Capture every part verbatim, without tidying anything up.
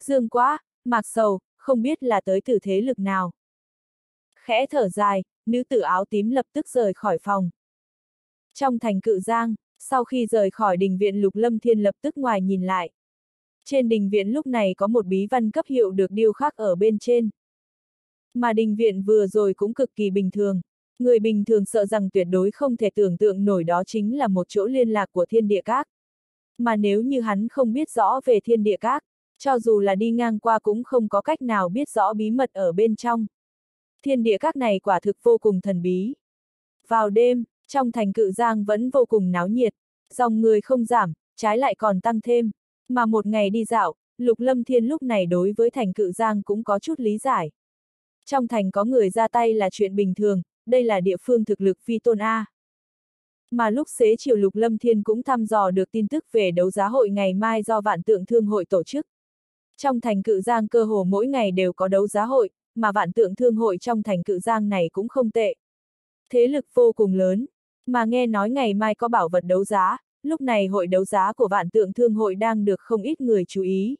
Dương quá, Mạc Sầu, không biết là tới từ thế lực nào. Khẽ thở dài, nữ tử áo tím lập tức rời khỏi phòng. Trong thành Cự Giang, sau khi rời khỏi đình viện Lục Lâm Thiên lập tức ngoài nhìn lại. Trên đình viện lúc này có một bí văn cấp hiệu được điêu khắc ở bên trên. Mà đình viện vừa rồi cũng cực kỳ bình thường. Người bình thường sợ rằng tuyệt đối không thể tưởng tượng nổi đó chính là một chỗ liên lạc của Thiên Địa Các. Mà nếu như hắn không biết rõ về Thiên Địa Các, cho dù là đi ngang qua cũng không có cách nào biết rõ bí mật ở bên trong. Thiên Địa Các này quả thực vô cùng thần bí. Vào đêm, trong thành Cự Giang vẫn vô cùng náo nhiệt, dòng người không giảm, trái lại còn tăng thêm. Mà một ngày đi dạo, Lục Lâm Thiên lúc này đối với thành Cự Giang cũng có chút lý giải. Trong thành có người ra tay là chuyện bình thường, đây là địa phương thực lực vi tôn A. Mà lúc xế chiều Lục Lâm Thiên cũng thăm dò được tin tức về đấu giá hội ngày mai do Vạn Tượng Thương hội tổ chức. Trong thành Cự Giang cơ hồ mỗi ngày đều có đấu giá hội, mà Vạn Tượng Thương hội trong thành Cự Giang này cũng không tệ. Thế lực vô cùng lớn, mà nghe nói ngày mai có bảo vật đấu giá, lúc này hội đấu giá của Vạn Tượng Thương hội đang được không ít người chú ý.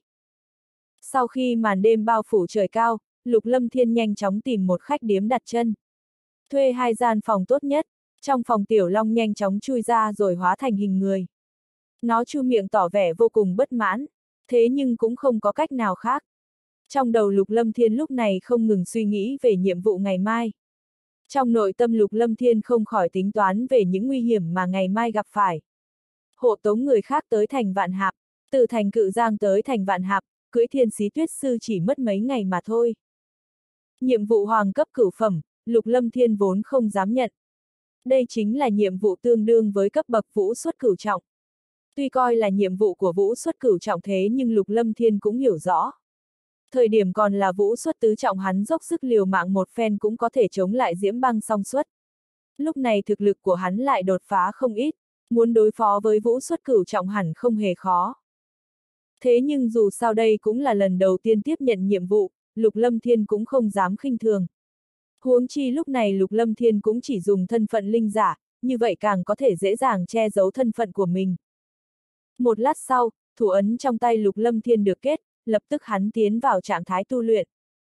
Sau khi màn đêm bao phủ trời cao, Lục Lâm Thiên nhanh chóng tìm một khách điếm đặt chân. Thuê hai gian phòng tốt nhất, trong phòng Tiểu Long nhanh chóng chui ra rồi hóa thành hình người. Nó chu miệng tỏ vẻ vô cùng bất mãn, thế nhưng cũng không có cách nào khác. Trong đầu Lục Lâm Thiên lúc này không ngừng suy nghĩ về nhiệm vụ ngày mai. Trong nội tâm Lục Lâm Thiên không khỏi tính toán về những nguy hiểm mà ngày mai gặp phải. Hộ tống người khác tới thành Vạn Hạp, từ thành Cự Giang tới thành Vạn Hạp, cưỡi Thiên Xí Tuyết Sư chỉ mất mấy ngày mà thôi. Nhiệm vụ hoàng cấp cửu phẩm, Lục Lâm Thiên vốn không dám nhận. Đây chính là nhiệm vụ tương đương với cấp bậc vũ xuất cửu trọng. Tuy coi là nhiệm vụ của vũ xuất cửu trọng thế nhưng Lục Lâm Thiên cũng hiểu rõ. Thời điểm còn là vũ xuất tứ trọng hắn dốc sức liều mạng một phen cũng có thể chống lại Diễm Băng song xuất. Lúc này thực lực của hắn lại đột phá không ít, muốn đối phó với vũ xuất cửu trọng hẳn không hề khó. Thế nhưng dù sao đây cũng là lần đầu tiên tiếp nhận nhiệm vụ, Lục Lâm Thiên cũng không dám khinh thường. Huống chi lúc này Lục Lâm Thiên cũng chỉ dùng thân phận linh giả, như vậy càng có thể dễ dàng che giấu thân phận của mình. Một lát sau, thủ ấn trong tay Lục Lâm Thiên được kết, lập tức hắn tiến vào trạng thái tu luyện.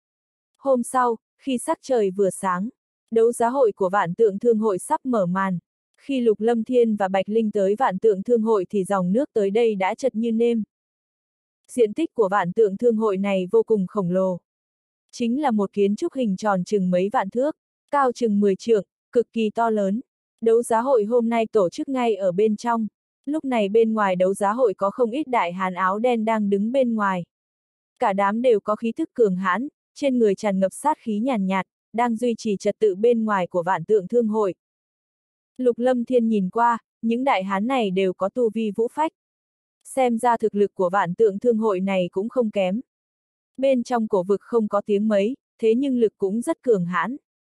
Hôm sau, khi sắc trời vừa sáng, đấu giá hội của Vạn Tượng Thương hội sắp mở màn. Khi Lục Lâm Thiên và Bạch Linh tới Vạn Tượng Thương hội thì dòng nước tới đây đã chật như nêm. Diện tích của Vạn Tượng Thương hội này vô cùng khổng lồ. Chính là một kiến trúc hình tròn chừng mấy vạn thước, cao chừng mười trượng, cực kỳ to lớn. Đấu giá hội hôm nay tổ chức ngay ở bên trong. Lúc này bên ngoài đấu giá hội có không ít đại hán áo đen đang đứng bên ngoài. Cả đám đều có khí thức cường hãn, trên người tràn ngập sát khí nhàn nhạt, đang duy trì trật tự bên ngoài của Vạn Tượng Thương hội. Lục Lâm Thiên nhìn qua, những đại hán này đều có tu vi vũ phách. Xem ra thực lực của Vạn Tượng Thương hội này cũng không kém. Bên trong cổ vực không có tiếng mấy, thế nhưng lực cũng rất cường hãn.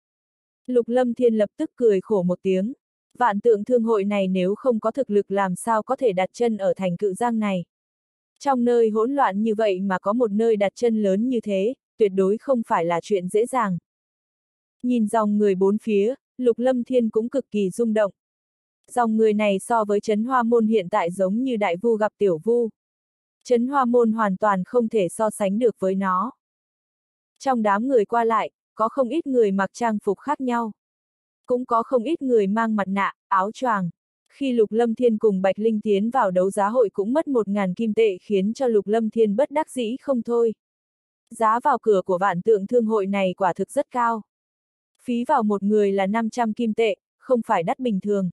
Lục Lâm Thiên lập tức cười khổ một tiếng. Vạn Tượng Thương hội này nếu không có thực lực làm sao có thể đặt chân ở thành Cự Giang này. Trong nơi hỗn loạn như vậy mà có một nơi đặt chân lớn như thế, tuyệt đối không phải là chuyện dễ dàng. Nhìn dòng người bốn phía, Lục Lâm Thiên cũng cực kỳ rung động. Dòng người này so với Trấn Hoa Môn hiện tại giống như đại vu gặp tiểu vu. Trấn Hoa Môn hoàn toàn không thể so sánh được với nó. Trong đám người qua lại, có không ít người mặc trang phục khác nhau. Cũng có không ít người mang mặt nạ, áo choàng. Khi Lục Lâm Thiên cùng Bạch Linh tiến vào đấu giá hội cũng mất một ngàn kim tệ khiến cho Lục Lâm Thiên bất đắc dĩ không thôi. Giá vào cửa của Vạn Tượng Thương hội này quả thực rất cao. Phí vào một người là năm trăm kim tệ, không phải đắt bình thường.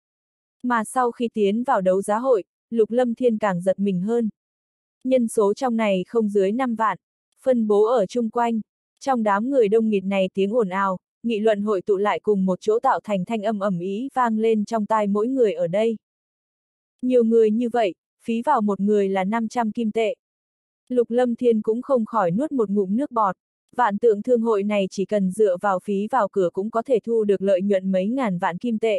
Mà sau khi tiến vào đấu giá hội, Lục Lâm Thiên càng giật mình hơn. Nhân số trong này không dưới năm vạn, phân bố ở chung quanh. Trong đám người đông nghịt này tiếng ồn ào, nghị luận hội tụ lại cùng một chỗ tạo thành thanh âm ầm ĩ vang lên trong tai mỗi người ở đây. Nhiều người như vậy, phí vào một người là năm trăm kim tệ. Lục Lâm Thiên cũng không khỏi nuốt một ngụm nước bọt. Vạn Tượng Thương hội này chỉ cần dựa vào phí vào cửa cũng có thể thu được lợi nhuận mấy ngàn vạn kim tệ.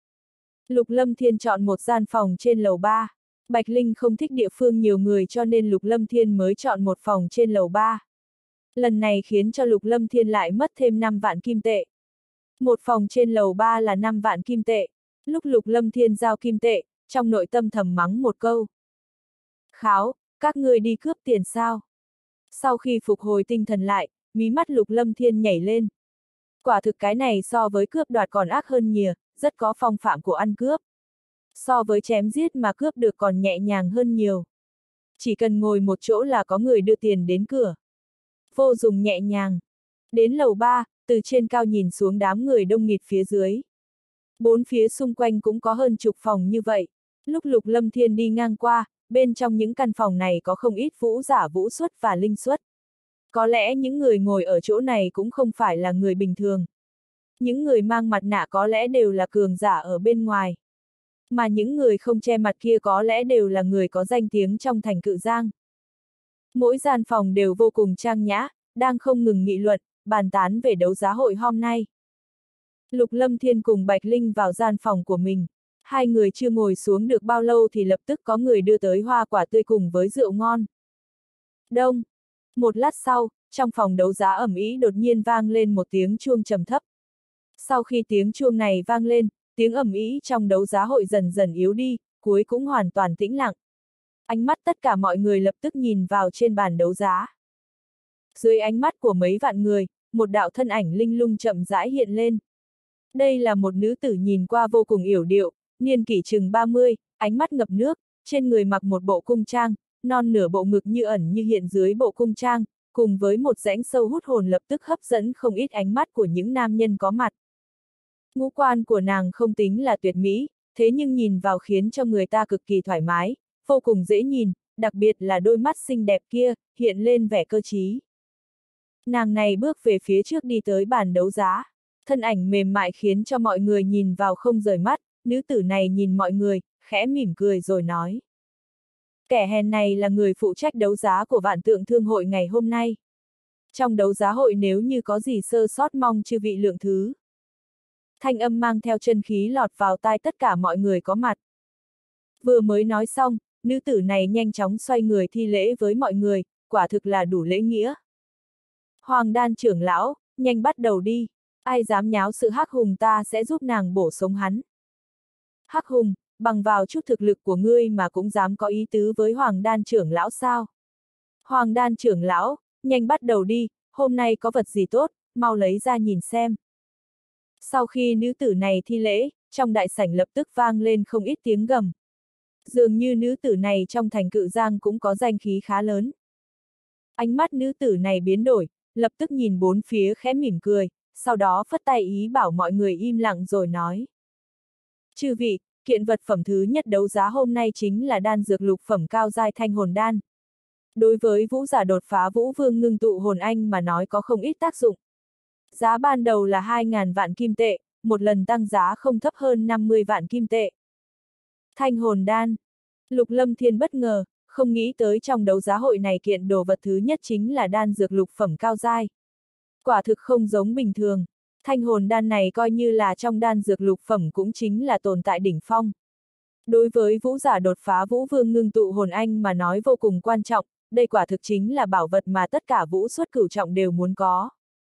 Lục Lâm Thiên chọn một gian phòng trên lầu ba. Bạch Linh không thích địa phương nhiều người cho nên Lục Lâm Thiên mới chọn một phòng trên lầu ba. Lần này khiến cho Lục Lâm Thiên lại mất thêm năm vạn kim tệ. Một phòng trên lầu ba là năm vạn kim tệ. Lúc Lục Lâm Thiên giao kim tệ, trong nội tâm thầm mắng một câu. Kháo, các ngươi đi cướp tiền sao? Sau khi phục hồi tinh thần lại, mí mắt Lục Lâm Thiên nhảy lên. Quả thực cái này so với cướp đoạt còn ác hơn nhiều, rất có phong phạm của ăn cướp. So với chém giết mà cướp được còn nhẹ nhàng hơn nhiều. Chỉ cần ngồi một chỗ là có người đưa tiền đến cửa. Vô dùng nhẹ nhàng. Đến lầu ba, từ trên cao nhìn xuống đám người đông nghịt phía dưới. Bốn phía xung quanh cũng có hơn chục phòng như vậy. Lúc Lục Lâm Thiên đi ngang qua, bên trong những căn phòng này có không ít vũ giả vũ xuất và linh xuất. Có lẽ những người ngồi ở chỗ này cũng không phải là người bình thường. Những người mang mặt nạ có lẽ đều là cường giả ở bên ngoài. Mà những người không che mặt kia có lẽ đều là người có danh tiếng trong thành Cự Giang. Mỗi gian phòng đều vô cùng trang nhã, đang không ngừng nghị luận, bàn tán về đấu giá hội hôm nay. Lục Lâm Thiên cùng Bạch Linh vào gian phòng của mình. Hai người chưa ngồi xuống được bao lâu thì lập tức có người đưa tới hoa quả tươi cùng với rượu ngon. Đông. Một lát sau, trong phòng đấu giá ầm ĩ đột nhiên vang lên một tiếng chuông trầm thấp. Sau khi tiếng chuông này vang lên, tiếng ầm ĩ trong đấu giá hội dần dần yếu đi, cuối cũng hoàn toàn tĩnh lặng. Ánh mắt tất cả mọi người lập tức nhìn vào trên bàn đấu giá. Dưới ánh mắt của mấy vạn người, một đạo thân ảnh linh lung chậm rãi hiện lên. Đây là một nữ tử nhìn qua vô cùng yểu điệu, niên kỷ chừng ba mươi, ánh mắt ngập nước, trên người mặc một bộ cung trang, non nửa bộ ngực như ẩn như hiện dưới bộ cung trang, cùng với một rãnh sâu hút hồn lập tức hấp dẫn không ít ánh mắt của những nam nhân có mặt. Ngũ quan của nàng không tính là tuyệt mỹ, thế nhưng nhìn vào khiến cho người ta cực kỳ thoải mái, vô cùng dễ nhìn, đặc biệt là đôi mắt xinh đẹp kia, hiện lên vẻ cơ trí. Nàng này bước về phía trước đi tới bàn đấu giá, thân ảnh mềm mại khiến cho mọi người nhìn vào không rời mắt, nữ tử này nhìn mọi người, khẽ mỉm cười rồi nói. Kẻ hèn này là người phụ trách đấu giá của Vạn Tượng Thương hội ngày hôm nay. Trong đấu giá hội nếu như có gì sơ sót mong chư vị lượng thứ. Thanh âm mang theo chân khí lọt vào tai tất cả mọi người có mặt. Vừa mới nói xong, nữ tử này nhanh chóng xoay người thi lễ với mọi người, quả thực là đủ lễ nghĩa. Hoàng Đan trưởng lão, nhanh bắt đầu đi, ai dám nháo sự Hắc Hùng ta sẽ giúp nàng bổ sống hắn. Hắc Hùng, bằng vào chút thực lực của ngươi mà cũng dám có ý tứ với Hoàng Đan trưởng lão sao? Hoàng Đan trưởng lão, nhanh bắt đầu đi, hôm nay có vật gì tốt, mau lấy ra nhìn xem. Sau khi nữ tử này thi lễ, trong đại sảnh lập tức vang lên không ít tiếng gầm. Dường như nữ tử này trong thành Cự Giang cũng có danh khí khá lớn. Ánh mắt nữ tử này biến đổi, lập tức nhìn bốn phía khẽ mỉm cười, sau đó phất tay ý bảo mọi người im lặng rồi nói. Chư vị, kiện vật phẩm thứ nhất đấu giá hôm nay chính là đan dược lục phẩm cao giai thanh hồn đan. Đối với vũ giả đột phá vũ vương ngưng tụ hồn anh mà nói có không ít tác dụng. Giá ban đầu là hai nghìn vạn kim tệ, một lần tăng giá không thấp hơn năm mươi vạn kim tệ. Thanh hồn đan. Lục Lâm Thiên bất ngờ, không nghĩ tới trong đấu giá hội này kiện đồ vật thứ nhất chính là đan dược lục phẩm cao giai. Quả thực không giống bình thường. Thanh hồn đan này coi như là trong đan dược lục phẩm cũng chính là tồn tại đỉnh phong. Đối với vũ giả đột phá vũ vương ngưng tụ hồn anh mà nói vô cùng quan trọng, đây quả thực chính là bảo vật mà tất cả vũ xuất cửu trọng đều muốn có.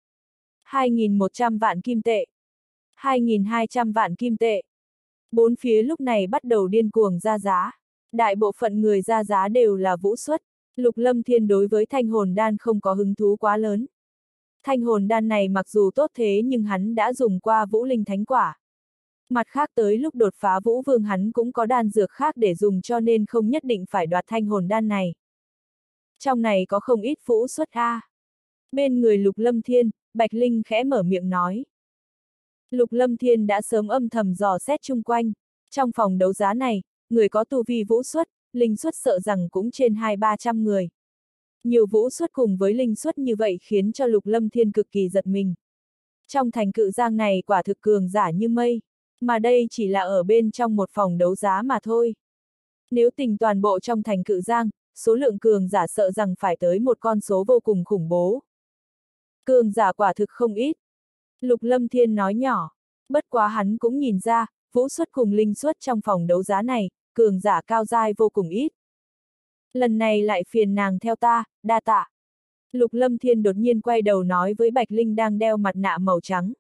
hai nghìn một trăm vạn kim tệ. hai nghìn hai trăm vạn kim tệ. Bốn phía lúc này bắt đầu điên cuồng ra giá. Đại bộ phận người ra giá đều là vũ xuất. Lục Lâm Thiên đối với thanh hồn đan không có hứng thú quá lớn. Thanh hồn đan này mặc dù tốt thế nhưng hắn đã dùng qua vũ linh thánh quả. Mặt khác tới lúc đột phá vũ vương hắn cũng có đan dược khác để dùng cho nên không nhất định phải đoạt thanh hồn đan này. Trong này có không ít vũ xuất a. Bên người Lục Lâm Thiên, Bạch Linh khẽ mở miệng nói. Lục Lâm Thiên đã sớm âm thầm dò xét chung quanh. Trong phòng đấu giá này, người có tu vi vũ xuất, linh xuất sợ rằng cũng trên hai ba trăm người. Nhiều vũ xuất cùng với linh xuất như vậy khiến cho Lục Lâm Thiên cực kỳ giật mình. Trong thành Cự Giang này quả thực cường giả như mây, mà đây chỉ là ở bên trong một phòng đấu giá mà thôi. Nếu tính toàn bộ trong thành Cự Giang, số lượng cường giả sợ rằng phải tới một con số vô cùng khủng bố. Cường giả quả thực không ít. Lục Lâm Thiên nói nhỏ, bất quá hắn cũng nhìn ra, vũ xuất cùng linh xuất trong phòng đấu giá này, cường giả cao giai vô cùng ít. Lần này lại phiền nàng theo ta, đa tạ. Lục Lâm Thiên đột nhiên quay đầu nói với Bạch Linh đang đeo mặt nạ màu trắng.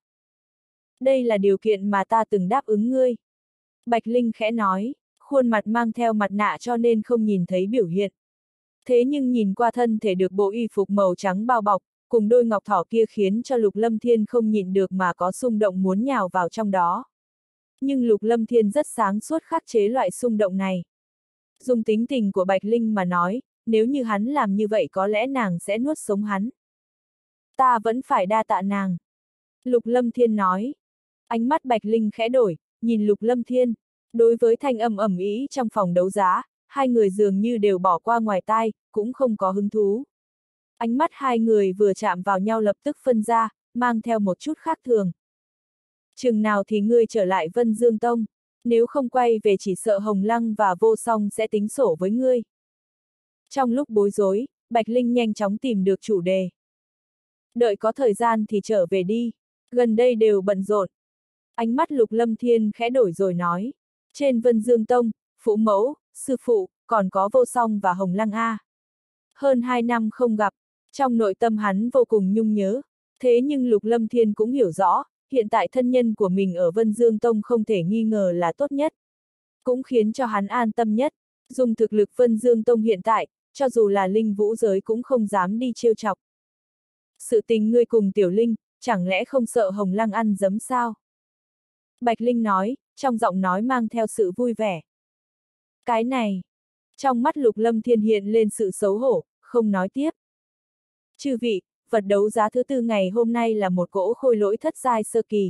Đây là điều kiện mà ta từng đáp ứng ngươi. Bạch Linh khẽ nói, khuôn mặt mang theo mặt nạ cho nên không nhìn thấy biểu hiện. Thế nhưng nhìn qua thân thể được bộ y phục màu trắng bao bọc, cùng đôi ngọc thỏ kia khiến cho Lục Lâm Thiên không nhịn được mà có xung động muốn nhào vào trong đó. Nhưng Lục Lâm Thiên rất sáng suốt khắc chế loại xung động này. Dùng tính tình của Bạch Linh mà nói, nếu như hắn làm như vậy có lẽ nàng sẽ nuốt sống hắn. Ta vẫn phải đa tạ nàng. Lục Lâm Thiên nói. Ánh mắt Bạch Linh khẽ đổi, nhìn Lục Lâm Thiên. Đối với thanh âm ầm ĩ trong phòng đấu giá, hai người dường như đều bỏ qua ngoài tai, cũng không có hứng thú. Ánh mắt hai người vừa chạm vào nhau lập tức phân ra, mang theo một chút khác thường. Chừng nào thì ngươi trở lại Vân Dương Tông, nếu không quay về chỉ sợ Hồng Lăng và Vô Song sẽ tính sổ với ngươi. Trong lúc bối rối, Bạch Linh nhanh chóng tìm được chủ đề. Đợi có thời gian thì trở về đi, gần đây đều bận rộn. Ánh mắt Lục Lâm Thiên khẽ đổi rồi nói. Trên Vân Dương Tông, phụ mẫu, sư phụ, còn có Vô Song và Hồng Lăng A. Hơn hai năm không gặp, trong nội tâm hắn vô cùng nhung nhớ. Thế nhưng Lục Lâm Thiên cũng hiểu rõ, hiện tại thân nhân của mình ở Vân Dương Tông không thể nghi ngờ là tốt nhất. Cũng khiến cho hắn an tâm nhất. Dùng thực lực Vân Dương Tông hiện tại, cho dù là linh vũ giới cũng không dám đi trêu chọc. Sự tình ngươi cùng Tiểu Linh, chẳng lẽ không sợ Hồng Lăng ăn giấm sao? Bạch Linh nói, trong giọng nói mang theo sự vui vẻ. Cái này, trong mắt Lục Lâm Thiên hiện lên sự xấu hổ, không nói tiếp. Chư vị, vật đấu giá thứ tư ngày hôm nay là một cỗ khôi lỗi thất giai sơ kỳ.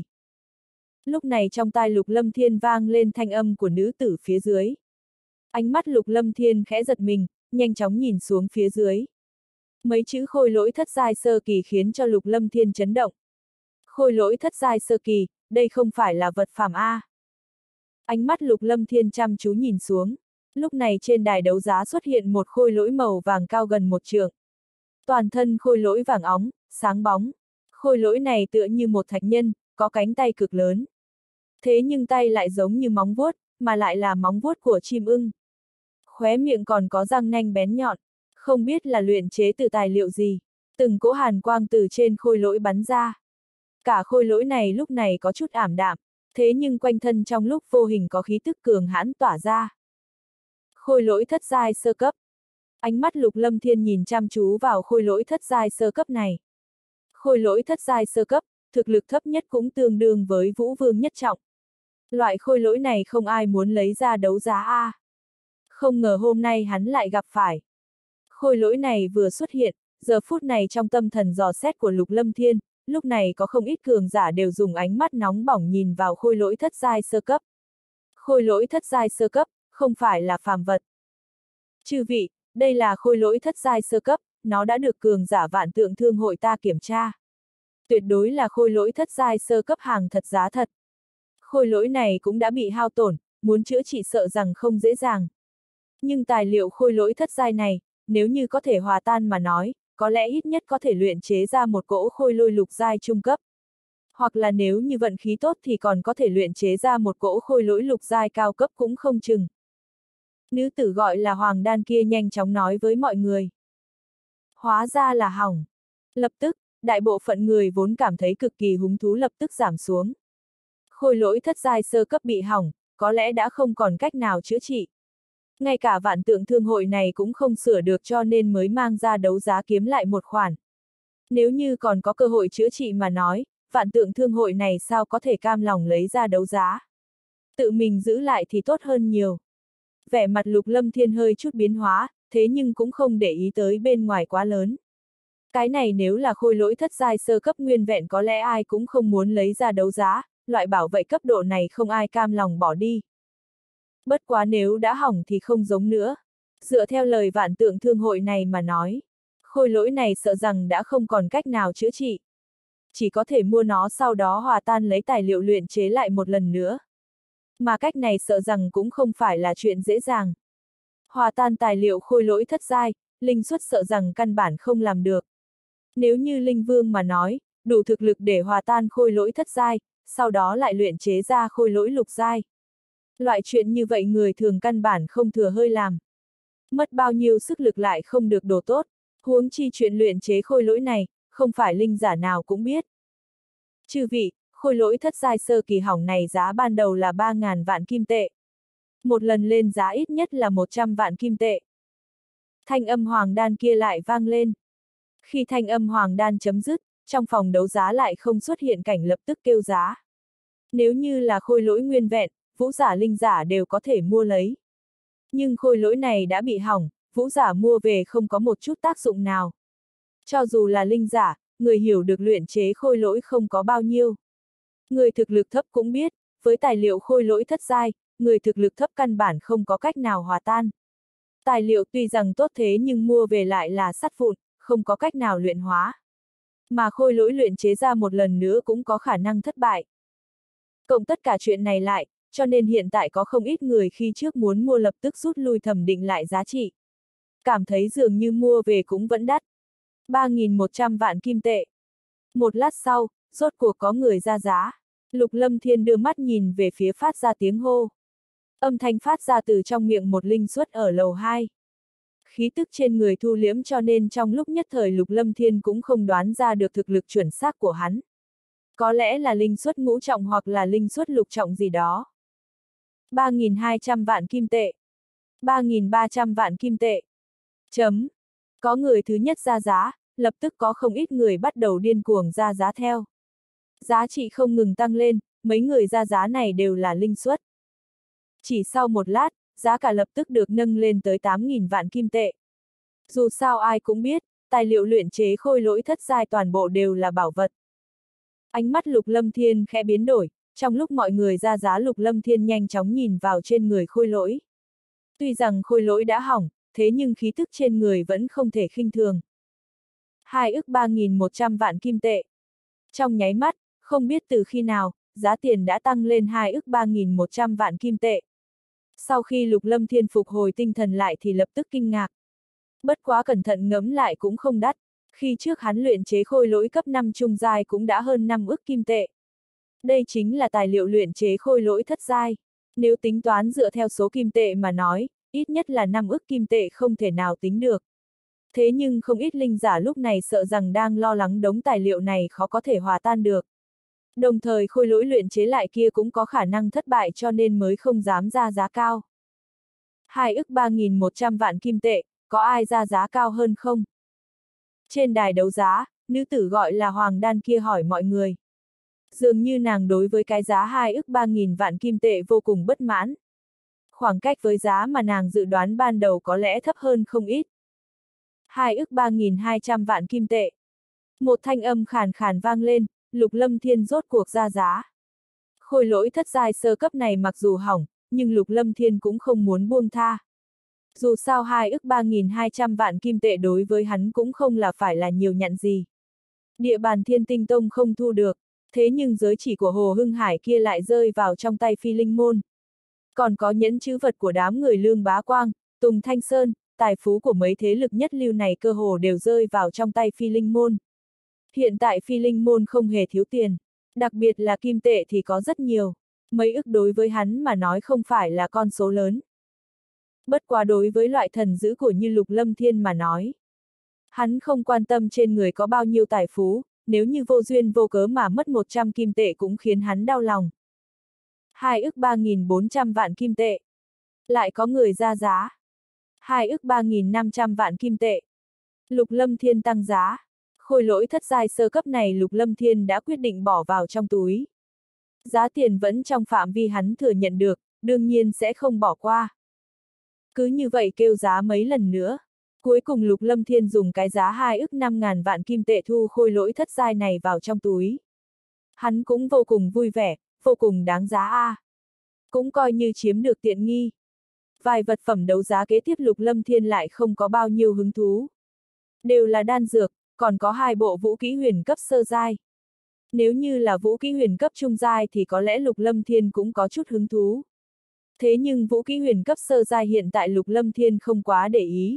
Lúc này trong tai Lục Lâm Thiên vang lên thanh âm của nữ tử phía dưới. Ánh mắt Lục Lâm Thiên khẽ giật mình, nhanh chóng nhìn xuống phía dưới. Mấy chữ khôi lỗi thất giai sơ kỳ khiến cho Lục Lâm Thiên chấn động. Khôi lỗi thất giai sơ kỳ, đây không phải là vật phàm A. Ánh mắt Lục Lâm Thiên chăm chú nhìn xuống. Lúc này trên đài đấu giá xuất hiện một khôi lỗi màu vàng cao gần một trượng. Toàn thân khôi lỗi vàng óng, sáng bóng. Khôi lỗi này tựa như một thạch nhân, có cánh tay cực lớn. Thế nhưng tay lại giống như móng vuốt, mà lại là móng vuốt của chim ưng. Khóe miệng còn có răng nanh bén nhọn, không biết là luyện chế từ tài liệu gì. Từng cỗ hàn quang từ trên khôi lỗi bắn ra. Cả khôi lỗi này lúc này có chút ảm đạm, thế nhưng quanh thân trong lúc vô hình có khí tức cường hãn tỏa ra. Khôi lỗi thất giai sơ cấp. Ánh mắt Lục Lâm Thiên nhìn chăm chú vào khôi lỗi thất giai sơ cấp này. Khôi lỗi thất giai sơ cấp, thực lực thấp nhất cũng tương đương với Vũ Vương nhất trọng. Loại khôi lỗi này không ai muốn lấy ra đấu giá a. Không ngờ hôm nay hắn lại gặp phải. Khôi lỗi này vừa xuất hiện, giờ phút này trong tâm thần dò xét của Lục Lâm Thiên, lúc này có không ít cường giả đều dùng ánh mắt nóng bỏng nhìn vào khôi lỗi thất giai sơ cấp. Khôi lỗi thất giai sơ cấp, không phải là phàm vật. Chư vị, đây là khôi lỗi thất giai sơ cấp, nó đã được cường giả Vạn Tượng Thương hội ta kiểm tra. Tuyệt đối là khôi lỗi thất giai sơ cấp hàng thật giá thật. Khôi lỗi này cũng đã bị hao tổn, muốn chữa trị sợ rằng không dễ dàng. Nhưng tài liệu khôi lỗi thất giai này, nếu như có thể hòa tan mà nói, có lẽ ít nhất có thể luyện chế ra một cỗ khôi lôi lục giai trung cấp. Hoặc là nếu như vận khí tốt thì còn có thể luyện chế ra một cỗ khôi lỗi lục giai cao cấp cũng không chừng. Nữ tử gọi là Hoàng Đan kia nhanh chóng nói với mọi người. Hóa ra là hỏng. Lập tức, đại bộ phận người vốn cảm thấy cực kỳ hứng thú lập tức giảm xuống. Khôi lỗi thất giai sơ cấp bị hỏng, có lẽ đã không còn cách nào chữa trị. Ngay cả Vạn Tượng Thương hội này cũng không sửa được cho nên mới mang ra đấu giá kiếm lại một khoản. Nếu như còn có cơ hội chữa trị mà nói, Vạn Tượng Thương hội này sao có thể cam lòng lấy ra đấu giá. Tự mình giữ lại thì tốt hơn nhiều. Vẻ mặt Lục Lâm Thiên hơi chút biến hóa, thế nhưng cũng không để ý tới bên ngoài quá lớn. Cái này nếu là khôi lỗi thất giai sơ cấp nguyên vẹn có lẽ ai cũng không muốn lấy ra đấu giá, loại bảo vệ cấp độ này không ai cam lòng bỏ đi. Bất quá nếu đã hỏng thì không giống nữa. Dựa theo lời Vạn Tượng Thương hội này mà nói, khôi lỗi này sợ rằng đã không còn cách nào chữa trị. Chỉ có thể mua nó sau đó hòa tan lấy tài liệu luyện chế lại một lần nữa. Mà cách này sợ rằng cũng không phải là chuyện dễ dàng. Hòa tan tài liệu khôi lỗi thất giai, linh xuất sợ rằng căn bản không làm được. Nếu như linh vương mà nói, đủ thực lực để hòa tan khôi lỗi thất giai, sau đó lại luyện chế ra khôi lỗi lục giai. Loại chuyện như vậy người thường căn bản không thừa hơi làm. Mất bao nhiêu sức lực lại không được đồ tốt, huống chi chuyện luyện chế khôi lỗi này, không phải linh giả nào cũng biết. Chư vị, khôi lỗi thất giai sơ kỳ hỏng này giá ban đầu là ba ngàn vạn kim tệ. Một lần lên giá ít nhất là một trăm vạn kim tệ. Thanh âm hoàng đan kia lại vang lên. Khi thanh âm hoàng đan chấm dứt, trong phòng đấu giá lại không xuất hiện cảnh lập tức kêu giá. Nếu như là khôi lỗi nguyên vẹn, vũ giả linh giả đều có thể mua lấy. Nhưng khôi lỗi này đã bị hỏng, vũ giả mua về không có một chút tác dụng nào. Cho dù là linh giả, người hiểu được luyện chế khôi lỗi không có bao nhiêu. Người thực lực thấp cũng biết, với tài liệu khôi lỗi thất giai, người thực lực thấp căn bản không có cách nào hòa tan. Tài liệu tuy rằng tốt thế nhưng mua về lại là sắt vụn, không có cách nào luyện hóa. Mà khôi lỗi luyện chế ra một lần nữa cũng có khả năng thất bại. Cộng tất cả chuyện này lại, cho nên hiện tại có không ít người khi trước muốn mua lập tức rút lui thẩm định lại giá trị. Cảm thấy dường như mua về cũng vẫn đắt. ba nghìn một trăm vạn kim tệ. Một lát sau, rốt cuộc có người ra giá. Lục Lâm Thiên đưa mắt nhìn về phía phát ra tiếng hô. Âm thanh phát ra từ trong miệng một linh xuất ở lầu hai. Khí tức trên người thu liễm cho nên trong lúc nhất thời Lục Lâm Thiên cũng không đoán ra được thực lực chuẩn xác của hắn. Có lẽ là linh xuất ngũ trọng hoặc là linh xuất lục trọng gì đó. ba nghìn hai trăm vạn kim tệ. ba nghìn ba trăm vạn kim tệ. Chấm. Có người thứ nhất ra giá, lập tức có không ít người bắt đầu điên cuồng ra giá theo. Giá trị không ngừng tăng lên, mấy người ra giá này đều là linh xuất. Chỉ sau một lát, giá cả lập tức được nâng lên tới tám nghìn vạn kim tệ. Dù sao ai cũng biết, tài liệu luyện chế khôi lỗi thất giai toàn bộ đều là bảo vật. Ánh mắt Lục Lâm Thiên khẽ biến đổi, trong lúc mọi người ra giá Lục Lâm Thiên nhanh chóng nhìn vào trên người khôi lỗi. Tuy rằng khôi lỗi đã hỏng, thế nhưng khí tức trên người vẫn không thể khinh thường. Hai ức ba nghìn một trăm vạn kim tệ. Trong nháy mắt, không biết từ khi nào, giá tiền đã tăng lên hai ức ba nghìn một trăm vạn kim tệ. Sau khi Lục Lâm Thiên phục hồi tinh thần lại thì lập tức kinh ngạc. Bất quá cẩn thận ngẫm lại cũng không đắt, khi trước hắn luyện chế khôi lỗi cấp năm trung giai cũng đã hơn năm ức kim tệ. Đây chính là tài liệu luyện chế khôi lỗi thất giai. Nếu tính toán dựa theo số kim tệ mà nói, ít nhất là năm ức kim tệ không thể nào tính được. Thế nhưng không ít linh giả lúc này sợ rằng đang lo lắng đống tài liệu này khó có thể hòa tan được. Đồng thời khôi lỗi luyện chế lại kia cũng có khả năng thất bại cho nên mới không dám ra giá cao. Hai ức ba nghìn một trăm vạn kim tệ, có ai ra giá cao hơn không? Trên đài đấu giá, nữ tử gọi là Hoàng Đan kia hỏi mọi người. Dường như nàng đối với cái giá hai ức ba nghìn vạn kim tệ vô cùng bất mãn. Khoảng cách với giá mà nàng dự đoán ban đầu có lẽ thấp hơn không ít. Hai ức ba nghìn hai trăm vạn kim tệ. Một thanh âm khàn khàn vang lên, Lục Lâm Thiên rốt cuộc ra giá. Khôi lỗi thất giai sơ cấp này mặc dù hỏng, nhưng Lục Lâm Thiên cũng không muốn buông tha. Dù sao hai ức ba nghìn hai trăm vạn kim tệ đối với hắn cũng không là phải là nhiều nhặn gì. Địa bàn Thiên Tinh Tông không thu được, thế nhưng giới chỉ của Hồ Hưng Hải kia lại rơi vào trong tay Phi Linh Môn. Còn có nhẫn chữ vật của đám người Lương Bá Quang, Tùng Thanh Sơn, tài phú của mấy thế lực nhất lưu này cơ hồ đều rơi vào trong tay Phi Linh Môn. Hiện tại Phi Linh Môn không hề thiếu tiền, đặc biệt là kim tệ thì có rất nhiều, mấy ức đối với hắn mà nói không phải là con số lớn. Bất quá đối với loại thần dữ của như Lục Lâm Thiên mà nói. Hắn không quan tâm trên người có bao nhiêu tài phú, nếu như vô duyên vô cớ mà mất một trăm kim tệ cũng khiến hắn đau lòng. Hai ức ba nghìn bốn trăm vạn kim tệ. Lại có người ra giá. Hai ức ba nghìn năm trăm vạn kim tệ. Lục Lâm Thiên tăng giá. Khôi lỗi thất giai sơ cấp này Lục Lâm Thiên đã quyết định bỏ vào trong túi. Giá tiền vẫn trong phạm vi hắn thừa nhận được, đương nhiên sẽ không bỏ qua. Cứ như vậy kêu giá mấy lần nữa. Cuối cùng Lục Lâm Thiên dùng cái giá hai ức năm ngàn vạn kim tệ thu khôi lỗi thất giai này vào trong túi. Hắn cũng vô cùng vui vẻ, vô cùng đáng giá a. À. Cũng coi như chiếm được tiện nghi. Vài vật phẩm đấu giá kế tiếp Lục Lâm Thiên lại không có bao nhiêu hứng thú. Đều là đan dược, còn có hai bộ vũ kỹ huyền cấp sơ giai. Nếu như là vũ kỹ huyền cấp trung giai thì có lẽ Lục Lâm Thiên cũng có chút hứng thú. Thế nhưng vũ kỹ huyền cấp sơ giai hiện tại Lục Lâm Thiên không quá để ý.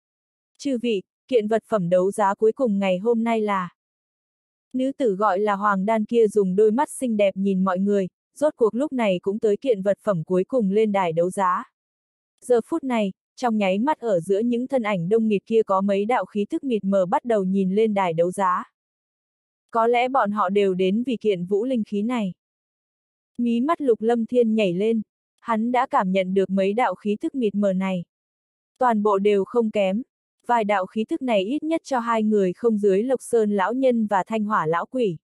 Chư vị, kiện vật phẩm đấu giá cuối cùng ngày hôm nay là... Nữ tử gọi là Hoàng Đan kia dùng đôi mắt xinh đẹp nhìn mọi người, rốt cuộc lúc này cũng tới kiện vật phẩm cuối cùng lên đài đấu giá. Giờ phút này, trong nháy mắt ở giữa những thân ảnh đông nghịt kia có mấy đạo khí thức mịt mờ bắt đầu nhìn lên đài đấu giá. Có lẽ bọn họ đều đến vì kiện vũ linh khí này. Mí mắt Lục Lâm Thiên nhảy lên, hắn đã cảm nhận được mấy đạo khí thức mịt mờ này. Toàn bộ đều không kém, vài đạo khí thức này ít nhất cho hai người không dưới Lộc Sơn lão nhân và Thanh Hỏa lão quỷ.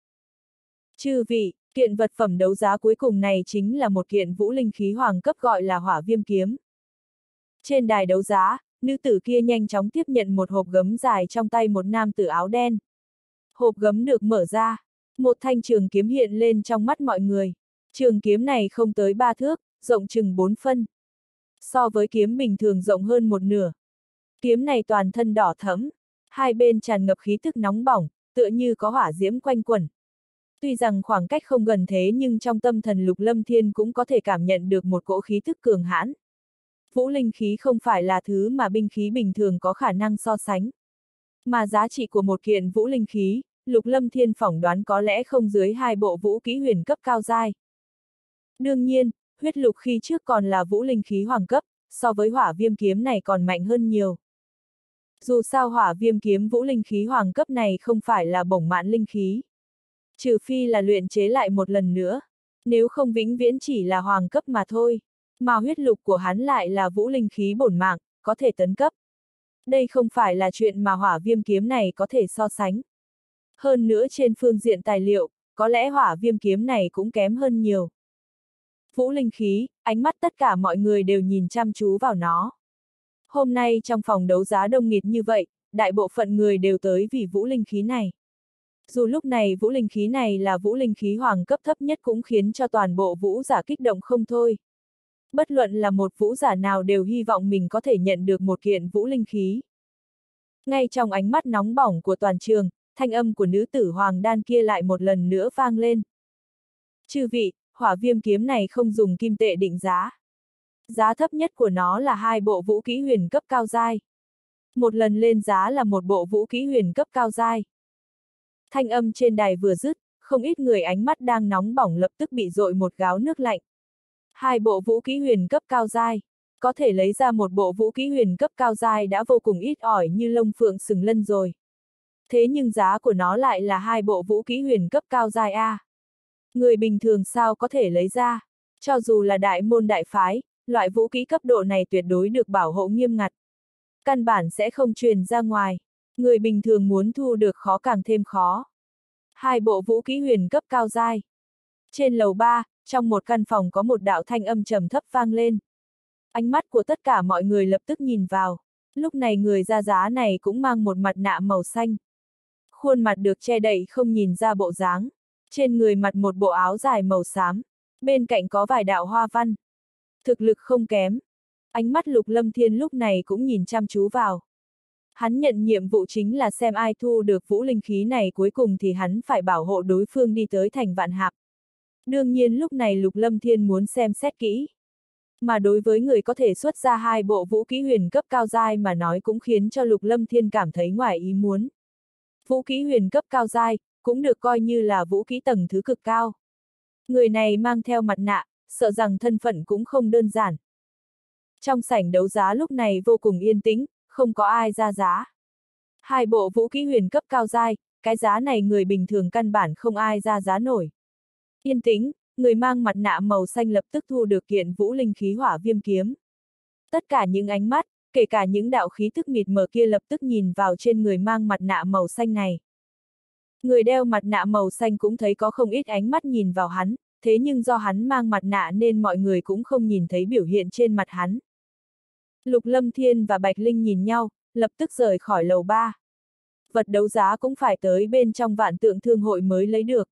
Chư vị, kiện vật phẩm đấu giá cuối cùng này chính là một kiện vũ linh khí hoàng cấp gọi là Hỏa Viêm kiếm. Trên đài đấu giá, nữ tử kia nhanh chóng tiếp nhận một hộp gấm dài trong tay một nam tử áo đen. Hộp gấm được mở ra, một thanh trường kiếm hiện lên trong mắt mọi người. Trường kiếm này không tới ba thước, rộng chừng bốn phân. So với kiếm bình thường rộng hơn một nửa. Kiếm này toàn thân đỏ thẫm, hai bên tràn ngập khí tức nóng bỏng, tựa như có hỏa diễm quanh quẩn. Tuy rằng khoảng cách không gần thế nhưng trong tâm thần Lục Lâm Thiên cũng có thể cảm nhận được một cỗ khí tức cường hãn. Vũ linh khí không phải là thứ mà binh khí bình thường có khả năng so sánh. Mà giá trị của một kiện vũ linh khí, Lục Lâm Thiên phỏng đoán có lẽ không dưới hai bộ vũ kỹ huyền cấp cao giai. Đương nhiên, huyết lục khi trước còn là vũ linh khí hoàng cấp, so với hỏa viêm kiếm này còn mạnh hơn nhiều. Dù sao hỏa viêm kiếm vũ linh khí hoàng cấp này không phải là bổng mạn linh khí. Trừ phi là luyện chế lại một lần nữa, nếu không vĩnh viễn chỉ là hoàng cấp mà thôi. Mà huyết lục của hắn lại là vũ linh khí bổn mạng, có thể tấn cấp. Đây không phải là chuyện mà hỏa viêm kiếm này có thể so sánh. Hơn nữa trên phương diện tài liệu, có lẽ hỏa viêm kiếm này cũng kém hơn nhiều. Vũ linh khí, ánh mắt tất cả mọi người đều nhìn chăm chú vào nó. Hôm nay trong phòng đấu giá đông nghịt như vậy, đại bộ phận người đều tới vì vũ linh khí này. Dù lúc này vũ linh khí này là vũ linh khí hoàng cấp thấp nhất cũng khiến cho toàn bộ vũ giả kích động không thôi. Bất luận là một vũ giả nào đều hy vọng mình có thể nhận được một kiện vũ linh khí. Ngay trong ánh mắt nóng bỏng của toàn trường, thanh âm của nữ tử hoàng đan kia lại một lần nữa vang lên. Chư vị, hỏa viêm kiếm này không dùng kim tệ định giá. Giá thấp nhất của nó là hai bộ vũ kỹ huyền cấp cao giai. Một lần lên giá là một bộ vũ kỹ huyền cấp cao giai. Thanh âm trên đài vừa dứt, không ít người ánh mắt đang nóng bỏng lập tức bị dội một gáo nước lạnh. Hai bộ vũ kỹ huyền cấp cao giai, có thể lấy ra một bộ vũ kỹ huyền cấp cao giai đã vô cùng ít ỏi như lông phượng sừng lân rồi. Thế nhưng giá của nó lại là hai bộ vũ kỹ huyền cấp cao giai A. Người bình thường sao có thể lấy ra, cho dù là đại môn đại phái, loại vũ kỹ cấp độ này tuyệt đối được bảo hộ nghiêm ngặt. Căn bản sẽ không truyền ra ngoài, người bình thường muốn thu được khó càng thêm khó. Hai bộ vũ kỹ huyền cấp cao giai. Trên lầu ba, trong một căn phòng có một đạo thanh âm trầm thấp vang lên. Ánh mắt của tất cả mọi người lập tức nhìn vào. Lúc này người ra giá này cũng mang một mặt nạ màu xanh. Khuôn mặt được che đậy không nhìn ra bộ dáng. Trên người mặc một bộ áo dài màu xám. Bên cạnh có vài đạo hoa văn. Thực lực không kém. Ánh mắt Lục Lâm Thiên lúc này cũng nhìn chăm chú vào. Hắn nhận nhiệm vụ chính là xem ai thu được vũ linh khí này cuối cùng thì hắn phải bảo hộ đối phương đi tới thành Vạn Hạp. Đương nhiên lúc này Lục Lâm Thiên muốn xem xét kỹ. Mà đối với người có thể xuất ra hai bộ vũ kỹ huyền cấp cao giai mà nói cũng khiến cho Lục Lâm Thiên cảm thấy ngoài ý muốn. Vũ kỹ huyền cấp cao giai, cũng được coi như là vũ kỹ tầng thứ cực cao. Người này mang theo mặt nạ, sợ rằng thân phận cũng không đơn giản. Trong sảnh đấu giá lúc này vô cùng yên tĩnh, không có ai ra giá. Hai bộ vũ kỹ huyền cấp cao giai, cái giá này người bình thường căn bản không ai ra giá nổi. Yên tĩnh, người mang mặt nạ màu xanh lập tức thu được kiện vũ linh khí hỏa viêm kiếm. Tất cả những ánh mắt, kể cả những đạo khí thức mịt mờ kia lập tức nhìn vào trên người mang mặt nạ màu xanh này. Người đeo mặt nạ màu xanh cũng thấy có không ít ánh mắt nhìn vào hắn, thế nhưng do hắn mang mặt nạ nên mọi người cũng không nhìn thấy biểu hiện trên mặt hắn. Lục Lâm Thiên và Bạch Linh nhìn nhau, lập tức rời khỏi lầu ba. Vật đấu giá cũng phải tới bên trong Vạn Tượng Thương hội mới lấy được.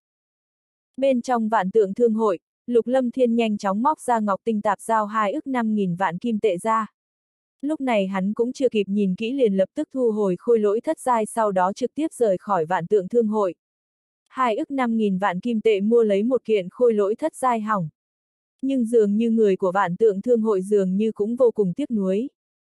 Bên trong Vạn Tượng Thương hội, Lục Lâm Thiên nhanh chóng móc ra ngọc tinh tạp giao hai ức năm nghìn vạn kim tệ ra. Lúc này hắn cũng chưa kịp nhìn kỹ liền lập tức thu hồi khôi lỗi thất giai sau đó trực tiếp rời khỏi Vạn Tượng Thương hội. Hai ức năm nghìn vạn kim tệ mua lấy một kiện khôi lỗi thất giai hỏng. Nhưng dường như người của Vạn Tượng Thương hội dường như cũng vô cùng tiếc nuối.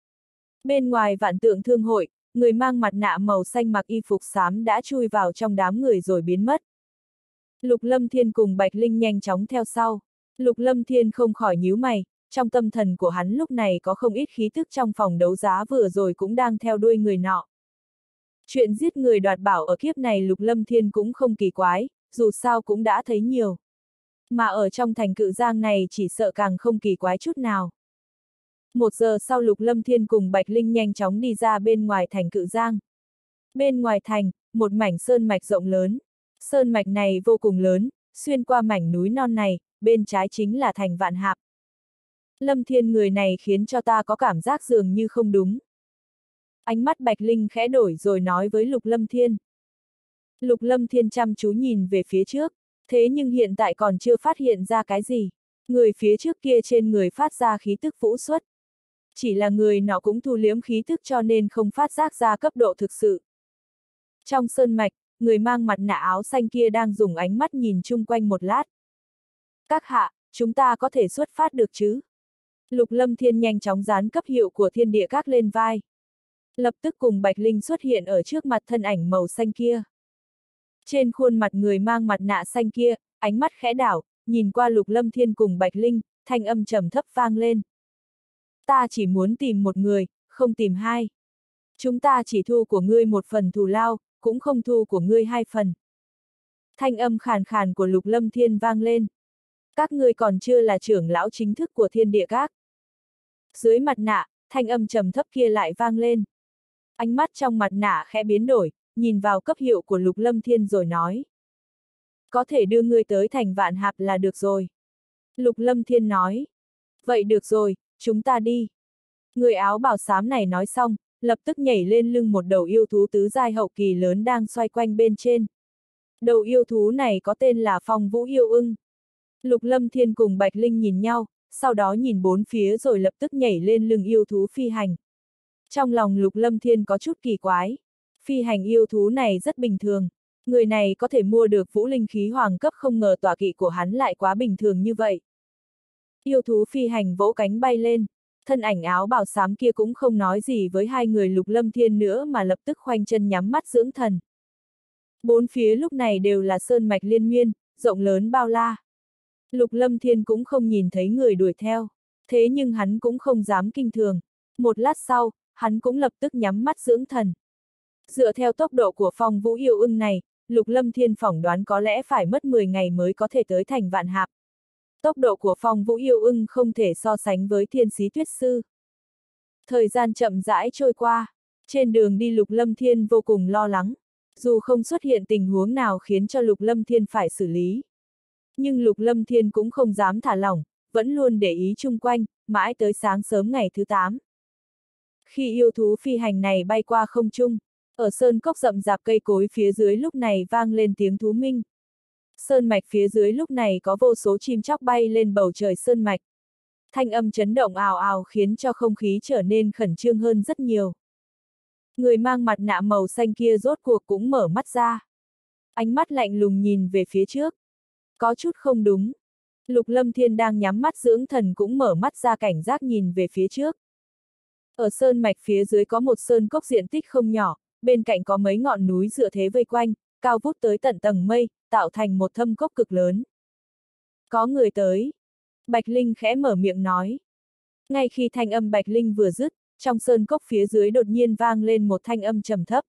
Bên ngoài Vạn Tượng Thương hội, người mang mặt nạ màu xanh mặc y phục xám đã chui vào trong đám người rồi biến mất. Lục Lâm Thiên cùng Bạch Linh nhanh chóng theo sau. Lục Lâm Thiên không khỏi nhíu mày, trong tâm thần của hắn lúc này có không ít khí thức trong phòng đấu giá vừa rồi cũng đang theo đuôi người nọ. Chuyện giết người đoạt bảo ở kiếp này Lục Lâm Thiên cũng không kỳ quái, dù sao cũng đã thấy nhiều. Mà ở trong thành Cự Giang này chỉ sợ càng không kỳ quái chút nào. Một giờ sau Lục Lâm Thiên cùng Bạch Linh nhanh chóng đi ra bên ngoài thành Cự Giang. Bên ngoài thành, một mảnh sơn mạch rộng lớn. Sơn mạch này vô cùng lớn, xuyên qua mảnh núi non này, bên trái chính là thành Vạn Hạp. Lâm Thiên người này khiến cho ta có cảm giác dường như không đúng. Ánh mắt Bạch Linh khẽ đổi rồi nói với Lục Lâm Thiên. Lục Lâm Thiên chăm chú nhìn về phía trước, thế nhưng hiện tại còn chưa phát hiện ra cái gì. Người phía trước kia trên người phát ra khí tức vũ xuất. Chỉ là người nọ cũng thu liếm khí tức cho nên không phát giác ra cấp độ thực sự. Trong sơn mạch, người mang mặt nạ áo xanh kia đang dùng ánh mắt nhìn chung quanh một lát. Các hạ, chúng ta có thể xuất phát được chứ? Lục Lâm Thiên nhanh chóng dán cấp hiệu của Thiên Địa Các lên vai. Lập tức cùng Bạch Linh xuất hiện ở trước mặt thân ảnh màu xanh kia. Trên khuôn mặt người mang mặt nạ xanh kia, ánh mắt khẽ đảo, nhìn qua Lục Lâm Thiên cùng Bạch Linh, thanh âm trầm thấp vang lên. Ta chỉ muốn tìm một người, không tìm hai. Chúng ta chỉ thu của ngươi một phần thù lao, cũng không thu của ngươi hai phần. Thanh âm khàn khàn của Lục Lâm Thiên vang lên. Các ngươi còn chưa là trưởng lão chính thức của Thiên Địa Các. Dưới mặt nạ, thanh âm trầm thấp kia lại vang lên. Ánh mắt trong mặt nạ khẽ biến đổi, nhìn vào cấp hiệu của Lục Lâm Thiên rồi nói. Có thể đưa ngươi tới thành Vạn Hạp là được rồi. Lục Lâm Thiên nói. Vậy được rồi, chúng ta đi. Người áo bào xám này nói xong, lập tức nhảy lên lưng một đầu yêu thú tứ giai hậu kỳ lớn đang xoay quanh bên trên. Đầu yêu thú này có tên là Phong Vũ Yêu Ưng. Lục Lâm Thiên cùng Bạch Linh nhìn nhau, sau đó nhìn bốn phía rồi lập tức nhảy lên lưng yêu thú phi hành. Trong lòng Lục Lâm Thiên có chút kỳ quái. Phi hành yêu thú này rất bình thường. Người này có thể mua được vũ linh khí hoàng cấp, không ngờ tọa kỵ của hắn lại quá bình thường như vậy. Yêu thú phi hành vỗ cánh bay lên. Thân ảnh áo bào xám kia cũng không nói gì với hai người Lục Lâm Thiên nữa mà lập tức khoanh chân nhắm mắt dưỡng thần. Bốn phía lúc này đều là sơn mạch liên miên, rộng lớn bao la. Lục Lâm Thiên cũng không nhìn thấy người đuổi theo, thế nhưng hắn cũng không dám kinh thường. Một lát sau, hắn cũng lập tức nhắm mắt dưỡng thần. Dựa theo tốc độ của Phong Vũ Yêu Ưng này, Lục Lâm Thiên phỏng đoán có lẽ phải mất mười ngày mới có thể tới thành Vạn Hạp. Tốc độ của Phong Vũ Yêu Ưng không thể so sánh với Thiên Xí Tuyết Sư. Thời gian chậm rãi trôi qua, trên đường đi Lục Lâm Thiên vô cùng lo lắng, dù không xuất hiện tình huống nào khiến cho Lục Lâm Thiên phải xử lý. Nhưng Lục Lâm Thiên cũng không dám thả lỏng, vẫn luôn để ý chung quanh, mãi tới sáng sớm ngày thứ tám. Khi yêu thú phi hành này bay qua không trung, ở sơn cốc rậm rạp cây cối phía dưới lúc này vang lên tiếng thú minh. Sơn mạch phía dưới lúc này có vô số chim chóc bay lên bầu trời sơn mạch. Thanh âm chấn động ào ào khiến cho không khí trở nên khẩn trương hơn rất nhiều. Người mang mặt nạ màu xanh kia rốt cuộc cũng mở mắt ra. Ánh mắt lạnh lùng nhìn về phía trước. Có chút không đúng. Lục Lâm Thiên đang nhắm mắt dưỡng thần cũng mở mắt ra cảnh giác nhìn về phía trước. Ở sơn mạch phía dưới có một sơn cốc diện tích không nhỏ, bên cạnh có mấy ngọn núi dựa thế vây quanh, cao vút tới tận tầng mây, tạo thành một thâm cốc cực lớn. Có người tới. Bạch Linh khẽ mở miệng nói. Ngay khi thanh âm Bạch Linh vừa dứt, trong sơn cốc phía dưới đột nhiên vang lên một thanh âm trầm thấp.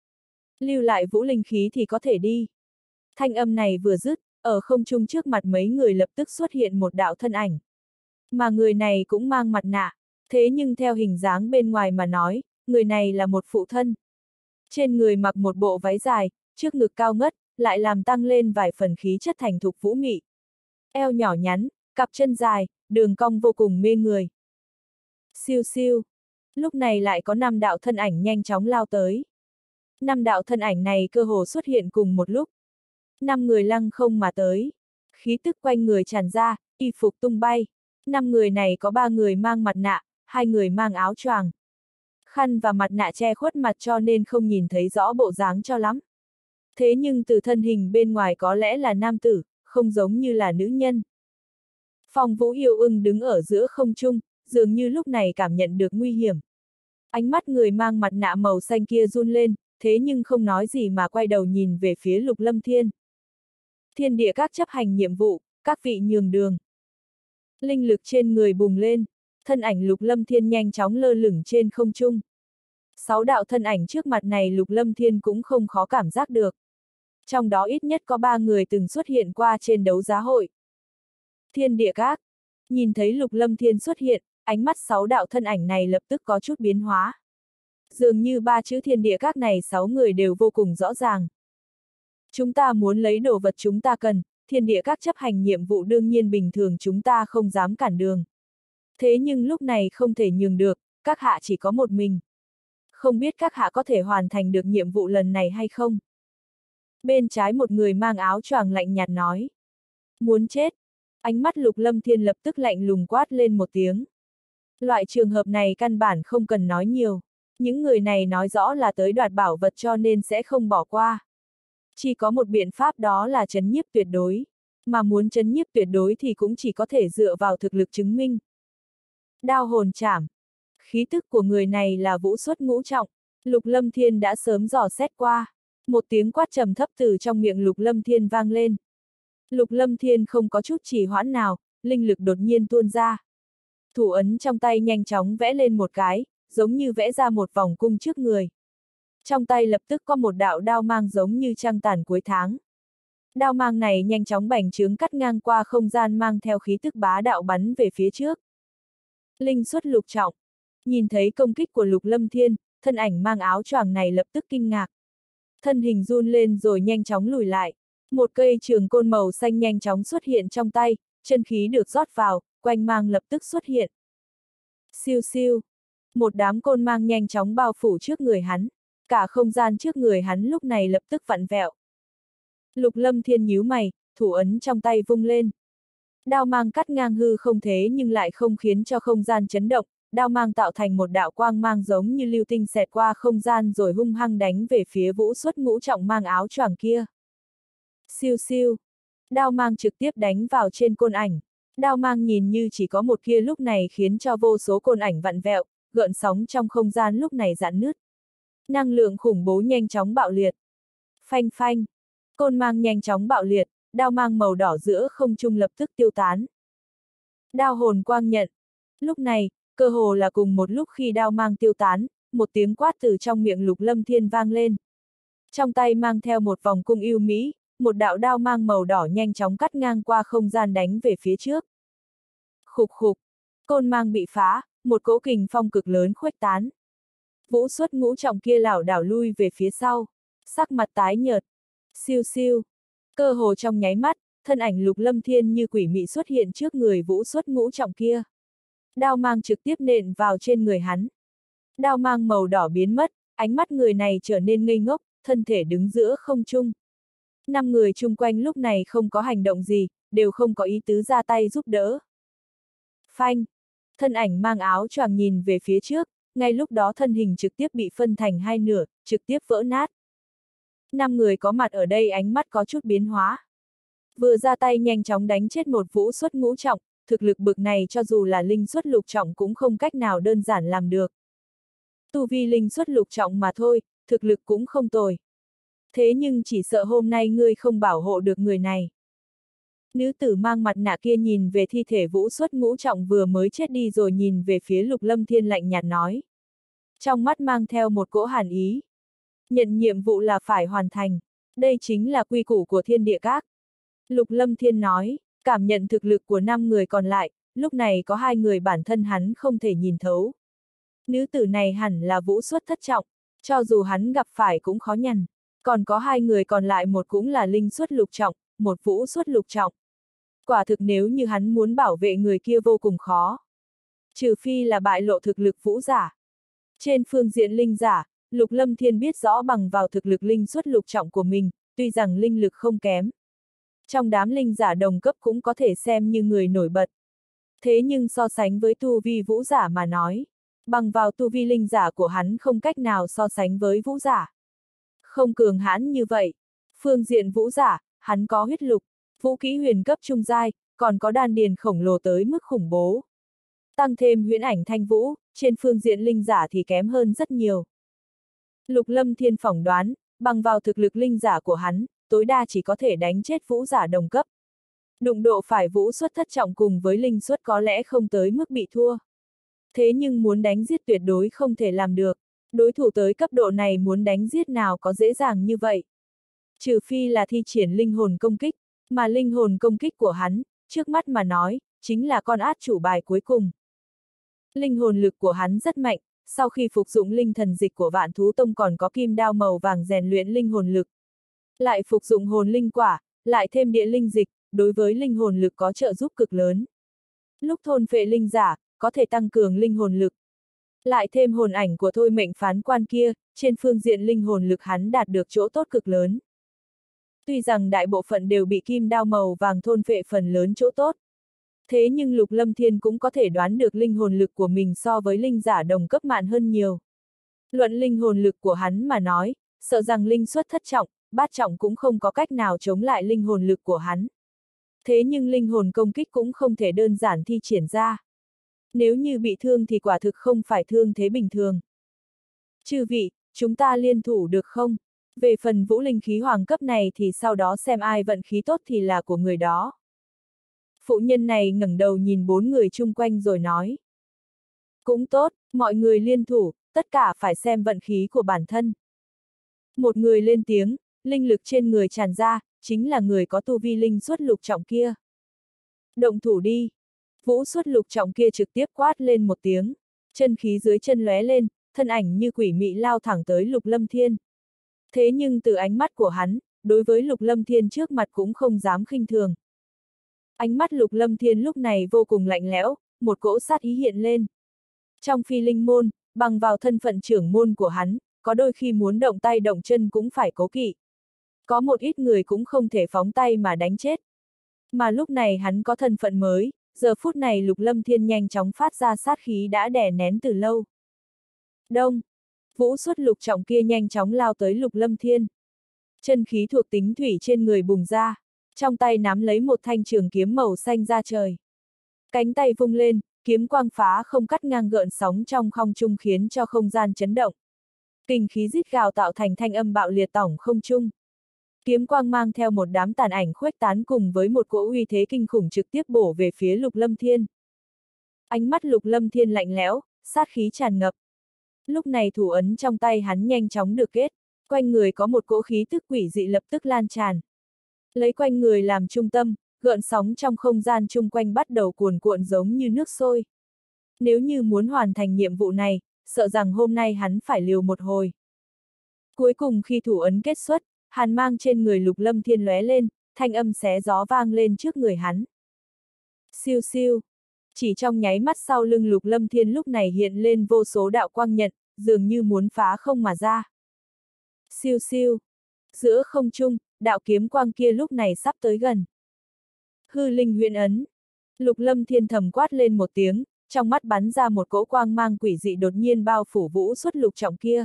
Lưu lại vũ linh khí thì có thể đi. Thanh âm này vừa dứt, ở không trung trước mặt mấy người lập tức xuất hiện một đạo thân ảnh. Mà người này cũng mang mặt nạ, thế nhưng theo hình dáng bên ngoài mà nói, người này là một phụ thân. Trên người mặc một bộ váy dài, trước ngực cao ngất, lại làm tăng lên vài phần khí chất thành thục vũ mị. Eo nhỏ nhắn, cặp chân dài, đường cong vô cùng mê người. Siêu siêu. Lúc này lại có năm đạo thân ảnh nhanh chóng lao tới. Năm đạo thân ảnh này cơ hồ xuất hiện cùng một lúc. Năm người lăng không mà tới. Khí tức quanh người tràn ra, y phục tung bay. Năm người này có ba người mang mặt nạ, hai người mang áo choàng. Khăn và mặt nạ che khuất mặt cho nên không nhìn thấy rõ bộ dáng cho lắm. Thế nhưng từ thân hình bên ngoài có lẽ là nam tử, không giống như là nữ nhân. Phong Vũ Yêu Ưng đứng ở giữa không trung, dường như lúc này cảm nhận được nguy hiểm. Ánh mắt người mang mặt nạ màu xanh kia run lên, thế nhưng không nói gì mà quay đầu nhìn về phía Lục Lâm Thiên. Thiên Địa Các chấp hành nhiệm vụ, các vị nhường đường. Linh lực trên người bùng lên, thân ảnh Lục Lâm Thiên nhanh chóng lơ lửng trên không trung. Sáu đạo thân ảnh trước mặt này Lục Lâm Thiên cũng không khó cảm giác được. Trong đó ít nhất có ba người từng xuất hiện qua trên đấu giá hội. Thiên Địa Các. Nhìn thấy Lục Lâm Thiên xuất hiện, ánh mắt sáu đạo thân ảnh này lập tức có chút biến hóa. Dường như ba chữ thiên địa các này sáu người đều vô cùng rõ ràng. Chúng ta muốn lấy đồ vật chúng ta cần, thiên địa các chấp hành nhiệm vụ đương nhiên bình thường chúng ta không dám cản đường. Thế nhưng lúc này không thể nhường được, các hạ chỉ có một mình. Không biết các hạ có thể hoàn thành được nhiệm vụ lần này hay không? Bên trái một người mang áo choàng lạnh nhạt nói. Muốn chết. Ánh mắt Lục Lâm Thiên lập tức lạnh lùng quát lên một tiếng. Loại trường hợp này căn bản không cần nói nhiều. Những người này nói rõ là tới đoạt bảo vật cho nên sẽ không bỏ qua. Chỉ có một biện pháp đó là trấn nhiếp tuyệt đối. Mà muốn trấn nhiếp tuyệt đối thì cũng chỉ có thể dựa vào thực lực chứng minh. Đao hồn chảm. Khí tức của người này là vũ xuất ngũ trọng. Lục Lâm Thiên đã sớm dò xét qua. Một tiếng quát trầm thấp từ trong miệng Lục Lâm Thiên vang lên. Lục Lâm Thiên không có chút trì hoãn nào, linh lực đột nhiên tuôn ra. Thủ ấn trong tay nhanh chóng vẽ lên một cái, giống như vẽ ra một vòng cung trước người. Trong tay lập tức có một đạo đao mang giống như trăng tàn cuối tháng. Đao mang này nhanh chóng bành trướng cắt ngang qua không gian mang theo khí tức bá đạo bắn về phía trước. Linh xuất lục trọng. Nhìn thấy công kích của Lục Lâm Thiên, thân ảnh mang áo choàng này lập tức kinh ngạc. Thân hình run lên rồi nhanh chóng lùi lại. Một cây trường côn màu xanh nhanh chóng xuất hiện trong tay, chân khí được rót vào, quanh mang lập tức xuất hiện. Siêu siêu. Một đám côn mang nhanh chóng bao phủ trước người hắn. Cả không gian trước người hắn lúc này lập tức vặn vẹo. Lục Lâm Thiên nhíu mày, thủ ấn trong tay vung lên. Đao mang cắt ngang hư không thế nhưng lại không khiến cho không gian chấn động, đao mang tạo thành một đạo quang mang giống như lưu tinh xẹt qua không gian rồi hung hăng đánh về phía vũ xuất ngũ trọng mang áo choàng kia. Siêu siêu. Đao mang trực tiếp đánh vào trên côn ảnh. Đao mang nhìn như chỉ có một kia lúc này khiến cho vô số côn ảnh vặn vẹo, gợn sóng trong không gian lúc này giãn nứt. Năng lượng khủng bố nhanh chóng bạo liệt. Phanh phanh. Côn mang nhanh chóng bạo liệt, đao mang màu đỏ giữa không trung lập tức tiêu tán. Đao hồn quang nhận. Lúc này, cơ hồ là cùng một lúc khi đao mang tiêu tán, một tiếng quát từ trong miệng Lục Lâm Thiên vang lên. Trong tay mang theo một vòng cung yêu mỹ, một đạo đao mang màu đỏ nhanh chóng cắt ngang qua không gian đánh về phía trước. Khục khục. Côn mang bị phá, một cỗ kình phong cực lớn khuếch tán. Vũ xuất ngũ trọng kia lảo đảo lui về phía sau, sắc mặt tái nhợt. Siêu siêu. Cơ hồ trong nháy mắt, thân ảnh Lục Lâm Thiên như quỷ mị xuất hiện trước người vũ xuất ngũ trọng kia. Đao mang trực tiếp nện vào trên người hắn. Đao mang màu đỏ biến mất, ánh mắt người này trở nên ngây ngốc, thân thể đứng giữa không trung. Năm người chung quanh lúc này không có hành động gì, đều không có ý tứ ra tay giúp đỡ. Phanh. Thân ảnh mang áo choàng nhìn về phía trước, ngay lúc đó thân hình trực tiếp bị phân thành hai nửa, trực tiếp vỡ nát. Năm người có mặt ở đây ánh mắt có chút biến hóa. Vừa ra tay nhanh chóng đánh chết một vũ xuất ngũ trọng, thực lực bực này cho dù là linh xuất lục trọng cũng không cách nào đơn giản làm được. Tu vi linh xuất lục trọng mà thôi, thực lực cũng không tồi. Thế nhưng chỉ sợ hôm nay ngươi không bảo hộ được người này. Nữ tử mang mặt nạ kia nhìn về thi thể vũ xuất ngũ trọng vừa mới chết đi rồi nhìn về phía Lục Lâm Thiên lạnh nhạt nói. Trong mắt mang theo một cỗ hàn ý. Nhận nhiệm vụ là phải hoàn thành. Đây chính là quy củ của thiên địa các. Lục Lâm Thiên nói, cảm nhận thực lực của năm người còn lại, lúc này có hai người bản thân hắn không thể nhìn thấu. Nữ tử này hẳn là vũ xuất thất trọng, cho dù hắn gặp phải cũng khó nhằn. Còn có hai người còn lại một cũng là linh xuất lục trọng, một vũ xuất lục trọng. Quả thực nếu như hắn muốn bảo vệ người kia vô cùng khó. Trừ phi là bại lộ thực lực vũ giả. Trên phương diện linh giả, Lục Lâm Thiên biết rõ bằng vào thực lực linh xuất lục trọng của mình, tuy rằng linh lực không kém. Trong đám linh giả đồng cấp cũng có thể xem như người nổi bật. Thế nhưng so sánh với tu vi vũ giả mà nói, bằng vào tu vi linh giả của hắn không cách nào so sánh với vũ giả. Không cường hãn như vậy. Phương diện vũ giả, hắn có huyết lục, vũ kỹ huyền cấp trung giai, còn có đan điền khổng lồ tới mức khủng bố. Tăng thêm huyễn ảnh thanh vũ, trên phương diện linh giả thì kém hơn rất nhiều. Lục Lâm Thiên phỏng đoán, bằng vào thực lực linh giả của hắn, tối đa chỉ có thể đánh chết vũ giả đồng cấp. Đụng độ phải vũ xuất thất trọng cùng với linh xuất có lẽ không tới mức bị thua. Thế nhưng muốn đánh giết tuyệt đối không thể làm được. Đối thủ tới cấp độ này muốn đánh giết nào có dễ dàng như vậy. Trừ phi là thi triển linh hồn công kích, mà linh hồn công kích của hắn, trước mắt mà nói, chính là con át chủ bài cuối cùng. Linh hồn lực của hắn rất mạnh, sau khi phục dụng linh thần dịch của Vạn Thú Tông còn có kim đao màu vàng rèn luyện linh hồn lực. Lại phục dụng hồn linh quả, lại thêm địa linh dịch, đối với linh hồn lực có trợ giúp cực lớn. Lúc thôn phệ linh giả, có thể tăng cường linh hồn lực. Lại thêm hồn ảnh của thôi mệnh phán quan kia, trên phương diện linh hồn lực hắn đạt được chỗ tốt cực lớn. Tuy rằng đại bộ phận đều bị kim đao màu vàng thôn phệ phần lớn chỗ tốt. Thế nhưng Lục Lâm Thiên cũng có thể đoán được linh hồn lực của mình so với linh giả đồng cấp mạnh hơn nhiều. Luận linh hồn lực của hắn mà nói, sợ rằng linh xuất thất trọng, bát trọng cũng không có cách nào chống lại linh hồn lực của hắn. Thế nhưng linh hồn công kích cũng không thể đơn giản thi triển ra. Nếu như bị thương thì quả thực không phải thương thế bình thường. Chư vị, chúng ta liên thủ được không? Về phần vũ linh khí hoàng cấp này thì sau đó xem ai vận khí tốt thì là của người đó. Phụ nhân này ngẩng đầu nhìn bốn người chung quanh rồi nói. Cũng tốt, mọi người liên thủ, tất cả phải xem vận khí của bản thân. Một người lên tiếng, linh lực trên người tràn ra, chính là người có tu vi linh xuất lục trọng kia. Động thủ đi. Vũ xuất lục trọng kia trực tiếp quát lên một tiếng, chân khí dưới chân lóe lên, thân ảnh như quỷ mị lao thẳng tới Lục Lâm Thiên. Thế nhưng từ ánh mắt của hắn, đối với Lục Lâm Thiên trước mặt cũng không dám khinh thường. Ánh mắt Lục Lâm Thiên lúc này vô cùng lạnh lẽo, một cỗ sát ý hiện lên. Trong phi linh môn, bằng vào thân phận trưởng môn của hắn, có đôi khi muốn động tay động chân cũng phải cố kỵ. Có một ít người cũng không thể phóng tay mà đánh chết. Mà lúc này hắn có thân phận mới, giờ phút này Lục Lâm Thiên nhanh chóng phát ra sát khí đã đè nén từ lâu. Đông! Vũ xuất lục trọng kia nhanh chóng lao tới Lục Lâm Thiên. Chân khí thuộc tính thủy trên người bùng ra, trong tay nắm lấy một thanh trường kiếm màu xanh ra trời. Cánh tay vung lên, kiếm quang phá không cắt ngang gợn sóng trong không trung khiến cho không gian chấn động. Kình khí rít gào tạo thành thanh âm bạo liệt tỏng không trung. Kiếm quang mang theo một đám tàn ảnh khuếch tán cùng với một cỗ uy thế kinh khủng trực tiếp bổ về phía Lục Lâm Thiên. Ánh mắt Lục Lâm Thiên lạnh lẽo, sát khí tràn ngập. Lúc này thủ ấn trong tay hắn nhanh chóng được kết, quanh người có một cỗ khí tức quỷ dị lập tức lan tràn. Lấy quanh người làm trung tâm, gợn sóng trong không gian chung quanh bắt đầu cuồn cuộn giống như nước sôi. Nếu như muốn hoàn thành nhiệm vụ này, sợ rằng hôm nay hắn phải liều một hồi. Cuối cùng khi thủ ấn kết xuất, hàn mang trên người Lục Lâm Thiên lóe lên, thanh âm xé gió vang lên trước người hắn. Siêu siêu. Chỉ trong nháy mắt sau lưng Lục Lâm Thiên lúc này hiện lên vô số đạo quang nhận, dường như muốn phá không mà ra. Siêu siêu. Giữa không trung, đạo kiếm quang kia lúc này sắp tới gần. Hư linh huyễn ấn. Lục Lâm Thiên thầm quát lên một tiếng, trong mắt bắn ra một cỗ quang mang quỷ dị đột nhiên bao phủ Vũ xuất lục trọng kia.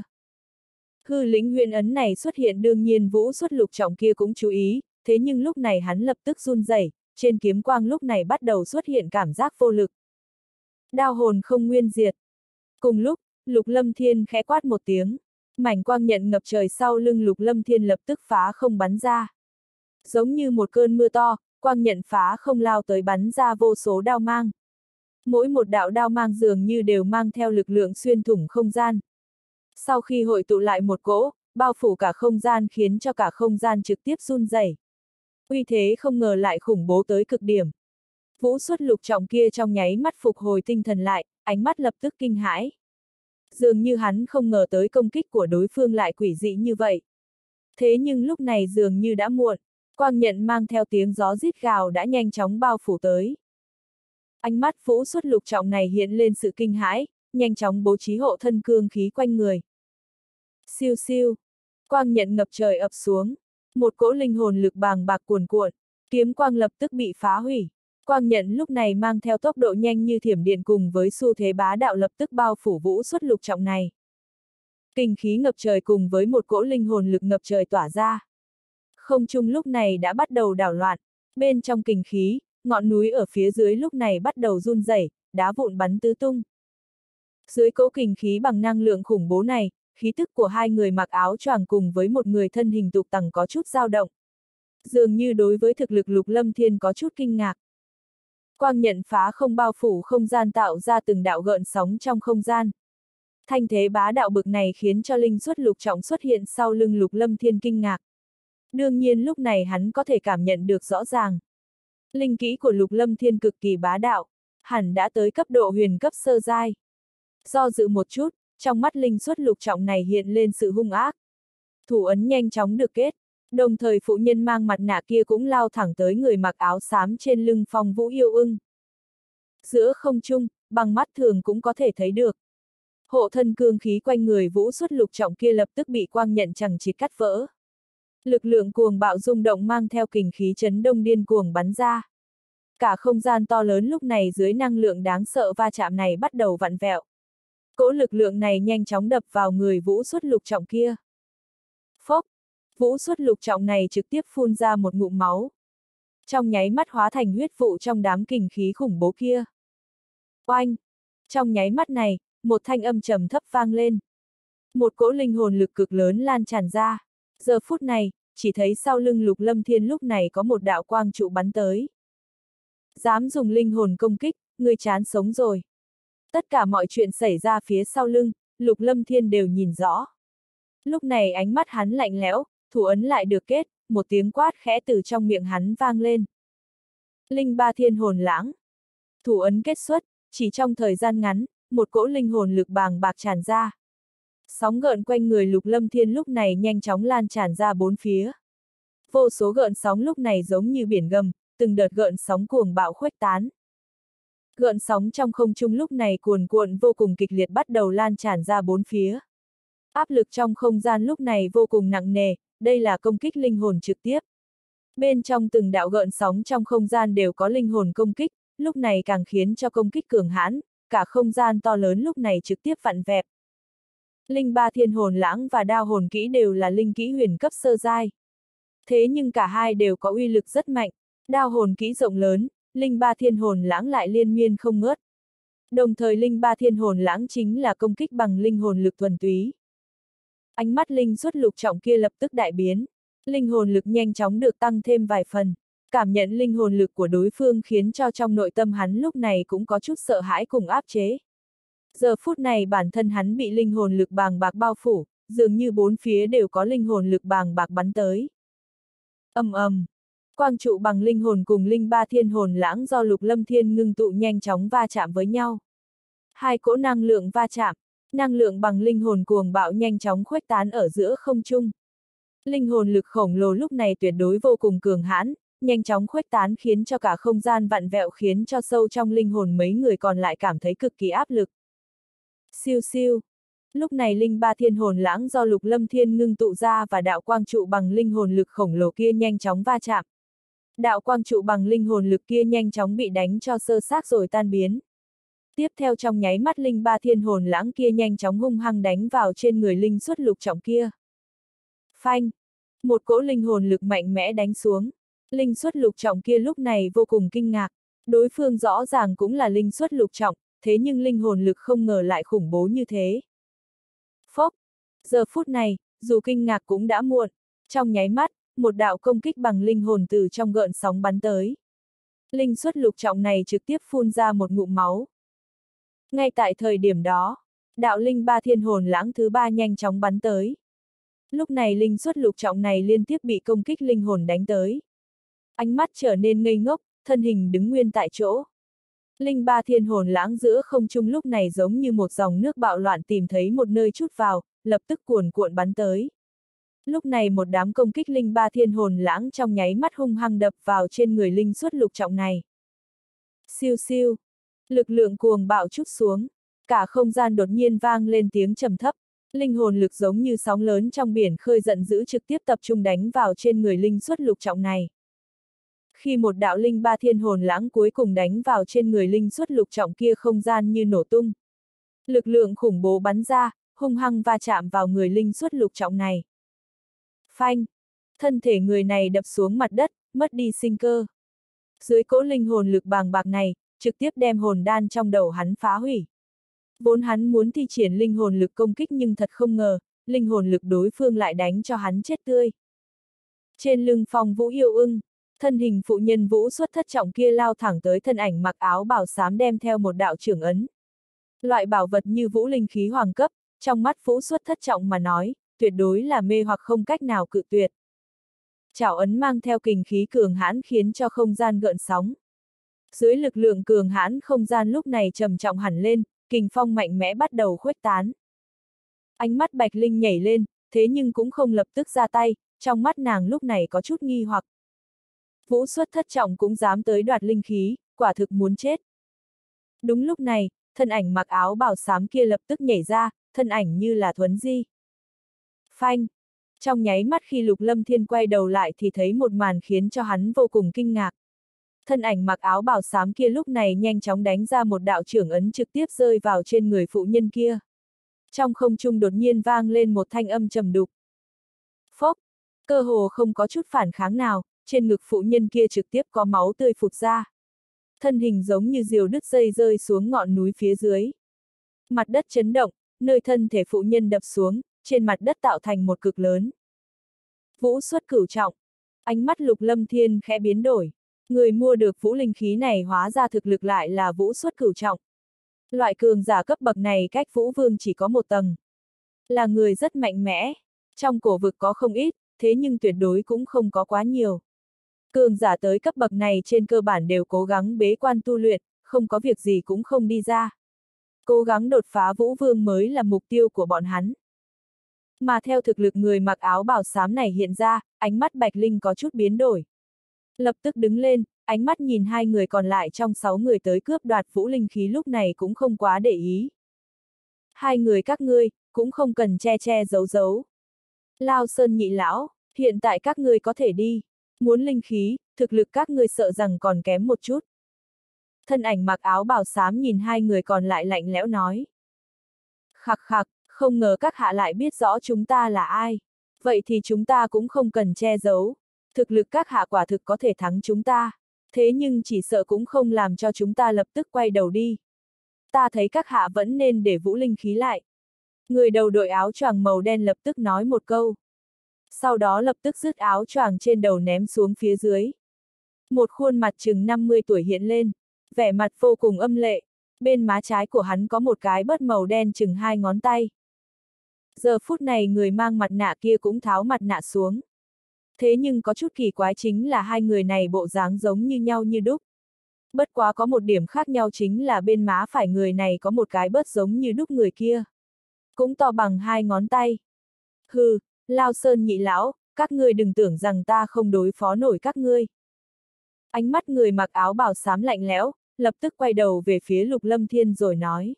Hư lĩnh huyễn ấn này xuất hiện đương nhiên Vũ xuất lục trọng kia cũng chú ý, thế nhưng lúc này hắn lập tức run rẩy, trên kiếm quang lúc này bắt đầu xuất hiện cảm giác vô lực. Đao hồn không nguyên diệt. Cùng lúc, Lục Lâm Thiên khẽ quát một tiếng, mảnh quang nhận ngập trời sau lưng Lục Lâm Thiên lập tức phá không bắn ra. Giống như một cơn mưa to, quang nhận phá không lao tới bắn ra vô số đao mang. Mỗi một đạo đao mang dường như đều mang theo lực lượng xuyên thủng không gian. Sau khi hội tụ lại một cỗ, bao phủ cả không gian khiến cho cả không gian trực tiếp run rẩy. Uy thế không ngờ lại khủng bố tới cực điểm. Vũ xuất lục trọng kia trong nháy mắt phục hồi tinh thần lại, ánh mắt lập tức kinh hãi. Dường như hắn không ngờ tới công kích của đối phương lại quỷ dị như vậy. Thế nhưng lúc này dường như đã muộn, quang nhận mang theo tiếng gió rít gào đã nhanh chóng bao phủ tới. Ánh mắt Vũ xuất lục trọng này hiện lên sự kinh hãi, nhanh chóng bố trí hộ thân cương khí quanh người. Siêu siêu, quang nhận ngập trời ập xuống, một cỗ linh hồn lực bàng bạc cuồn cuộn, kiếm quang lập tức bị phá hủy. Quang nhận lúc này mang theo tốc độ nhanh như thiểm điện cùng với xu thế bá đạo lập tức bao phủ Vũ xuất lục trọng này. Kình khí ngập trời cùng với một cỗ linh hồn lực ngập trời tỏa ra. Không trung lúc này đã bắt đầu đảo loạn, bên trong kình khí, ngọn núi ở phía dưới lúc này bắt đầu run rẩy, đá vụn bắn tứ tung. Dưới cỗ kình khí bằng năng lượng khủng bố này, khí tức của hai người mặc áo choàng cùng với một người thân hình tục tằng có chút dao động. Dường như đối với thực lực Lục Lâm Thiên có chút kinh ngạc. Quang nhận phá không bao phủ không gian tạo ra từng đạo gợn sóng trong không gian. Thanh thế bá đạo bực này khiến cho linh xuất lục trọng xuất hiện sau lưng Lục Lâm Thiên kinh ngạc. Đương nhiên lúc này hắn có thể cảm nhận được rõ ràng. Linh kỹ của Lục Lâm Thiên cực kỳ bá đạo. hẳn đã tới cấp độ huyền cấp sơ giai. Do dự một chút, trong mắt linh xuất lục trọng này hiện lên sự hung ác. Thủ ấn nhanh chóng được kết, đồng thời phụ nhân mang mặt nạ kia cũng lao thẳng tới người mặc áo xám trên lưng Phong Vũ Yêu Ưng. Giữa không trung, bằng mắt thường cũng có thể thấy được. Hộ thân cương khí quanh người Vũ xuất lục trọng kia lập tức bị quang nhận chằng chịt cắt vỡ. Lực lượng cuồng bạo rung động mang theo kình khí chấn đông điên cuồng bắn ra. Cả không gian to lớn lúc này dưới năng lượng đáng sợ va chạm này bắt đầu vặn vẹo. Cỗ lực lượng này nhanh chóng đập vào người Vũ xuất lục trọng kia. Phốc! Vũ xuất lục trọng này trực tiếp phun ra một ngụm máu. Trong nháy mắt hóa thành huyết vụ trong đám kình khí khủng bố kia. Oanh! Trong nháy mắt này, một thanh âm trầm thấp vang lên. Một cỗ linh hồn lực cực lớn lan tràn ra. Giờ phút này, chỉ thấy sau lưng Lục Lâm Thiên lúc này có một đạo quang trụ bắn tới. Dám dùng linh hồn công kích, ngươi chán sống rồi. Tất cả mọi chuyện xảy ra phía sau lưng, Lục Lâm Thiên đều nhìn rõ. Lúc này ánh mắt hắn lạnh lẽo, thủ ấn lại được kết, một tiếng quát khẽ từ trong miệng hắn vang lên. Linh ba thiên hồn lãng. Thủ ấn kết xuất, chỉ trong thời gian ngắn, một cỗ linh hồn lực bàng bạc tràn ra. Sóng gợn quanh người Lục Lâm Thiên lúc này nhanh chóng lan tràn ra bốn phía. Vô số gợn sóng lúc này giống như biển gầm, từng đợt gợn sóng cuồng bạo khuếch tán. Gợn sóng trong không trung lúc này cuồn cuộn vô cùng kịch liệt bắt đầu lan tràn ra bốn phía. Áp lực trong không gian lúc này vô cùng nặng nề, đây là công kích linh hồn trực tiếp. Bên trong từng đạo gợn sóng trong không gian đều có linh hồn công kích, lúc này càng khiến cho công kích cường hãn, cả không gian to lớn lúc này trực tiếp vặn vẹo. Linh ba thiên hồn lãng và đao hồn kỹ đều là linh kỹ huyền cấp sơ giai. Thế nhưng cả hai đều có uy lực rất mạnh, đao hồn kỹ rộng lớn, linh ba thiên hồn lãng lại liên miên không ngớt. Đồng thời linh ba thiên hồn lãng chính là công kích bằng linh hồn lực thuần túy. Ánh mắt linh xuất lục trọng kia lập tức đại biến, linh hồn lực nhanh chóng được tăng thêm vài phần. Cảm nhận linh hồn lực của đối phương khiến cho trong nội tâm hắn lúc này cũng có chút sợ hãi cùng áp chế. Giờ phút này bản thân hắn bị linh hồn lực bàng bạc bao phủ, dường như bốn phía đều có linh hồn lực bàng bạc bắn tới. Ầm ầm, quang trụ bằng linh hồn cùng linh ba thiên hồn lãng do Lục Lâm Thiên ngưng tụ nhanh chóng va chạm với nhau. Hai cỗ năng lượng va chạm, năng lượng bằng linh hồn cuồng bạo nhanh chóng khuếch tán ở giữa không trung. Linh hồn lực khổng lồ lúc này tuyệt đối vô cùng cường hãn, nhanh chóng khuếch tán khiến cho cả không gian vặn vẹo khiến cho sâu trong linh hồn mấy người còn lại cảm thấy cực kỳ áp lực. Siêu siêu. Lúc này linh ba thiên hồn lãng do Lục Lâm Thiên ngưng tụ ra và đạo quang trụ bằng linh hồn lực khổng lồ kia nhanh chóng va chạm. Đạo quang trụ bằng linh hồn lực kia nhanh chóng bị đánh cho sơ xác rồi tan biến. Tiếp theo trong nháy mắt linh ba thiên hồn lãng kia nhanh chóng hung hăng đánh vào trên người linh xuất lục trọng kia. Phanh! Một cỗ linh hồn lực mạnh mẽ đánh xuống. Linh xuất lục trọng kia lúc này vô cùng kinh ngạc. Đối phương rõ ràng cũng là linh xuất lục trọng, thế nhưng linh hồn lực không ngờ lại khủng bố như thế. Phốc! Giờ phút này, dù kinh ngạc cũng đã muộn. Trong nháy mắt, một đạo công kích bằng linh hồn từ trong gợn sóng bắn tới. Linh xuất lục trọng này trực tiếp phun ra một ngụm máu. Ngay tại thời điểm đó, đạo linh ba thiên hồn lãng thứ ba nhanh chóng bắn tới. Lúc này linh xuất lục trọng này liên tiếp bị công kích linh hồn đánh tới. Ánh mắt trở nên ngây ngốc, thân hình đứng nguyên tại chỗ. Linh ba thiên hồn lãng giữa không trung lúc này giống như một dòng nước bạo loạn tìm thấy một nơi trút vào, lập tức cuồn cuộn bắn tới. Lúc này một đám công kích linh ba thiên hồn lãng trong nháy mắt hung hăng đập vào trên người linh xuất lục trọng này. Siêu siêu, lực lượng cuồng bạo trút xuống, cả không gian đột nhiên vang lên tiếng trầm thấp, linh hồn lực giống như sóng lớn trong biển khơi giận dữ trực tiếp tập trung đánh vào trên người linh xuất lục trọng này. Khi một đạo linh ba thiên hồn lãng cuối cùng đánh vào trên người linh xuất lục trọng kia không gian như nổ tung. Lực lượng khủng bố bắn ra, hung hăng va chạm vào người linh xuất lục trọng này. Phanh! Thân thể người này đập xuống mặt đất, mất đi sinh cơ. Dưới cỗ linh hồn lực bàng bạc này, trực tiếp đem hồn đan trong đầu hắn phá hủy. Vốn hắn muốn thi triển linh hồn lực công kích nhưng thật không ngờ, linh hồn lực đối phương lại đánh cho hắn chết tươi. Trên lưng Phong Vũ Yêu Ưng, thân hình phụ nhân Vũ xuất thất trọng kia lao thẳng tới thân ảnh mặc áo bào xám đem theo một đạo trưởng ấn. Loại bảo vật như vũ linh khí hoàng cấp, trong mắt Vũ xuất thất trọng mà nói, tuyệt đối là mê hoặc không cách nào cự tuyệt. Chảo ấn mang theo kình khí cường hãn khiến cho không gian gợn sóng. Dưới lực lượng cường hãn không gian lúc này trầm trọng hẳn lên, kình phong mạnh mẽ bắt đầu khuếch tán. Ánh mắt Bạch Linh nhảy lên, thế nhưng cũng không lập tức ra tay, trong mắt nàng lúc này có chút nghi hoặc. Vũ Xuất thất trọng cũng dám tới đoạt linh khí, quả thực muốn chết. Đúng lúc này, thân ảnh mặc áo bào xám kia lập tức nhảy ra, thân ảnh như là thuấn di. Phanh! Trong nháy mắt khi Lục Lâm Thiên quay đầu lại thì thấy một màn khiến cho hắn vô cùng kinh ngạc. Thân ảnh mặc áo bào xám kia lúc này nhanh chóng đánh ra một đạo trưởng ấn trực tiếp rơi vào trên người phụ nhân kia. Trong không trung đột nhiên vang lên một thanh âm trầm đục. Phốc! Cơ hồ không có chút phản kháng nào, trên ngực phụ nhân kia trực tiếp có máu tươi phụt ra. Thân hình giống như diều đứt dây rơi xuống ngọn núi phía dưới. Mặt đất chấn động, nơi thân thể phụ nhân đập xuống, trên mặt đất tạo thành một cực lớn. Vũ Xuất cửu trọng. Ánh mắt Lục Lâm Thiên khẽ biến đổi. Người mua được vũ linh khí này hóa ra thực lực lại là Vũ Xuất cửu trọng. Loại cường giả cấp bậc này cách Vũ Vương chỉ có một tầng. Là người rất mạnh mẽ. Trong cổ vực có không ít, thế nhưng tuyệt đối cũng không có quá nhiều. Cường giả tới cấp bậc này trên cơ bản đều cố gắng bế quan tu luyện, không có việc gì cũng không đi ra. Cố gắng đột phá Vũ Vương mới là mục tiêu của bọn hắn. Mà theo thực lực người mặc áo bào xám này hiện ra, ánh mắt Bạch Linh có chút biến đổi. Lập tức đứng lên, ánh mắt nhìn hai người còn lại trong sáu người tới cướp đoạt vũ linh khí lúc này cũng không quá để ý. Hai người các ngươi, cũng không cần che che giấu giấu. Lao Sơn nhị lão, hiện tại các ngươi có thể đi. Muốn linh khí, thực lực các ngươi sợ rằng còn kém một chút. Thân ảnh mặc áo bào xám nhìn hai người còn lại lạnh lẽo nói. Khặc khặc, không ngờ các hạ lại biết rõ chúng ta là ai. Vậy thì chúng ta cũng không cần che giấu. Thực lực các hạ quả thực có thể thắng chúng ta. Thế nhưng chỉ sợ cũng không làm cho chúng ta lập tức quay đầu đi. Ta thấy các hạ vẫn nên để vũ linh khí lại. Người đầu đội áo choàng màu đen lập tức nói một câu. Sau đó lập tức dứt áo choàng trên đầu ném xuống phía dưới. Một khuôn mặt chừng năm mươi tuổi hiện lên, vẻ mặt vô cùng âm lệ, bên má trái của hắn có một cái bớt màu đen chừng hai ngón tay. Giờ phút này người mang mặt nạ kia cũng tháo mặt nạ xuống. Thế nhưng có chút kỳ quái chính là hai người này bộ dáng giống như nhau như đúc. Bất quá có một điểm khác nhau chính là bên má phải người này có một cái bớt giống như đúc người kia. Cũng to bằng hai ngón tay. Hừ, Lao Sơn nhị lão, các ngươi đừng tưởng rằng ta không đối phó nổi các ngươi. Ánh mắt người mặc áo bào xám lạnh lẽo, lập tức quay đầu về phía Lục Lâm Thiên rồi nói.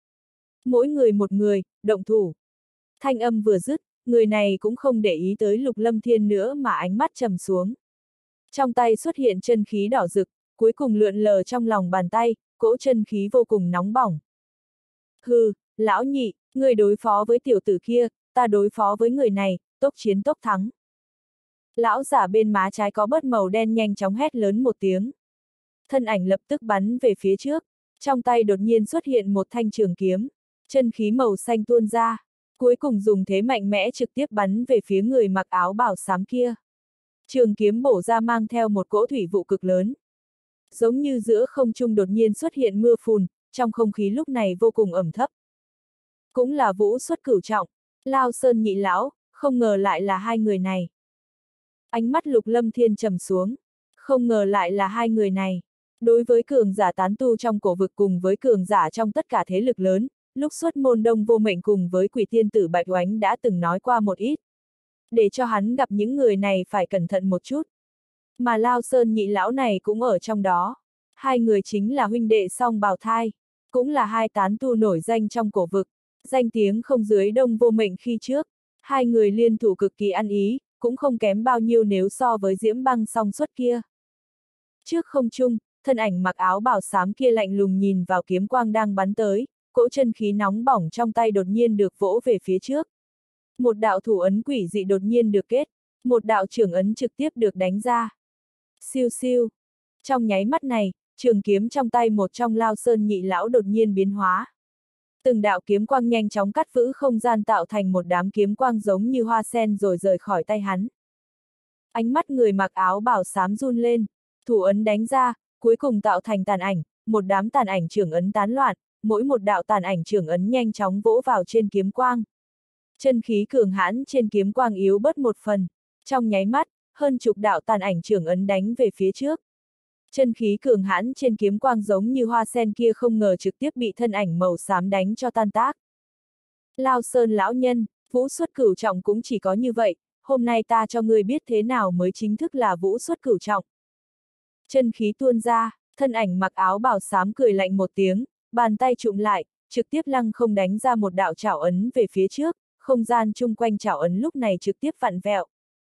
Mỗi người một người, động thủ. Thanh âm vừa dứt, người này cũng không để ý tới Lục Lâm Thiên nữa mà ánh mắt trầm xuống. Trong tay xuất hiện chân khí đỏ rực, cuối cùng lượn lờ trong lòng bàn tay, cỗ chân khí vô cùng nóng bỏng. Hừ, lão nhị, người đối phó với tiểu tử kia, ta đối phó với người này, tốc chiến tốc thắng. Lão giả bên má trái có bớt màu đen nhanh chóng hét lớn một tiếng. Thân ảnh lập tức bắn về phía trước, trong tay đột nhiên xuất hiện một thanh trường kiếm, chân khí màu xanh tuôn ra, cuối cùng dùng thế mạnh mẽ trực tiếp bắn về phía người mặc áo bào xám kia. Trường kiếm bổ ra mang theo một cỗ thủy vụ cực lớn. Giống như giữa không trung đột nhiên xuất hiện mưa phùn, trong không khí lúc này vô cùng ẩm thấp. Cũng là Vũ Xuất cửu trọng, Lao Sơn nhị lão, không ngờ lại là hai người này. Ánh mắt Lục Lâm Thiên trầm xuống, không ngờ lại là hai người này. Đối với cường giả tán tu trong cổ vực cùng với cường giả trong tất cả thế lực lớn, lúc xuất môn Đông Vô Mệnh cùng với Quỷ Tiên tử Bạch Oánh đã từng nói qua một ít. Để cho hắn gặp những người này phải cẩn thận một chút. Mà Lao Sơn nhị lão này cũng ở trong đó. Hai người chính là huynh đệ song bào thai, cũng là hai tán tu nổi danh trong cổ vực, danh tiếng không dưới Đông Vô Mệnh khi trước. Hai người liên thủ cực kỳ ăn ý, cũng không kém bao nhiêu nếu so với Diễm Băng song xuất kia. Trước không trung, thân ảnh mặc áo bào xám kia lạnh lùng nhìn vào kiếm quang đang bắn tới, cỗ chân khí nóng bỏng trong tay đột nhiên được vỗ về phía trước. Một đạo thủ ấn quỷ dị đột nhiên được kết, một đạo trưởng ấn trực tiếp được đánh ra. Siêu siêu. Trong nháy mắt này, trường kiếm trong tay một trong Lao Sơn nhị lão đột nhiên biến hóa. Từng đạo kiếm quang nhanh chóng cắt vỡ không gian tạo thành một đám kiếm quang giống như hoa sen rồi rời khỏi tay hắn. Ánh mắt người mặc áo bào xám run lên, thủ ấn đánh ra, cuối cùng tạo thành tàn ảnh, một đám tàn ảnh trưởng ấn tán loạn, mỗi một đạo tàn ảnh trưởng ấn nhanh chóng vỗ vào trên kiếm quang. Chân khí cường hãn trên kiếm quang yếu bớt một phần, trong nháy mắt, hơn chục đạo tàn ảnh trưởng ấn đánh về phía trước. Chân khí cường hãn trên kiếm quang giống như hoa sen kia không ngờ trực tiếp bị thân ảnh màu xám đánh cho tan tác. Lao Sơn lão nhân, vũ xuất cửu trọng cũng chỉ có như vậy, hôm nay ta cho ngươi biết thế nào mới chính thức là vũ xuất cửu trọng. Chân khí tuôn ra, thân ảnh mặc áo bào xám cười lạnh một tiếng, bàn tay trụm lại, trực tiếp lăng không đánh ra một đạo chảo ấn về phía trước, không gian chung quanh chảo ấn lúc này trực tiếp vặn vẹo.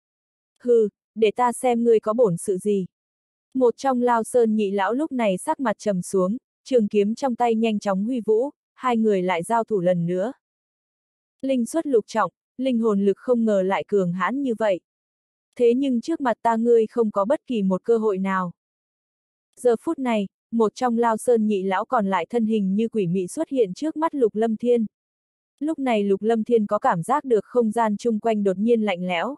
Hừ, để ta xem ngươi có bổn sự gì. Một trong Lao Sơn nhị lão lúc này sắc mặt trầm xuống, trường kiếm trong tay nhanh chóng huy vũ, hai người lại giao thủ lần nữa. Linh xuất lục trọng, linh hồn lực không ngờ lại cường hãn như vậy. Thế nhưng trước mặt ta ngươi không có bất kỳ một cơ hội nào. Giờ phút này, một trong Lao Sơn nhị lão còn lại thân hình như quỷ mị xuất hiện trước mắt Lục Lâm Thiên. Lúc này Lục Lâm Thiên có cảm giác được không gian chung quanh đột nhiên lạnh lẽo.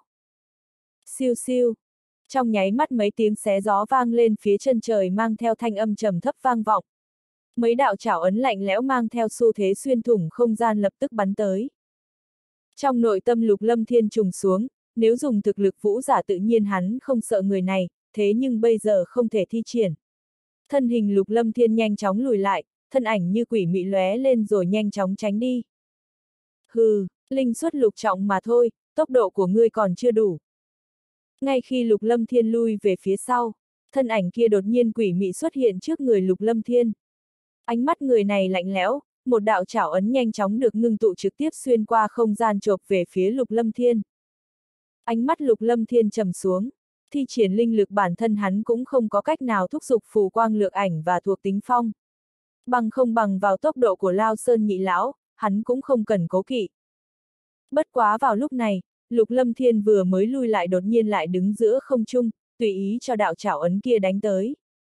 Siêu siêu. Trong nháy mắt mấy tiếng xé gió vang lên phía chân trời mang theo thanh âm trầm thấp vang vọng. Mấy đạo chảo ấn lạnh lẽo mang theo xu thế xuyên thủng không gian lập tức bắn tới. Trong nội tâm Lục Lâm Thiên trùng xuống, nếu dùng thực lực vũ giả tự nhiên hắn không sợ người này, thế nhưng bây giờ không thể thi triển. Thân hình Lục Lâm Thiên nhanh chóng lùi lại, thân ảnh như quỷ mị lóe lên rồi nhanh chóng tránh đi. Hừ, linh xuất lục trọng mà thôi, tốc độ của ngươi còn chưa đủ. Ngay khi Lục Lâm Thiên lui về phía sau, thân ảnh kia đột nhiên quỷ mị xuất hiện trước người Lục Lâm Thiên. Ánh mắt người này lạnh lẽo, một đạo chảo ấn nhanh chóng được ngưng tụ trực tiếp xuyên qua không gian chộp về phía Lục Lâm Thiên. Ánh mắt Lục Lâm Thiên trầm xuống, thi triển linh lực bản thân hắn cũng không có cách nào thúc giục phù quang lược ảnh và thuộc tính phong. Bằng không bằng vào tốc độ của Lao Sơn nhị lão, hắn cũng không cần cố kỵ. Bất quá vào lúc này, Lục Lâm Thiên vừa mới lui lại đột nhiên lại đứng giữa không trung, tùy ý cho đạo chảo ấn kia đánh tới.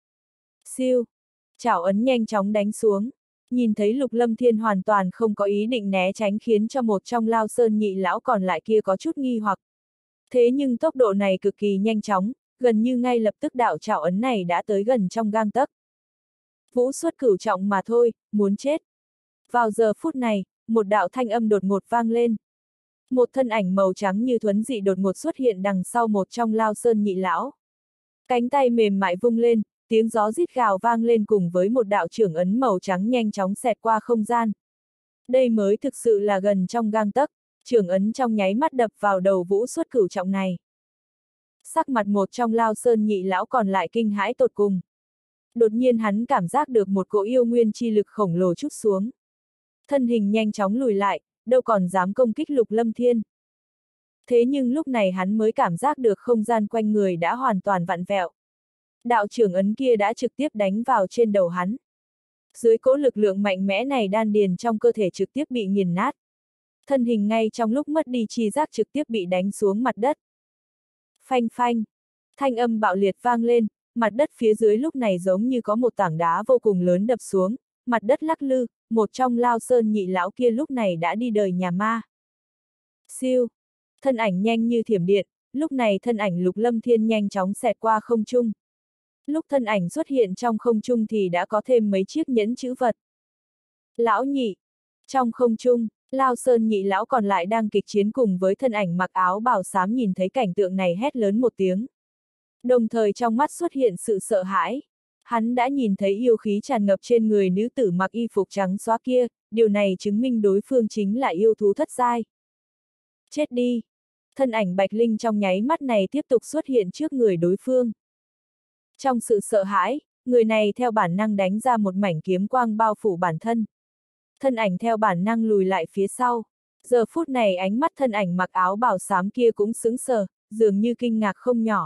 Siêu! Chảo ấn nhanh chóng đánh xuống. Nhìn thấy Lục Lâm Thiên hoàn toàn không có ý định né tránh khiến cho một trong Lao Sơn nhị lão còn lại kia có chút nghi hoặc. Thế nhưng tốc độ này cực kỳ nhanh chóng, gần như ngay lập tức đạo chảo ấn này đã tới gần trong gang tấc. Vũ xuất cửu trọng mà thôi, muốn chết. Vào giờ phút này, một đạo thanh âm đột ngột vang lên. Một thân ảnh màu trắng như thuấn dị đột ngột xuất hiện đằng sau một trong Lao Sơn nhị lão. Cánh tay mềm mại vung lên, tiếng gió rít gào vang lên cùng với một đạo trưởng ấn màu trắng nhanh chóng xẹt qua không gian. Đây mới thực sự là gần trong gang tấc, trưởng ấn trong nháy mắt đập vào đầu vũ xuất cửu trọng này. Sắc mặt một trong Lao Sơn nhị lão còn lại kinh hãi tột cùng. Đột nhiên hắn cảm giác được một cỗ yêu nguyên chi lực khổng lồ trút xuống. Thân hình nhanh chóng lùi lại, đâu còn dám công kích Lục Lâm Thiên. Thế nhưng lúc này hắn mới cảm giác được không gian quanh người đã hoàn toàn vặn vẹo. Đạo trưởng ấn kia đã trực tiếp đánh vào trên đầu hắn. Dưới cỗ lực lượng mạnh mẽ này đan điền trong cơ thể trực tiếp bị nghiền nát. Thân hình ngay trong lúc mất đi chi giác trực tiếp bị đánh xuống mặt đất. Phanh phanh. Thanh âm bạo liệt vang lên, mặt đất phía dưới lúc này giống như có một tảng đá vô cùng lớn đập xuống, mặt đất lắc lư, một trong Lao Sơn nhị lão kia lúc này đã đi đời nhà ma. Siêu. Thân ảnh nhanh như thiểm điện, lúc này thân ảnh Lục Lâm Thiên nhanh chóng xẹt qua không trung. Lúc thân ảnh xuất hiện trong không trung thì đã có thêm mấy chiếc nhẫn chữ vật. Lão nhị. Trong không trung, Lao Sơn nhị lão còn lại đang kịch chiến cùng với thân ảnh mặc áo bào xám nhìn thấy cảnh tượng này hét lớn một tiếng. Đồng thời trong mắt xuất hiện sự sợ hãi. Hắn đã nhìn thấy yêu khí tràn ngập trên người nữ tử mặc y phục trắng xóa kia, điều này chứng minh đối phương chính là yêu thú thất giai. Chết đi! Thân ảnh Bạch Linh trong nháy mắt này tiếp tục xuất hiện trước người đối phương. Trong sự sợ hãi, người này theo bản năng đánh ra một mảnh kiếm quang bao phủ bản thân. Thân ảnh theo bản năng lùi lại phía sau. Giờ phút này ánh mắt thân ảnh mặc áo bào xám kia cũng sững sờ, dường như kinh ngạc không nhỏ.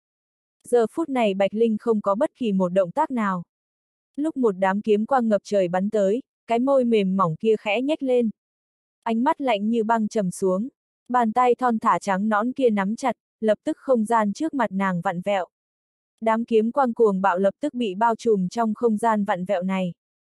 Giờ phút này Bạch Linh không có bất kỳ một động tác nào. Lúc một đám kiếm quang ngập trời bắn tới, cái môi mềm mỏng kia khẽ nhếch lên. Ánh mắt lạnh như băng trầm xuống. Bàn tay thon thả trắng nõn kia nắm chặt, lập tức không gian trước mặt nàng vặn vẹo. Đám kiếm quang cuồng bạo lập tức bị bao trùm trong không gian vặn vẹo này.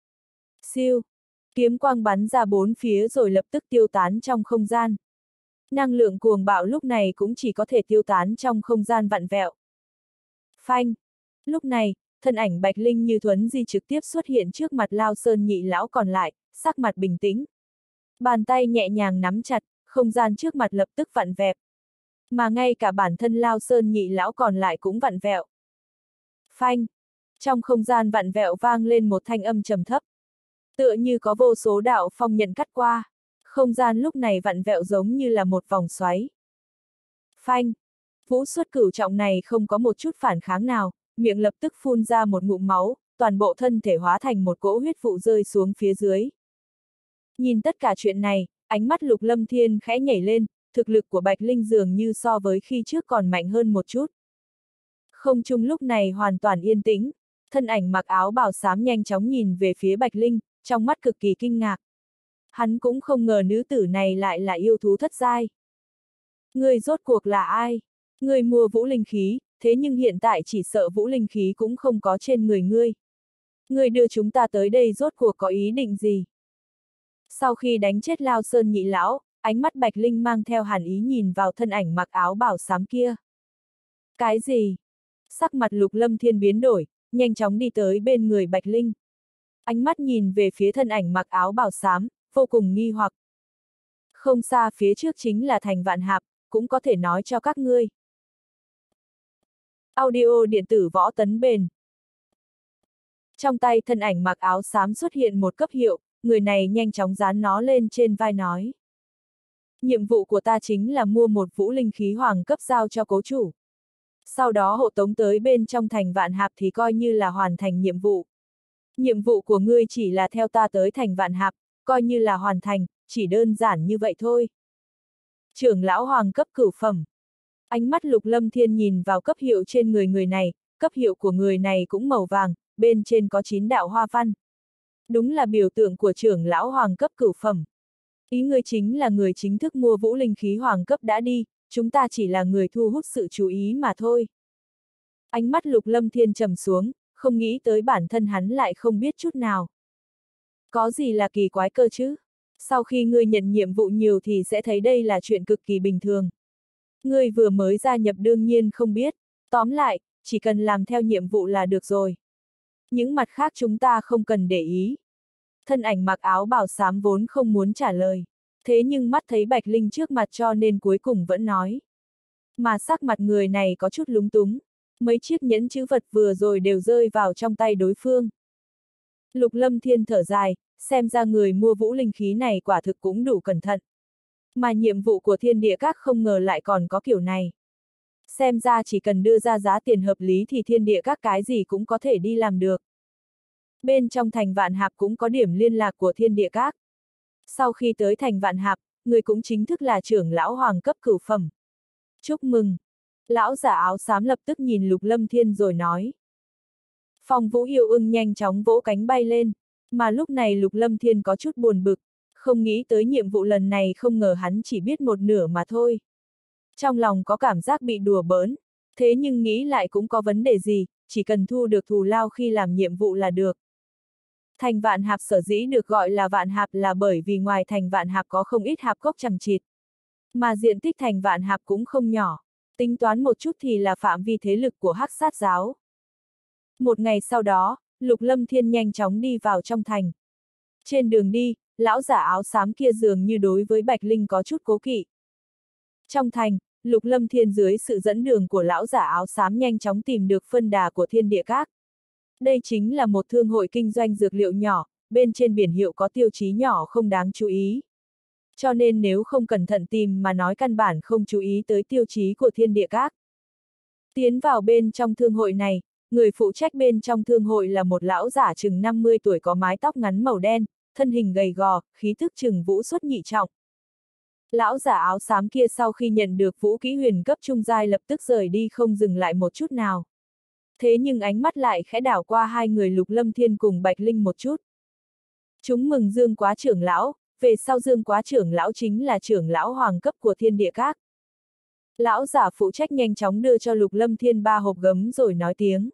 Siêu! Kiếm quang bắn ra bốn phía rồi lập tức tiêu tán trong không gian. Năng lượng cuồng bạo lúc này cũng chỉ có thể tiêu tán trong không gian vặn vẹo. Phanh! Lúc này, thân ảnh Bạch Linh như thuấn di trực tiếp xuất hiện trước mặt Lao Sơn nhị lão còn lại, sắc mặt bình tĩnh. Bàn tay nhẹ nhàng nắm chặt, không gian trước mặt lập tức vặn vẹo. Mà ngay cả bản thân Lao Sơn nhị lão còn lại cũng vặn vẹo. Phanh! Trong không gian vặn vẹo vang lên một thanh âm trầm thấp. Tựa như có vô số đạo phong nhận cắt qua. Không gian lúc này vặn vẹo giống như là một vòng xoáy. Phanh! Vũ Xuất Cửu Trọng này không có một chút phản kháng nào, miệng lập tức phun ra một ngụm máu, toàn bộ thân thể hóa thành một cỗ huyết vụ rơi xuống phía dưới. Nhìn tất cả chuyện này, ánh mắt Lục Lâm Thiên khẽ nhảy lên, thực lực của Bạch Linh dường như so với khi trước còn mạnh hơn một chút. Không trung lúc này hoàn toàn yên tĩnh, thân ảnh mặc áo bào xám nhanh chóng nhìn về phía Bạch Linh, trong mắt cực kỳ kinh ngạc. Hắn cũng không ngờ nữ tử này lại là yêu thú thất giai. Người rốt cuộc là ai? Người mua vũ linh khí, thế nhưng hiện tại chỉ sợ vũ linh khí cũng không có trên người ngươi. Người đưa chúng ta tới đây rốt cuộc có ý định gì? Sau khi đánh chết Lao Sơn nhị lão, ánh mắt Bạch Linh mang theo hàn ý nhìn vào thân ảnh mặc áo bảo xám kia. Cái gì? Sắc mặt Lục Lâm Thiên biến đổi, nhanh chóng đi tới bên người Bạch Linh. Ánh mắt nhìn về phía thân ảnh mặc áo bào xám, vô cùng nghi hoặc. Không xa phía trước chính là thành Vạn Hạp, cũng có thể nói cho các ngươi. Audio điện tử võ tấn bền. Trong tay thân ảnh mặc áo xám xuất hiện một cấp hiệu, người này nhanh chóng dán nó lên trên vai nói. Nhiệm vụ của ta chính là mua một vũ linh khí hoàng cấp giao cho cố chủ. Sau đó hộ tống tới bên trong thành Vạn Hạp thì coi như là hoàn thành nhiệm vụ. Nhiệm vụ của ngươi chỉ là theo ta tới thành Vạn Hạp, coi như là hoàn thành, chỉ đơn giản như vậy thôi. Trưởng lão hoàng cấp cửu phẩm. Ánh mắt Lục Lâm Thiên nhìn vào cấp hiệu trên người người này, cấp hiệu của người này cũng màu vàng, bên trên có chín đạo hoa văn. Đúng là biểu tượng của trưởng lão hoàng cấp cửu phẩm. Ý ngươi chính là người chính thức mua vũ linh khí hoàng cấp đã đi, chúng ta chỉ là người thu hút sự chú ý mà thôi. Ánh mắt Lục Lâm Thiên trầm xuống, không nghĩ tới bản thân hắn lại không biết chút nào. Có gì là kỳ quái cơ chứ? Sau khi ngươi nhận nhiệm vụ nhiều thì sẽ thấy đây là chuyện cực kỳ bình thường. Ngươi vừa mới gia nhập đương nhiên không biết, tóm lại, chỉ cần làm theo nhiệm vụ là được rồi. Những mặt khác chúng ta không cần để ý. Thân ảnh mặc áo bào xám vốn không muốn trả lời, thế nhưng mắt thấy Bạch Linh trước mặt cho nên cuối cùng vẫn nói. Mà sắc mặt người này có chút lúng túng, mấy chiếc nhẫn chữ vật vừa rồi đều rơi vào trong tay đối phương. Lục Lâm Thiên thở dài, xem ra người mua vũ linh khí này quả thực cũng đủ cẩn thận. Mà nhiệm vụ của Thiên Địa Các không ngờ lại còn có kiểu này. Xem ra chỉ cần đưa ra giá tiền hợp lý thì Thiên Địa Các cái gì cũng có thể đi làm được. Bên trong thành Vạn Hạp cũng có điểm liên lạc của Thiên Địa Các. Sau khi tới thành Vạn Hạp, người cũng chính thức là trưởng lão hoàng cấp cửu phẩm. Chúc mừng! Lão giả áo xám lập tức nhìn Lục Lâm Thiên rồi nói. Phong Vũ Yêu Ưng nhanh chóng vỗ cánh bay lên, mà lúc này Lục Lâm Thiên có chút buồn bực, không nghĩ tới nhiệm vụ lần này không ngờ hắn chỉ biết một nửa mà thôi. Trong lòng có cảm giác bị đùa bỡn, thế nhưng nghĩ lại cũng có vấn đề gì, chỉ cần thu được thù lao khi làm nhiệm vụ là được. Thành Vạn Hạp sở dĩ được gọi là Vạn Hạp là bởi vì ngoài thành Vạn Hạp có không ít hạp cốc chằng chịt. Mà diện tích thành Vạn Hạp cũng không nhỏ, tính toán một chút thì là phạm vi thế lực của Hắc Sát giáo. Một ngày sau đó, Lục Lâm Thiên nhanh chóng đi vào trong thành. Trên đường đi, lão giả áo xám kia dường như đối với Bạch Linh có chút cố kỵ. Trong thành, Lục Lâm Thiên dưới sự dẫn đường của lão giả áo xám nhanh chóng tìm được phân đà của Thiên Địa Các. Đây chính là một thương hội kinh doanh dược liệu nhỏ, bên trên biển hiệu có tiêu chí nhỏ không đáng chú ý. Cho nên nếu không cẩn thận tìm mà nói căn bản không chú ý tới tiêu chí của Thiên Địa Các. Tiến vào bên trong thương hội này, người phụ trách bên trong thương hội là một lão giả chừng năm mươi tuổi có mái tóc ngắn màu đen, thân hình gầy gò, khí thức chừng vũ xuất nhị trọng. Lão giả áo xám kia sau khi nhận được vũ kỹ huyền cấp trung giai lập tức rời đi không dừng lại một chút nào. Thế nhưng ánh mắt lại khẽ đảo qua hai người Lục Lâm Thiên cùng Bạch Linh một chút. Chúng mừng Dương Quá trưởng lão, về sau Dương Quá trưởng lão chính là trưởng lão hoàng cấp của Thiên Địa Các. Lão giả phụ trách nhanh chóng đưa cho Lục Lâm Thiên ba hộp gấm rồi nói tiếng.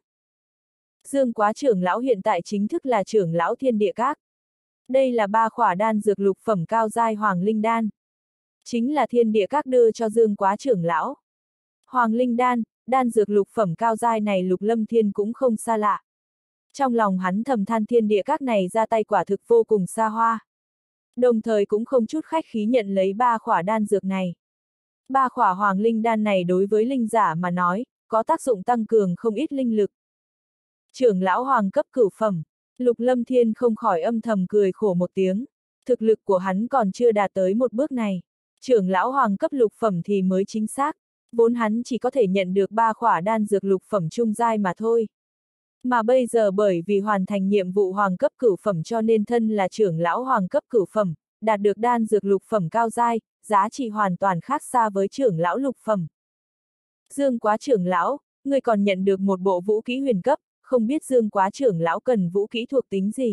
Dương Quá trưởng lão hiện tại chính thức là trưởng lão Thiên Địa Các. Đây là ba khỏa đan dược lục phẩm cao giai Hoàng Linh Đan. Chính là Thiên Địa Các đưa cho Dương Quá trưởng lão. Hoàng Linh Đan, đan dược lục phẩm cao giai này Lục Lâm Thiên cũng không xa lạ. Trong lòng hắn thầm than Thiên Địa Các này ra tay quả thực vô cùng xa hoa. Đồng thời cũng không chút khách khí nhận lấy ba khỏa đan dược này. Ba khỏa Hoàng Linh Đan này đối với linh giả mà nói, có tác dụng tăng cường không ít linh lực. Trưởng lão hoàng cấp cửu phẩm. Lục Lâm Thiên không khỏi âm thầm cười khổ một tiếng. Thực lực của hắn còn chưa đạt tới một bước này. Trưởng lão hoàng cấp lục phẩm thì mới chính xác. Vốn hắn chỉ có thể nhận được ba khỏa đan dược lục phẩm trung giai mà thôi. Mà bây giờ bởi vì hoàn thành nhiệm vụ hoàng cấp cửu phẩm cho nên thân là trưởng lão hoàng cấp cửu phẩm, đạt được đan dược lục phẩm cao giai, giá trị hoàn toàn khác xa với trưởng lão lục phẩm. Dương Quá trưởng lão, người còn nhận được một bộ vũ kỹ huyền cấp, không biết Dương Quá trưởng lão cần vũ kỹ thuộc tính gì?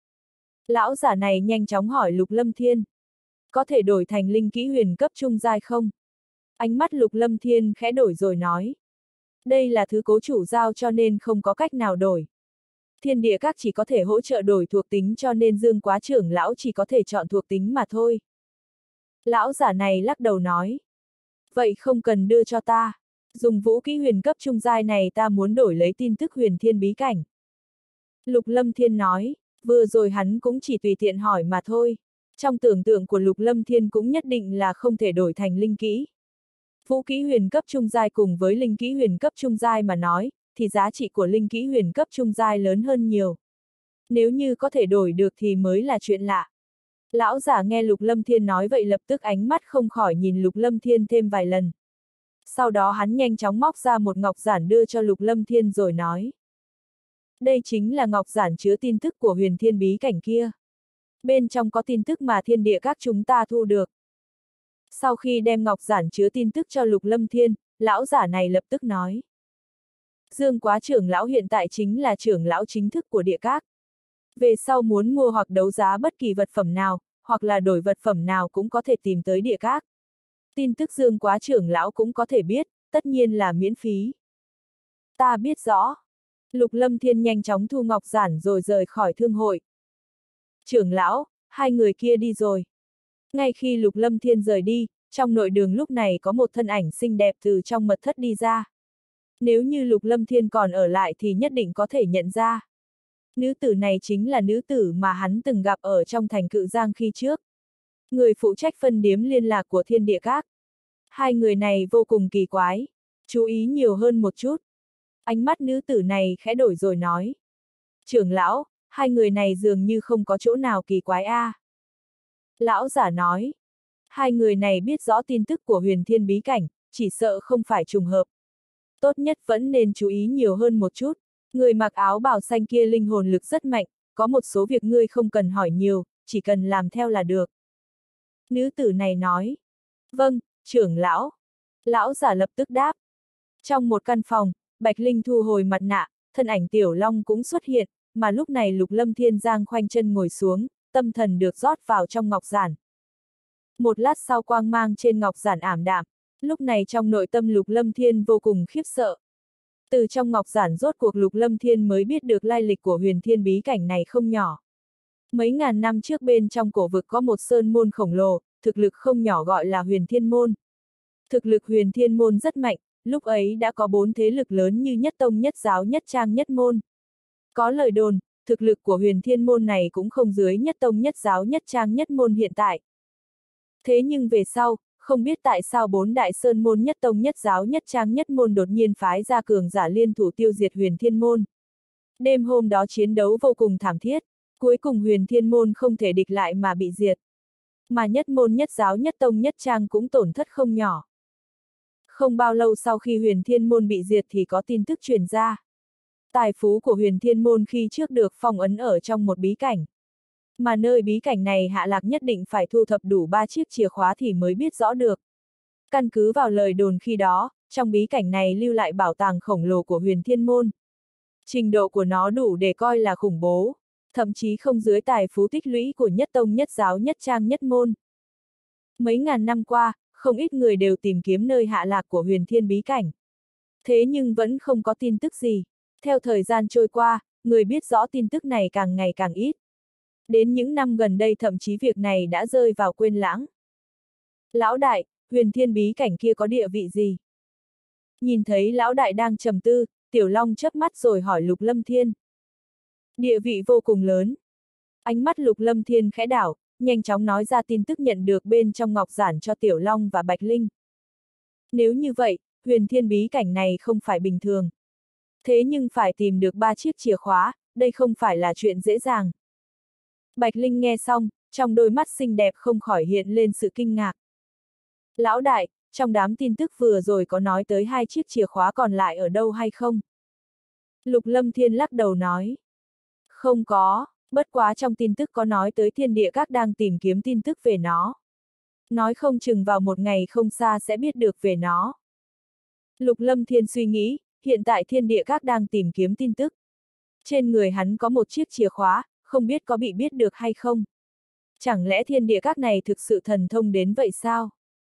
Lão giả này nhanh chóng hỏi Lục Lâm Thiên. Có thể đổi thành linh kỹ huyền cấp trung giai không? Ánh mắt Lục Lâm Thiên khẽ đổi rồi nói. Đây là thứ cố chủ giao cho nên không có cách nào đổi. Thiên địa các chỉ có thể hỗ trợ đổi thuộc tính cho nên Dương Quá trưởng lão chỉ có thể chọn thuộc tính mà thôi. Lão giả này lắc đầu nói. Vậy không cần đưa cho ta. Dùng vũ kỹ huyền cấp trung giai này ta muốn đổi lấy tin tức huyền thiên bí cảnh. Lục Lâm Thiên nói, vừa rồi hắn cũng chỉ tùy tiện hỏi mà thôi. Trong tưởng tượng của Lục Lâm Thiên cũng nhất định là không thể đổi thành linh kỹ. Vũ kỹ huyền cấp trung giai cùng với linh kỹ huyền cấp trung giai mà nói, thì giá trị của linh kỹ huyền cấp trung giai lớn hơn nhiều. Nếu như có thể đổi được thì mới là chuyện lạ. Lão giả nghe Lục Lâm Thiên nói vậy lập tức ánh mắt không khỏi nhìn Lục Lâm Thiên thêm vài lần. Sau đó hắn nhanh chóng móc ra một ngọc giản đưa cho Lục Lâm Thiên rồi nói. Đây chính là ngọc giản chứa tin tức của huyền thiên bí cảnh kia. Bên trong có tin tức mà thiên địa các chúng ta thu được. Sau khi đem ngọc giản chứa tin tức cho Lục Lâm Thiên, lão giả này lập tức nói. Dương Quá trưởng lão hiện tại chính là trưởng lão chính thức của địa các. Về sau muốn mua hoặc đấu giá bất kỳ vật phẩm nào, hoặc là đổi vật phẩm nào cũng có thể tìm tới địa các. Tin tức Dương Quá trưởng lão cũng có thể biết, tất nhiên là miễn phí. Ta biết rõ. Lục Lâm Thiên nhanh chóng thu ngọc giản rồi rời khỏi thương hội. Trưởng lão, hai người kia đi rồi. Ngay khi Lục Lâm Thiên rời đi, trong nội đường lúc này có một thân ảnh xinh đẹp từ trong mật thất đi ra. Nếu như Lục Lâm Thiên còn ở lại thì nhất định có thể nhận ra. Nữ tử này chính là nữ tử mà hắn từng gặp ở trong thành Cự Giang khi trước. Người phụ trách phân điếm liên lạc của Thiên Địa Các. Hai người này vô cùng kỳ quái. Chú ý nhiều hơn một chút. Ánh mắt nữ tử này khẽ đổi rồi nói. Trưởng lão, hai người này dường như không có chỗ nào kỳ quái a. À. Lão giả nói. Hai người này biết rõ tin tức của huyền thiên bí cảnh, chỉ sợ không phải trùng hợp. Tốt nhất vẫn nên chú ý nhiều hơn một chút. Người mặc áo bào xanh kia linh hồn lực rất mạnh, có một số việc ngươi không cần hỏi nhiều, chỉ cần làm theo là được. Nữ tử này nói. Vâng, trưởng lão. Lão giả lập tức đáp. Trong một căn phòng, Bạch Linh thu hồi mặt nạ, thân ảnh Tiểu Long cũng xuất hiện, mà lúc này Lục Lâm Thiên giang khoanh chân ngồi xuống, tâm thần được rót vào trong ngọc giản. Một lát sau quang mang trên ngọc giản ảm đạm, lúc này trong nội tâm Lục Lâm Thiên vô cùng khiếp sợ. Từ trong ngọc giản rốt cuộc Lục Lâm Thiên mới biết được lai lịch của huyền thiên bí cảnh này không nhỏ. Mấy ngàn năm trước bên trong cổ vực có một sơn môn khổng lồ, thực lực không nhỏ gọi là huyền thiên môn. Thực lực huyền thiên môn rất mạnh, lúc ấy đã có bốn thế lực lớn như nhất tông nhất giáo nhất trang nhất môn. Có lời đồn, thực lực của huyền thiên môn này cũng không dưới nhất tông nhất giáo nhất trang nhất môn hiện tại. Thế nhưng về sau, không biết tại sao bốn đại sơn môn nhất tông nhất giáo nhất trang nhất môn đột nhiên phái ra cường giả liên thủ tiêu diệt huyền thiên môn. Đêm hôm đó chiến đấu vô cùng thảm thiết, cuối cùng huyền thiên môn không thể địch lại mà bị diệt. Mà nhất môn nhất giáo nhất tông nhất trang cũng tổn thất không nhỏ. Không bao lâu sau khi huyền thiên môn bị diệt thì có tin tức truyền ra. Tài phú của huyền thiên môn khi trước được phong ấn ở trong một bí cảnh. Mà nơi bí cảnh này Hạ Lạc nhất định phải thu thập đủ ba chiếc chìa khóa thì mới biết rõ được. Căn cứ vào lời đồn khi đó, trong bí cảnh này lưu lại bảo tàng khổng lồ của huyền thiên môn. Trình độ của nó đủ để coi là khủng bố, thậm chí không dưới tài phú tích lũy của nhất tông nhất giáo nhất trang nhất môn. Mấy ngàn năm qua, không ít người đều tìm kiếm nơi hạ lạc của huyền thiên bí cảnh. Thế nhưng vẫn không có tin tức gì. Theo thời gian trôi qua, người biết rõ tin tức này càng ngày càng ít. Đến những năm gần đây thậm chí việc này đã rơi vào quên lãng. Lão đại, huyền thiên bí cảnh kia có địa vị gì? Nhìn thấy lão đại đang trầm tư, Tiểu Long chớp mắt rồi hỏi Lục Lâm Thiên. Địa vị vô cùng lớn. Ánh mắt Lục Lâm Thiên khẽ đảo, nhanh chóng nói ra tin tức nhận được bên trong ngọc giản cho Tiểu Long và Bạch Linh. Nếu như vậy, huyền thiên bí cảnh này không phải bình thường. Thế nhưng phải tìm được ba chiếc chìa khóa, đây không phải là chuyện dễ dàng. Bạch Linh nghe xong, trong đôi mắt xinh đẹp không khỏi hiện lên sự kinh ngạc. Lão đại, trong đám tin tức vừa rồi có nói tới hai chiếc chìa khóa còn lại ở đâu hay không? Lục Lâm Thiên lắc đầu nói. Không có, bất quá trong tin tức có nói tới thiên địa các đang tìm kiếm tin tức về nó. Nói không chừng vào một ngày không xa sẽ biết được về nó. Lục Lâm Thiên suy nghĩ, hiện tại thiên địa các đang tìm kiếm tin tức. Trên người hắn có một chiếc chìa khóa, không biết có bị biết được hay không? Chẳng lẽ thiên địa các này thực sự thần thông đến vậy sao?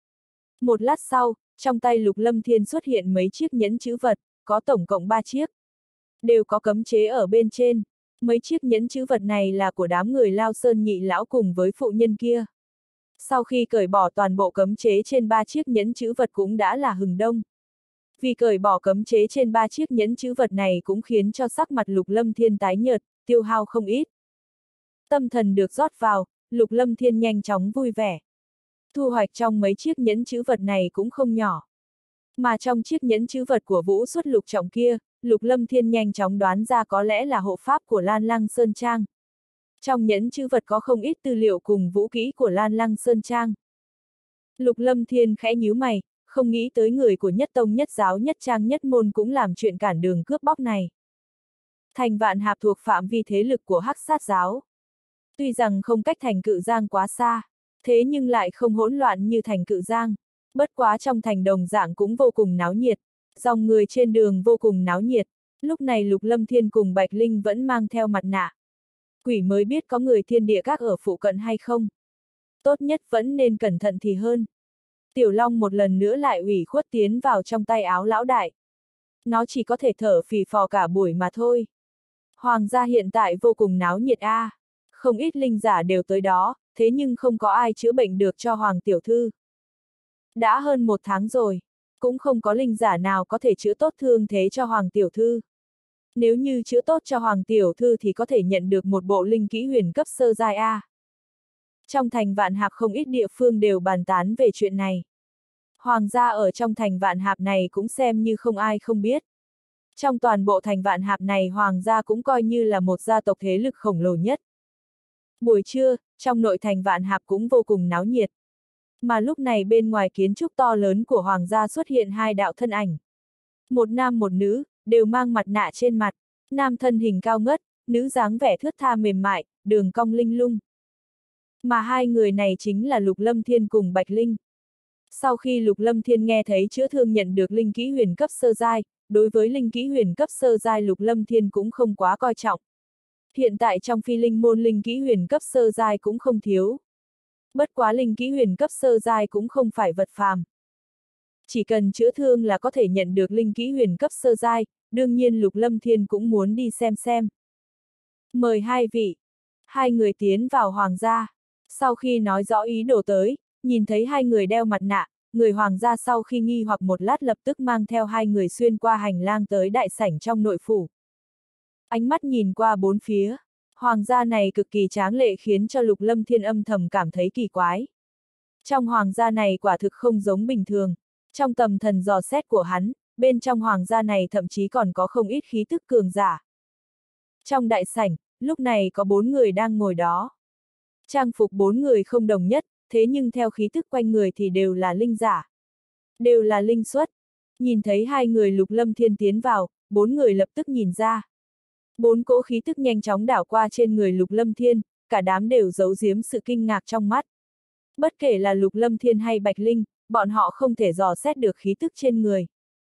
Một lát sau, trong tay Lục Lâm Thiên xuất hiện mấy chiếc nhẫn chữ vật, có tổng cộng ba chiếc. Đều có cấm chế ở bên trên. Mấy chiếc nhẫn chữ vật này là của đám người Lao Sơn nhị lão cùng với phụ nhân kia. Sau khi cởi bỏ toàn bộ cấm chế trên ba chiếc nhẫn chữ vật cũng đã là hừng đông. Vì cởi bỏ cấm chế trên ba chiếc nhẫn chữ vật này cũng khiến cho sắc mặt Lục Lâm Thiên tái nhợt, tiêu hao không ít. Tâm thần được rót vào, Lục Lâm Thiên nhanh chóng vui vẻ. Thu hoạch trong mấy chiếc nhẫn chữ vật này cũng không nhỏ. Mà trong chiếc nhẫn chữ vật của Vũ Xuất Lục Trọng kia, Lục Lâm Thiên nhanh chóng đoán ra có lẽ là hộ pháp của Lan Lăng Sơn Trang. Trong nhẫn chữ vật có không ít tư liệu cùng vũ kỹ của Lan Lăng Sơn Trang. Lục Lâm Thiên khẽ nhíu mày, không nghĩ tới người của nhất tông nhất giáo nhất trang nhất môn cũng làm chuyện cản đường cướp bóc này. Thành Vạn Hạp thuộc phạm vi thế lực của Hắc Sát giáo. Tuy rằng không cách thành Cự Giang quá xa, thế nhưng lại không hỗn loạn như thành Cự Giang. Bất quá trong thành đồng dạng cũng vô cùng náo nhiệt, dòng người trên đường vô cùng náo nhiệt. Lúc này Lục Lâm Thiên cùng Bạch Linh vẫn mang theo mặt nạ. Quỷ mới biết có người thiên địa các ở phụ cận hay không. Tốt nhất vẫn nên cẩn thận thì hơn. Tiểu Long một lần nữa lại ủy khuất tiến vào trong tay áo lão đại. Nó chỉ có thể thở phì phò cả buổi mà thôi. Hoàng gia hiện tại vô cùng náo nhiệt a, à. Không ít linh giả đều tới đó, thế nhưng không có ai chữa bệnh được cho Hoàng tiểu thư. Đã hơn một tháng rồi, cũng không có linh giả nào có thể chữa tốt thương thế cho Hoàng tiểu thư. Nếu như chữa tốt cho Hoàng tiểu thư thì có thể nhận được một bộ linh kỹ huyền cấp sơ giai A. À. Trong thành Vạn Hạp không ít địa phương đều bàn tán về chuyện này. Hoàng gia ở trong thành Vạn Hạp này cũng xem như không ai không biết. Trong toàn bộ thành Vạn Hạp này Hoàng gia cũng coi như là một gia tộc thế lực khổng lồ nhất. Buổi trưa, trong nội thành Vạn Hạp cũng vô cùng náo nhiệt. Mà lúc này bên ngoài kiến trúc to lớn của Hoàng gia xuất hiện hai đạo thân ảnh. Một nam một nữ, đều mang mặt nạ trên mặt. Nam thân hình cao ngất, nữ dáng vẻ thướt tha mềm mại, đường cong linh lung. Mà hai người này chính là Lục Lâm Thiên cùng Bạch Linh. Sau khi Lục Lâm Thiên nghe thấy chữa thương nhận được linh kỹ huyền cấp sơ giai, đối với linh kỹ huyền cấp sơ giai Lục Lâm Thiên cũng không quá coi trọng. Hiện tại trong phi linh môn linh kỹ huyền cấp sơ giai cũng không thiếu. Bất quá linh kỹ huyền cấp sơ giai cũng không phải vật phàm. Chỉ cần chữa thương là có thể nhận được linh kỹ huyền cấp sơ giai, đương nhiên Lục Lâm Thiên cũng muốn đi xem xem. Mời hai vị. Hai người tiến vào Hoàng gia. Sau khi nói rõ ý đồ tới, nhìn thấy hai người đeo mặt nạ, người Hoàng gia sau khi nghi hoặc một lát lập tức mang theo hai người xuyên qua hành lang tới đại sảnh trong nội phủ. Ánh mắt nhìn qua bốn phía, Hoàng gia này cực kỳ tráng lệ khiến cho Lục Lâm Thiên âm thầm cảm thấy kỳ quái. Trong Hoàng gia này quả thực không giống bình thường, trong tầm thần dò xét của hắn, bên trong Hoàng gia này thậm chí còn có không ít khí tức cường giả. Trong đại sảnh, lúc này có bốn người đang ngồi đó. Trang phục bốn người không đồng nhất, thế nhưng theo khí tức quanh người thì đều là linh giả. Đều là linh xuất. Nhìn thấy hai người Lục Lâm Thiên tiến vào, bốn người lập tức nhìn ra. Bốn cỗ khí tức nhanh chóng đảo qua trên người Lục Lâm Thiên, cả đám đều giấu giếm sự kinh ngạc trong mắt. Bất kể là Lục Lâm Thiên hay Bạch Linh, bọn họ không thể dò xét được khí tức trên người.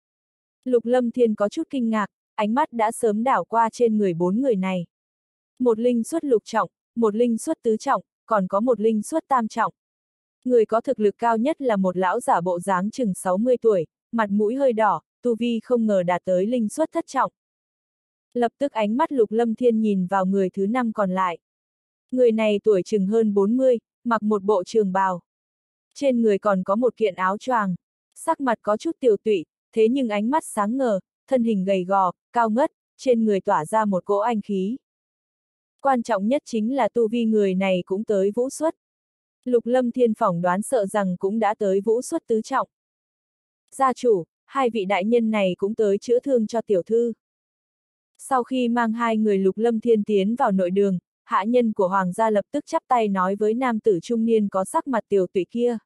Lục Lâm Thiên có chút kinh ngạc, ánh mắt đã sớm đảo qua trên người bốn người này. Một linh xuất lục trọng, một linh xuất tứ trọng, còn có một linh xuất tam trọng. Người có thực lực cao nhất là một lão giả bộ dáng chừng sáu mươi tuổi, mặt mũi hơi đỏ, tu vi không ngờ đạt tới linh xuất thất trọng. Lập tức ánh mắt Lục Lâm Thiên nhìn vào người thứ năm còn lại. Người này tuổi chừng hơn bốn mươi, mặc một bộ trường bào. Trên người còn có một kiện áo choàng, sắc mặt có chút tiều tụy, thế nhưng ánh mắt sáng ngời, thân hình gầy gò, cao ngất, trên người tỏa ra một cỗ anh khí. Quan trọng nhất chính là tu vi người này cũng tới vũ xuất. Lục Lâm Thiên phỏng đoán sợ rằng cũng đã tới vũ xuất tứ trọng. Gia chủ, hai vị đại nhân này cũng tới chữa thương cho tiểu thư. Sau khi mang hai người Lục Lâm Thiên tiến vào nội đường, hạ nhân của hoàng gia lập tức chắp tay nói với nam tử trung niên có sắc mặt tiều tụy kia.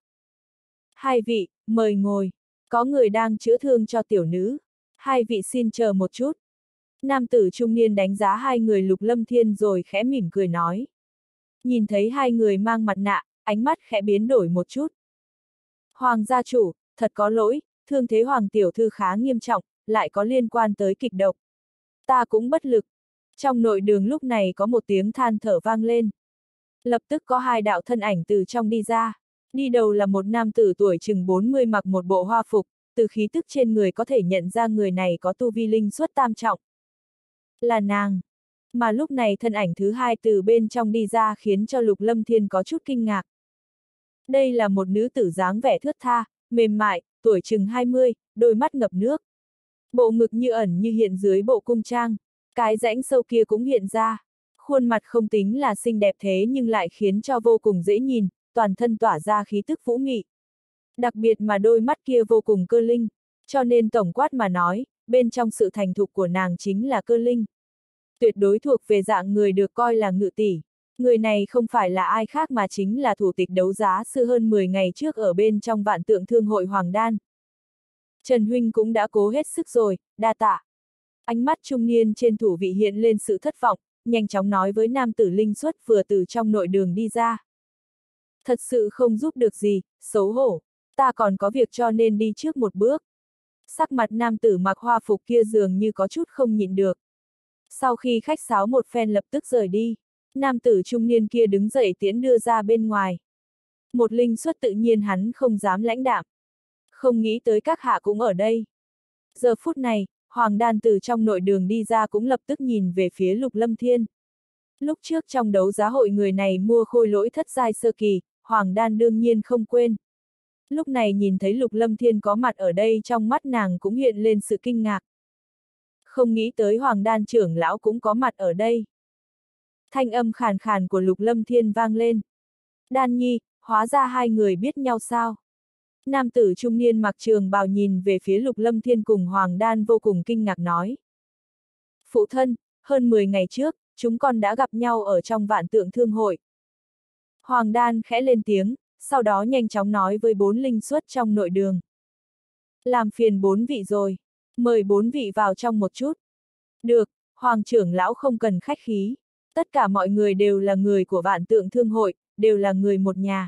Hai vị, mời ngồi, có người đang chữa thương cho tiểu nữ, hai vị xin chờ một chút. Nam tử trung niên đánh giá hai người Lục Lâm Thiên rồi khẽ mỉm cười nói. Nhìn thấy hai người mang mặt nạ, ánh mắt khẽ biến đổi một chút. Hoàng gia chủ, thật có lỗi, thương thế hoàng tiểu thư khá nghiêm trọng, lại có liên quan tới kịch độc. Ta cũng bất lực. Trong nội đường lúc này có một tiếng than thở vang lên. Lập tức có hai đạo thân ảnh từ trong đi ra. Đi đầu là một nam tử tuổi chừng bốn mươi mặc một bộ hoa phục, từ khí tức trên người có thể nhận ra người này có tu vi linh xuất tam trọng. Là nàng. Mà lúc này thân ảnh thứ hai từ bên trong đi ra khiến cho Lục Lâm Thiên có chút kinh ngạc. Đây là một nữ tử dáng vẻ thướt tha, mềm mại, tuổi chừng hai mươi, đôi mắt ngập nước. Bộ ngực như ẩn như hiện dưới bộ cung trang, cái rãnh sâu kia cũng hiện ra. Khuôn mặt không tính là xinh đẹp thế nhưng lại khiến cho vô cùng dễ nhìn, toàn thân tỏa ra khí tức vũ mị. Đặc biệt mà đôi mắt kia vô cùng cơ linh, cho nên tổng quát mà nói, bên trong sự thành thục của nàng chính là cơ linh. Tuyệt đối thuộc về dạng người được coi là ngự tỷ. Người này không phải là ai khác mà chính là thủ tịch đấu giá sư hơn mười ngày trước ở bên trong Vạn Tượng Thương hội Hoàng Đan. Trần huynh cũng đã cố hết sức rồi, đa tạ. Ánh mắt trung niên trên thủ vị hiện lên sự thất vọng, nhanh chóng nói với nam tử linh xuất vừa từ trong nội đường đi ra. Thật sự không giúp được gì, xấu hổ, ta còn có việc cho nên đi trước một bước. Sắc mặt nam tử mặc hoa phục kia dường như có chút không nhịn được. Sau khi khách sáo một phen lập tức rời đi, nam tử trung niên kia đứng dậy tiễn đưa ra bên ngoài. Một linh xuất tự nhiên hắn không dám lãnh đạm. Không nghĩ tới các hạ cũng ở đây. Giờ phút này, Hoàng Đan từ trong nội đường đi ra cũng lập tức nhìn về phía Lục Lâm Thiên. Lúc trước trong đấu giá hội người này mua khôi lỗi thất giai sơ kỳ, Hoàng Đan đương nhiên không quên. Lúc này nhìn thấy Lục Lâm Thiên có mặt ở đây trong mắt nàng cũng hiện lên sự kinh ngạc. Không nghĩ tới Hoàng Đan trưởng lão cũng có mặt ở đây. Thanh âm khàn khàn của Lục Lâm Thiên vang lên. Đan nhi, hóa ra hai người biết nhau sao? Nam tử trung niên mặc trường bào nhìn về phía Lục Lâm Thiên cùng Hoàng Đan vô cùng kinh ngạc nói. Phụ thân, hơn mười ngày trước, chúng con đã gặp nhau ở trong Vạn Tượng Thương hội. Hoàng Đan khẽ lên tiếng, sau đó nhanh chóng nói với bốn linh xuất trong nội đường. Làm phiền bốn vị rồi, mời bốn vị vào trong một chút. Được, Hoàng trưởng lão không cần khách khí. Tất cả mọi người đều là người của Vạn Tượng Thương hội, đều là người một nhà.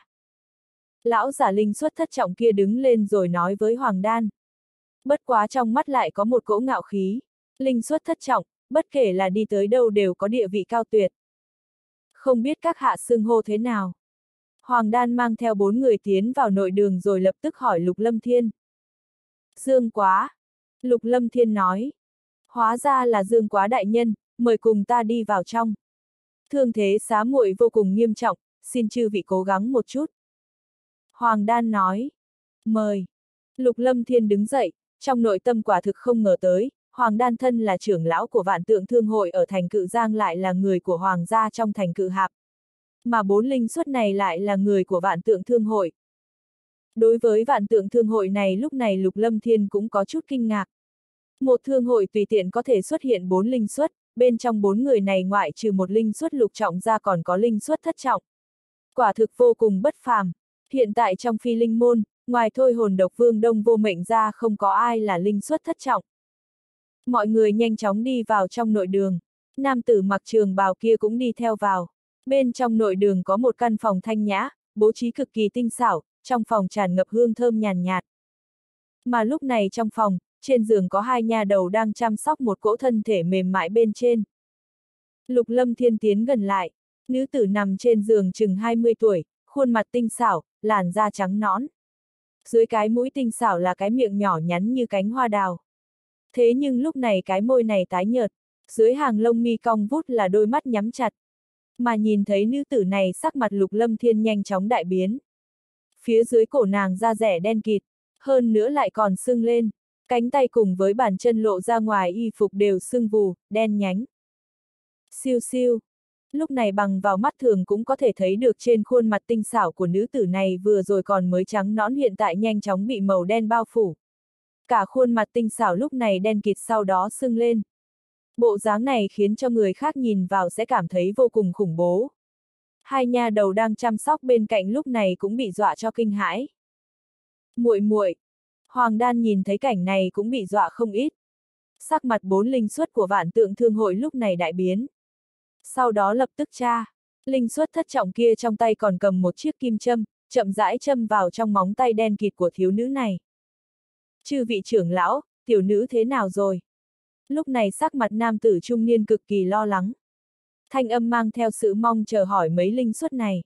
Lão giả linh xuất thất trọng kia đứng lên rồi nói với Hoàng Đan. Bất quá trong mắt lại có một cỗ ngạo khí. Linh xuất thất trọng, bất kể là đi tới đâu đều có địa vị cao tuyệt. Không biết các hạ xưng hô thế nào? Hoàng Đan mang theo bốn người tiến vào nội đường rồi lập tức hỏi Lục Lâm Thiên. Dương Quá. Lục Lâm Thiên nói. Hóa ra là Dương Quá đại nhân, mời cùng ta đi vào trong. Thương thế xá muội vô cùng nghiêm trọng, xin chư vị cố gắng một chút. Hoàng Đan nói. Mời. Lục Lâm Thiên đứng dậy, trong nội tâm quả thực không ngờ tới, Hoàng Đan thân là trưởng lão của Vạn Tượng Thương hội ở thành Cự Giang lại là người của Hoàng gia trong thành Cự Hạp. Mà bốn linh xuất này lại là người của Vạn Tượng Thương hội. Đối với Vạn Tượng Thương hội này lúc này Lục Lâm Thiên cũng có chút kinh ngạc. Một thương hội tùy tiện có thể xuất hiện bốn linh xuất, bên trong bốn người này ngoại trừ một linh xuất lục trọng ra còn có linh xuất thất trọng. Quả thực vô cùng bất phàm. Hiện tại trong phi linh môn, ngoài thôi hồn độc vương Đông Vô Mệnh ra không có ai là linh xuất thất trọng. Mọi người nhanh chóng đi vào trong nội đường. Nam tử mặc trường bào kia cũng đi theo vào. Bên trong nội đường có một căn phòng thanh nhã, bố trí cực kỳ tinh xảo, trong phòng tràn ngập hương thơm nhàn nhạt. Mà lúc này trong phòng, trên giường có hai nha đầu đang chăm sóc một cỗ thân thể mềm mại bên trên. Lục Lâm Thiên tiến gần lại, nữ tử nằm trên giường chừng hai mươi tuổi, khuôn mặt tinh xảo, làn da trắng nõn. Dưới cái mũi tinh xảo là cái miệng nhỏ nhắn như cánh hoa đào. Thế nhưng lúc này cái môi này tái nhợt, dưới hàng lông mi cong vút là đôi mắt nhắm chặt. Mà nhìn thấy nữ tử này sắc mặt Lục Lâm Thiên nhanh chóng đại biến. Phía dưới cổ nàng da rẻ đen kịt, hơn nữa lại còn sưng lên, cánh tay cùng với bàn chân lộ ra ngoài y phục đều sưng vù, đen nhánh. Siêu siêu. Lúc này bằng vào mắt thường cũng có thể thấy được trên khuôn mặt tinh xảo của nữ tử này vừa rồi còn mới trắng nõn hiện tại nhanh chóng bị màu đen bao phủ. Cả khuôn mặt tinh xảo lúc này đen kịt sau đó sưng lên. Bộ dáng này khiến cho người khác nhìn vào sẽ cảm thấy vô cùng khủng bố. Hai nha đầu đang chăm sóc bên cạnh lúc này cũng bị dọa cho kinh hãi. Muội muội, Hoàng Đan nhìn thấy cảnh này cũng bị dọa không ít. Sắc mặt bốn linh xuất của Vạn Tượng Thương Hội lúc này đại biến. Sau đó lập tức tra, linh xuất thất trọng kia trong tay còn cầm một chiếc kim châm, chậm rãi châm vào trong móng tay đen kịt của thiếu nữ này. Chư vị trưởng lão, tiểu nữ thế nào rồi? Lúc này sắc mặt nam tử trung niên cực kỳ lo lắng. Thanh âm mang theo sự mong chờ hỏi mấy linh xuất này.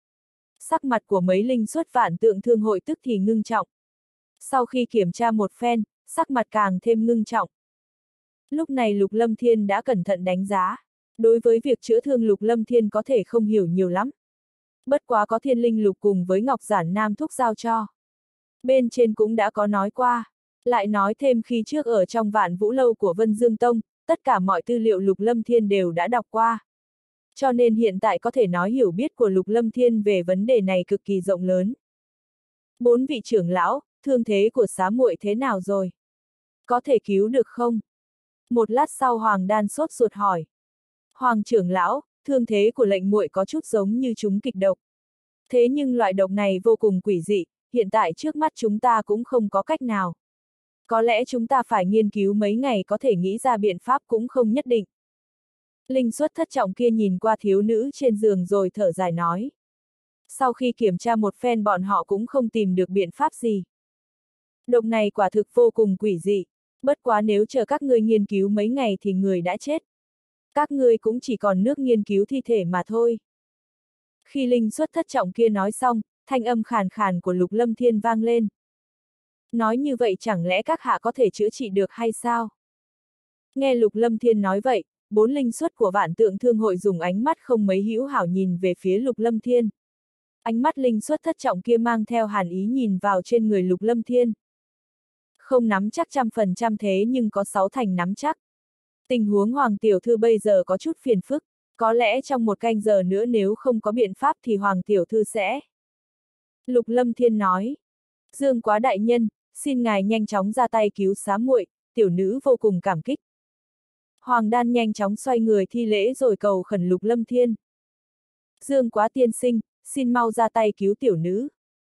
Sắc mặt của mấy linh xuất Vạn Tượng Thương Hội tức thì ngưng trọng. Sau khi kiểm tra một phen, sắc mặt càng thêm ngưng trọng. Lúc này Lục Lâm Thiên đã cẩn thận đánh giá. Đối với việc chữa thương Lục Lâm Thiên có thể không hiểu nhiều lắm. Bất quá có thiên linh lục cùng với Ngọc Giản Nam thúc giao cho. Bên trên cũng đã có nói qua. Lại nói thêm khi trước ở trong Vạn Vũ Lâu của Vân Dương Tông, tất cả mọi tư liệu Lục Lâm Thiên đều đã đọc qua. Cho nên hiện tại có thể nói hiểu biết của Lục Lâm Thiên về vấn đề này cực kỳ rộng lớn. Bốn vị trưởng lão, thương thế của xá muội thế nào rồi? Có thể cứu được không? Một lát sau Hoàng Đan sốt ruột hỏi. Hoàng trưởng lão, thương thế của lệnh muội có chút giống như trúng kịch độc. Thế nhưng loại độc này vô cùng quỷ dị, hiện tại trước mắt chúng ta cũng không có cách nào. Có lẽ chúng ta phải nghiên cứu mấy ngày có thể nghĩ ra biện pháp cũng không nhất định. Linh xuất thất trọng kia nhìn qua thiếu nữ trên giường rồi thở dài nói. Sau khi kiểm tra một phen bọn họ cũng không tìm được biện pháp gì. Độc này quả thực vô cùng quỷ dị, bất quá nếu chờ các ngươi nghiên cứu mấy ngày thì người đã chết. Các ngươi cũng chỉ còn nước nghiên cứu thi thể mà thôi. Khi linh xuất thất trọng kia nói xong, thanh âm khàn khàn của Lục Lâm Thiên vang lên. Nói như vậy chẳng lẽ các hạ có thể chữa trị được hay sao? Nghe Lục Lâm Thiên nói vậy, bốn linh xuất của Vạn Tượng Thương Hội dùng ánh mắt không mấy hữu hảo nhìn về phía Lục Lâm Thiên. Ánh mắt linh xuất thất trọng kia mang theo hàn ý nhìn vào trên người Lục Lâm Thiên. Không nắm chắc trăm phần trăm thế nhưng có sáu thành nắm chắc. Tình huống Hoàng Tiểu Thư bây giờ có chút phiền phức, có lẽ trong một canh giờ nữa nếu không có biện pháp thì Hoàng Tiểu Thư sẽ... Lục Lâm Thiên nói. Dương Quá đại nhân, xin ngài nhanh chóng ra tay cứu xá muội, tiểu nữ vô cùng cảm kích. Hoàng Đan nhanh chóng xoay người thi lễ rồi cầu khẩn Lục Lâm Thiên. Dương Quá tiên sinh, xin mau ra tay cứu tiểu nữ.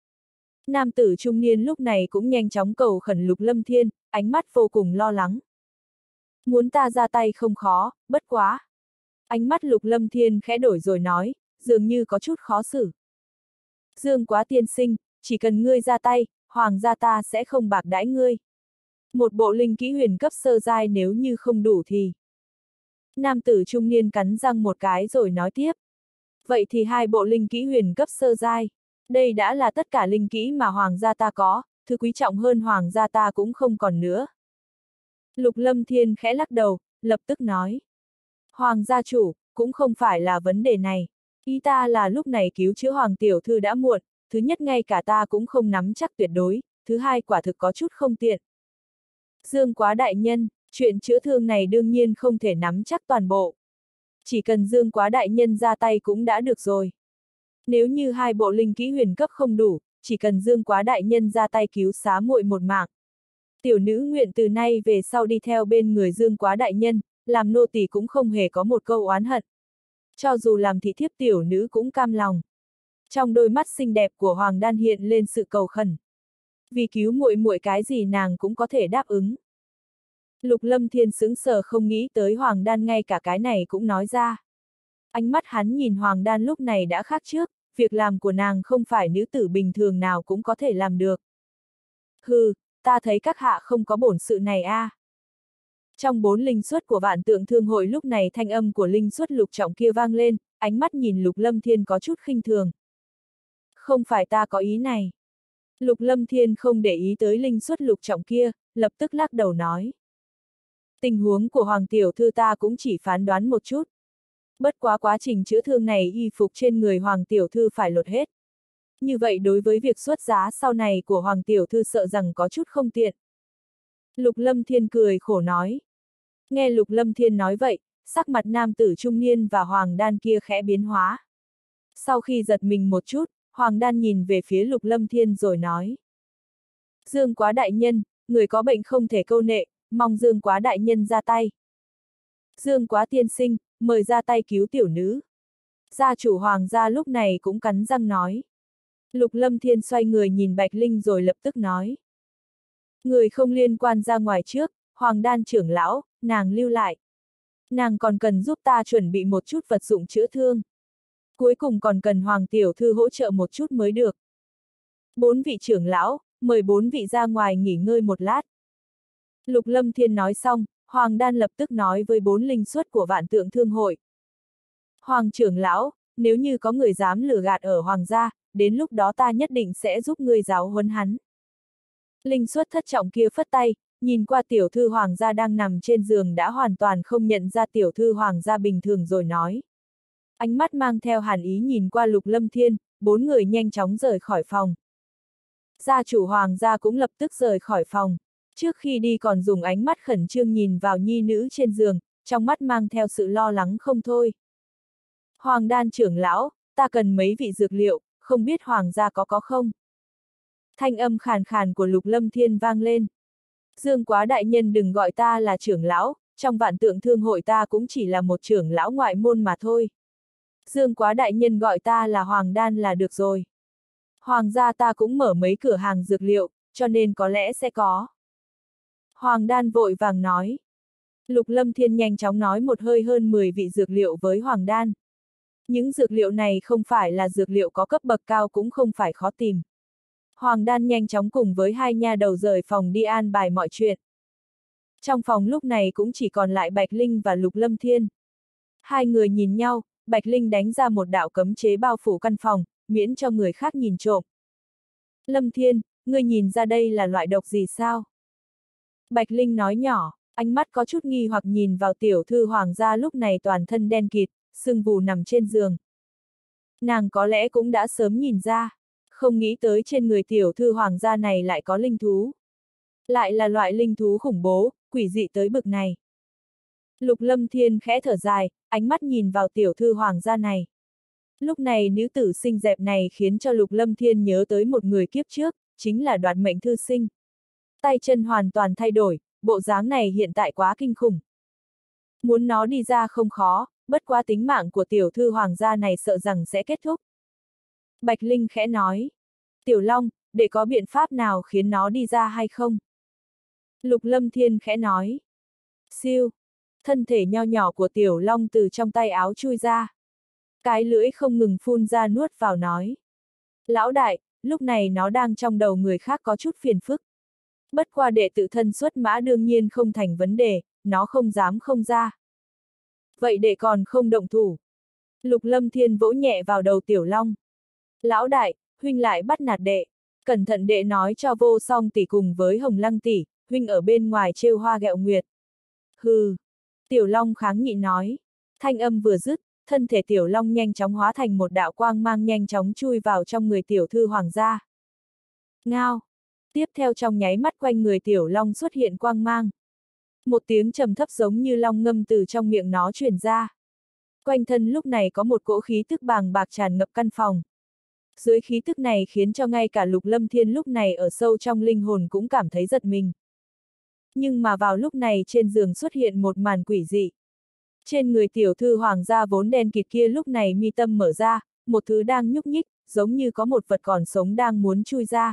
Nam tử trung niên lúc này cũng nhanh chóng cầu khẩn Lục Lâm Thiên, ánh mắt vô cùng lo lắng. Muốn ta ra tay không khó, bất quá. Ánh mắt Lục Lâm Thiên khẽ đổi rồi nói, dường như có chút khó xử. Dương Quá tiên sinh, chỉ cần ngươi ra tay, hoàng gia ta sẽ không bạc đãi ngươi. Một bộ linh kỹ huyền cấp sơ giai nếu như không đủ thì... Nam tử trung niên cắn răng một cái rồi nói tiếp. Vậy thì hai bộ linh kỹ huyền cấp sơ giai. Đây đã là tất cả linh kỹ mà hoàng gia ta có, thứ quý trọng hơn hoàng gia ta cũng không còn nữa. Lục Lâm Thiên khẽ lắc đầu, lập tức nói. Hoàng gia chủ, cũng không phải là vấn đề này. Ý ta là lúc này cứu chữa Hoàng Tiểu Thư đã muộn, thứ nhất ngay cả ta cũng không nắm chắc tuyệt đối, thứ hai quả thực có chút không tiện. Dương Quá đại nhân, chuyện chữa thương này đương nhiên không thể nắm chắc toàn bộ. Chỉ cần Dương Quá đại nhân ra tay cũng đã được rồi. Nếu như hai bộ linh kỹ huyền cấp không đủ, chỉ cần Dương Quá đại nhân ra tay cứu xá muội một mạng. Tiểu nữ nguyện từ nay về sau đi theo bên người Dương Quá đại nhân, làm nô tỳ cũng không hề có một câu oán hận. Cho dù làm thị thiếp tiểu nữ cũng cam lòng. Trong đôi mắt xinh đẹp của Hoàng Đan hiện lên sự cầu khẩn. Vì cứu muội muội cái gì nàng cũng có thể đáp ứng. Lục Lâm Thiên sững sờ không nghĩ tới Hoàng Đan ngay cả cái này cũng nói ra. Ánh mắt hắn nhìn Hoàng Đan lúc này đã khác trước, việc làm của nàng không phải nữ tử bình thường nào cũng có thể làm được. Hừ, ta thấy các hạ không có bổn sự này a. À. Trong bốn linh xuất của Vạn Tượng Thương Hội lúc này thanh âm của linh xuất lục trọng kia vang lên, ánh mắt nhìn Lục Lâm Thiên có chút khinh thường. Không phải ta có ý này. Lục Lâm Thiên không để ý tới linh xuất lục trọng kia, lập tức lắc đầu nói. Tình huống của Hoàng Tiểu Thư ta cũng chỉ phán đoán một chút. Bất quá quá trình chữa thương này y phục trên người Hoàng Tiểu Thư phải lột hết. Như vậy đối với việc xuất giá sau này của Hoàng Tiểu Thư sợ rằng có chút không tiện. Lục Lâm Thiên cười khổ nói. Nghe Lục Lâm Thiên nói vậy, sắc mặt nam tử trung niên và Hoàng Đan kia khẽ biến hóa. Sau khi giật mình một chút, Hoàng Đan nhìn về phía Lục Lâm Thiên rồi nói. Dương Quá đại nhân, người có bệnh không thể câu nệ, mong Dương Quá đại nhân ra tay. Dương Quá tiên sinh, mời ra tay cứu tiểu nữ. Gia chủ Hoàng gia lúc này cũng cắn răng nói. Lục Lâm Thiên xoay người nhìn Bạch Linh rồi lập tức nói. Người không liên quan ra ngoài trước, Hoàng đan trưởng lão, nàng lưu lại. Nàng còn cần giúp ta chuẩn bị một chút vật dụng chữa thương. Cuối cùng còn cần Hoàng tiểu thư hỗ trợ một chút mới được. Bốn vị trưởng lão, mời bốn vị ra ngoài nghỉ ngơi một lát. Lục Lâm Thiên nói xong, Hoàng đan lập tức nói với bốn linh suất của vạn tượng thương hội. Hoàng trưởng lão, nếu như có người dám lừa gạt ở Hoàng gia, đến lúc đó ta nhất định sẽ giúp ngươi giáo huấn hắn. Linh suất thất trọng kia phất tay, nhìn qua tiểu thư Hoàng gia đang nằm trên giường đã hoàn toàn không nhận ra tiểu thư Hoàng gia bình thường rồi nói. Ánh mắt mang theo hàn ý nhìn qua Lục Lâm Thiên, bốn người nhanh chóng rời khỏi phòng. Gia chủ Hoàng gia cũng lập tức rời khỏi phòng. Trước khi đi còn dùng ánh mắt khẩn trương nhìn vào nhi nữ trên giường, trong mắt mang theo sự lo lắng không thôi. Hoàng đan trưởng lão, ta cần mấy vị dược liệu, không biết Hoàng gia có có không? Thanh âm khàn khàn của Lục Lâm Thiên vang lên. Dương Quá đại nhân đừng gọi ta là trưởng lão, trong vạn tượng thương hội ta cũng chỉ là một trưởng lão ngoại môn mà thôi. Dương Quá đại nhân gọi ta là Hoàng đan là được rồi. Hoàng gia ta cũng mở mấy cửa hàng dược liệu, cho nên có lẽ sẽ có. Hoàng đan vội vàng nói. Lục Lâm Thiên nhanh chóng nói một hơi hơn mười vị dược liệu với Hoàng đan. Những dược liệu này không phải là dược liệu có cấp bậc cao cũng không phải khó tìm. Hoàng đan nhanh chóng cùng với hai nha đầu rời phòng đi an bài mọi chuyện. Trong phòng lúc này cũng chỉ còn lại Bạch Linh và Lục Lâm Thiên. Hai người nhìn nhau, Bạch Linh đánh ra một đạo cấm chế bao phủ căn phòng, miễn cho người khác nhìn trộm. Lâm Thiên, ngươi nhìn ra đây là loại độc gì sao? Bạch Linh nói nhỏ, ánh mắt có chút nghi hoặc nhìn vào tiểu thư Hoàng gia lúc này toàn thân đen kịt, sưng vù nằm trên giường. Nàng có lẽ cũng đã sớm nhìn ra, không nghĩ tới trên người tiểu thư Hoàng gia này lại có linh thú. Lại là loại linh thú khủng bố, quỷ dị tới bực này. Lục Lâm Thiên khẽ thở dài, ánh mắt nhìn vào tiểu thư Hoàng gia này. Lúc này nữ tử xinh đẹp này khiến cho Lục Lâm Thiên nhớ tới một người kiếp trước, chính là Đoạt Mệnh thư sinh. Tay chân hoàn toàn thay đổi, bộ dáng này hiện tại quá kinh khủng. Muốn nó đi ra không khó, bất quá tính mạng của tiểu thư Hoàng gia này sợ rằng sẽ kết thúc. Bạch Linh khẽ nói. Tiểu Long, để có biện pháp nào khiến nó đi ra hay không? Lục Lâm Thiên khẽ nói. Siêu. Thân thể nho nhỏ của Tiểu Long từ trong tay áo chui ra. Cái lưỡi không ngừng phun ra nuốt vào nói. Lão đại, lúc này nó đang trong đầu người khác có chút phiền phức. Bất qua đệ tự thân xuất mã đương nhiên không thành vấn đề, nó không dám không ra. Vậy đệ còn không động thủ. Lục Lâm Thiên vỗ nhẹ vào đầu Tiểu Long. Lão đại, huynh lại bắt nạt đệ. Cẩn thận đệ nói cho Vô Song tỷ cùng với Hồng Lăng tỷ, huynh ở bên ngoài trêu hoa ghẹo nguyệt. Hừ. Tiểu Long kháng nghị nói. Thanh âm vừa dứt, thân thể Tiểu Long nhanh chóng hóa thành một đạo quang mang nhanh chóng chui vào trong người tiểu thư Hoàng gia. Ngao. Tiếp theo trong nháy mắt quanh người Tiểu Long xuất hiện quang mang. Một tiếng trầm thấp giống như long ngâm từ trong miệng nó truyền ra. Quanh thân lúc này có một cỗ khí tức bàng bạc tràn ngập căn phòng. Dưới khí tức này khiến cho ngay cả Lục Lâm Thiên lúc này ở sâu trong linh hồn cũng cảm thấy giật mình. Nhưng mà vào lúc này trên giường xuất hiện một màn quỷ dị. Trên người tiểu thư Hoàng gia vốn đen kịt kia lúc này mi tâm mở ra, một thứ đang nhúc nhích, giống như có một vật còn sống đang muốn chui ra.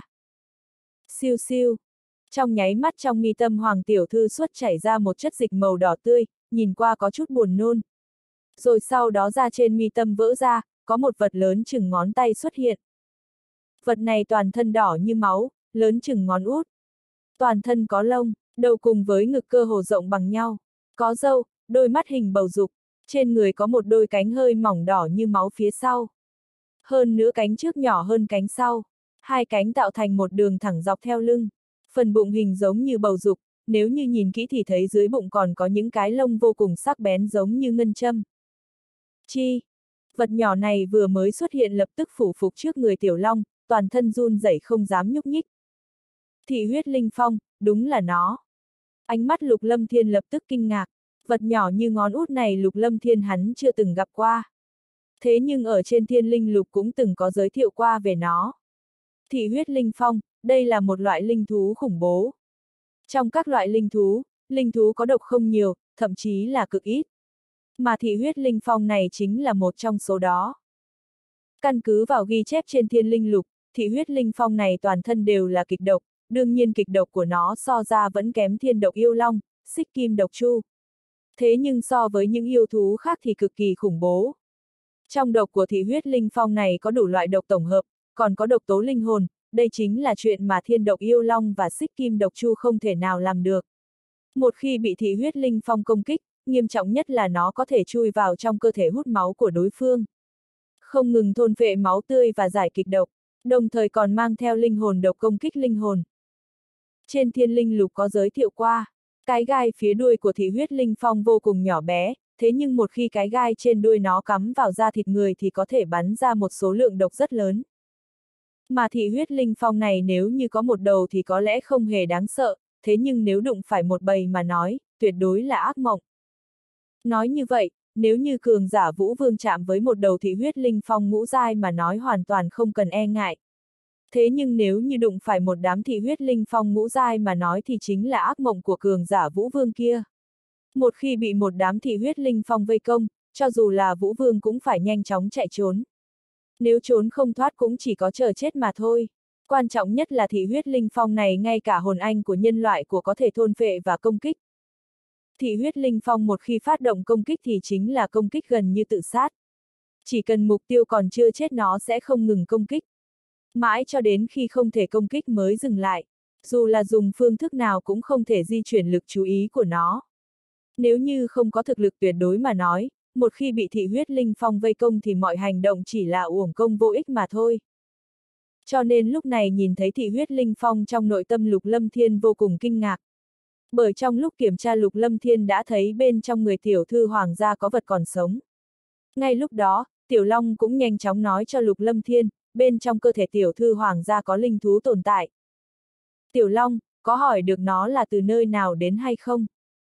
Siêu siêu. Trong nháy mắt trong mi tâm Hoàng tiểu thư xuất chảy ra một chất dịch màu đỏ tươi, nhìn qua có chút buồn nôn. Rồi sau đó ra trên mi tâm vỡ ra, có một vật lớn chừng ngón tay xuất hiện. Vật này toàn thân đỏ như máu, lớn chừng ngón út. Toàn thân có lông, đầu cùng với ngực cơ hồ rộng bằng nhau. Có râu, đôi mắt hình bầu dục, trên người có một đôi cánh hơi mỏng đỏ như máu phía sau. Hơn nữa cánh trước nhỏ hơn cánh sau. Hai cánh tạo thành một đường thẳng dọc theo lưng. Phần bụng hình giống như bầu dục, nếu như nhìn kỹ thì thấy dưới bụng còn có những cái lông vô cùng sắc bén giống như ngân châm. Chi? Vật nhỏ này vừa mới xuất hiện lập tức phủ phục trước người Tiểu Long, toàn thân run rẩy không dám nhúc nhích. Thị huyết linh phong, đúng là nó. Ánh mắt Lục Lâm Thiên lập tức kinh ngạc, vật nhỏ như ngón út này Lục Lâm Thiên hắn chưa từng gặp qua. Thế nhưng ở trên Thiên Linh Lục cũng từng có giới thiệu qua về nó. Thị huyết linh phong, đây là một loại linh thú khủng bố. Trong các loại linh thú, linh thú có độc không nhiều, thậm chí là cực ít, Mà thị huyết linh phong này chính là một trong số đó. Căn cứ vào ghi chép trên thiên linh lục, thị huyết linh phong này toàn thân đều là kịch độc, đương nhiên kịch độc của nó so ra vẫn kém thiên độc yêu long, xích kim độc chu. Thế nhưng so với những yêu thú khác thì cực kỳ khủng bố. Trong độc của thị huyết linh phong này có đủ loại độc tổng hợp, còn có độc tố linh hồn, đây chính là chuyện mà thiên độc yêu long và xích kim độc chu không thể nào làm được. Một khi bị thị huyết linh phong công kích, nghiêm trọng nhất là nó có thể chui vào trong cơ thể hút máu của đối phương. Không ngừng thôn phệ máu tươi và giải kịch độc, đồng thời còn mang theo linh hồn độc công kích linh hồn. Trên thiên linh lục có giới thiệu qua, cái gai phía đuôi của thị huyết linh phong vô cùng nhỏ bé, thế nhưng một khi cái gai trên đuôi nó cắm vào da thịt người thì có thể bắn ra một số lượng độc rất lớn. Mà thị huyết linh phong này nếu như có một đầu thì có lẽ không hề đáng sợ, thế nhưng nếu đụng phải một bầy mà nói, tuyệt đối là ác mộng. Nói như vậy, nếu như cường giả vũ vương chạm với một đầu thị huyết linh phong ngũ giai mà nói hoàn toàn không cần e ngại. Thế nhưng nếu như đụng phải một đám thị huyết linh phong ngũ giai mà nói thì chính là ác mộng của cường giả vũ vương kia. Một khi bị một đám thị huyết linh phong vây công, cho dù là vũ vương cũng phải nhanh chóng chạy trốn. Nếu trốn không thoát cũng chỉ có chờ chết mà thôi. Quan trọng nhất là thị huyết linh phong này ngay cả hồn anh của nhân loại của có thể thôn phệ và công kích. Thị huyết linh phong một khi phát động công kích thì chính là công kích gần như tự sát. Chỉ cần mục tiêu còn chưa chết nó sẽ không ngừng công kích. Mãi cho đến khi không thể công kích mới dừng lại. Dù là dùng phương thức nào cũng không thể di chuyển lực chú ý của nó. Nếu như không có thực lực tuyệt đối mà nói, một khi bị thị huyết linh phong vây công thì mọi hành động chỉ là uổng công vô ích mà thôi. Cho nên lúc này nhìn thấy thị huyết linh phong trong nội tâm Lục Lâm Thiên vô cùng kinh ngạc. Bởi trong lúc kiểm tra Lục Lâm Thiên đã thấy bên trong người tiểu thư hoàng gia có vật còn sống. Ngay lúc đó, Tiểu Long cũng nhanh chóng nói cho Lục Lâm Thiên, bên trong cơ thể tiểu thư hoàng gia có linh thú tồn tại. Tiểu Long, có hỏi được nó là từ nơi nào đến hay không?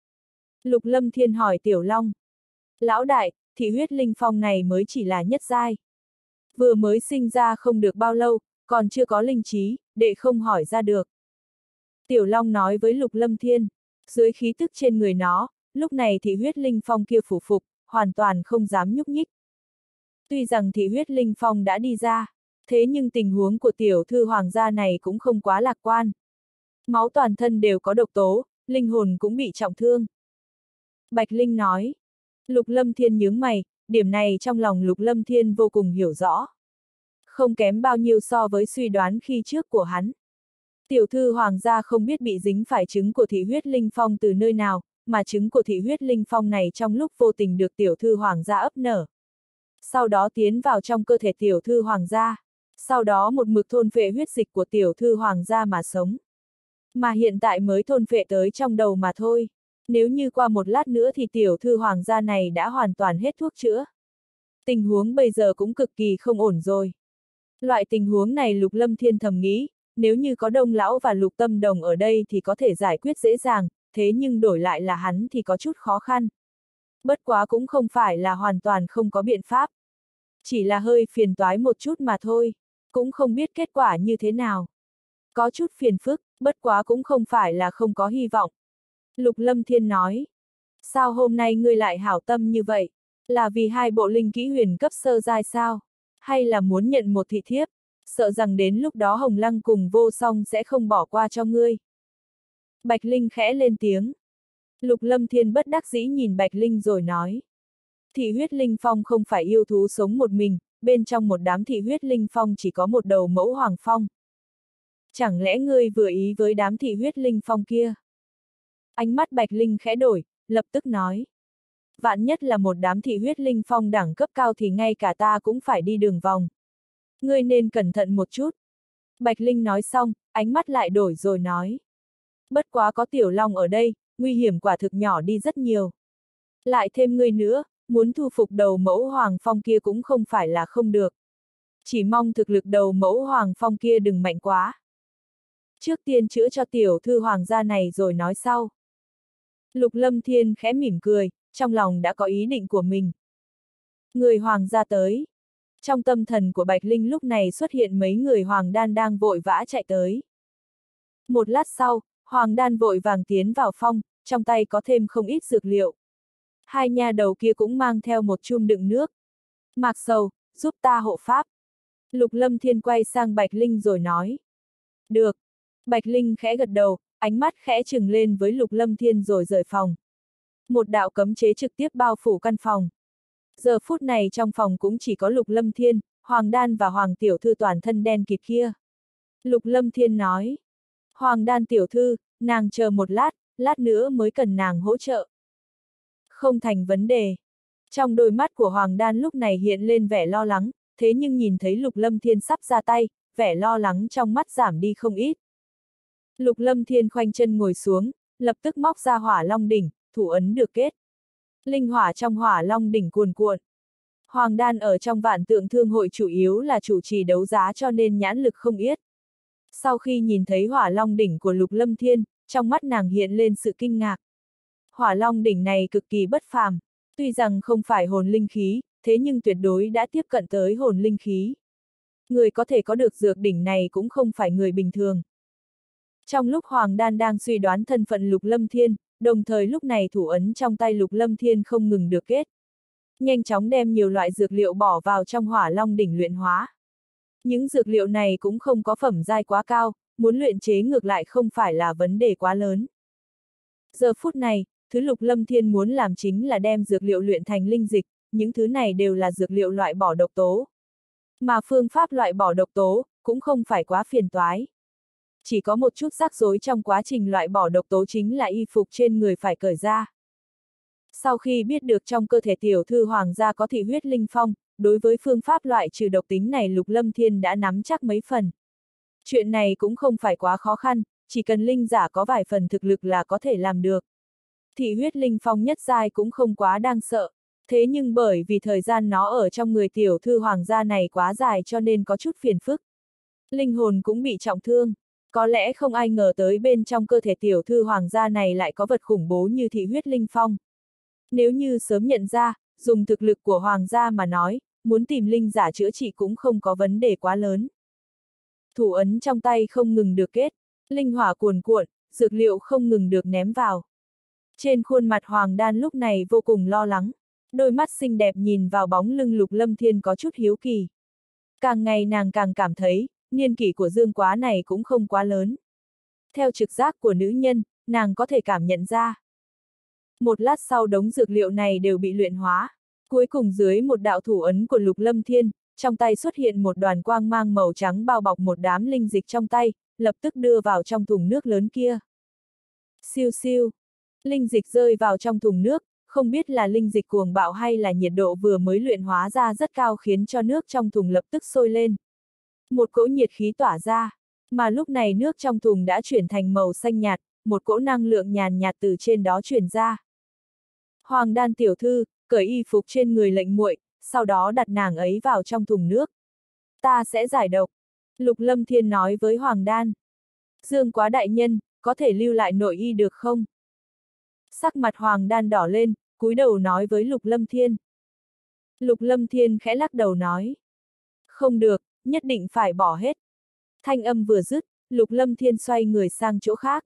Lục Lâm Thiên hỏi Tiểu Long. Lão đại, thị huyết linh phong này mới chỉ là nhất giai. Vừa mới sinh ra không được bao lâu, còn chưa có linh trí, đệ không hỏi ra được. Tiểu Long nói với Lục Lâm Thiên, dưới khí tức trên người nó, lúc này thị huyết linh phong kia phủ phục, hoàn toàn không dám nhúc nhích. Tuy rằng thị huyết linh phong đã đi ra, thế nhưng tình huống của tiểu thư hoàng gia này cũng không quá lạc quan. Máu toàn thân đều có độc tố, linh hồn cũng bị trọng thương. Bạch Linh nói. Lục Lâm Thiên nhướng mày, điểm này trong lòng Lục Lâm Thiên vô cùng hiểu rõ. Không kém bao nhiêu so với suy đoán khi trước của hắn. Tiểu thư hoàng gia không biết bị dính phải trứng của thị huyết linh phong từ nơi nào, mà trứng của thị huyết linh phong này trong lúc vô tình được tiểu thư hoàng gia ấp nở. Sau đó tiến vào trong cơ thể tiểu thư hoàng gia. Sau đó một mực thôn phệ huyết dịch của tiểu thư hoàng gia mà sống. Mà hiện tại mới thôn phệ tới trong đầu mà thôi. Nếu như qua một lát nữa thì tiểu thư hoàng gia này đã hoàn toàn hết thuốc chữa. Tình huống bây giờ cũng cực kỳ không ổn rồi. Loại tình huống này Lục Lâm Thiên thầm nghĩ, nếu như có Đông Lão và Lục Tâm Đồng ở đây thì có thể giải quyết dễ dàng, thế nhưng đổi lại là hắn thì có chút khó khăn. Bất quá cũng không phải là hoàn toàn không có biện pháp. Chỉ là hơi phiền toái một chút mà thôi, cũng không biết kết quả như thế nào. Có chút phiền phức, bất quá cũng không phải là không có hy vọng. Lục Lâm Thiên nói, sao hôm nay ngươi lại hảo tâm như vậy? Là vì hai bộ linh kỹ huyền cấp sơ giai sao? Hay là muốn nhận một thị thiếp? Sợ rằng đến lúc đó Hồng Lăng cùng Vô Song sẽ không bỏ qua cho ngươi. Bạch Linh khẽ lên tiếng. Lục Lâm Thiên bất đắc dĩ nhìn Bạch Linh rồi nói. Thị huyết linh phong không phải yêu thú sống một mình, bên trong một đám thị huyết linh phong chỉ có một đầu mẫu hoàng phong. Chẳng lẽ ngươi vừa ý với đám thị huyết linh phong kia? Ánh mắt Bạch Linh khẽ đổi, lập tức nói. Vạn nhất là một đám thị huyết linh phong đẳng cấp cao thì ngay cả ta cũng phải đi đường vòng. Ngươi nên cẩn thận một chút. Bạch Linh nói xong, ánh mắt lại đổi rồi nói. Bất quá có Tiểu Long ở đây, nguy hiểm quả thực nhỏ đi rất nhiều. Lại thêm ngươi nữa, muốn thu phục đầu mẫu hoàng phong kia cũng không phải là không được. Chỉ mong thực lực đầu mẫu hoàng phong kia đừng mạnh quá. Trước tiên chữa cho tiểu thư hoàng gia này rồi nói sau. Lục Lâm Thiên khẽ mỉm cười, trong lòng đã có ý định của mình. Người hoàng gia tới. Trong tâm thần của Bạch Linh lúc này xuất hiện mấy người hoàng đan đang vội vã chạy tới. Một lát sau, hoàng đan vội vàng tiến vào phong, trong tay có thêm không ít dược liệu. Hai nha đầu kia cũng mang theo một chum đựng nước. Mạc Sầu, giúp ta hộ pháp. Lục Lâm Thiên quay sang Bạch Linh rồi nói. Được. Bạch Linh khẽ gật đầu, ánh mắt khẽ trừng lên với Lục Lâm Thiên rồi rời phòng. Một đạo cấm chế trực tiếp bao phủ căn phòng. Giờ phút này trong phòng cũng chỉ có Lục Lâm Thiên, Hoàng Đan và Hoàng Tiểu Thư toàn thân đen kịt kia. Lục Lâm Thiên nói. Hoàng Đan Tiểu Thư, nàng chờ một lát, lát nữa mới cần nàng hỗ trợ. Không thành vấn đề. Trong đôi mắt của Hoàng Đan lúc này hiện lên vẻ lo lắng, thế nhưng nhìn thấy Lục Lâm Thiên sắp ra tay, vẻ lo lắng trong mắt giảm đi không ít. Lục Lâm Thiên khoanh chân ngồi xuống, lập tức móc ra Hỏa Long đỉnh, thủ ấn được kết. Linh hỏa trong Hỏa Long đỉnh cuồn cuộn. Hoàng Đan ở trong Vạn Tượng Thương hội chủ yếu là chủ trì đấu giá cho nên nhãn lực không ít. Sau khi nhìn thấy Hỏa Long đỉnh của Lục Lâm Thiên, trong mắt nàng hiện lên sự kinh ngạc. Hỏa Long đỉnh này cực kỳ bất phàm, tuy rằng không phải hồn linh khí, thế nhưng tuyệt đối đã tiếp cận tới hồn linh khí. Người có thể có được dược đỉnh này cũng không phải người bình thường. Trong lúc Hoàng Đan đang suy đoán thân phận Lục Lâm Thiên, đồng thời lúc này thủ ấn trong tay Lục Lâm Thiên không ngừng được kết. Nhanh chóng đem nhiều loại dược liệu bỏ vào trong Hỏa Long đỉnh luyện hóa. Những dược liệu này cũng không có phẩm giai quá cao, muốn luyện chế ngược lại không phải là vấn đề quá lớn. Giờ phút này, thứ Lục Lâm Thiên muốn làm chính là đem dược liệu luyện thành linh dịch, những thứ này đều là dược liệu loại bỏ độc tố. Mà phương pháp loại bỏ độc tố, cũng không phải quá phiền toái. Chỉ có một chút rắc rối trong quá trình loại bỏ độc tố chính là y phục trên người phải cởi ra. Sau khi biết được trong cơ thể tiểu thư hoàng gia có thị huyết linh phong, đối với phương pháp loại trừ độc tính này Lục Lâm Thiên đã nắm chắc mấy phần. Chuyện này cũng không phải quá khó khăn, chỉ cần linh giả có vài phần thực lực là có thể làm được. Thị huyết linh phong nhất giai cũng không quá đáng sợ, thế nhưng bởi vì thời gian nó ở trong người tiểu thư hoàng gia này quá dài cho nên có chút phiền phức. Linh hồn cũng bị trọng thương, có lẽ không ai ngờ tới bên trong cơ thể tiểu thư hoàng gia này lại có vật khủng bố như thị huyết linh phong. Nếu như sớm nhận ra, dùng thực lực của hoàng gia mà nói, muốn tìm linh giả chữa trị cũng không có vấn đề quá lớn. Thủ ấn trong tay không ngừng được kết, linh hỏa cuồn cuộn, dược liệu không ngừng được ném vào. Trên khuôn mặt Hoàng Đan lúc này vô cùng lo lắng, đôi mắt xinh đẹp nhìn vào bóng lưng Lục Lâm Thiên có chút hiếu kỳ. Càng ngày nàng càng cảm thấy, niên kỷ của Dương Quá này cũng không quá lớn. Theo trực giác của nữ nhân, nàng có thể cảm nhận ra. Một lát sau đống dược liệu này đều bị luyện hóa. Cuối cùng dưới một đạo thủ ấn của Lục Lâm Thiên, trong tay xuất hiện một đoàn quang mang màu trắng bao bọc một đám linh dịch trong tay, lập tức đưa vào trong thùng nước lớn kia. Siêu siêu. Linh dịch rơi vào trong thùng nước, không biết là linh dịch cuồng bạo hay là nhiệt độ vừa mới luyện hóa ra rất cao khiến cho nước trong thùng lập tức sôi lên. Một cỗ nhiệt khí tỏa ra, mà lúc này nước trong thùng đã chuyển thành màu xanh nhạt, một cỗ năng lượng nhàn nhạt từ trên đó truyền ra. Hoàng Đan tiểu thư, cởi y phục trên người lệnh muội, sau đó đặt nàng ấy vào trong thùng nước. Ta sẽ giải độc. Lục Lâm Thiên nói với Hoàng Đan. Dương Quá đại nhân, có thể lưu lại nội y được không? Sắc mặt Hoàng Đan đỏ lên, cúi đầu nói với Lục Lâm Thiên. Lục Lâm Thiên khẽ lắc đầu nói. Không được, nhất định phải bỏ hết. Thanh âm vừa dứt, Lục Lâm Thiên xoay người sang chỗ khác.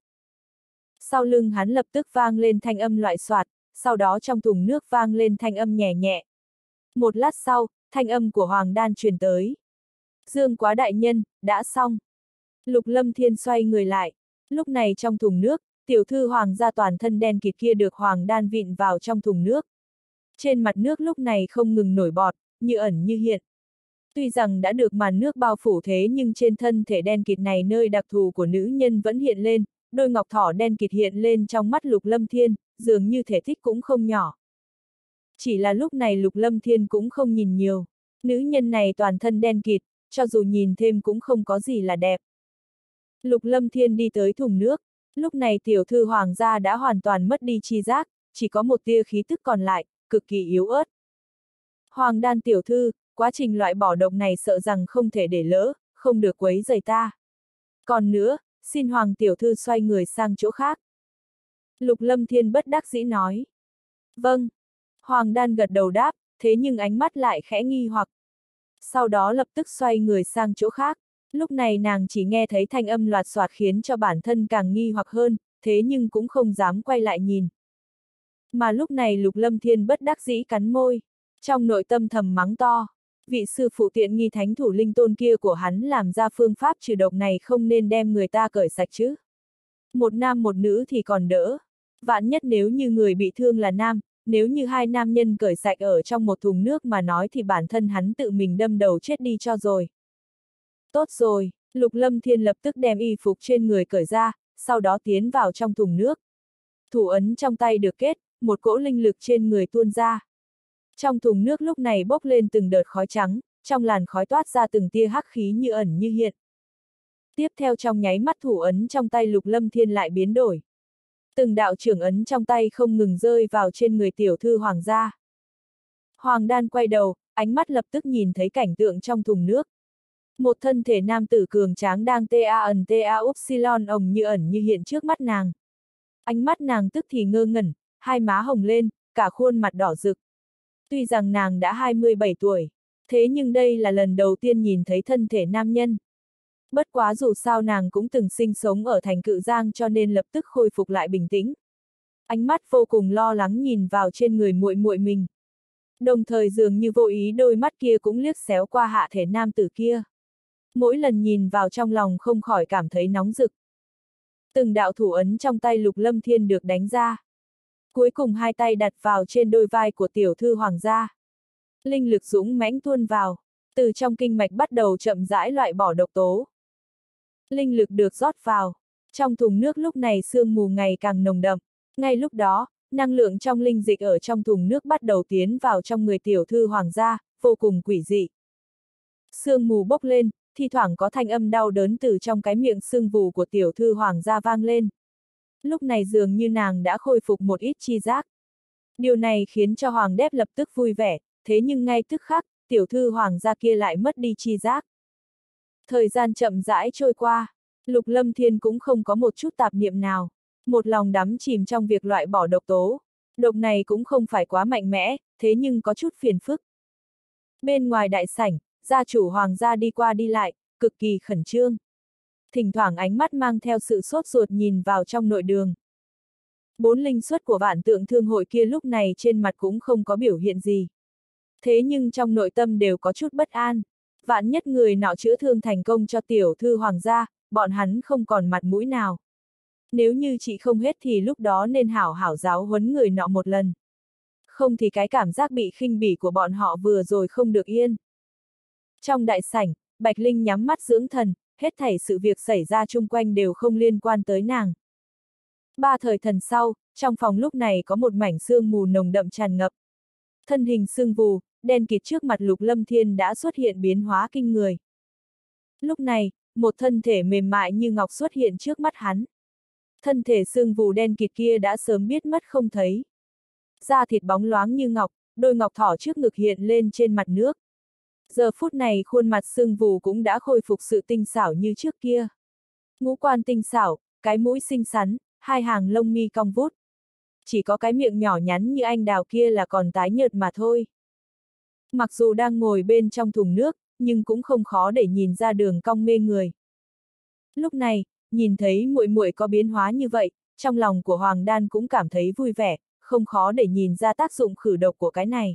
Sau lưng hắn lập tức vang lên thanh âm loại soạt, sau đó trong thùng nước vang lên thanh âm nhẹ nhẹ. Một lát sau, thanh âm của Hoàng Đan truyền tới. Dương Quá đại nhân, đã xong. Lục Lâm Thiên xoay người lại. Lúc này trong thùng nước, tiểu thư Hoàng gia toàn thân đen kịt kia được Hoàng Đan vịn vào trong thùng nước. Trên mặt nước lúc này không ngừng nổi bọt, như ẩn như hiện. Tuy rằng đã được màn nước bao phủ thế nhưng trên thân thể đen kịt này nơi đặc thù của nữ nhân vẫn hiện lên, đôi ngọc thỏ đen kịt hiện lên trong mắt Lục Lâm Thiên, dường như thể tích cũng không nhỏ. Chỉ là lúc này Lục Lâm Thiên cũng không nhìn nhiều, nữ nhân này toàn thân đen kịt, cho dù nhìn thêm cũng không có gì là đẹp. Lục Lâm Thiên đi tới thùng nước, lúc này tiểu thư Hoàng gia đã hoàn toàn mất đi chi giác, chỉ có một tia khí tức còn lại, cực kỳ yếu ớt. Hoàng Đan tiểu thư, quá trình loại bỏ độc này sợ rằng không thể để lỡ, không được quấy rầy ta. Còn nữa, xin Hoàng tiểu thư xoay người sang chỗ khác. Lục Lâm Thiên bất đắc dĩ nói. Vâng. Hoàng Đan gật đầu đáp, thế nhưng ánh mắt lại khẽ nghi hoặc. Sau đó lập tức xoay người sang chỗ khác. Lúc này nàng chỉ nghe thấy thanh âm loạt soạt khiến cho bản thân càng nghi hoặc hơn, thế nhưng cũng không dám quay lại nhìn. Mà lúc này Lục Lâm Thiên bất đắc dĩ cắn môi, trong nội tâm thầm mắng to. Vị sư phụ tiện nghi thánh thủ linh tôn kia của hắn làm ra phương pháp trừ độc này không nên đem người ta cởi sạch chứ. Một nam một nữ thì còn đỡ. Vạn nhất nếu như người bị thương là nam, nếu như hai nam nhân cởi sạch ở trong một thùng nước mà nói thì bản thân hắn tự mình đâm đầu chết đi cho rồi. Tốt rồi, Lục Lâm Thiên lập tức đem y phục trên người cởi ra, sau đó tiến vào trong thùng nước. Thủ ấn trong tay được kết, một cỗ linh lực trên người tuôn ra. Trong thùng nước lúc này bốc lên từng đợt khói trắng, trong làn khói toát ra từng tia hắc khí như ẩn như hiện. Tiếp theo trong nháy mắt thủ ấn trong tay Lục Lâm Thiên lại biến đổi. Từng đạo trưởng ấn trong tay không ngừng rơi vào trên người tiểu thư hoàng gia. Hoàng Đan quay đầu, ánh mắt lập tức nhìn thấy cảnh tượng trong thùng nước. Một thân thể nam tử cường tráng đang ta ẩn ta upsilon ồng như ẩn như hiện trước mắt nàng. Ánh mắt nàng tức thì ngơ ngẩn, hai má hồng lên, cả khuôn mặt đỏ rực. Tuy rằng nàng đã hai mươi bảy tuổi, thế nhưng đây là lần đầu tiên nhìn thấy thân thể nam nhân. Bất quá dù sao nàng cũng từng sinh sống ở thành Cự Giang cho nên lập tức khôi phục lại bình tĩnh. Ánh mắt vô cùng lo lắng nhìn vào trên người muội muội mình. Đồng thời dường như vô ý đôi mắt kia cũng liếc xéo qua hạ thể nam tử kia. Mỗi lần nhìn vào trong lòng không khỏi cảm thấy nóng rực. Từng đạo thủ ấn trong tay Lục Lâm Thiên được đánh ra. Cuối cùng hai tay đặt vào trên đôi vai của tiểu thư hoàng gia. Linh lực dũng mãnh tuôn vào, từ trong kinh mạch bắt đầu chậm rãi loại bỏ độc tố. Linh lực được rót vào, trong thùng nước lúc này sương mù ngày càng nồng đậm. Ngay lúc đó, năng lượng trong linh dịch ở trong thùng nước bắt đầu tiến vào trong người tiểu thư hoàng gia, vô cùng quỷ dị. Sương mù bốc lên, thi thoảng có thanh âm đau đớn từ trong cái miệng sưng vù của tiểu thư hoàng gia vang lên. Lúc này dường như nàng đã khôi phục một ít chi giác. Điều này khiến cho hoàng đế lập tức vui vẻ, thế nhưng ngay tức khắc, tiểu thư hoàng gia kia lại mất đi chi giác. Thời gian chậm rãi trôi qua, Lục Lâm Thiên cũng không có một chút tạp niệm nào, một lòng đắm chìm trong việc loại bỏ độc tố. Độc này cũng không phải quá mạnh mẽ, thế nhưng có chút phiền phức. Bên ngoài đại sảnh, gia chủ hoàng gia đi qua đi lại, cực kỳ khẩn trương. Thỉnh thoảng ánh mắt mang theo sự sốt ruột nhìn vào trong nội đường. Bốn linh suất của vạn tượng thương hội kia lúc này trên mặt cũng không có biểu hiện gì. Thế nhưng trong nội tâm đều có chút bất an. Vạn nhất người nọ chữa thương thành công cho tiểu thư hoàng gia, bọn hắn không còn mặt mũi nào. Nếu như chị không hết thì lúc đó nên hảo hảo giáo huấn người nọ một lần. Không thì cái cảm giác bị khinh bỉ của bọn họ vừa rồi không được yên. Trong đại sảnh, Bạch Linh nhắm mắt dưỡng thần, hết thảy sự việc xảy ra chung quanh đều không liên quan tới nàng. Ba thời thần sau, trong phòng lúc này có một mảnh sương mù nồng đậm tràn ngập. Thân hình sương vù, đen kịt trước mặt Lục Lâm Thiên đã xuất hiện biến hóa kinh người. Lúc này, một thân thể mềm mại như ngọc xuất hiện trước mắt hắn. Thân thể sương vù đen kịt kia đã sớm biết mất không thấy. Da thịt bóng loáng như ngọc, đôi ngọc thỏ trước ngực hiện lên trên mặt nước. Giờ phút này khuôn mặt sương vù cũng đã khôi phục sự tinh xảo như trước kia. Ngũ quan tinh xảo, cái mũi xinh xắn, hai hàng lông mi cong vút. Chỉ có cái miệng nhỏ nhắn như anh đào kia là còn tái nhợt mà thôi. Mặc dù đang ngồi bên trong thùng nước, nhưng cũng không khó để nhìn ra đường cong mê người. Lúc này, nhìn thấy muội muội có biến hóa như vậy, trong lòng của Hoàng Đan cũng cảm thấy vui vẻ, không khó để nhìn ra tác dụng khử độc của cái này.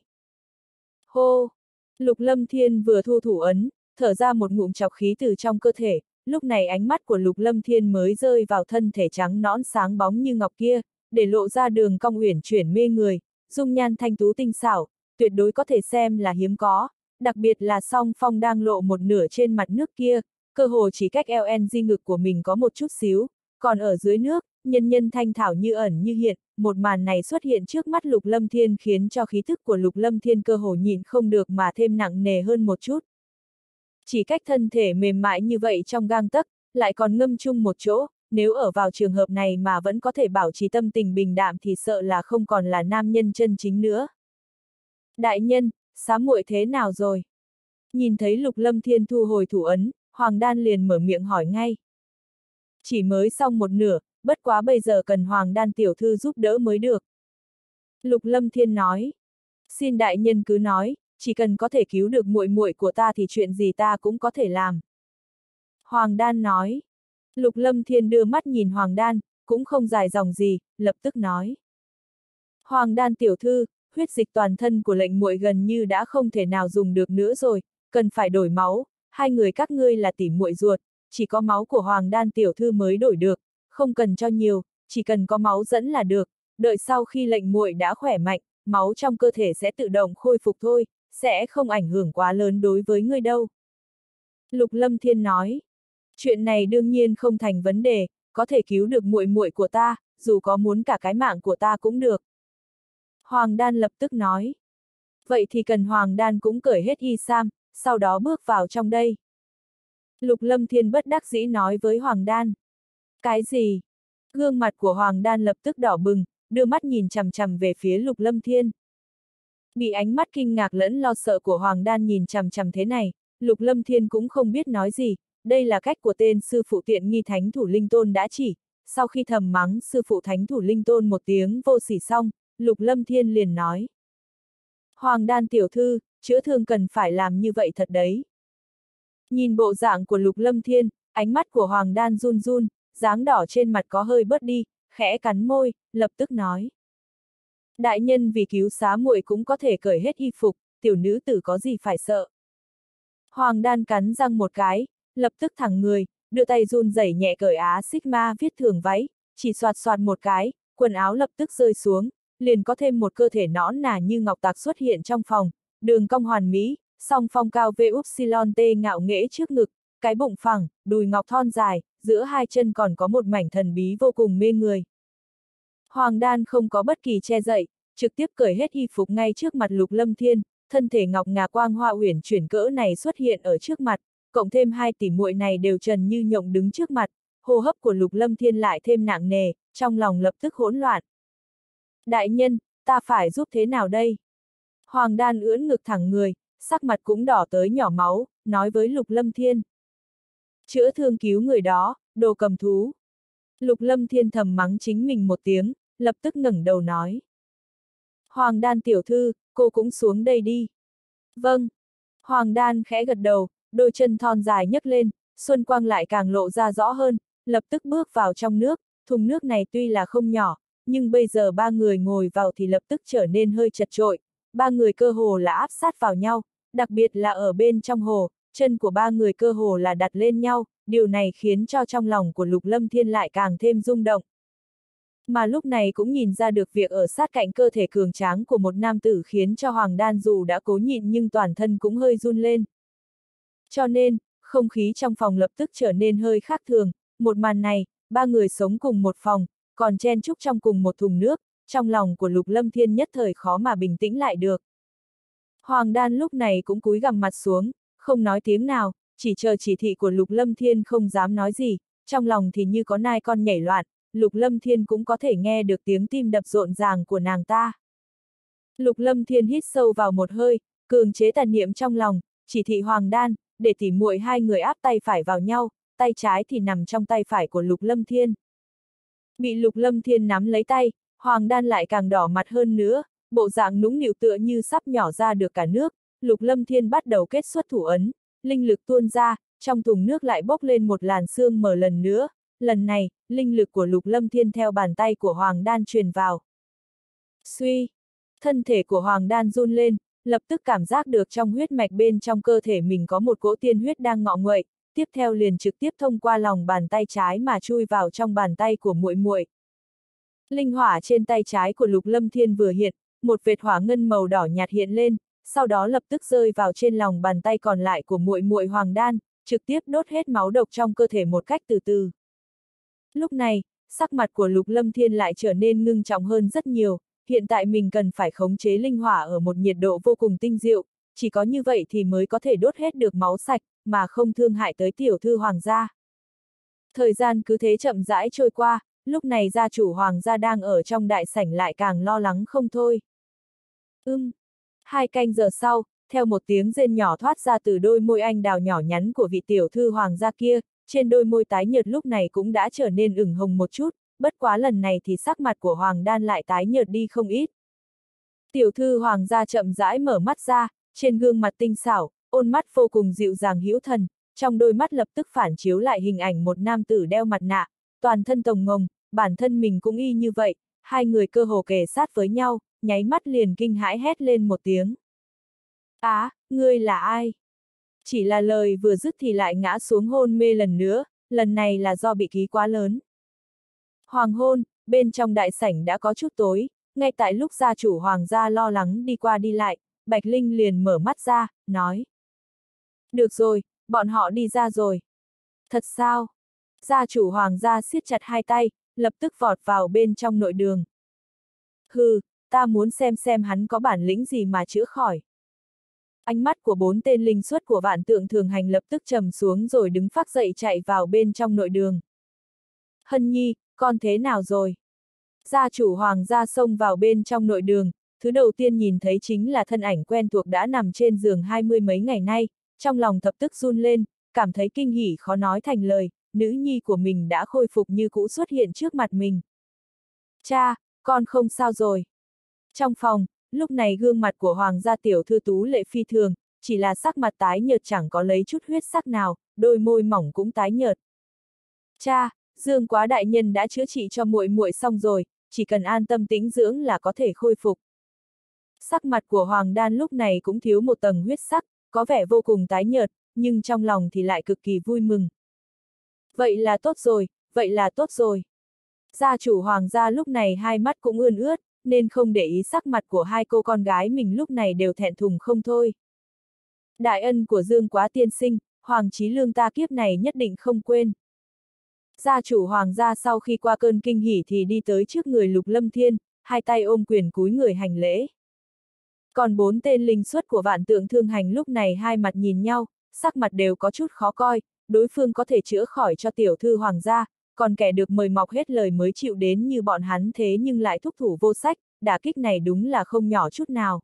Hô! Lục Lâm Thiên vừa thu thủ ấn, thở ra một ngụm trọc khí từ trong cơ thể, lúc này ánh mắt của Lục Lâm Thiên mới rơi vào thân thể trắng nõn sáng bóng như ngọc kia, để lộ ra đường cong uyển chuyển mê người, dung nhan thanh tú tinh xảo, tuyệt đối có thể xem là hiếm có, đặc biệt là song phong đang lộ một nửa trên mặt nước kia, cơ hồ chỉ cách eo en-gi ngực của mình có một chút xíu, còn ở dưới nước, nhân nhân thanh thảo như ẩn như hiện, một màn này xuất hiện trước mắt Lục Lâm Thiên khiến cho khí thức của Lục Lâm Thiên cơ hồ nhịn không được mà thêm nặng nề hơn một chút. Chỉ cách thân thể mềm mại như vậy trong gang tấc, lại còn ngâm chung một chỗ, nếu ở vào trường hợp này mà vẫn có thể bảo trì tâm tình bình đạm thì sợ là không còn là nam nhân chân chính nữa. Đại nhân, xá muội thế nào rồi? Nhìn thấy Lục Lâm Thiên thu hồi thủ ấn, Hoàng Đan liền mở miệng hỏi ngay. Chỉ mới xong một nửa, bất quá bây giờ cần Hoàng Đan tiểu thư giúp đỡ mới được. Lục Lâm Thiên nói. Xin đại nhân cứ nói, chỉ cần có thể cứu được muội muội của ta thì chuyện gì ta cũng có thể làm. Hoàng Đan nói. Lục Lâm Thiên đưa mắt nhìn Hoàng Đan, cũng không dài dòng gì, lập tức nói. Hoàng đan tiểu thư, huyết dịch toàn thân của lệnh muội gần như đã không thể nào dùng được nữa rồi, cần phải đổi máu, hai người các ngươi là tỉ muội ruột, chỉ có máu của Hoàng đan tiểu thư mới đổi được, không cần cho nhiều, chỉ cần có máu dẫn là được, đợi sau khi lệnh muội đã khỏe mạnh, máu trong cơ thể sẽ tự động khôi phục thôi, sẽ không ảnh hưởng quá lớn đối với ngươi đâu. Lục Lâm Thiên nói, chuyện này đương nhiên không thành vấn đề, có thể cứu được muội muội của ta, dù có muốn cả cái mạng của ta cũng được. Hoàng đan lập tức nói, vậy thì cần Hoàng đan cũng cởi hết y sam, sau đó bước vào trong đây. Lục Lâm Thiên bất đắc dĩ nói với Hoàng đan. Cái gì? Gương mặt của Hoàng đan lập tức đỏ bừng, đưa mắt nhìn chằm chằm về phía Lục Lâm Thiên. Bị ánh mắt kinh ngạc lẫn lo sợ của Hoàng đan nhìn chằm chằm thế này, Lục Lâm Thiên cũng không biết nói gì, đây là cách của tên sư phụ tiện nghi Thánh Thủ Linh Tôn đã chỉ, sau khi thầm mắng sư phụ Thánh Thủ Linh Tôn một tiếng vô sỉ xong, Lục Lâm Thiên liền nói. Hoàng đan tiểu thư, chữa thương cần phải làm như vậy thật đấy. Nhìn bộ dạng của Lục Lâm Thiên, ánh mắt của Hoàng đan run run, dáng đỏ trên mặt có hơi bớt đi, khẽ cắn môi, lập tức nói. Đại nhân vì cứu xá muội cũng có thể cởi hết y phục, tiểu nữ tử có gì phải sợ. Hoàng đan cắn răng một cái, lập tức thẳng người, đưa tay run rẩy nhẹ cởi Á Sigma viết thường váy, chỉ xoạt xoạt một cái, quần áo lập tức rơi xuống, liền có thêm một cơ thể nõn nà như ngọc tạc xuất hiện trong phòng, đường cong hoàn mỹ, song phong cao vê upsilon t ngạo nghễ trước ngực, cái bụng phẳng, đùi ngọc thon dài, giữa hai chân còn có một mảnh thần bí vô cùng mê người. Hoàng đan không có bất kỳ che đậy, trực tiếp cởi hết y phục ngay trước mặt Lục Lâm Thiên, thân thể ngọc ngà quang hoa uyển chuyển cỡ này xuất hiện ở trước mặt, cộng thêm hai tỷ muội này đều trần như nhộng đứng trước mặt, hô hấp của Lục Lâm Thiên lại thêm nặng nề, trong lòng lập tức hỗn loạn. Đại nhân, ta phải giúp thế nào đây? Hoàng đan ưỡn ngực thẳng người, sắc mặt cũng đỏ tới nhỏ máu, nói với Lục Lâm Thiên. Chữa thương cứu người đó, đồ cầm thú. Lục Lâm Thiên thầm mắng chính mình một tiếng, lập tức ngẩng đầu nói. Hoàng đan tiểu thư, cô cũng xuống đây đi. Vâng. Hoàng đan khẽ gật đầu, đôi chân thon dài nhấc lên, xuân quang lại càng lộ ra rõ hơn, lập tức bước vào trong nước, thùng nước này tuy là không nhỏ, nhưng bây giờ ba người ngồi vào thì lập tức trở nên hơi chật chội, ba người cơ hồ là áp sát vào nhau, đặc biệt là ở bên trong hồ, chân của ba người cơ hồ là đặt lên nhau, điều này khiến cho trong lòng của Lục Lâm Thiên lại càng thêm rung động. Mà lúc này cũng nhìn ra được việc ở sát cạnh cơ thể cường tráng của một nam tử khiến cho Hoàng đan dù đã cố nhịn nhưng toàn thân cũng hơi run lên. Cho nên, không khí trong phòng lập tức trở nên hơi khác thường, một màn này, ba người sống cùng một phòng, còn chen chúc trong cùng một thùng nước, trong lòng của Lục Lâm Thiên nhất thời khó mà bình tĩnh lại được. Hoàng đan lúc này cũng cúi gằm mặt xuống, không nói tiếng nào, chỉ chờ chỉ thị của Lục Lâm Thiên không dám nói gì, trong lòng thì như có nai con nhảy loạn, Lục Lâm Thiên cũng có thể nghe được tiếng tim đập rộn ràng của nàng ta. Lục Lâm Thiên hít sâu vào một hơi, cường chế tà niệm trong lòng, chỉ thị Hoàng đan, để tỉ muội hai người áp tay phải vào nhau, tay trái thì nằm trong tay phải của Lục Lâm Thiên. Bị Lục Lâm Thiên nắm lấy tay, Hoàng đan lại càng đỏ mặt hơn nữa, bộ dạng nũng nịu tựa như sắp nhỏ ra được cả nước, Lục Lâm Thiên bắt đầu kết xuất thủ ấn, linh lực tuôn ra, trong thùng nước lại bốc lên một làn sương mờ lần nữa, lần này, linh lực của Lục Lâm Thiên theo bàn tay của Hoàng đan truyền vào. Suy, thân thể của Hoàng đan run lên, lập tức cảm giác được trong huyết mạch bên trong cơ thể mình có một cỗ tiên huyết đang ngọ nguậy, tiếp theo liền trực tiếp thông qua lòng bàn tay trái mà chui vào trong bàn tay của muội muội. Linh hỏa trên tay trái của Lục Lâm Thiên vừa hiện, một vệt hỏa ngân màu đỏ nhạt hiện lên, sau đó lập tức rơi vào trên lòng bàn tay còn lại của muội muội Hoàng đan, trực tiếp đốt hết máu độc trong cơ thể một cách từ từ. Lúc này, sắc mặt của Lục Lâm Thiên lại trở nên ngưng trọng hơn rất nhiều, hiện tại mình cần phải khống chế linh hỏa ở một nhiệt độ vô cùng tinh diệu, chỉ có như vậy thì mới có thể đốt hết được máu sạch, mà không thương hại tới tiểu thư Hoàng gia. Thời gian cứ thế chậm rãi trôi qua, lúc này gia chủ Hoàng gia đang ở trong đại sảnh lại càng lo lắng không thôi. Ưm, hai canh giờ sau, theo một tiếng rên nhỏ thoát ra từ đôi môi anh đào nhỏ nhắn của vị tiểu thư Hoàng gia kia, trên đôi môi tái nhợt lúc này cũng đã trở nên ửng hồng một chút, bất quá lần này thì sắc mặt của Hoàng đan lại tái nhợt đi không ít. Tiểu thư Hoàng gia chậm rãi mở mắt ra, trên gương mặt tinh xảo, ôn mắt vô cùng dịu dàng hữu thần, trong đôi mắt lập tức phản chiếu lại hình ảnh một nam tử đeo mặt nạ, toàn thân tồng ngồng, bản thân mình cũng y như vậy, hai người cơ hồ kề sát với nhau, nháy mắt liền kinh hãi hét lên một tiếng. Á, ngươi là ai? Chỉ là lời vừa dứt thì lại ngã xuống hôn mê lần nữa, lần này là do bị ký quá lớn. Hoàng hôn, bên trong đại sảnh đã có chút tối, ngay tại lúc gia chủ hoàng gia lo lắng đi qua đi lại, Bạch Linh liền mở mắt ra, nói. Được rồi, bọn họ đi ra rồi. Thật sao? Gia chủ hoàng gia siết chặt hai tay, lập tức vọt vào bên trong nội đường. Hừ, ta muốn xem xem hắn có bản lĩnh gì mà chữa khỏi. Ánh mắt của bốn tên linh xuất của vạn tượng thường hành lập tức trầm xuống rồi đứng phác dậy chạy vào bên trong nội đường. Hân Nhi, con thế nào rồi? Gia chủ hoàng gia xông vào bên trong nội đường, thứ đầu tiên nhìn thấy chính là thân ảnh quen thuộc đã nằm trên giường hai mươi mấy ngày nay, trong lòng thập tức run lên, cảm thấy kinh hỉ khó nói thành lời, nữ nhi của mình đã khôi phục như cũ xuất hiện trước mặt mình. Cha, con không sao rồi. Trong phòng, lúc này gương mặt của hoàng gia tiểu thư tú lệ phi thường, chỉ là sắc mặt tái nhợt chẳng có lấy chút huyết sắc nào, đôi môi mỏng cũng tái nhợt. Cha, Dương Quá đại nhân đã chữa trị cho muội muội xong rồi, chỉ cần an tâm tĩnh dưỡng là có thể khôi phục. Sắc mặt của Hoàng Đan lúc này cũng thiếu một tầng huyết sắc, có vẻ vô cùng tái nhợt, nhưng trong lòng thì lại cực kỳ vui mừng. Vậy là tốt rồi, vậy là tốt rồi. Gia chủ Hoàng gia lúc này hai mắt cũng ươn ướt, nên không để ý sắc mặt của hai cô con gái mình lúc này đều thẹn thùng không thôi. Đại ân của Dương Quá tiên sinh, Hoàng Chí Lương ta kiếp này nhất định không quên. Gia chủ Hoàng gia sau khi qua cơn kinh hỉ thì đi tới trước người Lục Lâm Thiên, hai tay ôm quyền cúi người hành lễ. Còn bốn tên linh xuất của vạn tượng thương hành lúc này hai mặt nhìn nhau, sắc mặt đều có chút khó coi, đối phương có thể chữa khỏi cho tiểu thư Hoàng gia, còn kẻ được mời mọc hết lời mới chịu đến như bọn hắn thế nhưng lại thúc thủ vô sách, đả kích này đúng là không nhỏ chút nào.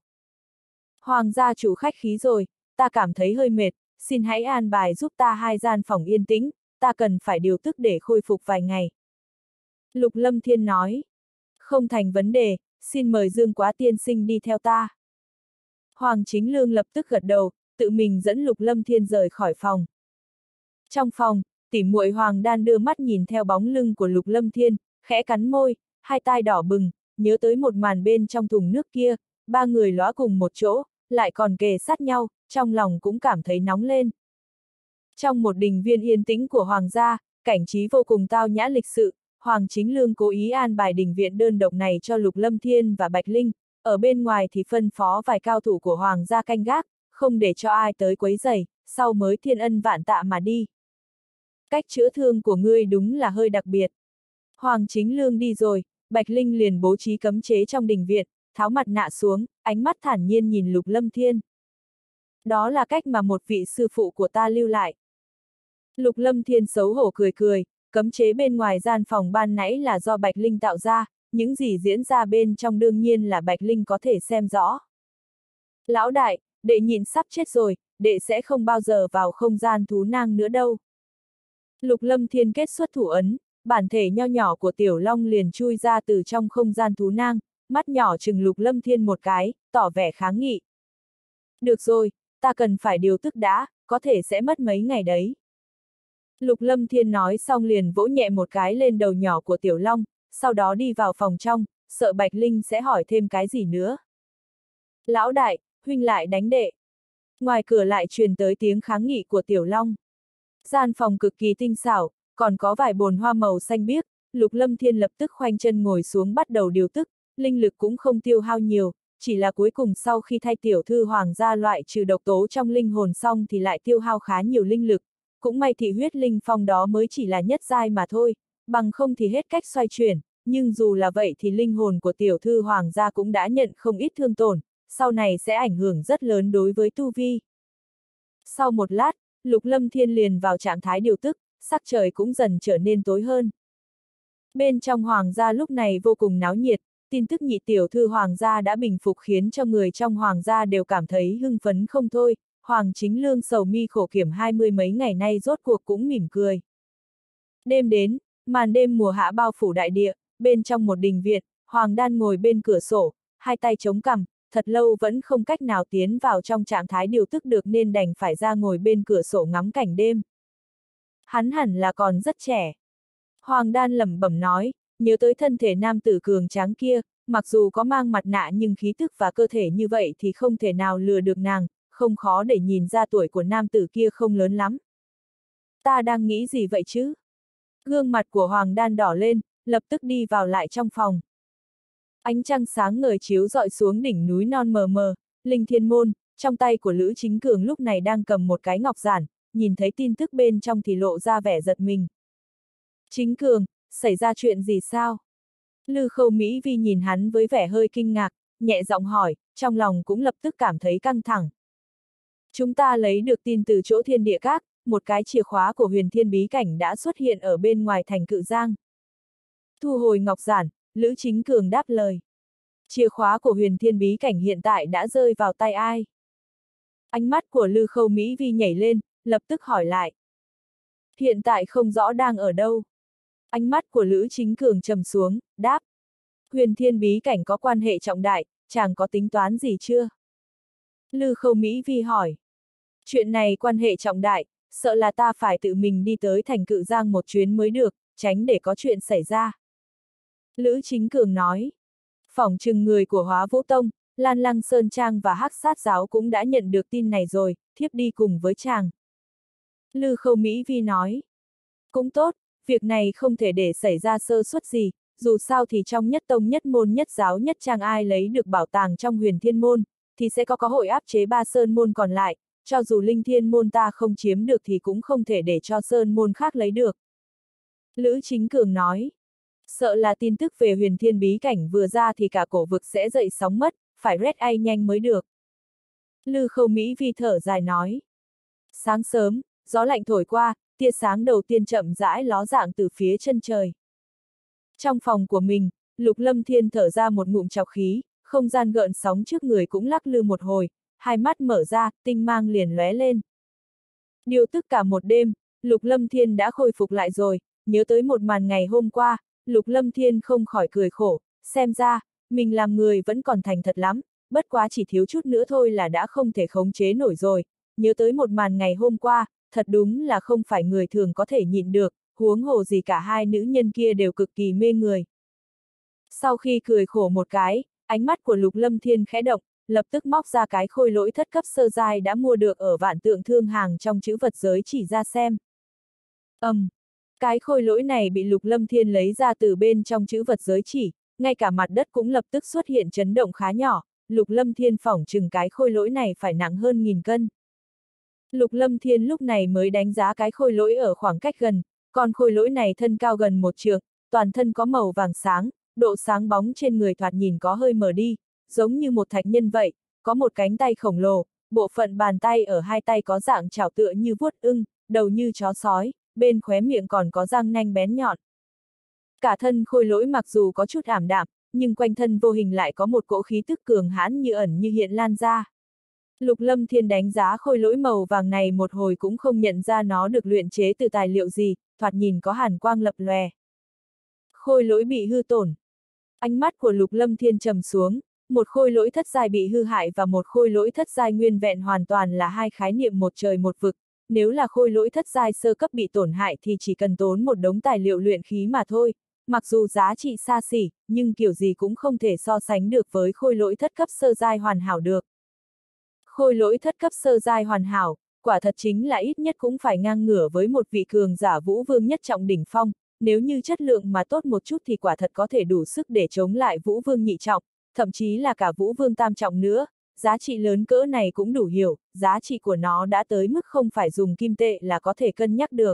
Hoàng gia chủ khách khí rồi, ta cảm thấy hơi mệt, xin hãy an bài giúp ta hai gian phòng yên tĩnh, ta cần phải điều tức để khôi phục vài ngày. Lục Lâm Thiên nói, không thành vấn đề, xin mời Dương Quá tiên sinh đi theo ta. Hoàng Chính Lương lập tức gật đầu, tự mình dẫn Lục Lâm Thiên rời khỏi phòng. Trong phòng, tỉ muội Hoàng Đan đưa mắt nhìn theo bóng lưng của Lục Lâm Thiên, khẽ cắn môi, hai tai đỏ bừng, nhớ tới một màn bên trong thùng nước kia, ba người lóa cùng một chỗ, lại còn kề sát nhau, trong lòng cũng cảm thấy nóng lên. Trong một đình viên yên tĩnh của Hoàng gia, cảnh trí vô cùng tao nhã lịch sự, Hoàng Chính Lương cố ý an bài đình viện đơn độc này cho Lục Lâm Thiên và Bạch Linh, ở bên ngoài thì phân phó vài cao thủ của Hoàng gia canh gác, không để cho ai tới quấy rầy, sau mới thiên ân vạn tạ mà đi. Cách chữa thương của ngươi đúng là hơi đặc biệt. Hoàng Chính Lương đi rồi, Bạch Linh liền bố trí cấm chế trong đình viện, tháo mặt nạ xuống, ánh mắt thản nhiên nhìn Lục Lâm Thiên. Đó là cách mà một vị sư phụ của ta lưu lại. Lục Lâm Thiên xấu hổ cười cười, cấm chế bên ngoài gian phòng ban nãy là do Bạch Linh tạo ra, những gì diễn ra bên trong đương nhiên là Bạch Linh có thể xem rõ. Lão đại, đệ nhịn sắp chết rồi, đệ sẽ không bao giờ vào không gian thú nang nữa đâu. Lục Lâm Thiên kết xuất thủ ấn, bản thể nho nhỏ của Tiểu Long liền chui ra từ trong không gian thú nang, mắt nhỏ chừng Lục Lâm Thiên một cái, tỏ vẻ kháng nghị. Được rồi, ta cần phải điều tức đã, có thể sẽ mất mấy ngày đấy. Lục Lâm Thiên nói xong liền vỗ nhẹ một cái lên đầu nhỏ của Tiểu Long, sau đó đi vào phòng trong, sợ Bạch Linh sẽ hỏi thêm cái gì nữa. Lão đại, huynh lại đánh đệ. Ngoài cửa lại truyền tới tiếng kháng nghị của Tiểu Long. Gian phòng cực kỳ tinh xảo, còn có vài bồn hoa màu xanh biếc, Lục Lâm Thiên lập tức khoanh chân ngồi xuống bắt đầu điều tức, linh lực cũng không tiêu hao nhiều, chỉ là cuối cùng sau khi thay tiểu thư Hoàng gia loại trừ độc tố trong linh hồn xong thì lại tiêu hao khá nhiều linh lực, cũng may thị huyết linh phong đó mới chỉ là nhất giai mà thôi, bằng không thì hết cách xoay chuyển, nhưng dù là vậy thì linh hồn của tiểu thư Hoàng gia cũng đã nhận không ít thương tổn, sau này sẽ ảnh hưởng rất lớn đối với tu vi. Sau một lát, Lục Lâm Thiên liền vào trạng thái điều tức, sắc trời cũng dần trở nên tối hơn. Bên trong Hoàng gia lúc này vô cùng náo nhiệt, tin tức nhị tiểu thư Hoàng gia đã bình phục khiến cho người trong Hoàng gia đều cảm thấy hưng phấn không thôi, Hoàng Chính Lương sầu mi khổ kiểm hai mươi mấy ngày nay rốt cuộc cũng mỉm cười. Đêm đến, màn đêm mùa hạ bao phủ đại địa, bên trong một đình viện, Hoàng Đan ngồi bên cửa sổ, hai tay chống cằm, thật lâu vẫn không cách nào tiến vào trong trạng thái điều tức được nên đành phải ra ngồi bên cửa sổ ngắm cảnh đêm. Hắn hẳn là còn rất trẻ. Hoàng Đan lẩm bẩm nói, nhớ tới thân thể nam tử cường tráng kia, mặc dù có mang mặt nạ nhưng khí tức và cơ thể như vậy thì không thể nào lừa được nàng, không khó để nhìn ra tuổi của nam tử kia không lớn lắm. Ta đang nghĩ gì vậy chứ? Gương mặt của Hoàng Đan đỏ lên, lập tức đi vào lại trong phòng. Ánh trăng sáng ngời chiếu rọi xuống đỉnh núi non mờ mờ, Linh Thiên Môn, trong tay của Lữ Chính Cường lúc này đang cầm một cái ngọc giản, nhìn thấy tin tức bên trong thì lộ ra vẻ giật mình. Chính Cường, xảy ra chuyện gì sao? Lư Khâu Mỹ Vi nhìn hắn với vẻ hơi kinh ngạc, nhẹ giọng hỏi, trong lòng cũng lập tức cảm thấy căng thẳng. Chúng ta lấy được tin từ chỗ Thiên Địa Các, một cái chìa khóa của Huyền Thiên Bí Cảnh đã xuất hiện ở bên ngoài thành Cự Giang. Thu hồi ngọc giản, Lữ Chính Cường đáp lời. Chìa khóa của Huyền Thiên Bí Cảnh hiện tại đã rơi vào tay ai? Ánh mắt của Lư Khâu Mỹ Vi nhảy lên, lập tức hỏi lại. Hiện tại không rõ đang ở đâu. Ánh mắt của Lữ Chính Cường trầm xuống, đáp. Huyền Thiên Bí Cảnh có quan hệ trọng đại, chàng có tính toán gì chưa? Lư Khâu Mỹ Vi hỏi. Chuyện này quan hệ trọng đại, sợ là ta phải tự mình đi tới thành Cự Giang một chuyến mới được, tránh để có chuyện xảy ra. Lữ Chính Cường nói. Phỏng chừng người của Hóa Vũ Tông, Lan Lăng Sơn Trang và Hắc Sát Giáo cũng đã nhận được tin này rồi, thiếp đi cùng với chàng. Lư Khâu Mỹ Vi nói. Cũng tốt, việc này không thể để xảy ra sơ suất gì, dù sao thì trong nhất tông nhất môn nhất giáo nhất trang ai lấy được bảo tàng trong Huyền Thiên Môn, thì sẽ có có hội áp chế ba sơn môn còn lại, cho dù Linh Thiên Môn ta không chiếm được thì cũng không thể để cho sơn môn khác lấy được. Lữ Chính Cường nói. Sợ là tin tức về Huyền Thiên Bí Cảnh vừa ra thì cả cổ vực sẽ dậy sóng mất, phải red ai nhanh mới được. Lư Khâu Mỹ Vi thở dài nói. Sáng sớm, gió lạnh thổi qua, tia sáng đầu tiên chậm rãi ló dạng từ phía chân trời. Trong phòng của mình, Lục Lâm Thiên thở ra một ngụm trọc khí, không gian gợn sóng trước người cũng lắc lư một hồi, hai mắt mở ra, tinh mang liền lóe lên. Điều tức cả một đêm, Lục Lâm Thiên đã khôi phục lại rồi, nhớ tới một màn ngày hôm qua, Lục Lâm Thiên không khỏi cười khổ, xem ra, mình làm người vẫn còn thành thật lắm, bất quá chỉ thiếu chút nữa thôi là đã không thể khống chế nổi rồi, nhớ tới một màn ngày hôm qua, thật đúng là không phải người thường có thể nhịn được, huống hồ gì cả hai nữ nhân kia đều cực kỳ mê người. Sau khi cười khổ một cái, ánh mắt của Lục Lâm Thiên khẽ động, lập tức móc ra cái khôi lỗi thất cấp sơ giai đã mua được ở Vạn Tượng Thương Hàng trong chữ vật giới chỉ ra xem. Ầm, um, cái khôi lỗi này bị Lục Lâm Thiên lấy ra từ bên trong chữ vật giới chỉ, ngay cả mặt đất cũng lập tức xuất hiện chấn động khá nhỏ, Lục Lâm Thiên phỏng chừng cái khôi lỗi này phải nặng hơn nghìn cân. Lục Lâm Thiên lúc này mới đánh giá cái khôi lỗi ở khoảng cách gần, con khôi lỗi này thân cao gần một trượng, toàn thân có màu vàng sáng, độ sáng bóng trên người thoạt nhìn có hơi mờ đi, giống như một thạch nhân vậy, có một cánh tay khổng lồ, bộ phận bàn tay ở hai tay có dạng chảo tựa như vuốt ưng, đầu như chó sói, bên khóe miệng còn có răng nanh bén nhọn. Cả thân khôi lỗi mặc dù có chút ảm đạm, nhưng quanh thân vô hình lại có một cỗ khí tức cường hãn như ẩn như hiện lan ra. Lục Lâm Thiên đánh giá khôi lỗi màu vàng này một hồi cũng không nhận ra nó được luyện chế từ tài liệu gì, thoạt nhìn có hàn quang lập lòe. Khôi lỗi bị hư tổn. Ánh mắt của Lục Lâm Thiên trầm xuống, một khôi lỗi thất giai bị hư hại và một khôi lỗi thất giai nguyên vẹn hoàn toàn là hai khái niệm một trời một vực. Nếu là khôi lỗi thất giai sơ cấp bị tổn hại thì chỉ cần tốn một đống tài liệu luyện khí mà thôi, mặc dù giá trị xa xỉ, nhưng kiểu gì cũng không thể so sánh được với khôi lỗi thất cấp sơ giai hoàn hảo được. Khôi lỗi thất cấp sơ giai hoàn hảo, quả thật chính là ít nhất cũng phải ngang ngửa với một vị cường giả vũ vương nhất trọng đỉnh phong, nếu như chất lượng mà tốt một chút thì quả thật có thể đủ sức để chống lại vũ vương nhị trọng, thậm chí là cả vũ vương tam trọng nữa, giá trị lớn cỡ này cũng đủ hiểu, giá trị của nó đã tới mức không phải dùng kim tệ là có thể cân nhắc được.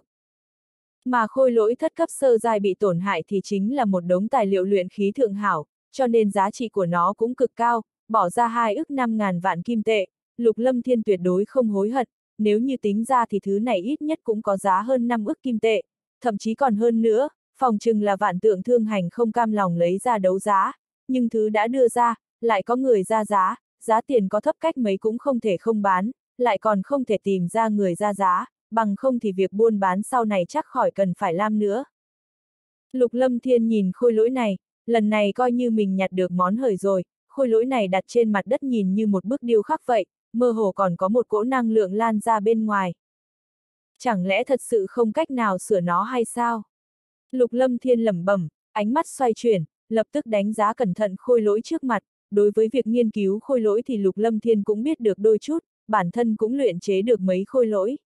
Mà khôi lỗi thất cấp sơ giai bị tổn hại thì chính là một đống tài liệu luyện khí thượng hảo, cho nên giá trị của nó cũng cực cao, bỏ ra hai ức năm ngàn vạn kim tệ, Lục Lâm Thiên tuyệt đối không hối hận, nếu như tính ra thì thứ này ít nhất cũng có giá hơn năm ức kim tệ, thậm chí còn hơn nữa, phòng chừng là Vạn Tượng Thương Hành không cam lòng lấy ra đấu giá, nhưng thứ đã đưa ra, lại có người ra giá, giá tiền có thấp cách mấy cũng không thể không bán, lại còn không thể tìm ra người ra giá, bằng không thì việc buôn bán sau này chắc khỏi cần phải làm nữa. Lục Lâm Thiên nhìn khôi lỗi này, lần này coi như mình nhặt được món hời rồi, khôi lỗi này đặt trên mặt đất nhìn như một bức điêu khắc vậy, mơ hồ còn có một cỗ năng lượng lan ra bên ngoài. Chẳng lẽ thật sự không cách nào sửa nó hay sao? Lục Lâm Thiên lẩm bẩm, ánh mắt xoay chuyển, lập tức đánh giá cẩn thận khôi lỗi trước mặt. Đối với việc nghiên cứu khôi lỗi thì Lục Lâm Thiên cũng biết được đôi chút, bản thân cũng luyện chế được mấy khôi lỗi.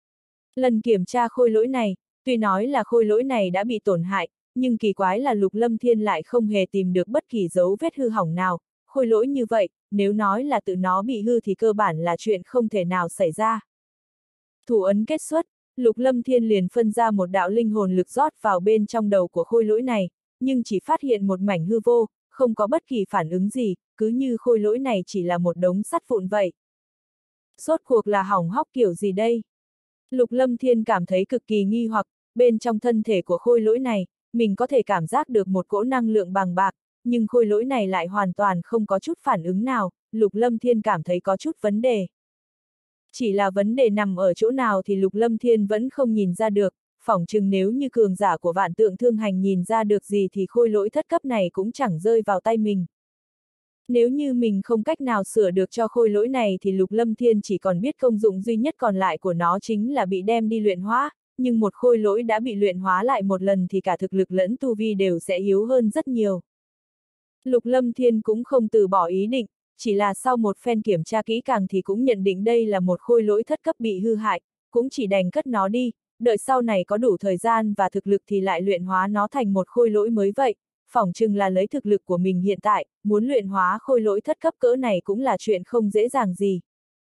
Lần kiểm tra khôi lỗi này, tuy nói là khôi lỗi này đã bị tổn hại, nhưng kỳ quái là Lục Lâm Thiên lại không hề tìm được bất kỳ dấu vết hư hỏng nào. Khôi lỗi như vậy, nếu nói là tự nó bị hư thì cơ bản là chuyện không thể nào xảy ra. Thủ ấn kết xuất, Lục Lâm Thiên liền phân ra một đạo linh hồn lực rót vào bên trong đầu của khôi lỗi này, nhưng chỉ phát hiện một mảnh hư vô, không có bất kỳ phản ứng gì, cứ như khôi lỗi này chỉ là một đống sắt vụn vậy. Rốt cuộc là hỏng hóc kiểu gì đây? Lục Lâm Thiên cảm thấy cực kỳ nghi hoặc, bên trong thân thể của khôi lỗi này, mình có thể cảm giác được một cỗ năng lượng bằng bạc, nhưng khôi lỗi này lại hoàn toàn không có chút phản ứng nào, Lục Lâm Thiên cảm thấy có chút vấn đề. Chỉ là vấn đề nằm ở chỗ nào thì Lục Lâm Thiên vẫn không nhìn ra được, phỏng chừng nếu như cường giả của Vạn Tượng Thương Hành nhìn ra được gì thì khôi lỗi thất cấp này cũng chẳng rơi vào tay mình. Nếu như mình không cách nào sửa được cho khôi lỗi này thì Lục Lâm Thiên chỉ còn biết công dụng duy nhất còn lại của nó chính là bị đem đi luyện hóa, nhưng một khôi lỗi đã bị luyện hóa lại một lần thì cả thực lực lẫn tu vi đều sẽ yếu hơn rất nhiều. Lục Lâm Thiên cũng không từ bỏ ý định, chỉ là sau một phen kiểm tra kỹ càng thì cũng nhận định đây là một khôi lỗi thất cấp bị hư hại, cũng chỉ đành cất nó đi, đợi sau này có đủ thời gian và thực lực thì lại luyện hóa nó thành một khôi lỗi mới vậy. Phỏng chừng là lấy thực lực của mình hiện tại, muốn luyện hóa khôi lỗi thất cấp cỡ này cũng là chuyện không dễ dàng gì.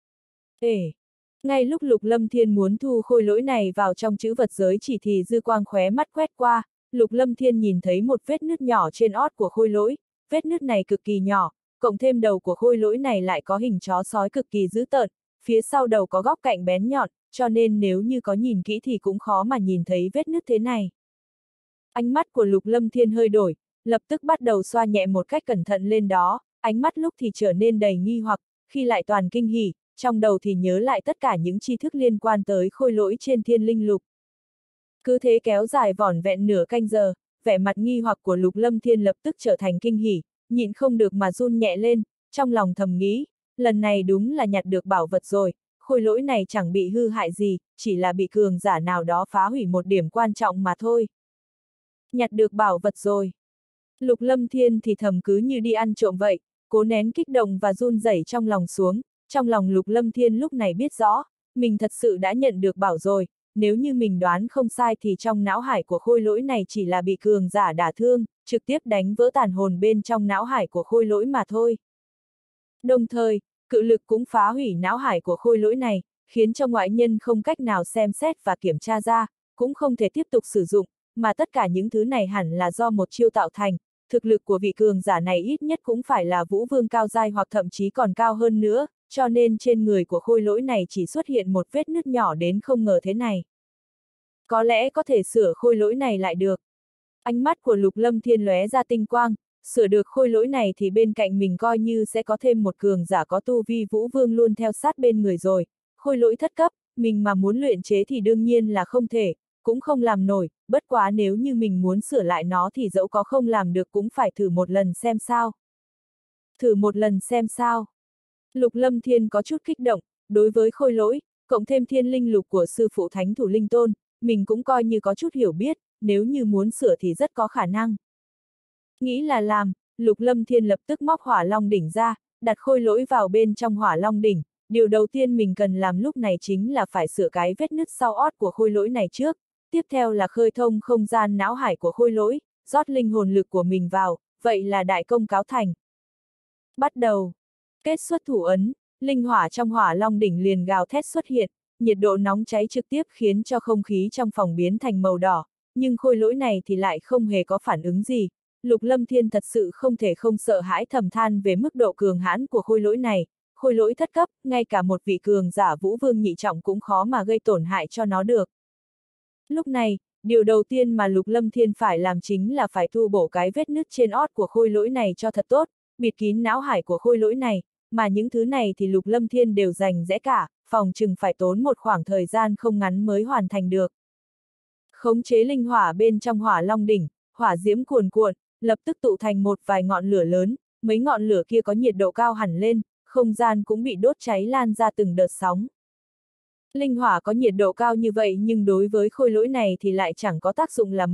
Ê! Ngay lúc Lục Lâm Thiên muốn thu khôi lỗi này vào trong chữ vật giới chỉ thì dư quang khóe mắt quét qua, Lục Lâm Thiên nhìn thấy một vết nứt nhỏ trên ót của khôi lỗi, vết nứt này cực kỳ nhỏ, cộng thêm đầu của khôi lỗi này lại có hình chó sói cực kỳ dữ tợn, phía sau đầu có góc cạnh bén nhọn, cho nên nếu như có nhìn kỹ thì cũng khó mà nhìn thấy vết nứt thế này. Ánh mắt của Lục Lâm Thiên hơi đổi, lập tức bắt đầu xoa nhẹ một cách cẩn thận lên đó, ánh mắt lúc thì trở nên đầy nghi hoặc, khi lại toàn kinh hỉ, trong đầu thì nhớ lại tất cả những tri thức liên quan tới khôi lỗi trên Thiên Linh Lục. Cứ thế kéo dài vỏn vẹn nửa canh giờ, vẻ mặt nghi hoặc của Lục Lâm Thiên lập tức trở thành kinh hỉ, nhịn không được mà run nhẹ lên, trong lòng thầm nghĩ, lần này đúng là nhặt được bảo vật rồi, khôi lỗi này chẳng bị hư hại gì, chỉ là bị cường giả nào đó phá hủy một điểm quan trọng mà thôi. Nhặt được bảo vật rồi. Lục Lâm Thiên thì thầm cứ như đi ăn trộm vậy, cố nén kích động và run rẩy trong lòng xuống, trong lòng Lục Lâm Thiên lúc này biết rõ, mình thật sự đã nhận được bảo rồi, nếu như mình đoán không sai thì trong não hải của khôi lỗi này chỉ là bị cường giả đả thương, trực tiếp đánh vỡ tàn hồn bên trong não hải của khôi lỗi mà thôi. Đồng thời, cự lực cũng phá hủy não hải của khôi lỗi này, khiến cho ngoại nhân không cách nào xem xét và kiểm tra ra, cũng không thể tiếp tục sử dụng, mà tất cả những thứ này hẳn là do một chiêu tạo thành, thực lực của vị cường giả này ít nhất cũng phải là vũ vương cao giai hoặc thậm chí còn cao hơn nữa, cho nên trên người của khôi lỗi này chỉ xuất hiện một vết nứt nhỏ đến không ngờ thế này. Có lẽ có thể sửa khôi lỗi này lại được. Ánh mắt của Lục Lâm Thiên lóe ra tinh quang, sửa được khôi lỗi này thì bên cạnh mình coi như sẽ có thêm một cường giả có tu vi vũ vương luôn theo sát bên người rồi. Khôi lỗi thất cấp, mình mà muốn luyện chế thì đương nhiên là không thể, cũng không làm nổi, bất quá nếu như mình muốn sửa lại nó thì dẫu có không làm được cũng phải thử một lần xem sao. Thử một lần xem sao. Lục Lâm Thiên có chút kích động, đối với khôi lỗi, cộng thêm Thiên Linh Lục của sư phụ Thánh Thủ Linh Tôn, mình cũng coi như có chút hiểu biết, nếu như muốn sửa thì rất có khả năng. Nghĩ là làm, Lục Lâm Thiên lập tức móc Hỏa Long đỉnh ra, đặt khôi lỗi vào bên trong Hỏa Long đỉnh, điều đầu tiên mình cần làm lúc này chính là phải sửa cái vết nứt sau ót của khôi lỗi này trước, tiếp theo là khơi thông không gian não hải của khôi lỗi, rót linh hồn lực của mình vào, vậy là đại công cáo thành. Bắt đầu. Kết xuất thủ ấn, linh hỏa trong Hỏa Long đỉnh liền gào thét xuất hiện, nhiệt độ nóng cháy trực tiếp khiến cho không khí trong phòng biến thành màu đỏ, nhưng khôi lỗi này thì lại không hề có phản ứng gì. Lục Lâm Thiên thật sự không thể không sợ hãi thầm than về mức độ cường hãn của khôi lỗi này, khôi lỗi thất cấp, ngay cả một vị cường giả vũ vương nhị trọng cũng khó mà gây tổn hại cho nó được. Lúc này, điều đầu tiên mà Lục Lâm Thiên phải làm chính là phải thu bổ cái vết nứt trên ót của khôi lỗi này cho thật tốt, bịt kín não hải của khôi lỗi này, mà những thứ này thì Lục Lâm Thiên đều dành dẽ cả, phòng chừng phải tốn một khoảng thời gian không ngắn mới hoàn thành được. Khống chế linh hỏa bên trong Hỏa Long đỉnh, hỏa diễm cuồn cuộn, lập tức tụ thành một vài ngọn lửa lớn, mấy ngọn lửa kia có nhiệt độ cao hẳn lên, không gian cũng bị đốt cháy lan ra từng đợt sóng. Linh hỏa có nhiệt độ cao như vậy nhưng đối với khôi lỗi này thì lại chẳng có tác dụng là mấy,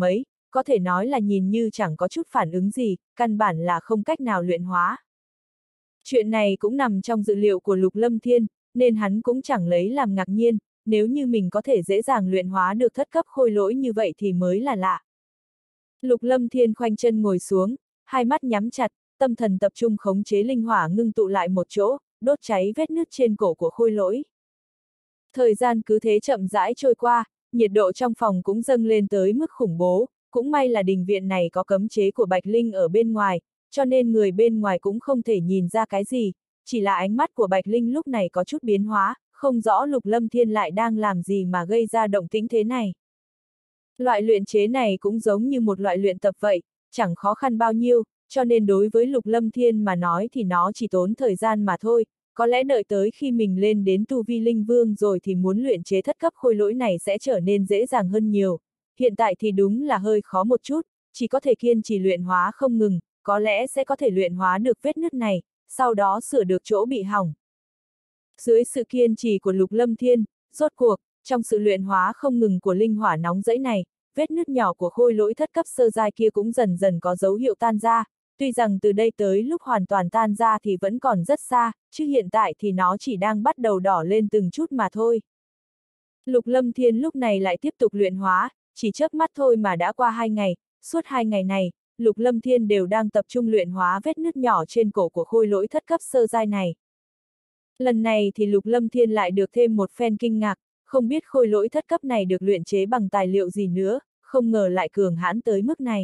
có thể nói là nhìn như chẳng có chút phản ứng gì, căn bản là không cách nào luyện hóa. Chuyện này cũng nằm trong dự liệu của Lục Lâm Thiên, nên hắn cũng chẳng lấy làm ngạc nhiên, nếu như mình có thể dễ dàng luyện hóa được thất cấp khôi lỗi như vậy thì mới là lạ. Lục Lâm Thiên khoanh chân ngồi xuống, hai mắt nhắm chặt, tâm thần tập trung khống chế linh hỏa ngưng tụ lại một chỗ, đốt cháy vết nứt trên cổ của khôi lỗi. Thời gian cứ thế chậm rãi trôi qua, nhiệt độ trong phòng cũng dâng lên tới mức khủng bố, cũng may là đình viện này có cấm chế của Bạch Linh ở bên ngoài, cho nên người bên ngoài cũng không thể nhìn ra cái gì, chỉ là ánh mắt của Bạch Linh lúc này có chút biến hóa, không rõ Lục Lâm Thiên lại đang làm gì mà gây ra động tĩnh thế này. Loại luyện chế này cũng giống như một loại luyện tập vậy, chẳng khó khăn bao nhiêu, cho nên đối với Lục Lâm Thiên mà nói thì nó chỉ tốn thời gian mà thôi, có lẽ đợi tới khi mình lên đến tu vi linh vương rồi thì muốn luyện chế thất cấp khôi lỗi này sẽ trở nên dễ dàng hơn nhiều. Hiện tại thì đúng là hơi khó một chút, chỉ có thể kiên trì luyện hóa không ngừng, có lẽ sẽ có thể luyện hóa được vết nứt này, sau đó sửa được chỗ bị hỏng. Dưới sự kiên trì của Lục Lâm Thiên, rốt cuộc, trong sự luyện hóa không ngừng của linh hỏa nóng rẫy này, vết nứt nhỏ của khôi lỗi thất cấp sơ giai kia cũng dần dần có dấu hiệu tan ra, tuy rằng từ đây tới lúc hoàn toàn tan ra thì vẫn còn rất xa, chứ hiện tại thì nó chỉ đang bắt đầu đỏ lên từng chút mà thôi. Lục Lâm Thiên lúc này lại tiếp tục luyện hóa, chỉ chớp mắt thôi mà đã qua hai ngày, suốt hai ngày này, Lục Lâm Thiên đều đang tập trung luyện hóa vết nứt nhỏ trên cổ của khôi lỗi thất cấp sơ giai này. Lần này thì Lục Lâm Thiên lại được thêm một phen kinh ngạc, không biết khôi lỗi thất cấp này được luyện chế bằng tài liệu gì nữa, không ngờ lại cường hãn tới mức này.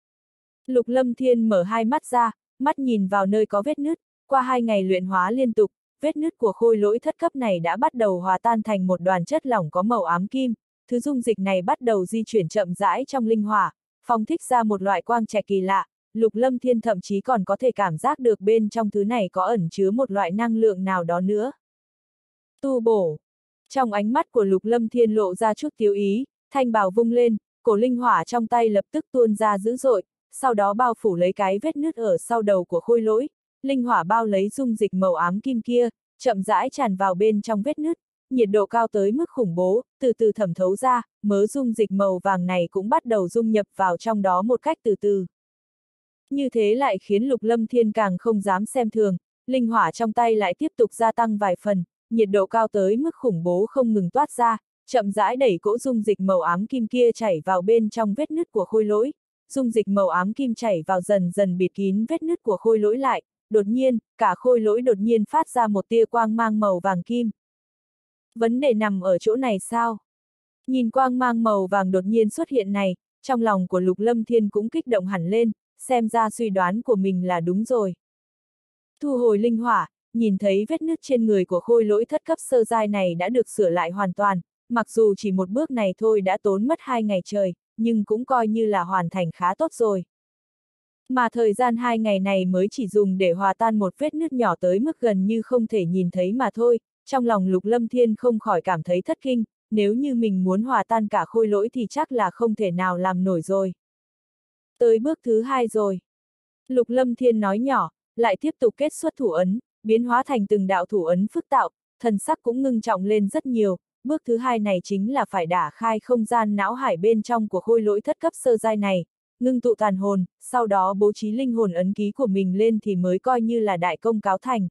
Lục Lâm Thiên mở hai mắt ra, mắt nhìn vào nơi có vết nứt, qua hai ngày luyện hóa liên tục, vết nứt của khôi lỗi thất cấp này đã bắt đầu hòa tan thành một đoàn chất lỏng có màu ám kim, thứ dung dịch này bắt đầu di chuyển chậm rãi trong linh hỏa, phóng thích ra một loại quang trạch kỳ lạ, Lục Lâm Thiên thậm chí còn có thể cảm giác được bên trong thứ này có ẩn chứa một loại năng lượng nào đó nữa. Tu bổ. Trong ánh mắt của Lục Lâm Thiên lộ ra chút tiêu ý, thanh bào vung lên, cổ linh hỏa trong tay lập tức tuôn ra dữ dội, sau đó bao phủ lấy cái vết nứt ở sau đầu của khôi lỗi, linh hỏa bao lấy dung dịch màu ám kim kia, chậm rãi tràn vào bên trong vết nứt, nhiệt độ cao tới mức khủng bố, từ từ thẩm thấu ra, mớ dung dịch màu vàng này cũng bắt đầu dung nhập vào trong đó một cách từ từ. Như thế lại khiến Lục Lâm Thiên càng không dám xem thường, linh hỏa trong tay lại tiếp tục gia tăng vài phần, nhiệt độ cao tới mức khủng bố không ngừng toát ra, chậm rãi đẩy cỗ dung dịch màu ám kim kia chảy vào bên trong vết nứt của khôi lỗi. Dung dịch màu ám kim chảy vào dần dần bịt kín vết nứt của khôi lỗi lại, đột nhiên, cả khôi lỗi đột nhiên phát ra một tia quang mang màu vàng kim. Vấn đề nằm ở chỗ này sao? Nhìn quang mang màu vàng đột nhiên xuất hiện này, trong lòng của Lục Lâm Thiên cũng kích động hẳn lên, xem ra suy đoán của mình là đúng rồi. Thu hồi linh hỏa, nhìn thấy vết nứt trên người của khôi lỗi thất cấp sơ giai này đã được sửa lại hoàn toàn, mặc dù chỉ một bước này thôi đã tốn mất hai ngày trời, nhưng cũng coi như là hoàn thành khá tốt rồi. Mà thời gian hai ngày này mới chỉ dùng để hòa tan một vết nứt nhỏ tới mức gần như không thể nhìn thấy mà thôi, trong lòng Lục Lâm Thiên không khỏi cảm thấy thất kinh, nếu như mình muốn hòa tan cả khôi lỗi thì chắc là không thể nào làm nổi rồi. Tới bước thứ hai rồi. Lục Lâm Thiên nói nhỏ, lại tiếp tục kết xuất thủ ấn, biến hóa thành từng đạo thủ ấn phức tạo, thần sắc cũng ngưng trọng lên rất nhiều. Bước thứ hai này chính là phải đả khai không gian não hải bên trong của khôi lỗi thất cấp sơ giai này, ngưng tụ tàn hồn, sau đó bố trí linh hồn ấn ký của mình lên thì mới coi như là đại công cáo thành.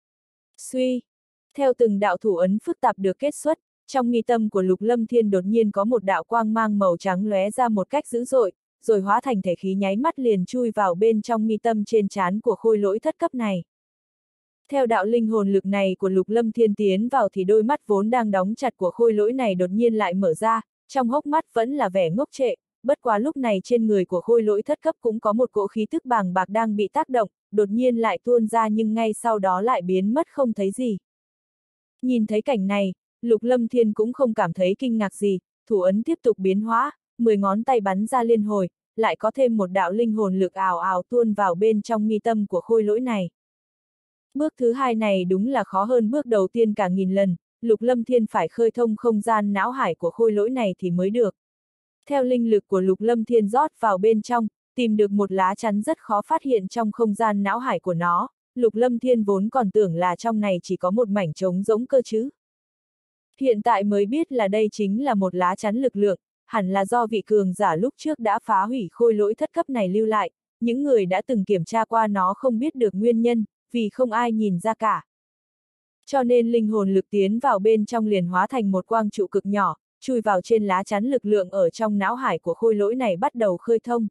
Suy. Theo từng đạo thủ ấn phức tạp được kết xuất, trong mi tâm của Lục Lâm Thiên đột nhiên có một đạo quang mang màu trắng lóe ra một cách dữ dội, rồi hóa thành thể khí nháy mắt liền chui vào bên trong mi tâm trên trán của khôi lỗi thất cấp này. Theo đạo linh hồn lực này của Lục Lâm Thiên tiến vào thì đôi mắt vốn đang đóng chặt của khôi lỗi này đột nhiên lại mở ra, trong hốc mắt vẫn là vẻ ngốc trệ, bất quá lúc này trên người của khôi lỗi thất cấp cũng có một cỗ khí tức bàng bạc đang bị tác động, đột nhiên lại tuôn ra nhưng ngay sau đó lại biến mất không thấy gì. Nhìn thấy cảnh này, Lục Lâm Thiên cũng không cảm thấy kinh ngạc gì, thủ ấn tiếp tục biến hóa, mười ngón tay bắn ra liên hồi, lại có thêm một đạo linh hồn lực ào ào tuôn vào bên trong mi tâm của khôi lỗi này. Bước thứ hai này đúng là khó hơn bước đầu tiên cả nghìn lần, Lục Lâm Thiên phải khơi thông không gian não hải của khôi lỗi này thì mới được. Theo linh lực của Lục Lâm Thiên rót vào bên trong, tìm được một lá chắn rất khó phát hiện trong không gian não hải của nó, Lục Lâm Thiên vốn còn tưởng là trong này chỉ có một mảnh trống rỗng cơ chứ. Hiện tại mới biết là đây chính là một lá chắn lực lượng, hẳn là do vị cường giả lúc trước đã phá hủy khôi lỗi thất cấp này lưu lại, những người đã từng kiểm tra qua nó không biết được nguyên nhân, vì không ai nhìn ra cả. Cho nên linh hồn lực tiến vào bên trong liền hóa thành một quang trụ cực nhỏ, chui vào trên lá chắn lực lượng ở trong não hải của khôi lỗi này bắt đầu khơi thông.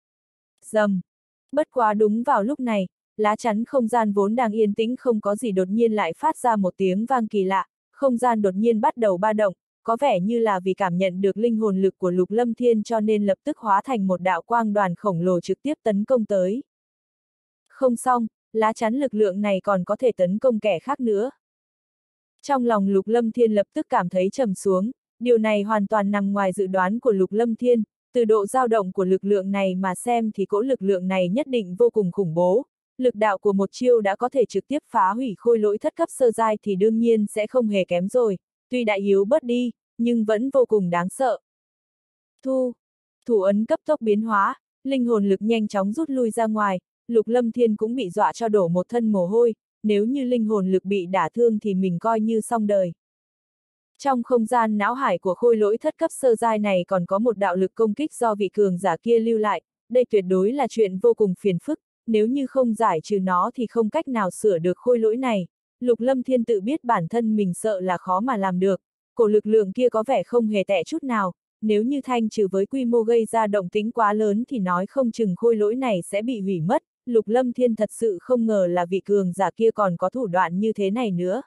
Rầm. Bất quá đúng vào lúc này, lá chắn không gian vốn đang yên tĩnh không có gì đột nhiên lại phát ra một tiếng vang kỳ lạ, không gian đột nhiên bắt đầu ba động, có vẻ như là vì cảm nhận được linh hồn lực của Lục Lâm Thiên cho nên lập tức hóa thành một đạo quang đoàn khổng lồ trực tiếp tấn công tới. Không xong, lá chắn lực lượng này còn có thể tấn công kẻ khác nữa. Trong lòng Lục Lâm Thiên lập tức cảm thấy trầm xuống, điều này hoàn toàn nằm ngoài dự đoán của Lục Lâm Thiên, từ độ dao động của lực lượng này mà xem thì cỗ lực lượng này nhất định vô cùng khủng bố. Lực đạo của một chiêu đã có thể trực tiếp phá hủy khôi lỗi thất cấp sơ giai thì đương nhiên sẽ không hề kém rồi, tuy đại yếu bớt đi, nhưng vẫn vô cùng đáng sợ. Thu, thủ ấn cấp tốc biến hóa, linh hồn lực nhanh chóng rút lui ra ngoài, Lục Lâm Thiên cũng bị dọa cho đổ một thân mồ hôi, nếu như linh hồn lực bị đả thương thì mình coi như xong đời. Trong không gian não hải của khôi lỗi thất cấp sơ giai này còn có một đạo lực công kích do vị cường giả kia lưu lại, đây tuyệt đối là chuyện vô cùng phiền phức, nếu như không giải trừ nó thì không cách nào sửa được khôi lỗi này. Lục Lâm Thiên tự biết bản thân mình sợ là khó mà làm được, cổ lực lượng kia có vẻ không hề tệ chút nào, nếu như thanh trừ với quy mô gây ra động tĩnh quá lớn thì nói không chừng khôi lỗi này sẽ bị hủy mất. Lục Lâm Thiên thật sự không ngờ là vị cường giả kia còn có thủ đoạn như thế này nữa.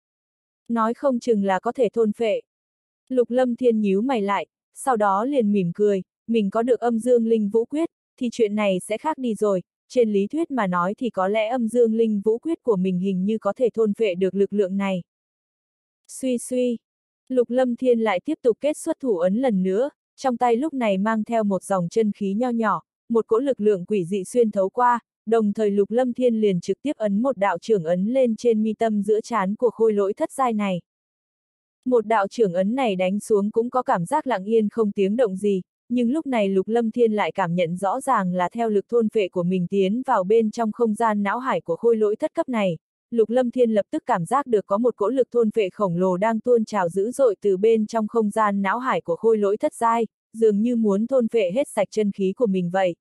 Nói không chừng là có thể thôn phệ. Lục Lâm Thiên nhíu mày lại, sau đó liền mỉm cười, mình có được âm dương linh vũ quyết, thì chuyện này sẽ khác đi rồi, trên lý thuyết mà nói thì có lẽ âm dương linh vũ quyết của mình hình như có thể thôn phệ được lực lượng này. Suy suy, Lục Lâm Thiên lại tiếp tục kết xuất thủ ấn lần nữa, trong tay lúc này mang theo một dòng chân khí nho nhỏ, một cỗ lực lượng quỷ dị xuyên thấu qua, đồng thời Lục Lâm Thiên liền trực tiếp ấn một đạo trưởng ấn lên trên mi tâm giữa trán của khôi lỗi thất giai này. Một đạo trưởng ấn này đánh xuống cũng có cảm giác lặng yên không tiếng động gì, nhưng lúc này Lục Lâm Thiên lại cảm nhận rõ ràng là theo lực thôn phệ của mình tiến vào bên trong không gian não hải của khôi lỗi thất cấp này. Lục Lâm Thiên lập tức cảm giác được có một cỗ lực thôn phệ khổng lồ đang tuôn trào dữ dội từ bên trong không gian não hải của khôi lỗi thất giai, dường như muốn thôn phệ hết sạch chân khí của mình vậy.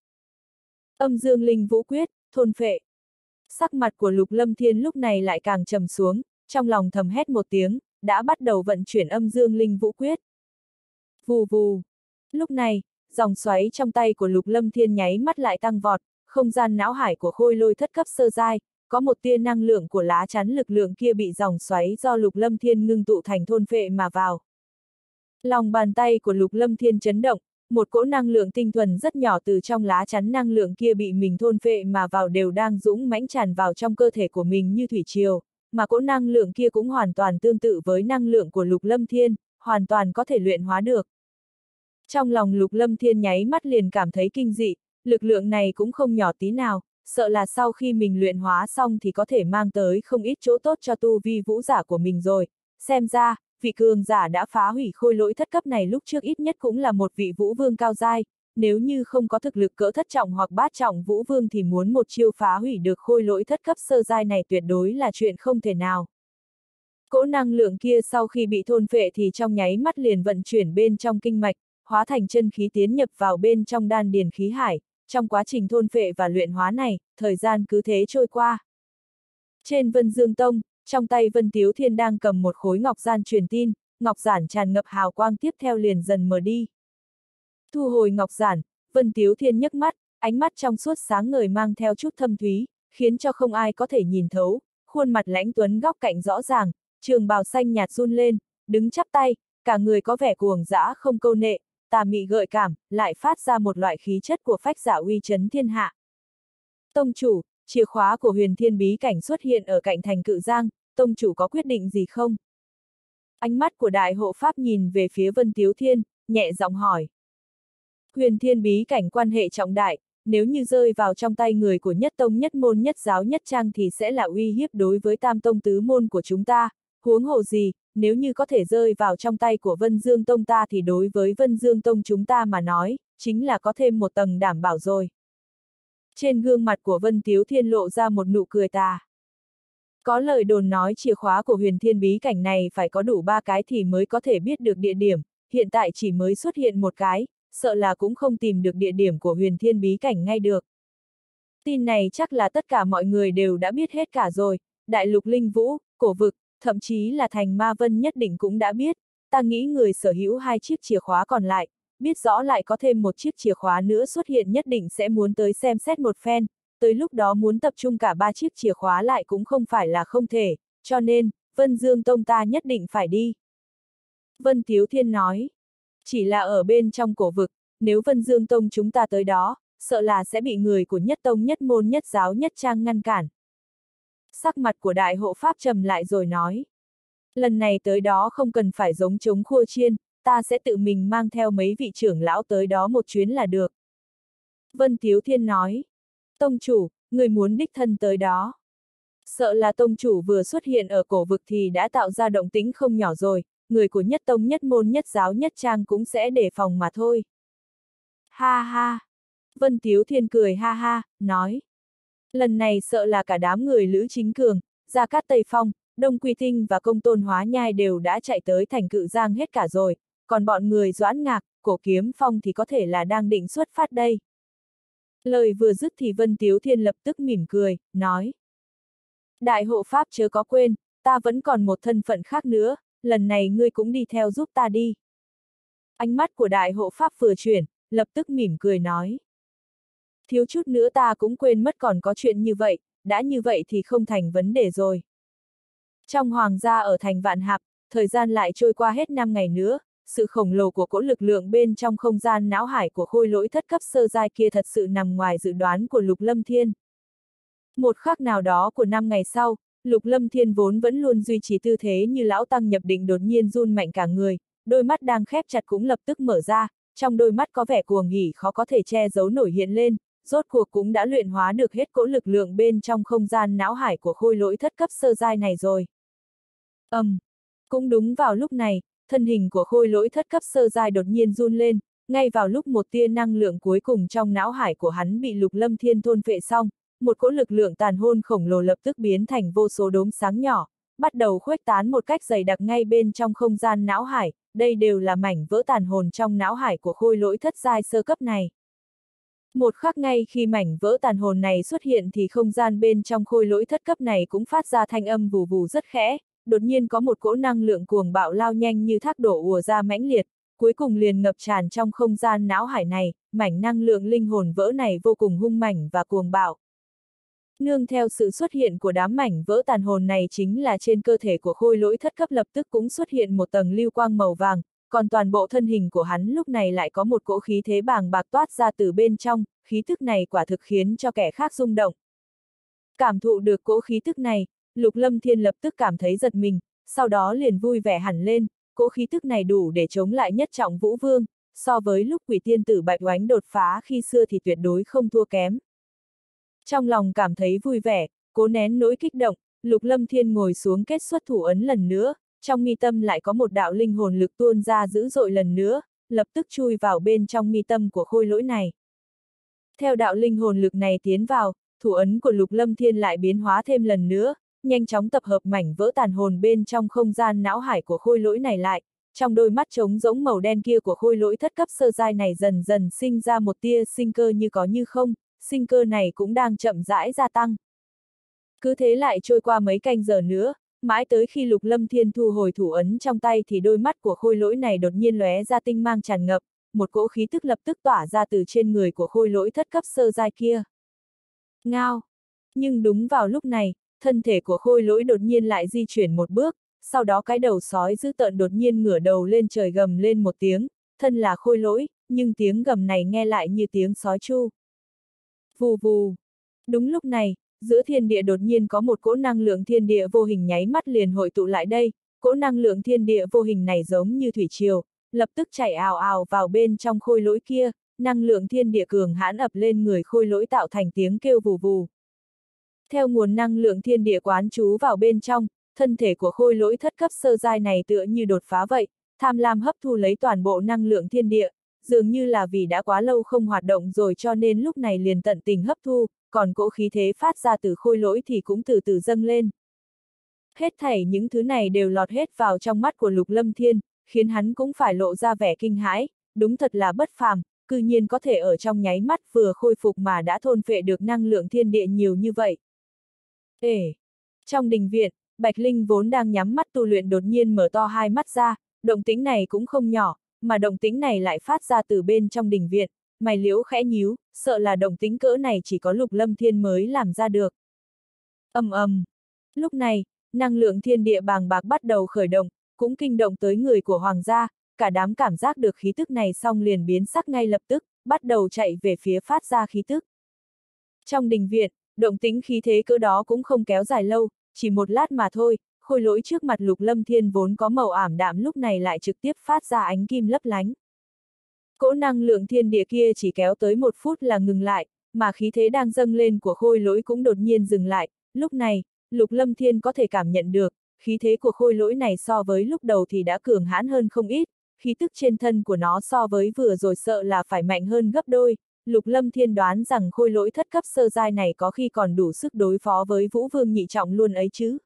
Âm dương linh vũ quyết, thôn phệ. Sắc mặt của Lục Lâm Thiên lúc này lại càng trầm xuống, trong lòng thầm hét một tiếng, đã bắt đầu vận chuyển âm dương linh vũ quyết. Vù vù. Lúc này, dòng xoáy trong tay của Lục Lâm Thiên nháy mắt lại tăng vọt, không gian não hải của khôi lôi thất cấp sơ giai, có một tia năng lượng của lá chắn lực lượng kia bị dòng xoáy do Lục Lâm Thiên ngưng tụ thành thôn phệ mà vào. Lòng bàn tay của Lục Lâm Thiên chấn động, một cỗ năng lượng tinh thuần rất nhỏ từ trong lá chắn năng lượng kia bị mình thôn phệ mà vào đều đang dũng mãnh tràn vào trong cơ thể của mình như thủy triều, mà cỗ năng lượng kia cũng hoàn toàn tương tự với năng lượng của Lục Lâm Thiên, hoàn toàn có thể luyện hóa được. Trong lòng Lục Lâm Thiên nháy mắt liền cảm thấy kinh dị, lực lượng này cũng không nhỏ tí nào, sợ là sau khi mình luyện hóa xong thì có thể mang tới không ít chỗ tốt cho tu vi vũ giả của mình rồi. Xem ra, vị cường giả đã phá hủy khôi lỗi thất cấp này lúc trước ít nhất cũng là một vị vũ vương cao giai, nếu như không có thực lực cỡ thất trọng hoặc bát trọng vũ vương thì muốn một chiêu phá hủy được khôi lỗi thất cấp sơ giai này tuyệt đối là chuyện không thể nào. Cỗ năng lượng kia sau khi bị thôn phệ thì trong nháy mắt liền vận chuyển bên trong kinh mạch, hóa thành chân khí tiến nhập vào bên trong đan điền khí hải, trong quá trình thôn phệ và luyện hóa này, thời gian cứ thế trôi qua. Trên Vân Dương Tông, trong tay Vân Tiếu Thiên đang cầm một khối ngọc giản truyền tin, ngọc giản tràn ngập hào quang tiếp theo liền dần mờ đi. Thu hồi ngọc giản, Vân Tiếu Thiên nhấc mắt, ánh mắt trong suốt sáng ngời mang theo chút thâm thúy, khiến cho không ai có thể nhìn thấu, khuôn mặt lãnh tuấn góc cạnh rõ ràng, trường bào xanh nhạt run lên, đứng chắp tay, cả người có vẻ cuồng dã không câu nệ, tà mị gợi cảm, lại phát ra một loại khí chất của phách giả uy chấn thiên hạ. Tông chủ, chìa khóa của Huyền Thiên bí cảnh xuất hiện ở cạnh thành Cự Giang, tông chủ có quyết định gì không? Ánh mắt của đại hộ pháp nhìn về phía Vân Tiếu Thiên, nhẹ giọng hỏi. Huyền Thiên bí cảnh quan hệ trọng đại, nếu như rơi vào trong tay người của nhất tông nhất môn nhất giáo nhất trang thì sẽ là uy hiếp đối với tam tông tứ môn của chúng ta, huống hồ gì, nếu như có thể rơi vào trong tay của Vân Dương Tông ta thì đối với Vân Dương Tông chúng ta mà nói, chính là có thêm một tầng đảm bảo rồi. Trên gương mặt của Vân Tiếu Thiên lộ ra một nụ cười tà. Có lời đồn nói chìa khóa của Huyền Thiên bí cảnh này phải có đủ ba cái thì mới có thể biết được địa điểm, hiện tại chỉ mới xuất hiện một cái, sợ là cũng không tìm được địa điểm của huyền thiên bí cảnh ngay được. Tin này chắc là tất cả mọi người đều đã biết hết cả rồi, đại lục linh vũ, cổ vực, thậm chí là thành ma vân nhất định cũng đã biết, ta nghĩ người sở hữu hai chiếc chìa khóa còn lại, biết rõ lại có thêm một chiếc chìa khóa nữa xuất hiện nhất định sẽ muốn tới xem xét một phen, tới lúc đó muốn tập trung cả ba chiếc chìa khóa lại cũng không phải là không thể, cho nên, Vân Dương Tông ta nhất định phải đi. Vân Tiếu Thiên nói, chỉ là ở bên trong cổ vực, nếu Vân Dương Tông chúng ta tới đó, sợ là sẽ bị người của nhất tông nhất môn nhất giáo nhất trang ngăn cản. Sắc mặt của đại hộ pháp trầm lại rồi nói, lần này tới đó không cần phải giống chống khua chiên, ta sẽ tự mình mang theo mấy vị trưởng lão tới đó một chuyến là được. Vân Tiếu Thiên nói, tông chủ, người muốn đích thân tới đó. Sợ là tông chủ vừa xuất hiện ở cổ vực thì đã tạo ra động tĩnh không nhỏ rồi, người của nhất tông nhất môn nhất giáo nhất trang cũng sẽ đề phòng mà thôi. Ha ha! Vân Tiếu Thiên cười ha ha, nói. Lần này sợ là cả đám người Lữ Chính Cường, Gia Cát Tây Phong, Đông Quy Tinh và Công Tôn Hóa Nhai đều đã chạy tới thành Cự Giang hết cả rồi, còn bọn người Doãn Ngạc, Cổ Kiếm Phong thì có thể là đang định xuất phát đây. Lời vừa dứt thì Vân Tiếu Thiên lập tức mỉm cười, nói. Đại hộ pháp chớ có quên, ta vẫn còn một thân phận khác nữa, lần này ngươi cũng đi theo giúp ta đi. Ánh mắt của đại hộ pháp vừa chuyển, lập tức mỉm cười nói. Thiếu chút nữa ta cũng quên mất còn có chuyện như vậy, đã như vậy thì không thành vấn đề rồi. Trong hoàng gia ở thành Vạn Hạp, thời gian lại trôi qua hết năm ngày nữa, sự khổng lồ của cỗ lực lượng bên trong không gian não hải của khôi lỗi thất cấp sơ giai kia thật sự nằm ngoài dự đoán của Lục Lâm Thiên. Một khắc nào đó của năm ngày sau, Lục Lâm Thiên vốn vẫn luôn duy trì tư thế như lão tăng nhập định đột nhiên run mạnh cả người, đôi mắt đang khép chặt cũng lập tức mở ra, trong đôi mắt có vẻ cuồng hỉ khó có thể che giấu nổi hiện lên, rốt cuộc cũng đã luyện hóa được hết cỗ lực lượng bên trong không gian não hải của khôi lỗi thất cấp sơ giai này rồi. Ầm! Um, cũng đúng vào lúc này, thân hình của khôi lỗi thất cấp sơ giai đột nhiên run lên, ngay vào lúc một tia năng lượng cuối cùng trong não hải của hắn bị Lục Lâm Thiên thôn phệ xong, một cỗ lực lượng tàn hôn khổng lồ lập tức biến thành vô số đốm sáng nhỏ, bắt đầu khuếch tán một cách dày đặc ngay bên trong không gian não hải, đây đều là mảnh vỡ tàn hồn trong não hải của khôi lỗi thất giai sơ cấp này. Một khắc ngay khi mảnh vỡ tàn hồn này xuất hiện thì không gian bên trong khôi lỗi thất cấp này cũng phát ra thanh âm vù vù rất khẽ, đột nhiên có một cỗ năng lượng cuồng bạo lao nhanh như thác đổ ùa ra mãnh liệt, cuối cùng liền ngập tràn trong không gian não hải này, mảnh năng lượng linh hồn vỡ này vô cùng hung mãnh và cuồng bạo. Nương theo sự xuất hiện của đám mảnh vỡ tàn hồn này chính là trên cơ thể của khôi lỗi thất cấp lập tức cũng xuất hiện một tầng lưu quang màu vàng, còn toàn bộ thân hình của hắn lúc này lại có một cỗ khí thế bàng bạc toát ra từ bên trong, khí thức này quả thực khiến cho kẻ khác rung động. Cảm thụ được cỗ khí thức này, Lục Lâm Thiên lập tức cảm thấy giật mình, sau đó liền vui vẻ hẳn lên, cỗ khí thức này đủ để chống lại nhất trọng vũ vương, so với lúc quỷ tiên tử Bạch Oánh đột phá khi xưa thì tuyệt đối không thua kém. Trong lòng cảm thấy vui vẻ, cố nén nỗi kích động, Lục Lâm Thiên ngồi xuống kết xuất thủ ấn lần nữa, trong mi tâm lại có một đạo linh hồn lực tuôn ra dữ dội lần nữa, lập tức chui vào bên trong mi tâm của khôi lỗi này. Theo đạo linh hồn lực này tiến vào, thủ ấn của Lục Lâm Thiên lại biến hóa thêm lần nữa, nhanh chóng tập hợp mảnh vỡ tàn hồn bên trong không gian não hải của khôi lỗi này lại, trong đôi mắt trống rỗng màu đen kia của khôi lỗi thất cấp sơ giai này dần dần sinh ra một tia sinh cơ như có như không, sinh cơ này cũng đang chậm rãi gia tăng. Cứ thế lại trôi qua mấy canh giờ nữa, mãi tới khi Lục Lâm Thiên thu hồi thủ ấn trong tay thì đôi mắt của khôi lỗi này đột nhiên lóe ra tinh mang tràn ngập, một cỗ khí tức lập tức tỏa ra từ trên người của khôi lỗi thất cấp sơ giai kia. Ngao! Nhưng đúng vào lúc này, thân thể của khôi lỗi đột nhiên lại di chuyển một bước, sau đó cái đầu sói dữ tợn đột nhiên ngửa đầu lên trời gầm lên một tiếng, thân là khôi lỗi, nhưng tiếng gầm này nghe lại như tiếng sói chu. Vù vù! Đúng lúc này, giữa thiên địa đột nhiên có một cỗ năng lượng thiên địa vô hình nháy mắt liền hội tụ lại đây, cỗ năng lượng thiên địa vô hình này giống như thủy triều, lập tức chảy ào ào vào bên trong khôi lỗi kia, năng lượng thiên địa cường hãn ập lên người khôi lỗi tạo thành tiếng kêu vù vù. Theo nguồn năng lượng thiên địa quán trú vào bên trong, thân thể của khôi lỗi thất cấp sơ giai này tựa như đột phá vậy, tham lam hấp thu lấy toàn bộ năng lượng thiên địa, dường như là vì đã quá lâu không hoạt động rồi cho nên lúc này liền tận tình hấp thu, còn cỗ khí thế phát ra từ khôi lỗi thì cũng từ từ dâng lên. Hết thảy những thứ này đều lọt hết vào trong mắt của Lục Lâm Thiên, khiến hắn cũng phải lộ ra vẻ kinh hãi, đúng thật là bất phàm, cư nhiên có thể ở trong nháy mắt vừa khôi phục mà đã thôn phệ được năng lượng thiên địa nhiều như vậy. Ê! Trong đình viện, Bạch Linh vốn đang nhắm mắt tu luyện đột nhiên mở to hai mắt ra, động tĩnh này cũng không nhỏ, mà động tĩnh này lại phát ra từ bên trong đình viện, mày liễu khẽ nhíu, sợ là động tĩnh cỡ này chỉ có Lục Lâm Thiên mới làm ra được. Ầm ầm. Lúc này, năng lượng thiên địa bàng bạc bắt đầu khởi động, cũng kinh động tới người của hoàng gia, cả đám cảm giác được khí tức này xong liền biến sắc ngay lập tức, bắt đầu chạy về phía phát ra khí tức. Trong đình viện, động tĩnh khí thế cỡ đó cũng không kéo dài lâu, chỉ một lát mà thôi, khôi lỗi trước mặt Lục Lâm Thiên vốn có màu ảm đạm lúc này lại trực tiếp phát ra ánh kim lấp lánh. Cỗ năng lượng thiên địa kia chỉ kéo tới một phút là ngừng lại, mà khí thế đang dâng lên của khôi lỗi cũng đột nhiên dừng lại, lúc này, Lục Lâm Thiên có thể cảm nhận được, khí thế của khôi lỗi này so với lúc đầu thì đã cường hãn hơn không ít, khí tức trên thân của nó so với vừa rồi sợ là phải mạnh hơn gấp đôi. Lục Lâm Thiên đoán rằng khôi lỗi thất cấp sơ giai này có khi còn đủ sức đối phó với Vũ Vương nhị trọng luôn ấy chứ.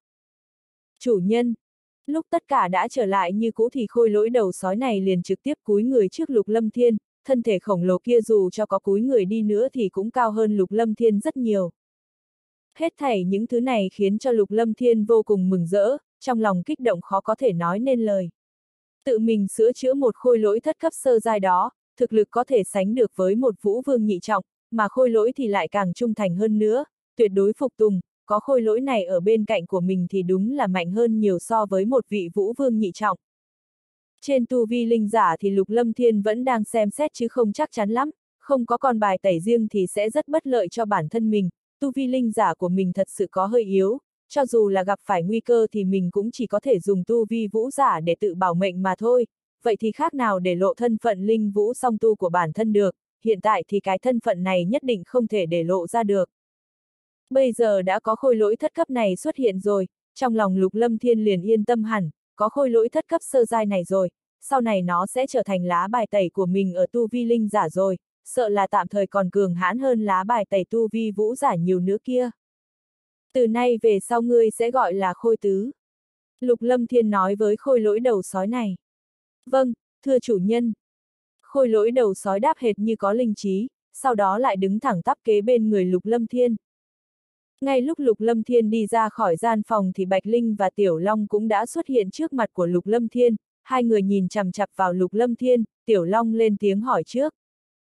Chủ nhân, lúc tất cả đã trở lại như cũ thì khôi lỗi đầu sói này liền trực tiếp cúi người trước Lục Lâm Thiên, thân thể khổng lồ kia dù cho có cúi người đi nữa thì cũng cao hơn Lục Lâm Thiên rất nhiều. Hết thảy những thứ này khiến cho Lục Lâm Thiên vô cùng mừng rỡ, trong lòng kích động khó có thể nói nên lời. Tự mình sửa chữa một khôi lỗi thất cấp sơ giai đó, thực lực có thể sánh được với một Vũ Vương nhị trọng, mà khôi lỗi thì lại càng trung thành hơn nữa, tuyệt đối phục tùng, có khôi lỗi này ở bên cạnh của mình thì đúng là mạnh hơn nhiều so với một vị Vũ Vương nhị trọng. Trên tu vi linh giả thì Lục Lâm Thiên vẫn đang xem xét chứ không chắc chắn lắm, không có con bài tẩy riêng thì sẽ rất bất lợi cho bản thân mình, tu vi linh giả của mình thật sự có hơi yếu, cho dù là gặp phải nguy cơ thì mình cũng chỉ có thể dùng tu vi vũ giả để tự bảo mệnh mà thôi, vậy thì khác nào để lộ thân phận linh vũ song tu của bản thân được, hiện tại thì cái thân phận này nhất định không thể để lộ ra được. Bây giờ đã có khôi lỗi thất cấp này xuất hiện rồi, trong lòng Lục Lâm Thiên liền yên tâm hẳn, có khôi lỗi thất cấp sơ giai này rồi, sau này nó sẽ trở thành lá bài tẩy của mình ở tu vi linh giả rồi, sợ là tạm thời còn cường hãn hơn lá bài tẩy tu vi vũ giả nhiều nữa kia. Từ nay về sau ngươi sẽ gọi là Khôi Tứ. Lục Lâm Thiên nói với khôi lỗi đầu sói này. Vâng, thưa chủ nhân. Khôi lỗi đầu sói đáp hệt như có linh trí, sau đó lại đứng thẳng tắp kế bên người Lục Lâm Thiên. Ngay lúc Lục Lâm Thiên đi ra khỏi gian phòng thì Bạch Linh và Tiểu Long cũng đã xuất hiện trước mặt của Lục Lâm Thiên, hai người nhìn chằm chằm vào Lục Lâm Thiên, Tiểu Long lên tiếng hỏi trước.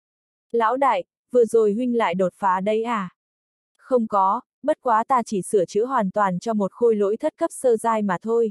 Lão đại, vừa rồi huynh lại đột phá đấy à? Không có, bất quá ta chỉ sửa chữa hoàn toàn cho một khôi lỗi thất cấp sơ giai mà thôi.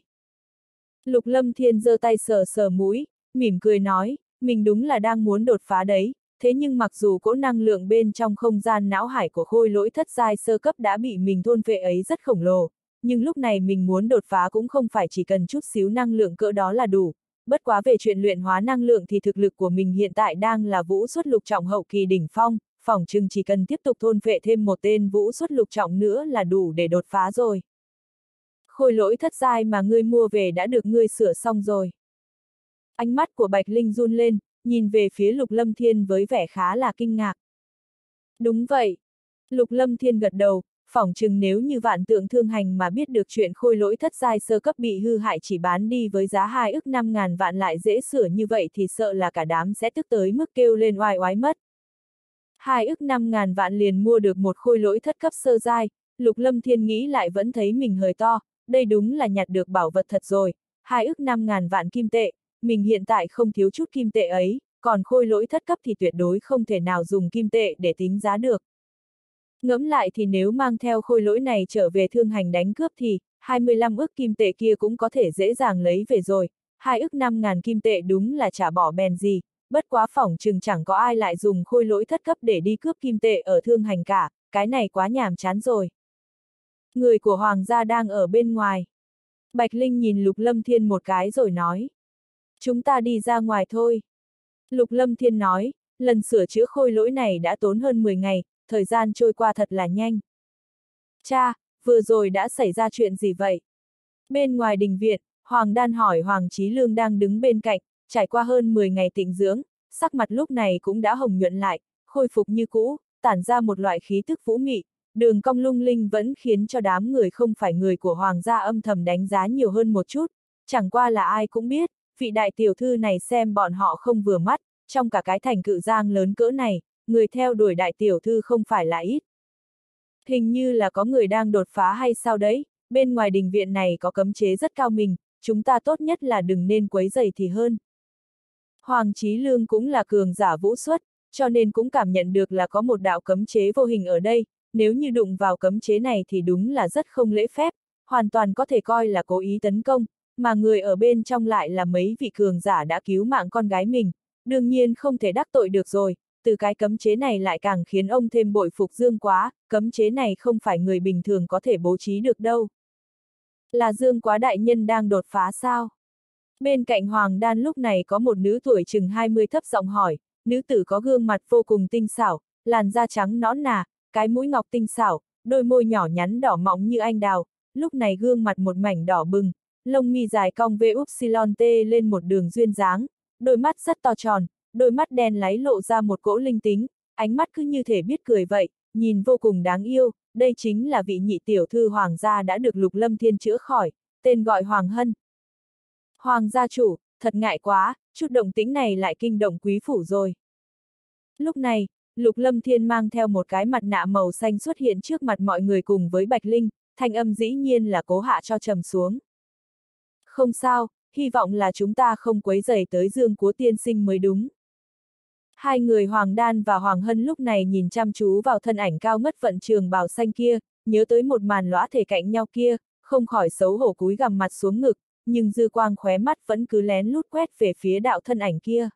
Lục Lâm Thiên giơ tay sờ sờ mũi, mỉm cười nói, mình đúng là đang muốn đột phá đấy, thế nhưng mặc dù cỗ năng lượng bên trong không gian não hải của khôi lỗi thất giai sơ cấp đã bị mình thôn phệ ấy rất khổng lồ, nhưng lúc này mình muốn đột phá cũng không phải chỉ cần chút xíu năng lượng cỡ đó là đủ, bất quá về chuyện luyện hóa năng lượng thì thực lực của mình hiện tại đang là vũ xuất lục trọng hậu kỳ đỉnh phong, phỏng chừng chỉ cần tiếp tục thôn phệ thêm một tên vũ xuất lục trọng nữa là đủ để đột phá rồi. Khôi lỗi thất giai mà ngươi mua về đã được ngươi sửa xong rồi. Ánh mắt của Bạch Linh run lên, nhìn về phía Lục Lâm Thiên với vẻ khá là kinh ngạc. Đúng vậy. Lục Lâm Thiên gật đầu, phỏng chừng nếu như Vạn Tượng Thương Hành mà biết được chuyện khôi lỗi thất giai sơ cấp bị hư hại chỉ bán đi với giá hai ức năm ngàn vạn lại dễ sửa như vậy thì sợ là cả đám sẽ tức tới mức kêu lên oai oái mất. Hai ức năm ngàn vạn liền mua được một khôi lỗi thất cấp sơ giai, Lục Lâm Thiên nghĩ lại vẫn thấy mình hơi to, đây đúng là nhặt được bảo vật thật rồi, hai ức năm ngàn vạn kim tệ, mình hiện tại không thiếu chút kim tệ ấy, còn khôi lỗi thất cấp thì tuyệt đối không thể nào dùng kim tệ để tính giá được. Ngẫm lại thì nếu mang theo khôi lỗi này trở về Thương Hành đánh cướp thì, hai mươi lăm ức kim tệ kia cũng có thể dễ dàng lấy về rồi, hai ức năm ngàn kim tệ đúng là chả bỏ bèn gì, bất quá phỏng chừng chẳng có ai lại dùng khôi lỗi thất cấp để đi cướp kim tệ ở Thương Hành cả, cái này quá nhàm chán rồi. Người của Hoàng gia đang ở bên ngoài. Bạch Linh nhìn Lục Lâm Thiên một cái rồi nói. Chúng ta đi ra ngoài thôi. Lục Lâm Thiên nói, lần sửa chữa khôi lỗi này đã tốn hơn mười ngày, thời gian trôi qua thật là nhanh. Cha, vừa rồi đã xảy ra chuyện gì vậy? Bên ngoài đình viện, Hoàng Đan hỏi Hoàng Chí Lương đang đứng bên cạnh, trải qua hơn mười ngày tịnh dưỡng, sắc mặt lúc này cũng đã hồng nhuận lại, khôi phục như cũ, tản ra một loại khí tức vũ mị, đường cong lung linh vẫn khiến cho đám người không phải người của Hoàng gia âm thầm đánh giá nhiều hơn một chút, chẳng qua là ai cũng biết, vị đại tiểu thư này xem bọn họ không vừa mắt, trong cả cái thành Cự Giang lớn cỡ này, người theo đuổi đại tiểu thư không phải là ít. Hình như là có người đang đột phá hay sao đấy, bên ngoài đình viện này có cấm chế rất cao minh, chúng ta tốt nhất là đừng nên quấy rầy thì hơn. Hoàng Chí Lương cũng là cường giả vũ xuất, cho nên cũng cảm nhận được là có một đạo cấm chế vô hình ở đây, nếu như đụng vào cấm chế này thì đúng là rất không lễ phép, hoàn toàn có thể coi là cố ý tấn công, mà người ở bên trong lại là mấy vị cường giả đã cứu mạng con gái mình, đương nhiên không thể đắc tội được rồi, từ cái cấm chế này lại càng khiến ông thêm bội phục Dương Quá, cấm chế này không phải người bình thường có thể bố trí được đâu. Là Dương Quá đại nhân đang đột phá sao? Bên cạnh Hoàng Đan lúc này có một nữ tuổi chừng hai mươi thấp giọng hỏi, nữ tử có gương mặt vô cùng tinh xảo, làn da trắng nõn nà, cái mũi ngọc tinh xảo, đôi môi nhỏ nhắn đỏ mọng như anh đào, lúc này gương mặt một mảnh đỏ bừng, lông mi dài cong vê upsilon t lên một đường duyên dáng, đôi mắt rất to tròn, đôi mắt đen láy lộ ra một cỗ linh tính, ánh mắt cứ như thể biết cười vậy, nhìn vô cùng đáng yêu, đây chính là vị nhị tiểu thư Hoàng gia đã được Lục Lâm Thiên chữa khỏi, tên gọi Hoàng Hân. Hoàng gia chủ, thật ngại quá, chút động tĩnh này lại kinh động quý phủ rồi. Lúc này, Lục Lâm Thiên mang theo một cái mặt nạ màu xanh xuất hiện trước mặt mọi người cùng với Bạch Linh, thanh âm dĩ nhiên là cố hạ cho trầm xuống. Không sao, hy vọng là chúng ta không quấy rầy tới Dương Cố tiên sinh mới đúng. Hai người Hoàng Đan và Hoàng Hân lúc này nhìn chăm chú vào thân ảnh cao ngất vận trường bào xanh kia, nhớ tới một màn lõa thể cạnh nhau kia, không khỏi xấu hổ cúi gằm mặt xuống ngực, nhưng dư quang khóe mắt vẫn cứ lén lút quét về phía đạo thân ảnh kia.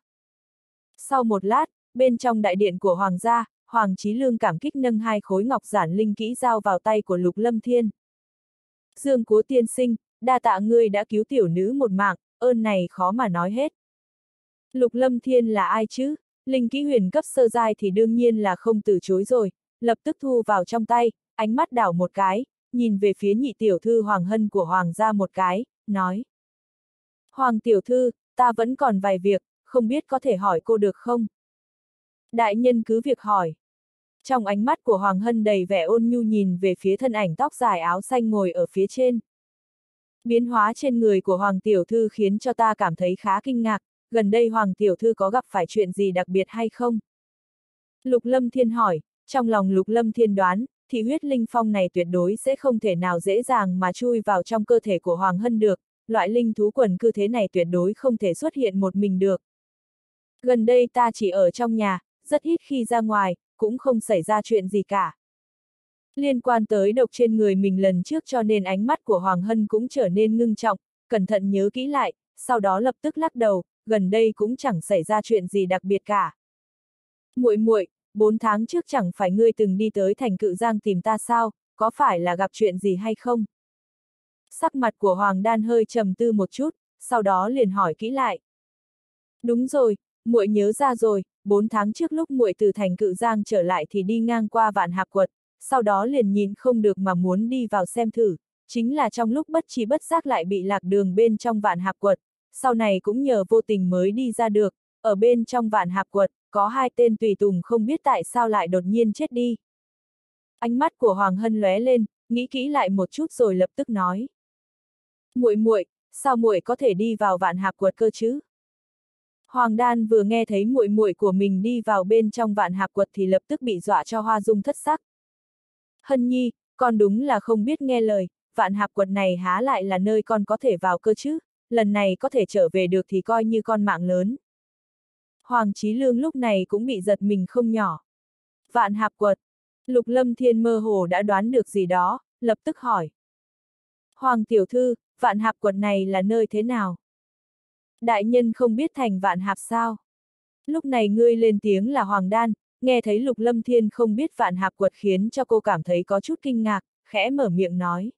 Sau một lát, bên trong đại điện của Hoàng gia, Hoàng Chí Lương cảm kích nâng hai khối ngọc giản linh kỹ giao vào tay của Lục Lâm Thiên. Dương Cố tiên sinh, đa tạ ngươi đã cứu tiểu nữ một mạng, ơn này khó mà nói hết. Lục Lâm Thiên là ai chứ? Linh kỹ huyền cấp sơ giai thì đương nhiên là không từ chối rồi, lập tức thu vào trong tay, ánh mắt đảo một cái, nhìn về phía nhị tiểu thư Hoàng Hân của Hoàng gia một cái, nói. Hoàng tiểu thư, ta vẫn còn vài việc, không biết có thể hỏi cô được không? Đại nhân cứ việc hỏi. Trong ánh mắt của Hoàng Hân đầy vẻ ôn nhu nhìn về phía thân ảnh tóc dài áo xanh ngồi ở phía trên. Biến hóa trên người của Hoàng tiểu thư khiến cho ta cảm thấy khá kinh ngạc, gần đây Hoàng tiểu thư có gặp phải chuyện gì đặc biệt hay không? Lục Lâm Thiên hỏi, trong lòng Lục Lâm Thiên đoán, thì huyết linh phong này tuyệt đối sẽ không thể nào dễ dàng mà chui vào trong cơ thể của Hoàng Hân được, loại linh thú quần cư thế này tuyệt đối không thể xuất hiện một mình được. Gần đây ta chỉ ở trong nhà, rất ít khi ra ngoài, cũng không xảy ra chuyện gì cả. Liên quan tới độc trên người mình lần trước cho nên ánh mắt của Hoàng Hân cũng trở nên ngưng trọng, cẩn thận nhớ kỹ lại, sau đó lập tức lắc đầu, gần đây cũng chẳng xảy ra chuyện gì đặc biệt cả. Muội muội, bốn tháng trước chẳng phải ngươi từng đi tới thành Cự Giang tìm ta sao, có phải là gặp chuyện gì hay không? Sắc mặt của Hoàng Đan hơi trầm tư một chút, sau đó liền hỏi kỹ lại. Đúng rồi, muội nhớ ra rồi, bốn tháng trước lúc muội từ thành Cự Giang trở lại thì đi ngang qua Vạn Hạp Quật, sau đó liền nhìn không được mà muốn đi vào xem thử, chính là trong lúc bất tri bất giác lại bị lạc đường bên trong Vạn Hạp Quật, sau này cũng nhờ vô tình mới đi ra được, ở bên trong Vạn Hạp Quật, có hai tên tùy tùng không biết tại sao lại đột nhiên chết đi. Ánh mắt của Hoàng Hân lóe lên, nghĩ kỹ lại một chút rồi lập tức nói. Muội muội, sao muội có thể đi vào Vạn Hạp Quật cơ chứ? Hoàng Đan vừa nghe thấy muội muội của mình đi vào bên trong Vạn Hạp Quật thì lập tức bị dọa cho hoa dung thất sắc. Hân nhi, con đúng là không biết nghe lời, Vạn Hạp Quật này há lại là nơi con có thể vào cơ chứ, lần này có thể trở về được thì coi như con mạng lớn. Hoàng Chí Lương lúc này cũng bị giật mình không nhỏ. Vạn Hạp Quật, Lục Lâm Thiên mơ hồ đã đoán được gì đó, lập tức hỏi. Hoàng tiểu thư, Vạn Hạp Quật này là nơi thế nào? Đại nhân không biết thành Vạn Hạp sao? Lúc này ngươi lên tiếng là Hoàng Đan, nghe thấy Lục Lâm Thiên không biết Vạn Hạp Quật khiến cho cô cảm thấy có chút kinh ngạc, khẽ mở miệng nói.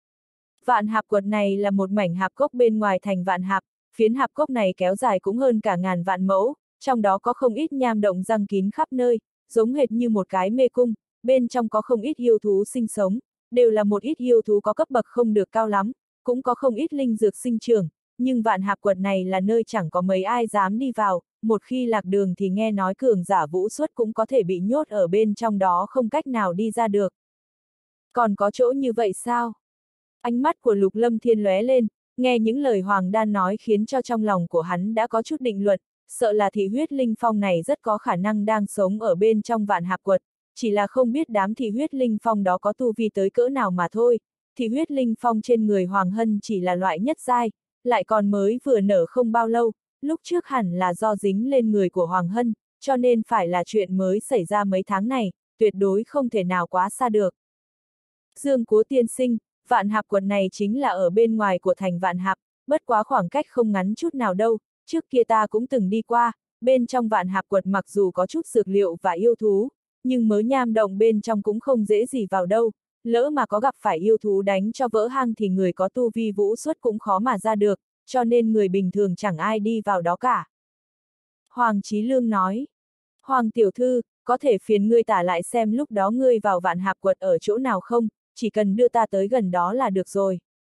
Vạn Hạp Quật này là một mảnh hạp cốc bên ngoài thành Vạn Hạp, phiến hạp cốc này kéo dài cũng hơn cả ngàn vạn mẫu, trong đó có không ít nham động răng kín khắp nơi, giống hệt như một cái mê cung, bên trong có không ít yêu thú sinh sống, đều là một ít yêu thú có cấp bậc không được cao lắm, cũng có không ít linh dược sinh trưởng, nhưng Vạn Hạp Quật này là nơi chẳng có mấy ai dám đi vào, một khi lạc đường thì nghe nói cường giả vũ xuất cũng có thể bị nhốt ở bên trong đó không cách nào đi ra được. Còn có chỗ như vậy sao? Ánh mắt của Lục Lâm Thiên lóe lên, nghe những lời Hoàng Đan nói khiến cho trong lòng của hắn đã có chút định luận, sợ là thị huyết linh phong này rất có khả năng đang sống ở bên trong Vạn Hạp Quật, chỉ là không biết đám thị huyết linh phong đó có tu vi tới cỡ nào mà thôi. Thị huyết linh phong trên người Hoàng Hân chỉ là loại nhất giai, lại còn mới vừa nở không bao lâu, lúc trước hẳn là do dính lên người của Hoàng Hân, cho nên phải là chuyện mới xảy ra mấy tháng này, tuyệt đối không thể nào quá xa được. Dương Cố tiên sinh, Vạn Hạp Quật này chính là ở bên ngoài của thành Vạn Hạp, bất quá khoảng cách không ngắn chút nào đâu, trước kia ta cũng từng đi qua, bên trong Vạn Hạp Quật mặc dù có chút dược liệu và yêu thú, nhưng mớ nham động bên trong cũng không dễ gì vào đâu, lỡ mà có gặp phải yêu thú đánh cho vỡ hang thì người có tu vi vũ xuất cũng khó mà ra được, cho nên người bình thường chẳng ai đi vào đó cả. Hoàng Chí Lương nói, Hoàng tiểu thư, có thể phiền ngươi tả lại xem lúc đó ngươi vào Vạn Hạp Quật ở chỗ nào không, chỉ cần đưa ta tới gần đó là được rồi.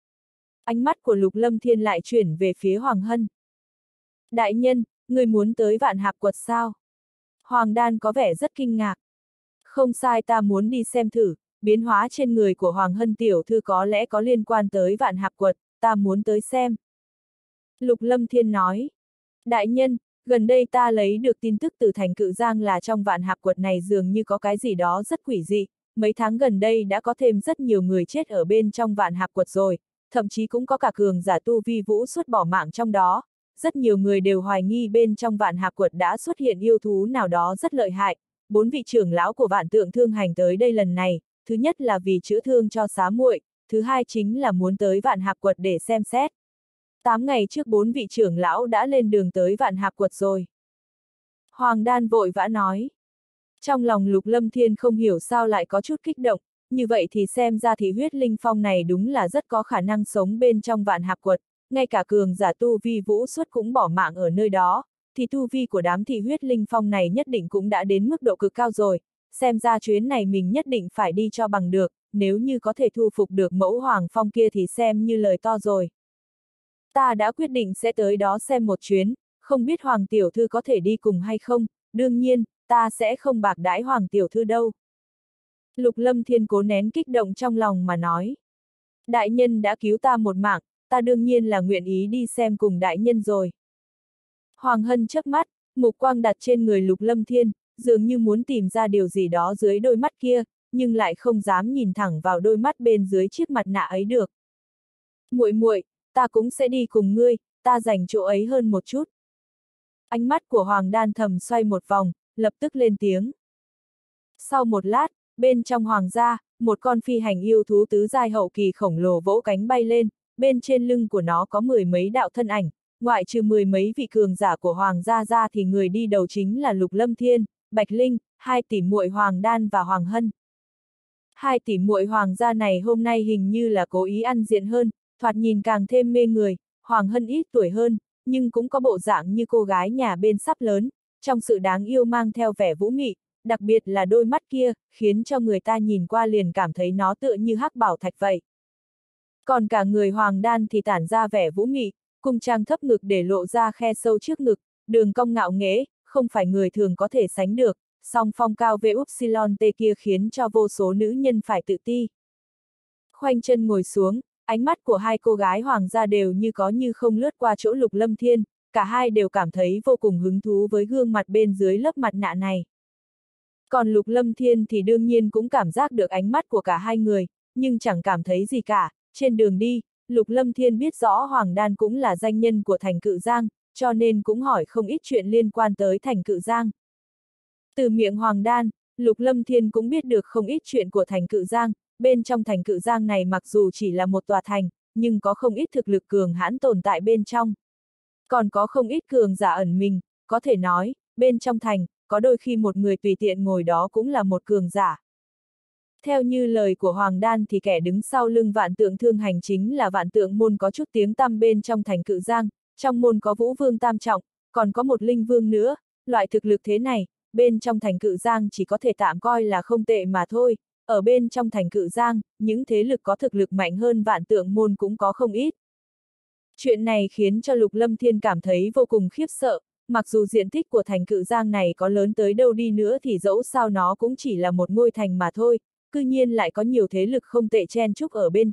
Ánh mắt của Lục Lâm Thiên lại chuyển về phía Hoàng Hân. Đại nhân, ngươi muốn tới Vạn Hạp Quật sao? Hoàng Đan có vẻ rất kinh ngạc. Không sai, ta muốn đi xem thử, biến hóa trên người của Hoàng Hân tiểu thư có lẽ có liên quan tới Vạn Hạp Quật, ta muốn tới xem. Lục Lâm Thiên nói, đại nhân, gần đây ta lấy được tin tức từ thành Cự Giang là trong Vạn Hạp Quật này dường như có cái gì đó rất quỷ dị, mấy tháng gần đây đã có thêm rất nhiều người chết ở bên trong Vạn Hạp Quật rồi, thậm chí cũng có cả cường giả tu vi vũ xuất bỏ mạng trong đó. Rất nhiều người đều hoài nghi bên trong Vạn Hạp Quật đã xuất hiện yêu thú nào đó rất lợi hại. Bốn vị trưởng lão của Vạn Tượng Thương Hành tới đây lần này, thứ nhất là vì chữa thương cho xá muội, thứ hai chính là muốn tới Vạn Hạp Quật để xem xét. Tám ngày trước bốn vị trưởng lão đã lên đường tới Vạn Hạp Quật rồi. Hoàng Đan vội vã nói. Trong lòng Lục Lâm Thiên không hiểu sao lại có chút kích động, như vậy thì xem ra thị huyết linh phong này đúng là rất có khả năng sống bên trong Vạn Hạp Quật, ngay cả cường giả tu vi vũ xuất cũng bỏ mạng ở nơi đó, thì tu vi của đám thị huyết linh phong này nhất định cũng đã đến mức độ cực cao rồi, xem ra chuyến này mình nhất định phải đi cho bằng được, nếu như có thể thu phục được mẫu hoàng phong kia thì xem như lời to rồi. Ta đã quyết định sẽ tới đó xem một chuyến, không biết Hoàng tiểu thư có thể đi cùng hay không, đương nhiên, ta sẽ không bạc đãi Hoàng tiểu thư đâu. Lục Lâm Thiên cố nén kích động trong lòng mà nói. Đại nhân đã cứu ta một mạng, ta đương nhiên là nguyện ý đi xem cùng đại nhân rồi. Hoàng Hân chớp mắt, mục quang đặt trên người Lục Lâm Thiên, dường như muốn tìm ra điều gì đó dưới đôi mắt kia, nhưng lại không dám nhìn thẳng vào đôi mắt bên dưới chiếc mặt nạ ấy được. Muội muội, ta cũng sẽ đi cùng ngươi, ta dành chỗ ấy hơn một chút. Ánh mắt của Hoàng Đan thầm xoay một vòng, lập tức lên tiếng. Sau một lát, bên trong hoàng gia, một con phi hành yêu thú tứ giai hậu kỳ khổng lồ vỗ cánh bay lên, bên trên lưng của nó có mười mấy đạo thân ảnh, ngoại trừ mười mấy vị cường giả của hoàng gia ra thì người đi đầu chính là Lục Lâm Thiên, Bạch Linh, hai tỷ muội Hoàng Đan và Hoàng Hân. Hai tỷ muội hoàng gia này hôm nay hình như là cố ý ăn diện hơn, thoạt nhìn càng thêm mê người. Hoàng Hân ít tuổi hơn, nhưng cũng có bộ dạng như cô gái nhà bên sắp lớn, trong sự đáng yêu mang theo vẻ vũ mị, đặc biệt là đôi mắt kia, khiến cho người ta nhìn qua liền cảm thấy nó tựa như hắc bảo thạch vậy. Còn cả người Hoàng Đan thì tản ra vẻ vũ mị, cung trang thấp ngực để lộ ra khe sâu trước ngực, đường cong ngạo nghễ, không phải người thường có thể sánh được, song phong cao về upsilon tê kia khiến cho vô số nữ nhân phải tự ti. Khoanh chân ngồi xuống, ánh mắt của hai cô gái hoàng gia đều như có như không lướt qua chỗ Lục Lâm Thiên, cả hai đều cảm thấy vô cùng hứng thú với gương mặt bên dưới lớp mặt nạ này. Còn Lục Lâm Thiên thì đương nhiên cũng cảm giác được ánh mắt của cả hai người, nhưng chẳng cảm thấy gì cả. Trên đường đi, Lục Lâm Thiên biết rõ Hoàng Đan cũng là danh nhân của thành Cự Giang, cho nên cũng hỏi không ít chuyện liên quan tới thành Cự Giang. Từ miệng Hoàng Đan, Lục Lâm Thiên cũng biết được không ít chuyện của thành Cự Giang, bên trong thành Cự Giang này mặc dù chỉ là một tòa thành, nhưng có không ít thực lực cường hãn tồn tại bên trong. Còn có không ít cường giả ẩn mình, có thể nói, bên trong thành, có đôi khi một người tùy tiện ngồi đó cũng là một cường giả. Theo như lời của Hoàng Đan thì kẻ đứng sau lưng Vạn Tượng Thương Hành chính là Vạn Tượng môn có chút tiếng tăm bên trong thành Cự Giang, trong môn có Vũ Vương Tam Trọng, còn có một Linh Vương nữa, loại thực lực thế này, bên trong thành Cự Giang chỉ có thể tạm coi là không tệ mà thôi, ở bên trong thành Cự Giang, những thế lực có thực lực mạnh hơn Vạn Tượng môn cũng có không ít. Chuyện này khiến cho Lục Lâm Thiên cảm thấy vô cùng khiếp sợ, mặc dù diện tích của thành Cự Giang này có lớn tới đâu đi nữa thì dẫu sao nó cũng chỉ là một ngôi thành mà thôi, cư nhiên lại có nhiều thế lực không tệ chen chúc ở bên trong,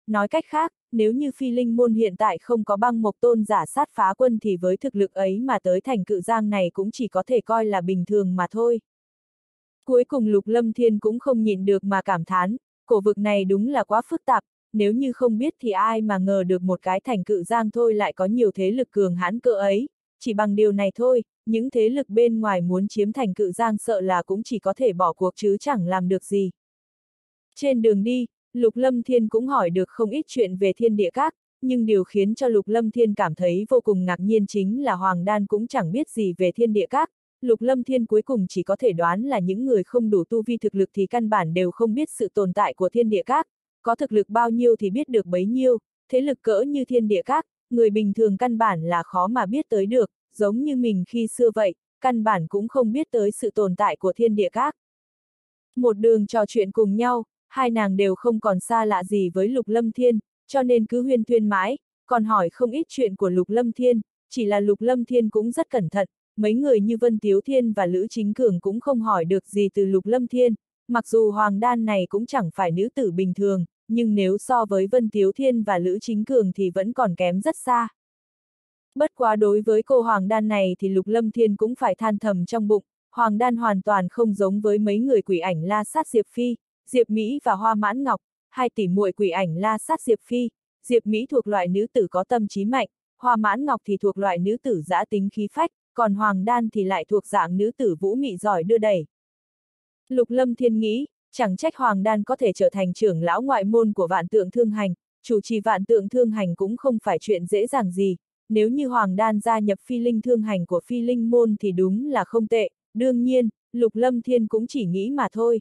nói cách khác, nếu như Phi Linh môn hiện tại không có băng mộc tôn giả sát phá quân thì với thực lực ấy mà tới thành Cự Giang này cũng chỉ có thể coi là bình thường mà thôi. Cuối cùng Lục Lâm Thiên cũng không nhịn được mà cảm thán, cổ vực này đúng là quá phức tạp, nếu như không biết thì ai mà ngờ được một cái thành Cự Giang thôi lại có nhiều thế lực cường hãn cỡ ấy, chỉ bằng điều này thôi, những thế lực bên ngoài muốn chiếm thành Cự Giang sợ là cũng chỉ có thể bỏ cuộc chứ chẳng làm được gì. Trên đường đi, Lục Lâm Thiên cũng hỏi được không ít chuyện về Thiên Địa Các, nhưng điều khiến cho Lục Lâm Thiên cảm thấy vô cùng ngạc nhiên chính là Hoàng Đan cũng chẳng biết gì về Thiên Địa Các. Lục Lâm Thiên cuối cùng chỉ có thể đoán là những người không đủ tu vi thực lực thì căn bản đều không biết sự tồn tại của Thiên Địa Các, có thực lực bao nhiêu thì biết được bấy nhiêu, thế lực cỡ như Thiên Địa Các, người bình thường căn bản là khó mà biết tới được, giống như mình khi xưa vậy, căn bản cũng không biết tới sự tồn tại của Thiên Địa Các. Một đường trò chuyện cùng nhau, hai nàng đều không còn xa lạ gì với Lục Lâm Thiên, cho nên cứ huyên thuyên mãi, còn hỏi không ít chuyện của Lục Lâm Thiên, chỉ là Lục Lâm Thiên cũng rất cẩn thận, mấy người như Vân Tiếu Thiên và Lữ Chính Cường cũng không hỏi được gì từ Lục Lâm Thiên, mặc dù Hoàng Đan này cũng chẳng phải nữ tử bình thường, nhưng nếu so với Vân Tiếu Thiên và Lữ Chính Cường thì vẫn còn kém rất xa. Bất quá đối với cô Hoàng Đan này thì Lục Lâm Thiên cũng phải than thầm trong bụng, Hoàng Đan hoàn toàn không giống với mấy người quỷ ảnh La Sát Diệp Phi, Diệp Mỹ và Hoa Mãn Ngọc, hai tỷ muội quỷ ảnh La Sát Diệp Phi, Diệp Mỹ thuộc loại nữ tử có tâm trí mạnh, Hoa Mãn Ngọc thì thuộc loại nữ tử dã tính khí phách, còn Hoàng Đan thì lại thuộc dạng nữ tử vũ mị giỏi đưa đẩy. Lục Lâm Thiên nghĩ, chẳng trách Hoàng Đan có thể trở thành trưởng lão ngoại môn của Vạn Tượng Thương Hành, chủ trì Vạn Tượng Thương Hành cũng không phải chuyện dễ dàng gì, nếu như Hoàng Đan gia nhập Phi Linh Thương Hành của Phi Linh môn thì đúng là không tệ, đương nhiên, Lục Lâm Thiên cũng chỉ nghĩ mà thôi.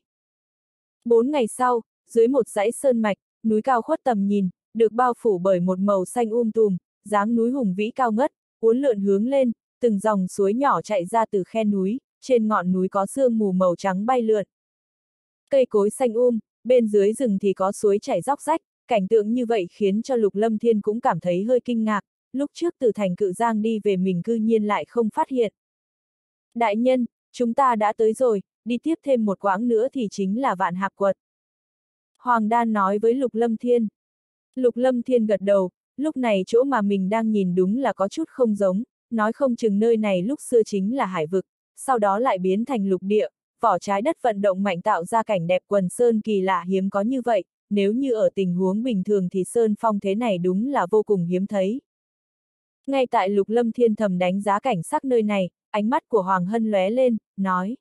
Bốn ngày sau, dưới một dãy sơn mạch, núi cao khuất tầm nhìn, được bao phủ bởi một màu xanh um tùm, dáng núi hùng vĩ cao ngất, uốn lượn hướng lên, từng dòng suối nhỏ chạy ra từ khe núi, trên ngọn núi có sương mù màu trắng bay lượn. Cây cối xanh um, bên dưới rừng thì có suối chảy róc rách, cảnh tượng như vậy khiến cho Lục Lâm Thiên cũng cảm thấy hơi kinh ngạc, lúc trước từ thành Cự Giang đi về mình cư nhiên lại không phát hiện. Đại nhân, chúng ta đã tới rồi, đi tiếp thêm một quãng nữa thì chính là Vạn Hạp Quật. Hoàng Đan nói với Lục Lâm Thiên. Lục Lâm Thiên gật đầu, lúc này chỗ mà mình đang nhìn đúng là có chút không giống, nói không chừng nơi này lúc xưa chính là hải vực, sau đó lại biến thành lục địa, vỏ trái đất vận động mạnh tạo ra cảnh đẹp quần sơn kỳ lạ hiếm có như vậy, nếu như ở tình huống bình thường thì sơn phong thế này đúng là vô cùng hiếm thấy. Ngay tại Lục Lâm Thiên thầm đánh giá cảnh sắc nơi này, ánh mắt của Hoàng Hân lóe lên, nói.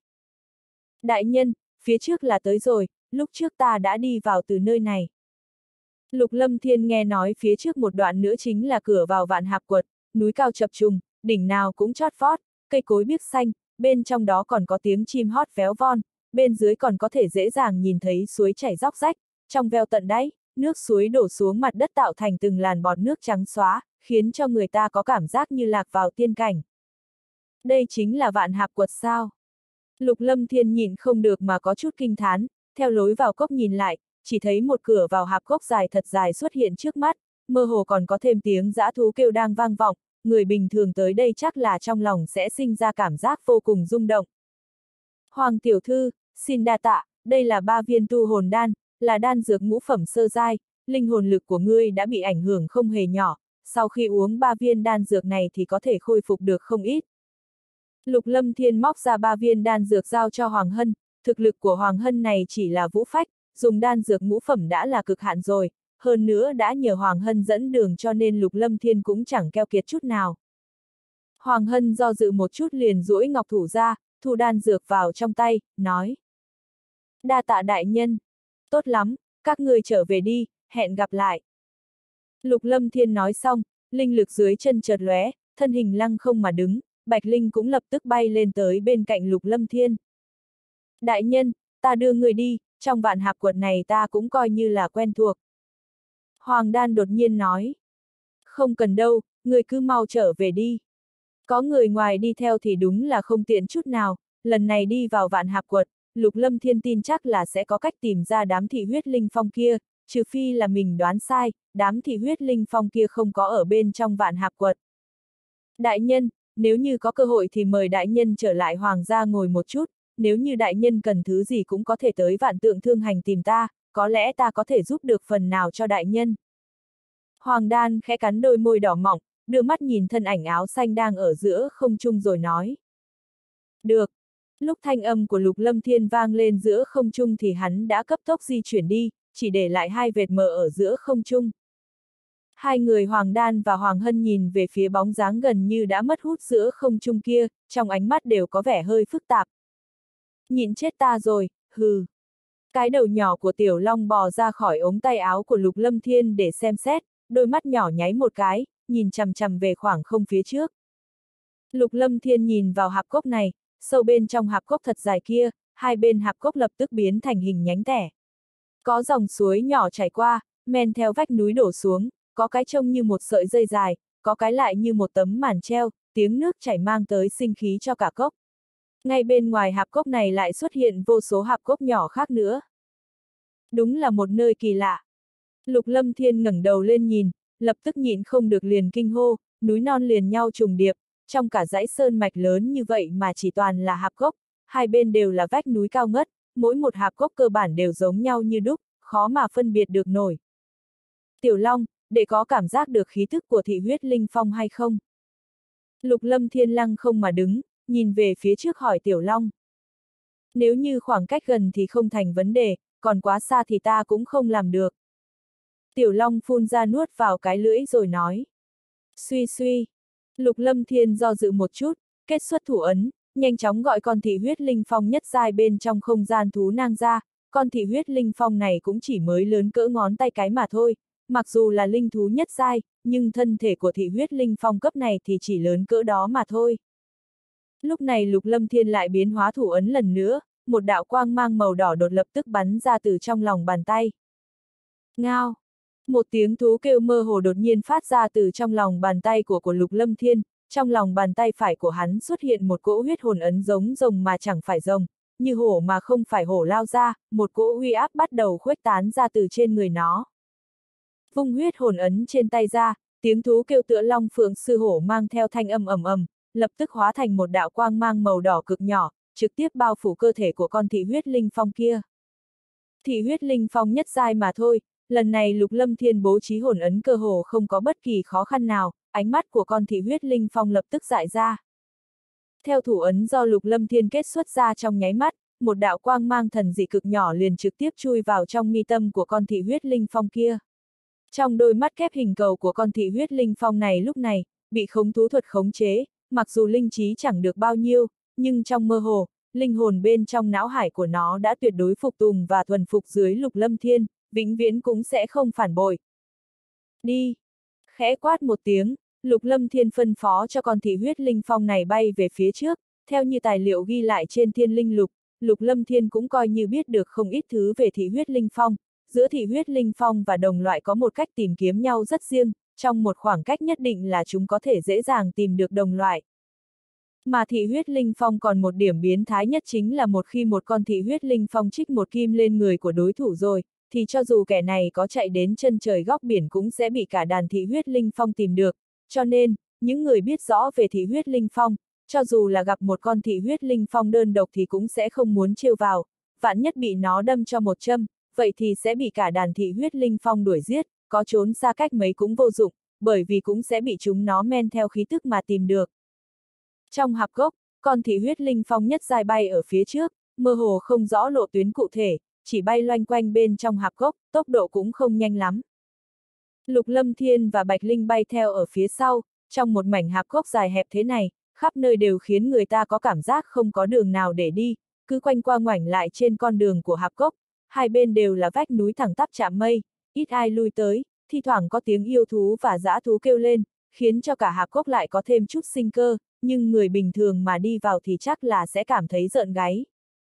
Đại nhân, phía trước là tới rồi, lúc trước ta đã đi vào từ nơi này. Lục Lâm Thiên nghe nói phía trước một đoạn nữa chính là cửa vào Vạn Hạp Quật, núi cao chập trùng, đỉnh nào cũng chót vót, cây cối biếc xanh, bên trong đó còn có tiếng chim hót véo von, bên dưới còn có thể dễ dàng nhìn thấy suối chảy róc rách, trong veo tận đáy, nước suối đổ xuống mặt đất tạo thành từng làn bọt nước trắng xóa, khiến cho người ta có cảm giác như lạc vào tiên cảnh. Đây chính là Vạn Hạp Quật sao? Lục Lâm Thiên nhìn không được mà có chút kinh thán, theo lối vào cốc nhìn lại, chỉ thấy một cửa vào hạp cốc dài thật dài xuất hiện trước mắt, mơ hồ còn có thêm tiếng dã thú kêu đang vang vọng, người bình thường tới đây chắc là trong lòng sẽ sinh ra cảm giác vô cùng rung động. Hoàng tiểu thư, xin đa tạ, đây là ba viên tu hồn đan, là đan dược ngũ phẩm sơ giai, linh hồn lực của ngươi đã bị ảnh hưởng không hề nhỏ, sau khi uống ba viên đan dược này thì có thể khôi phục được không ít. Lục Lâm Thiên móc ra ba viên đan dược giao cho Hoàng Hân, thực lực của Hoàng Hân này chỉ là vũ phách, dùng đan dược ngũ phẩm đã là cực hạn rồi, hơn nữa đã nhờ Hoàng Hân dẫn đường cho nên Lục Lâm Thiên cũng chẳng keo kiệt chút nào. Hoàng Hân do dự một chút liền duỗi ngọc thủ ra, thu đan dược vào trong tay, nói. Đa tạ đại nhân. Tốt lắm, các ngươi trở về đi, hẹn gặp lại. Lục Lâm Thiên nói xong, linh lực dưới chân chợt lóe, thân hình lăng không mà đứng, Bạch Linh cũng lập tức bay lên tới bên cạnh Lục Lâm Thiên. Đại nhân, ta đưa người đi, trong Vạn Hạp Quật này ta cũng coi như là quen thuộc. Hoàng Đan đột nhiên nói. Không cần đâu, người cứ mau trở về đi. Có người ngoài đi theo thì đúng là không tiện chút nào, lần này đi vào Vạn Hạp Quật, Lục Lâm Thiên tin chắc là sẽ có cách tìm ra đám thị huyết linh phong kia, trừ phi là mình đoán sai, đám thị huyết linh phong kia không có ở bên trong Vạn Hạp Quật. Đại nhân, nếu như có cơ hội thì mời đại nhân trở lại Hoàng gia ngồi một chút, nếu như đại nhân cần thứ gì cũng có thể tới Vạn Tượng Thương Hành tìm ta, có lẽ ta có thể giúp được phần nào cho đại nhân. Hoàng Đan khẽ cắn đôi môi đỏ mọng, đưa mắt nhìn thân ảnh áo xanh đang ở giữa không trung rồi nói. Được. Lúc thanh âm của Lục Lâm Thiên vang lên giữa không trung thì hắn đã cấp tốc di chuyển đi, chỉ để lại hai vệt mờ ở giữa không trung. Hai người Hoàng Đan và Hoàng Hân nhìn về phía bóng dáng gần như đã mất hút giữa không trung kia, trong ánh mắt đều có vẻ hơi phức tạp. Nhịn chết ta rồi, hừ. Cái đầu nhỏ của Tiểu Long bò ra khỏi ống tay áo của Lục Lâm Thiên để xem xét, đôi mắt nhỏ nháy một cái, nhìn chằm chằm về khoảng không phía trước. Lục Lâm Thiên nhìn vào hạp cốc này, sâu bên trong hạp cốc thật dài kia, hai bên hạp cốc lập tức biến thành hình nhánh tẻ. Có dòng suối nhỏ chảy qua, men theo vách núi đổ xuống, có cái trông như một sợi dây dài, có cái lại như một tấm màn treo, tiếng nước chảy mang tới sinh khí cho cả cốc. Ngay bên ngoài hạp cốc này lại xuất hiện vô số hạp cốc nhỏ khác nữa. Đúng là một nơi kỳ lạ. Lục Lâm Thiên ngẩng đầu lên nhìn, lập tức nhịn không được liền kinh hô, núi non liền nhau trùng điệp, trong cả dãy sơn mạch lớn như vậy mà chỉ toàn là hạp cốc, hai bên đều là vách núi cao ngất, mỗi một hạp cốc cơ bản đều giống nhau như đúc, khó mà phân biệt được nổi. Tiểu Long, để có cảm giác được khí thức của thị huyết linh phong hay không? Lục Lâm Thiên lăng không mà đứng, nhìn về phía trước hỏi Tiểu Long. Nếu như khoảng cách gần thì không thành vấn đề, còn quá xa thì ta cũng không làm được. Tiểu Long phun ra nuốt vào cái lưỡi rồi nói. Suy suy. Lục Lâm Thiên do dự một chút, kết xuất thủ ấn, nhanh chóng gọi con thị huyết linh phong nhất giai bên trong không gian thú nang ra, con thị huyết linh phong này cũng chỉ mới lớn cỡ ngón tay cái mà thôi, mặc dù là linh thú nhất giai, nhưng thân thể của thị huyết linh phong cấp này thì chỉ lớn cỡ đó mà thôi. Lúc này Lục Lâm Thiên lại biến hóa thủ ấn lần nữa, một đạo quang mang màu đỏ đột lập tức bắn ra từ trong lòng bàn tay. Ngao! Một tiếng thú kêu mơ hồ đột nhiên phát ra từ trong lòng bàn tay của của Lục Lâm Thiên, trong lòng bàn tay phải của hắn xuất hiện một cỗ huyết hồn ấn giống rồng mà chẳng phải rồng, như hổ mà không phải hổ lao ra, một cỗ uy áp bắt đầu khuếch tán ra từ trên người nó. Vung huyết hồn ấn trên tay ra, tiếng thú kêu tựa long phượng sư hổ mang theo thanh âm ầm ầm, lập tức hóa thành một đạo quang mang màu đỏ cực nhỏ, trực tiếp bao phủ cơ thể của con thị huyết linh phong kia. Thị huyết linh phong nhất giai mà thôi, lần này Lục Lâm Thiên bố trí hồn ấn cơ hồ không có bất kỳ khó khăn nào, ánh mắt của con thị huyết linh phong lập tức dại ra. Theo thủ ấn do Lục Lâm Thiên kết xuất ra trong nháy mắt, một đạo quang mang thần dị cực nhỏ liền trực tiếp chui vào trong mi tâm của con thị huyết linh phong kia. Trong đôi mắt kép hình cầu của con thị huyết linh phong này lúc này, bị khống thú thuật khống chế, mặc dù linh trí chẳng được bao nhiêu, nhưng trong mơ hồ, linh hồn bên trong não hải của nó đã tuyệt đối phục tùng và thuần phục dưới Lục Lâm Thiên, vĩnh viễn cũng sẽ không phản bội. Đi! Khẽ quát một tiếng, Lục Lâm Thiên phân phó cho con thị huyết linh phong này bay về phía trước, theo như tài liệu ghi lại trên Thiên Linh Lục, Lục Lâm Thiên cũng coi như biết được không ít thứ về thị huyết linh phong, giữa thị huyết linh phong và đồng loại có một cách tìm kiếm nhau rất riêng, trong một khoảng cách nhất định là chúng có thể dễ dàng tìm được đồng loại. Mà thị huyết linh phong còn một điểm biến thái nhất chính là một khi một con thị huyết linh phong trích một kim lên người của đối thủ rồi, thì cho dù kẻ này có chạy đến chân trời góc biển cũng sẽ bị cả đàn thị huyết linh phong tìm được, cho nên, những người biết rõ về thị huyết linh phong, cho dù là gặp một con thị huyết linh phong đơn độc thì cũng sẽ không muốn trêu vào, vạn nhất bị nó đâm cho một châm, vậy thì sẽ bị cả đàn thị huyết linh phong đuổi giết, có trốn xa cách mấy cũng vô dụng, bởi vì cũng sẽ bị chúng nó men theo khí tức mà tìm được. Trong hạp cốc, con thị huyết linh phong nhất giai bay ở phía trước, mơ hồ không rõ lộ tuyến cụ thể, chỉ bay loanh quanh bên trong hạp cốc, tốc độ cũng không nhanh lắm. Lục Lâm Thiên và Bạch Linh bay theo ở phía sau, trong một mảnh hạp cốc dài hẹp thế này, khắp nơi đều khiến người ta có cảm giác không có đường nào để đi, cứ quanh qua ngoảnh lại trên con đường của hạp cốc, hai bên đều là vách núi thẳng tắp chạm mây, ít ai lui tới, thi thoảng có tiếng yêu thú và dã thú kêu lên, khiến cho cả hạp cốc lại có thêm chút sinh cơ, nhưng người bình thường mà đi vào thì chắc là sẽ cảm thấy rợn gáy.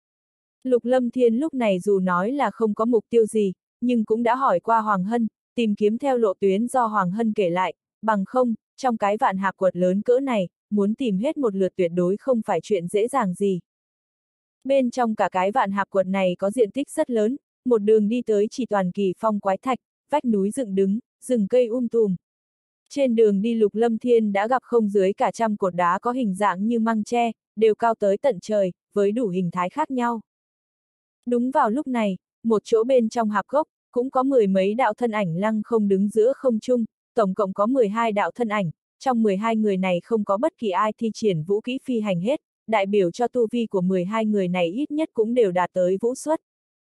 Lục Lâm Thiên lúc này dù nói là không có mục tiêu gì, nhưng cũng đã hỏi qua Hoàng Hân, tìm kiếm theo lộ tuyến do Hoàng Hân kể lại, bằng không, trong cái vạn hạp quật lớn cỡ này, muốn tìm hết một lượt tuyệt đối không phải chuyện dễ dàng gì. Bên trong cả cái vạn hạp quật này có diện tích rất lớn, một đường đi tới chỉ toàn kỳ phong quái thạch, vách núi dựng đứng, rừng cây um tùm. Trên đường đi Lục Lâm Thiên đã gặp không dưới cả trăm cột đá có hình dạng như măng tre, đều cao tới tận trời, với đủ hình thái khác nhau. Đúng vào lúc này, một chỗ bên trong hạp cốc, cũng có mười mấy đạo thân ảnh lăng không đứng giữa không trung, tổng cộng có mười hai đạo thân ảnh, trong mười hai người này không có bất kỳ ai thi triển vũ kỹ phi hành hết, đại biểu cho tu vi của mười hai người này ít nhất cũng đều đạt tới vũ xuất.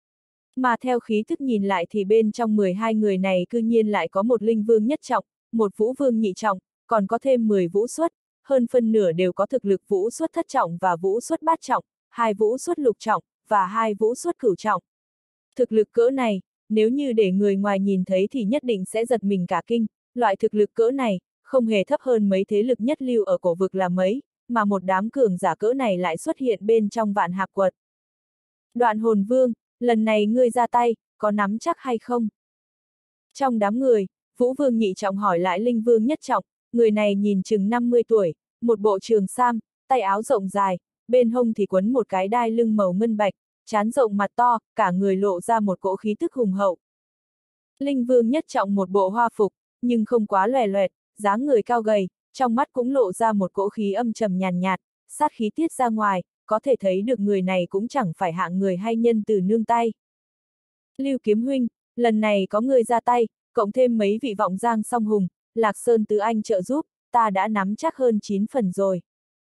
Mà theo khí thức nhìn lại thì bên trong mười hai người này cư nhiên lại có một linh vương nhất trọng, một vũ vương nhị trọng, còn có thêm mười vũ xuất, hơn phân nửa đều có thực lực vũ xuất thất trọng và vũ xuất bát trọng, hai vũ xuất lục trọng, và hai vũ xuất cửu trọng. Thực lực cỡ này, nếu như để người ngoài nhìn thấy thì nhất định sẽ giật mình cả kinh, loại thực lực cỡ này, không hề thấp hơn mấy thế lực nhất lưu ở cổ vực là mấy, mà một đám cường giả cỡ này lại xuất hiện bên trong Vạn Hạp Quật. Đoạn Hồn Vương, lần này ngươi ra tay, có nắm chắc hay không? Trong đám người, Vũ Vương nhị trọng hỏi lại Linh Vương nhất trọng, người này nhìn chừng năm mươi tuổi, một bộ trường sam, tay áo rộng dài, bên hông thì quấn một cái đai lưng màu ngân bạch, trán rộng mặt to, cả người lộ ra một cỗ khí tức hùng hậu. Linh Vương nhất trọng một bộ hoa phục, nhưng không quá lòe loẹt, dáng người cao gầy, trong mắt cũng lộ ra một cỗ khí âm trầm nhàn nhạt, sát khí tiết ra ngoài, có thể thấy được người này cũng chẳng phải hạng người hay nhân từ nương tay. Lưu Kiếm huynh, lần này có người ra tay, cộng thêm mấy vị vọng giang song hùng, Lạc Sơn Tứ Anh trợ giúp, ta đã nắm chắc hơn chín phần rồi.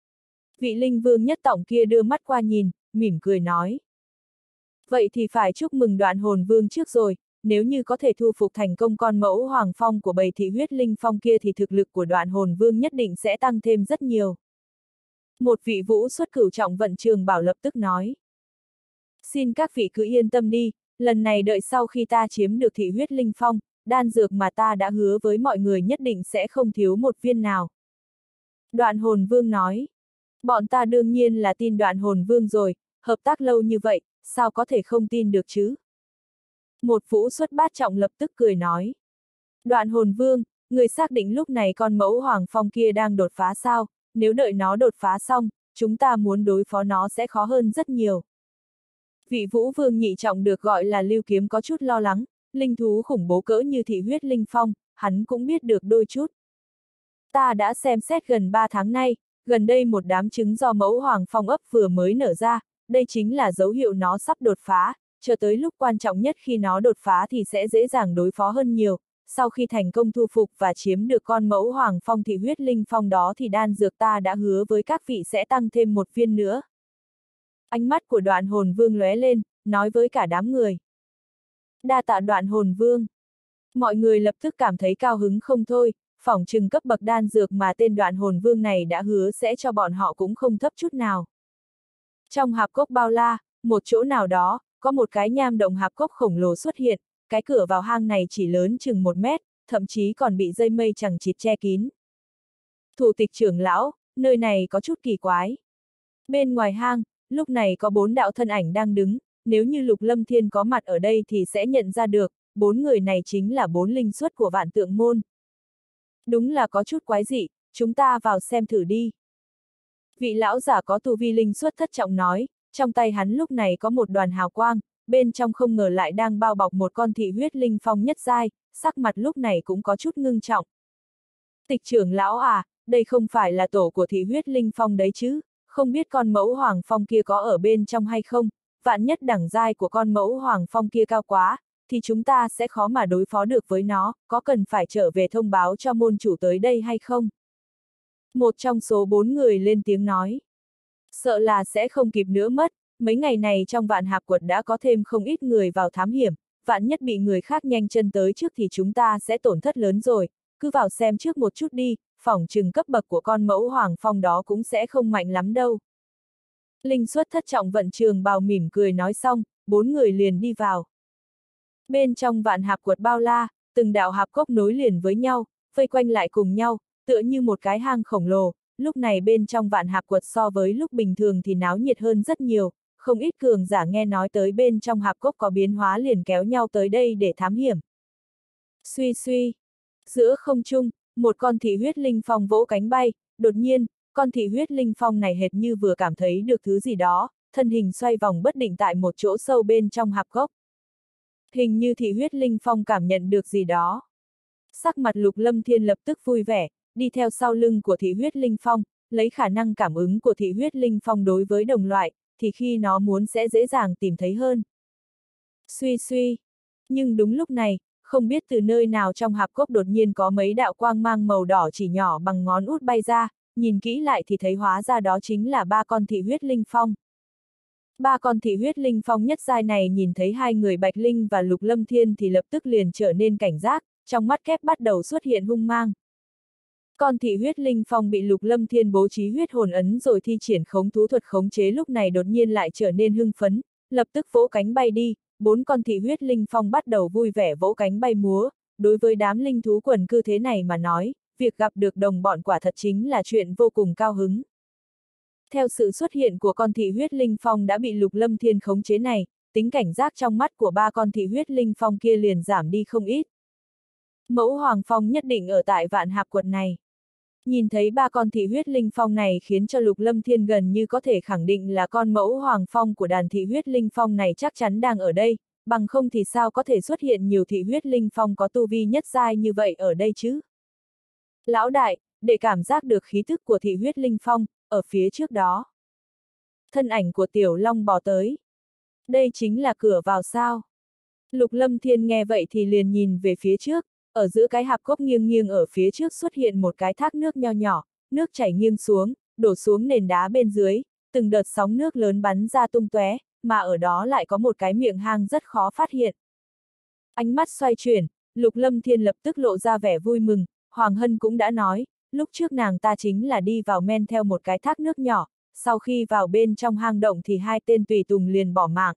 Vị Linh Vương nhất tổng kia đưa mắt qua nhìn, mỉm cười nói. Vậy thì phải chúc mừng Đoạn Hồn Vương trước rồi, nếu như có thể thu phục thành công con mẫu Hoàng Phong của bầy thị huyết linh phong kia thì thực lực của Đoạn Hồn Vương nhất định sẽ tăng thêm rất nhiều. Một vị vũ xuất cửu trọng vận trường bảo lập tức nói. Xin các vị cứ yên tâm đi, lần này đợi sau khi ta chiếm được thị huyết linh phong, đan dược mà ta đã hứa với mọi người nhất định sẽ không thiếu một viên nào. Đoạn Hồn Vương nói. Bọn ta đương nhiên là tin Đoạn Hồn Vương rồi, hợp tác lâu như vậy, sao có thể không tin được chứ? Một vũ xuất bát trọng lập tức cười nói. Đoạn Hồn Vương, người xác định lúc này con mẫu Hoàng Phong kia đang đột phá sao, nếu đợi nó đột phá xong, chúng ta muốn đối phó nó sẽ khó hơn rất nhiều. Vị vũ vương nhị trọng được gọi là Lưu Kiếm có chút lo lắng, linh thú khủng bố cỡ như thị huyết linh phong, hắn cũng biết được đôi chút. Ta đã xem xét gần ba tháng nay, gần đây một đám trứng do mẫu Hoàng Phong ấp vừa mới nở ra, đây chính là dấu hiệu nó sắp đột phá, cho tới lúc quan trọng nhất khi nó đột phá thì sẽ dễ dàng đối phó hơn nhiều. Sau khi thành công thu phục và chiếm được con mẫu Hoàng Phong thị huyết linh phong đó thì đan dược ta đã hứa với các vị sẽ tăng thêm một viên nữa. Ánh mắt của Đoạn Hồn Vương lóe lên, nói với cả đám người. Đa tạ Đoạn Hồn Vương. Mọi người lập tức cảm thấy cao hứng không thôi, phỏng chừng cấp bậc đan dược mà tên Đoạn Hồn Vương này đã hứa sẽ cho bọn họ cũng không thấp chút nào. Trong hạp cốc bao la, một chỗ nào đó, có một cái nham động hạp cốc khổng lồ xuất hiện, cái cửa vào hang này chỉ lớn chừng một mét, thậm chí còn bị dây mây chằng chịt che kín. Thủ tịch trưởng lão, nơi này có chút kỳ quái. Bên ngoài hang, lúc này có bốn đạo thân ảnh đang đứng, nếu như Lục Lâm Thiên có mặt ở đây thì sẽ nhận ra được, bốn người này chính là bốn linh xuất của Vạn Tượng Môn. Đúng là có chút quái dị, chúng ta vào xem thử đi. Vị lão giả có tu vi linh xuất thất trọng nói, trong tay hắn lúc này có một đoàn hào quang, bên trong không ngờ lại đang bao bọc một con thị huyết linh phong nhất giai, sắc mặt lúc này cũng có chút ngưng trọng. Tịch trưởng lão à, đây không phải là tổ của thị huyết linh phong đấy chứ, không biết con mẫu Hoàng Phong kia có ở bên trong hay không, vạn nhất đẳng giai của con mẫu Hoàng Phong kia cao quá, thì chúng ta sẽ khó mà đối phó được với nó, có cần phải trở về thông báo cho môn chủ tới đây hay không? Một trong số bốn người lên tiếng nói. Sợ là sẽ không kịp nữa mất, mấy ngày này trong Vạn Hạp Quật đã có thêm không ít người vào thám hiểm, vạn nhất bị người khác nhanh chân tới trước thì chúng ta sẽ tổn thất lớn rồi, cứ vào xem trước một chút đi, phỏng chừng cấp bậc của con mẫu Hoàng Phong đó cũng sẽ không mạnh lắm đâu. Linh xuất thất trọng vận trường bào mỉm cười nói xong, bốn người liền đi vào. Bên trong Vạn Hạp Quật bao la, từng đạo hạp cốc nối liền với nhau, vây quanh lại cùng nhau, tựa như một cái hang khổng lồ. Lúc này bên trong Vạn Hạp Quật so với lúc bình thường thì náo nhiệt hơn rất nhiều, không ít cường giả nghe nói tới bên trong hạp cốc có biến hóa liền kéo nhau tới đây để thám hiểm. Suy suy, giữa không trung, một con thị huyết linh phong vỗ cánh bay, đột nhiên, con thị huyết linh phong này hệt như vừa cảm thấy được thứ gì đó, thân hình xoay vòng bất định tại một chỗ sâu bên trong hạp cốc. Hình như thị huyết linh phong cảm nhận được gì đó. Sắc mặt Lục Lâm Thiên lập tức vui vẻ, đi theo sau lưng của thị huyết linh phong, lấy khả năng cảm ứng của thị huyết linh phong đối với đồng loại, thì khi nó muốn sẽ dễ dàng tìm thấy hơn. Suy suy. Nhưng đúng lúc này, không biết từ nơi nào trong hạp cốc đột nhiên có mấy đạo quang mang màu đỏ chỉ nhỏ bằng ngón út bay ra, nhìn kỹ lại thì thấy hóa ra đó chính là ba con thị huyết linh phong. Ba con thị huyết linh phong nhất giai này nhìn thấy hai người Bạch Linh và Lục Lâm Thiên thì lập tức liền trở nên cảnh giác, trong mắt kép bắt đầu xuất hiện hung mang. Con thị huyết linh phong bị Lục Lâm Thiên bố trí huyết hồn ấn rồi thi triển khống thú thuật khống chế lúc này đột nhiên lại trở nên hưng phấn, lập tức vỗ cánh bay đi, bốn con thị huyết linh phong bắt đầu vui vẻ vỗ cánh bay múa, đối với đám linh thú quần cư thế này mà nói, việc gặp được đồng bọn quả thật chính là chuyện vô cùng cao hứng. Theo sự xuất hiện của con thị huyết linh phong đã bị Lục Lâm Thiên khống chế này, tính cảnh giác trong mắt của ba con thị huyết linh phong kia liền giảm đi không ít. Mẫu Hoàng Phong nhất định ở tại Vạn Hạp quật này. Nhìn thấy ba con thị huyết linh phong này khiến cho Lục Lâm Thiên gần như có thể khẳng định là con mẫu Hoàng Phong của đàn thị huyết linh phong này chắc chắn đang ở đây, bằng không thì sao có thể xuất hiện nhiều thị huyết linh phong có tu vi nhất giai như vậy ở đây chứ? Lão đại, để cảm giác được khí thức của thị huyết linh phong, ở phía trước đó. Thân ảnh của Tiểu Long bò tới. Đây chính là cửa vào sao? Lục Lâm Thiên nghe vậy thì liền nhìn về phía trước, ở giữa cái hạp cốc nghiêng nghiêng ở phía trước xuất hiện một cái thác nước nho nhỏ, nước chảy nghiêng xuống, đổ xuống nền đá bên dưới, từng đợt sóng nước lớn bắn ra tung tóe, mà ở đó lại có một cái miệng hang rất khó phát hiện. Ánh mắt xoay chuyển, Lục Lâm Thiên lập tức lộ ra vẻ vui mừng, Hoàng Hân cũng đã nói, lúc trước nàng ta chính là đi vào men theo một cái thác nước nhỏ, sau khi vào bên trong hang động thì hai tên tùy tùng liền bỏ mạng.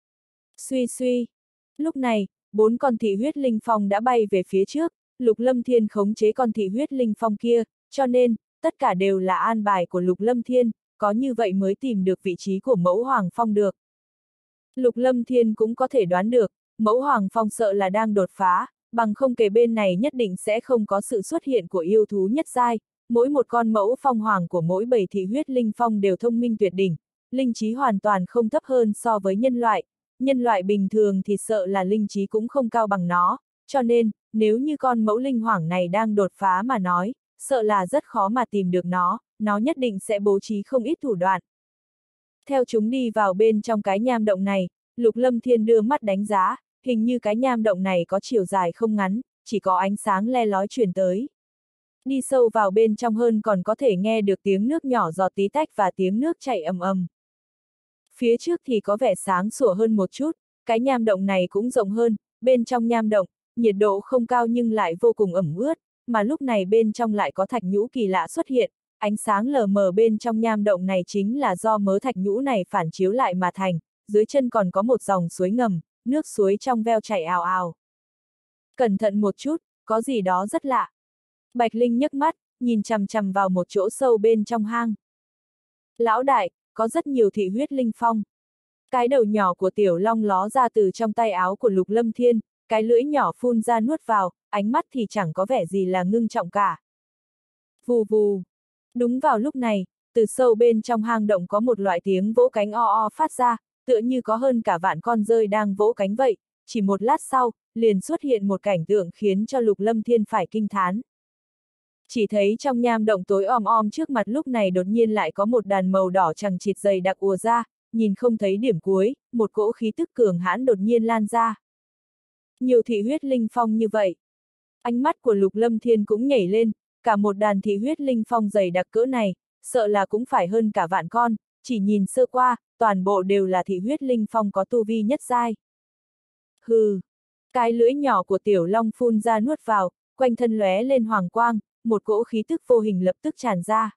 Suy suy. Lúc này, bốn con thị huyết linh phong đã bay về phía trước, Lục Lâm Thiên khống chế con thị huyết linh phong kia, cho nên, tất cả đều là an bài của Lục Lâm Thiên, có như vậy mới tìm được vị trí của mẫu Hoàng Phong được. Lục Lâm Thiên cũng có thể đoán được, mẫu Hoàng Phong sợ là đang đột phá, bằng không kề bên này nhất định sẽ không có sự xuất hiện của yêu thú nhất giai, mỗi một con mẫu phong hoàng của mỗi bầy thị huyết linh phong đều thông minh tuyệt đỉnh, linh trí hoàn toàn không thấp hơn so với nhân loại, nhân loại bình thường thì sợ là linh trí cũng không cao bằng nó, cho nên, nếu như con mẫu linh hoàng này đang đột phá mà nói, sợ là rất khó mà tìm được nó, nó nhất định sẽ bố trí không ít thủ đoạn. Theo chúng đi vào bên trong cái nham động này, Lục Lâm Thiên đưa mắt đánh giá, hình như cái nham động này có chiều dài không ngắn, chỉ có ánh sáng le lói truyền tới. Đi sâu vào bên trong hơn còn có thể nghe được tiếng nước nhỏ giọt tí tách và tiếng nước chảy ầm ầm. Phía trước thì có vẻ sáng sủa hơn một chút, cái nham động này cũng rộng hơn, bên trong nham động, nhiệt độ không cao nhưng lại vô cùng ẩm ướt, mà lúc này bên trong lại có thạch nhũ kỳ lạ xuất hiện, ánh sáng lờ mờ bên trong nham động này chính là do mớ thạch nhũ này phản chiếu lại mà thành, dưới chân còn có một dòng suối ngầm, nước suối trong veo chảy ào ào. Cẩn thận một chút, có gì đó rất lạ. Bạch Linh nhấc mắt, nhìn chằm chằm vào một chỗ sâu bên trong hang. Lão đại, có rất nhiều thị huyết linh phong. Cái đầu nhỏ của Tiểu Long ló ra từ trong tay áo của Lục Lâm Thiên, cái lưỡi nhỏ phun ra nuốt vào, ánh mắt thì chẳng có vẻ gì là ngưng trọng cả. Vù vù. Đúng vào lúc này, từ sâu bên trong hang động có một loại tiếng vỗ cánh o o phát ra, tựa như có hơn cả vạn con dơi đang vỗ cánh vậy, chỉ một lát sau, liền xuất hiện một cảnh tượng khiến cho Lục Lâm Thiên phải kinh thán. Chỉ thấy trong nham động tối om om trước mặt lúc này đột nhiên lại có một đàn màu đỏ chằng chịt dày đặc ùa ra, nhìn không thấy điểm cuối, một cỗ khí tức cường hãn đột nhiên lan ra. Nhiều thị huyết linh phong như vậy. Ánh mắt của Lục Lâm Thiên cũng nhảy lên, cả một đàn thị huyết linh phong dày đặc cỡ này, sợ là cũng phải hơn cả vạn con, chỉ nhìn sơ qua, toàn bộ đều là thị huyết linh phong có tu vi nhất giai. Hừ, cái lưỡi nhỏ của Tiểu Long phun ra nuốt vào, quanh thân lóe lên hoàng quang, một cỗ khí tức vô hình lập tức tràn ra.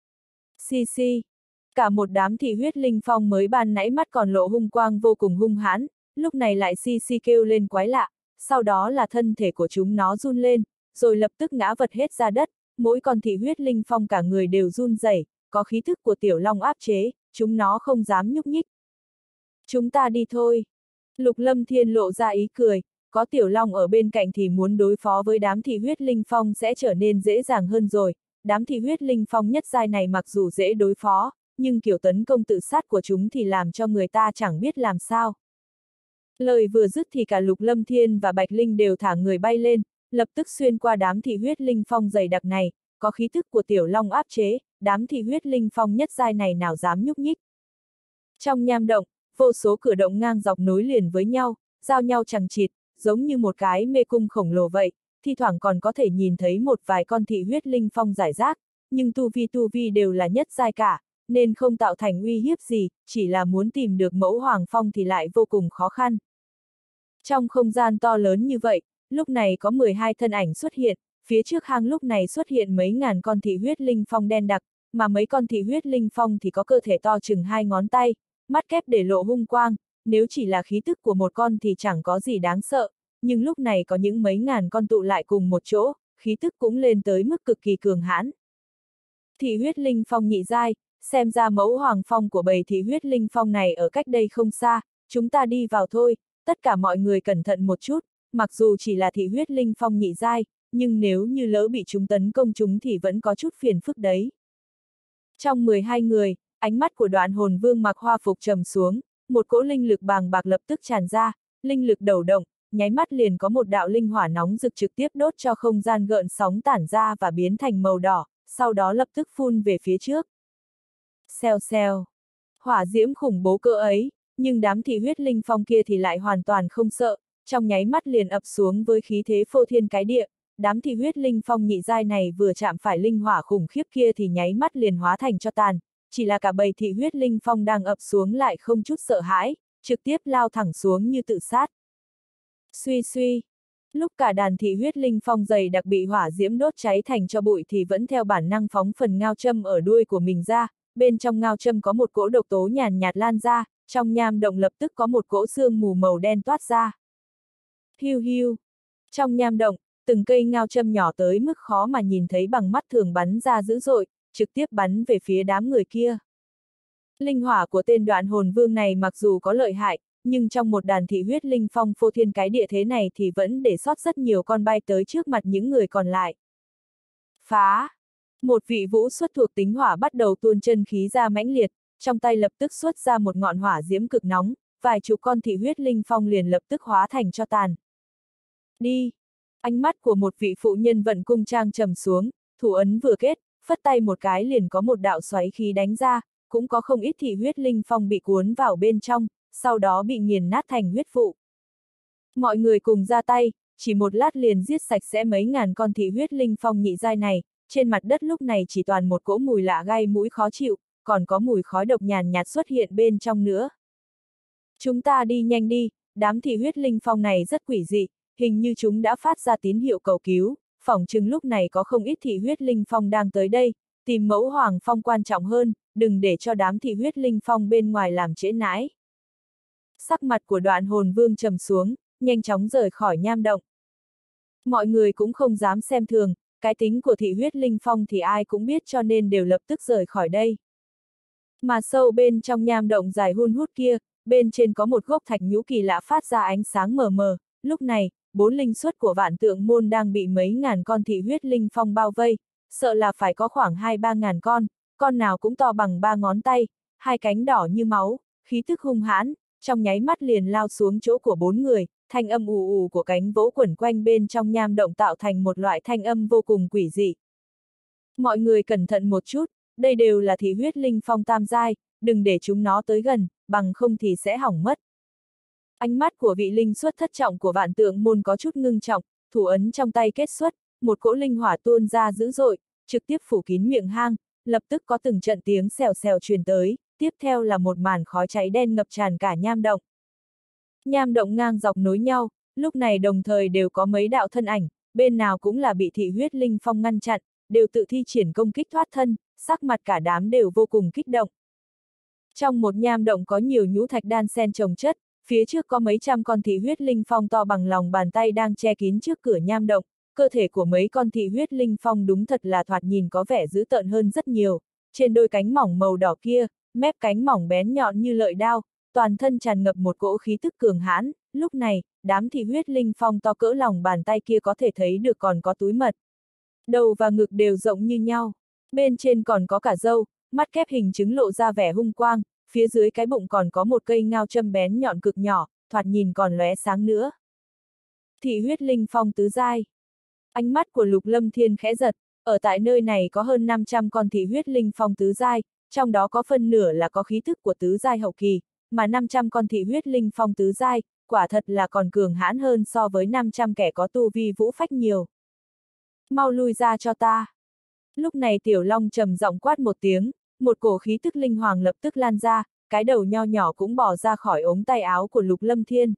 Xì xì, cả một đám thị huyết linh phong mới ban nãy mắt còn lộ hung quang vô cùng hung hãn, lúc này lại xì xì kêu lên quái lạ, sau đó là thân thể của chúng nó run lên, rồi lập tức ngã vật hết ra đất, mỗi con thị huyết linh phong cả người đều run rẩy, có khí thức của Tiểu Long áp chế, chúng nó không dám nhúc nhích. Chúng ta đi thôi. Lục Lâm Thiên lộ ra ý cười, có Tiểu Long ở bên cạnh thì muốn đối phó với đám thị huyết linh phong sẽ trở nên dễ dàng hơn rồi, đám thị huyết linh phong nhất giai này mặc dù dễ đối phó, nhưng kiểu tấn công tự sát của chúng thì làm cho người ta chẳng biết làm sao. Lời vừa dứt thì cả Lục Lâm Thiên và Bạch Linh đều thả người bay lên, lập tức xuyên qua đám thị huyết linh phong dày đặc này, có khí thức của Tiểu Long áp chế, đám thị huyết linh phong nhất giai này nào dám nhúc nhích. Trong nham động, vô số cửa động ngang dọc nối liền với nhau, giao nhau chằng chịt, giống như một cái mê cung khổng lồ vậy, thi thoảng còn có thể nhìn thấy một vài con thị huyết linh phong rải rác, nhưng tu vi tu vi đều là nhất giai cả, nên không tạo thành uy hiếp gì, chỉ là muốn tìm được mẫu hoàng phong thì lại vô cùng khó khăn. Trong không gian to lớn như vậy, lúc này có mười hai thân ảnh xuất hiện, phía trước hang lúc này xuất hiện mấy ngàn con thị huyết linh phong đen đặc, mà mấy con thị huyết linh phong thì có cơ thể to chừng hai ngón tay, mắt kép để lộ hung quang, nếu chỉ là khí tức của một con thì chẳng có gì đáng sợ, nhưng lúc này có những mấy ngàn con tụ lại cùng một chỗ, khí tức cũng lên tới mức cực kỳ cường hãn. Thị huyết linh phong nhị giai, xem ra mẫu hoàng phong của bầy thị huyết linh phong này ở cách đây không xa, chúng ta đi vào thôi, tất cả mọi người cẩn thận một chút, mặc dù chỉ là thị huyết linh phong nhị giai, nhưng nếu như lỡ bị chúng tấn công chúng thì vẫn có chút phiền phức đấy. Trong mười hai người, ánh mắt của Đoạn Hồn Vương mặc hoa phục trầm xuống, một cỗ linh lực bàng bạc lập tức tràn ra, linh lực đầu động, nháy mắt liền có một đạo linh hỏa nóng rực trực tiếp đốt cho không gian gợn sóng tản ra và biến thành màu đỏ, sau đó lập tức phun về phía trước. Xèo xèo, hỏa diễm khủng bố cỡ ấy, nhưng đám thị huyết linh phong kia thì lại hoàn toàn không sợ, trong nháy mắt liền ập xuống với khí thế phô thiên cái địa. Đám thị huyết linh phong nhị giai này vừa chạm phải linh hỏa khủng khiếp kia thì nháy mắt liền hóa thành cho tàn, chỉ là cả bầy thị huyết linh phong đang ập xuống lại không chút sợ hãi, trực tiếp lao thẳng xuống như tự sát. Suy suy, lúc cả đàn thị huyết linh phong dày đặc bị hỏa diễm đốt cháy thành cho bụi thì vẫn theo bản năng phóng phần ngao châm ở đuôi của mình ra, bên trong ngao châm có một cỗ độc tố nhàn nhạt lan ra, trong nham động lập tức có một cỗ sương mù màu đen toát ra. Hiu hiu, trong nham động, từng cây ngao châm nhỏ tới mức khó mà nhìn thấy bằng mắt thường bắn ra dữ dội, trực tiếp bắn về phía đám người kia. Linh hỏa của tên Đoạn Hồn Vương này mặc dù có lợi hại, nhưng trong một đàn thị huyết linh phong phô thiên cái địa thế này thì vẫn để sót rất nhiều con bay tới trước mặt những người còn lại. Phá! Một vị vũ xuất thuộc tính hỏa bắt đầu tuôn chân khí ra mãnh liệt, trong tay lập tức xuất ra một ngọn hỏa diễm cực nóng, vài chục con thị huyết linh phong liền lập tức hóa thành cho tàn. Đi! Ánh mắt của một vị phụ nhân vận cung trang trầm xuống, thủ ấn vừa kết, phất tay một cái liền có một đạo xoáy khí đánh ra, cũng có không ít thị huyết linh phong bị cuốn vào bên trong, sau đó bị nghiền nát thành huyết vụ. Mọi người cùng ra tay, chỉ một lát liền giết sạch sẽ mấy ngàn con thị huyết linh phong nhị giai này, trên mặt đất lúc này chỉ toàn một cỗ mùi lạ gai mũi khó chịu, còn có mùi khói độc nhàn nhạt xuất hiện bên trong nữa. Chúng ta đi nhanh đi, đám thị huyết linh phong này rất quỷ dị, hình như chúng đã phát ra tín hiệu cầu cứu, phỏng chừng lúc này có không ít thị huyết linh phong đang tới đây, tìm mẫu hoàng phong quan trọng hơn, đừng để cho đám thị huyết linh phong bên ngoài làm trễ nãi. Sắc mặt của Đoạn Hồn Vương trầm xuống, nhanh chóng rời khỏi nham động. Mọi người cũng không dám xem thường, cái tính của thị huyết linh phong thì ai cũng biết cho nên đều lập tức rời khỏi đây. Mà sâu bên trong nham động dài hun hút kia, bên trên có một gốc thạch nhũ kỳ lạ phát ra ánh sáng mờ mờ, lúc này, bốn linh xuất của Vạn Tượng Môn đang bị mấy ngàn con thị huyết linh phong bao vây, sợ là phải có khoảng hai ba ngàn con, con nào cũng to bằng ba ngón tay, hai cánh đỏ như máu, khí tức hung hãn, trong nháy mắt liền lao xuống chỗ của bốn người, thanh âm ù ù của cánh vỗ quẩn quanh bên trong nham động tạo thành một loại thanh âm vô cùng quỷ dị. Mọi người cẩn thận một chút, đây đều là thị huyết linh phong tam giai, đừng để chúng nó tới gần, bằng không thì sẽ hỏng mất. Ánh mắt của vị linh xuất thất trọng của Vạn Tượng Môn có chút ngưng trọng, thủ ấn trong tay kết xuất, một cỗ linh hỏa tuôn ra dữ dội, trực tiếp phủ kín miệng hang, lập tức có từng trận tiếng xèo xèo truyền tới, tiếp theo là một màn khói cháy đen ngập tràn cả nham động. Nham động ngang dọc nối nhau, lúc này đồng thời đều có mấy đạo thân ảnh, bên nào cũng là bị thị huyết linh phong ngăn chặn, đều tự thi triển công kích thoát thân, sắc mặt cả đám đều vô cùng kích động. Trong một nham động có nhiều nhũ thạch đan xen chồng chất, phía trước có mấy trăm con thị huyết linh phong to bằng lòng bàn tay đang che kín trước cửa nham động, cơ thể của mấy con thị huyết linh phong đúng thật là thoạt nhìn có vẻ dữ tợn hơn rất nhiều, trên đôi cánh mỏng màu đỏ kia, mép cánh mỏng bén nhọn như lợi đao, toàn thân tràn ngập một cỗ khí tức cường hãn, lúc này, đám thị huyết linh phong to cỡ lòng bàn tay kia có thể thấy được còn có túi mật. Đầu và ngực đều rộng như nhau, bên trên còn có cả râu, mắt kép hình trứng lộ ra vẻ hung quang, phía dưới cái bụng còn có một cây ngao châm bén nhọn cực nhỏ, thoạt nhìn còn lóe sáng nữa. Thị huyết linh phong tứ giai. Ánh mắt của Lục Lâm Thiên khẽ giật, ở tại nơi này có hơn năm trăm con thị huyết linh phong tứ giai, trong đó có phân nửa là có khí thức của tứ giai hậu kỳ, mà năm trăm con thị huyết linh phong tứ giai, quả thật là còn cường hãn hơn so với năm trăm kẻ có tu vi vũ phách nhiều. Mau lui ra cho ta. Lúc này Tiểu Long trầm giọng quát một tiếng, một cổ khí tức linh hoàng lập tức lan ra, cái đầu nho nhỏ cũng bò ra khỏi ống tay áo của Lục Lâm Thiên.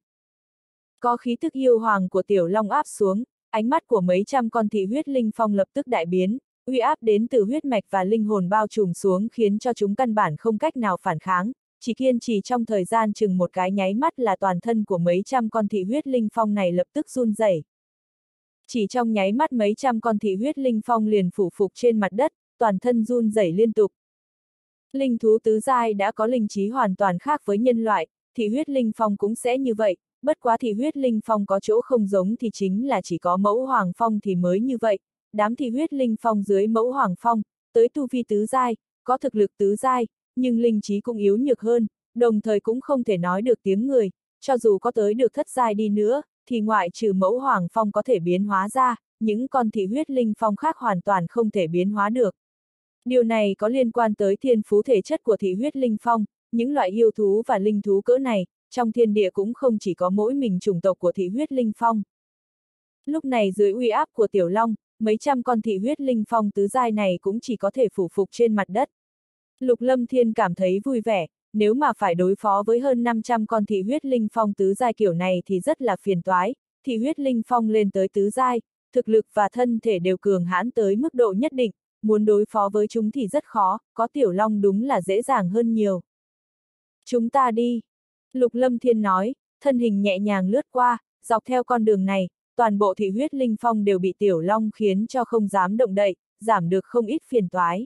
Có khí tức yêu hoàng của Tiểu Long áp xuống, ánh mắt của mấy trăm con thị huyết linh phong lập tức đại biến, uy áp đến từ huyết mạch và linh hồn bao trùm xuống khiến cho chúng căn bản không cách nào phản kháng, chỉ kiên trì trong thời gian chừng một cái nháy mắt là toàn thân của mấy trăm con thị huyết linh phong này lập tức run rẩy. Chỉ trong nháy mắt mấy trăm con thị huyết linh phong liền phủ phục trên mặt đất, toàn thân run rẩy liên tục. Linh thú tứ giai đã có linh trí hoàn toàn khác với nhân loại, thị huyết linh phong cũng sẽ như vậy, bất quá thị huyết linh phong có chỗ không giống thì chính là chỉ có mẫu hoàng phong thì mới như vậy, đám thị huyết linh phong dưới mẫu hoàng phong, tới tu vi tứ giai, có thực lực tứ giai, nhưng linh trí cũng yếu nhược hơn, đồng thời cũng không thể nói được tiếng người, cho dù có tới được thất giai đi nữa, thì ngoại trừ mẫu hoàng phong có thể biến hóa ra, những con thị huyết linh phong khác hoàn toàn không thể biến hóa được. Điều này có liên quan tới thiên phú thể chất của thị huyết linh phong, những loại yêu thú và linh thú cỡ này, trong thiên địa cũng không chỉ có mỗi mình chủng tộc của thị huyết linh phong. Lúc này dưới uy áp của Tiểu Long, mấy trăm con thị huyết linh phong tứ giai này cũng chỉ có thể phủ phục trên mặt đất. Lục Lâm Thiên cảm thấy vui vẻ, nếu mà phải đối phó với hơn năm trăm con thị huyết linh phong tứ giai kiểu này thì rất là phiền toái, thị huyết linh phong lên tới tứ giai, thực lực và thân thể đều cường hãn tới mức độ nhất định, muốn đối phó với chúng thì rất khó, có Tiểu Long đúng là dễ dàng hơn nhiều. Chúng ta đi. Lục Lâm Thiên nói, thân hình nhẹ nhàng lướt qua, dọc theo con đường này, toàn bộ thị huyết linh phong đều bị Tiểu Long khiến cho không dám động đậy, giảm được không ít phiền toái.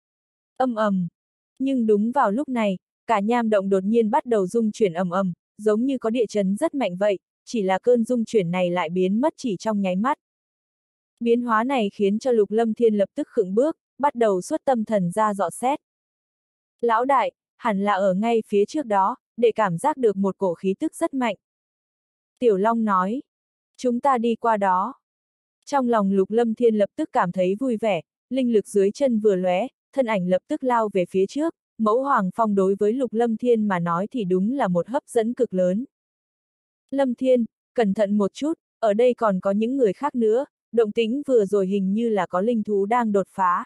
Âm ầm. Nhưng đúng vào lúc này, cả nham động đột nhiên bắt đầu rung chuyển ầm ầm, giống như có địa chấn rất mạnh vậy, chỉ là cơn rung chuyển này lại biến mất chỉ trong nháy mắt. Biến hóa này khiến cho Lục Lâm Thiên lập tức khựng bước, bắt đầu xuất tâm thần ra dò xét. Lão đại, hẳn là ở ngay phía trước đó, để cảm giác được một cổ khí tức rất mạnh. Tiểu Long nói, chúng ta đi qua đó. Trong lòng Lục Lâm Thiên lập tức cảm thấy vui vẻ, linh lực dưới chân vừa lóe, thân ảnh lập tức lao về phía trước, mẫu hoàng phong đối với Lục Lâm Thiên mà nói thì đúng là một hấp dẫn cực lớn. Lâm Thiên, cẩn thận một chút, ở đây còn có những người khác nữa, động tĩnh vừa rồi hình như là có linh thú đang đột phá.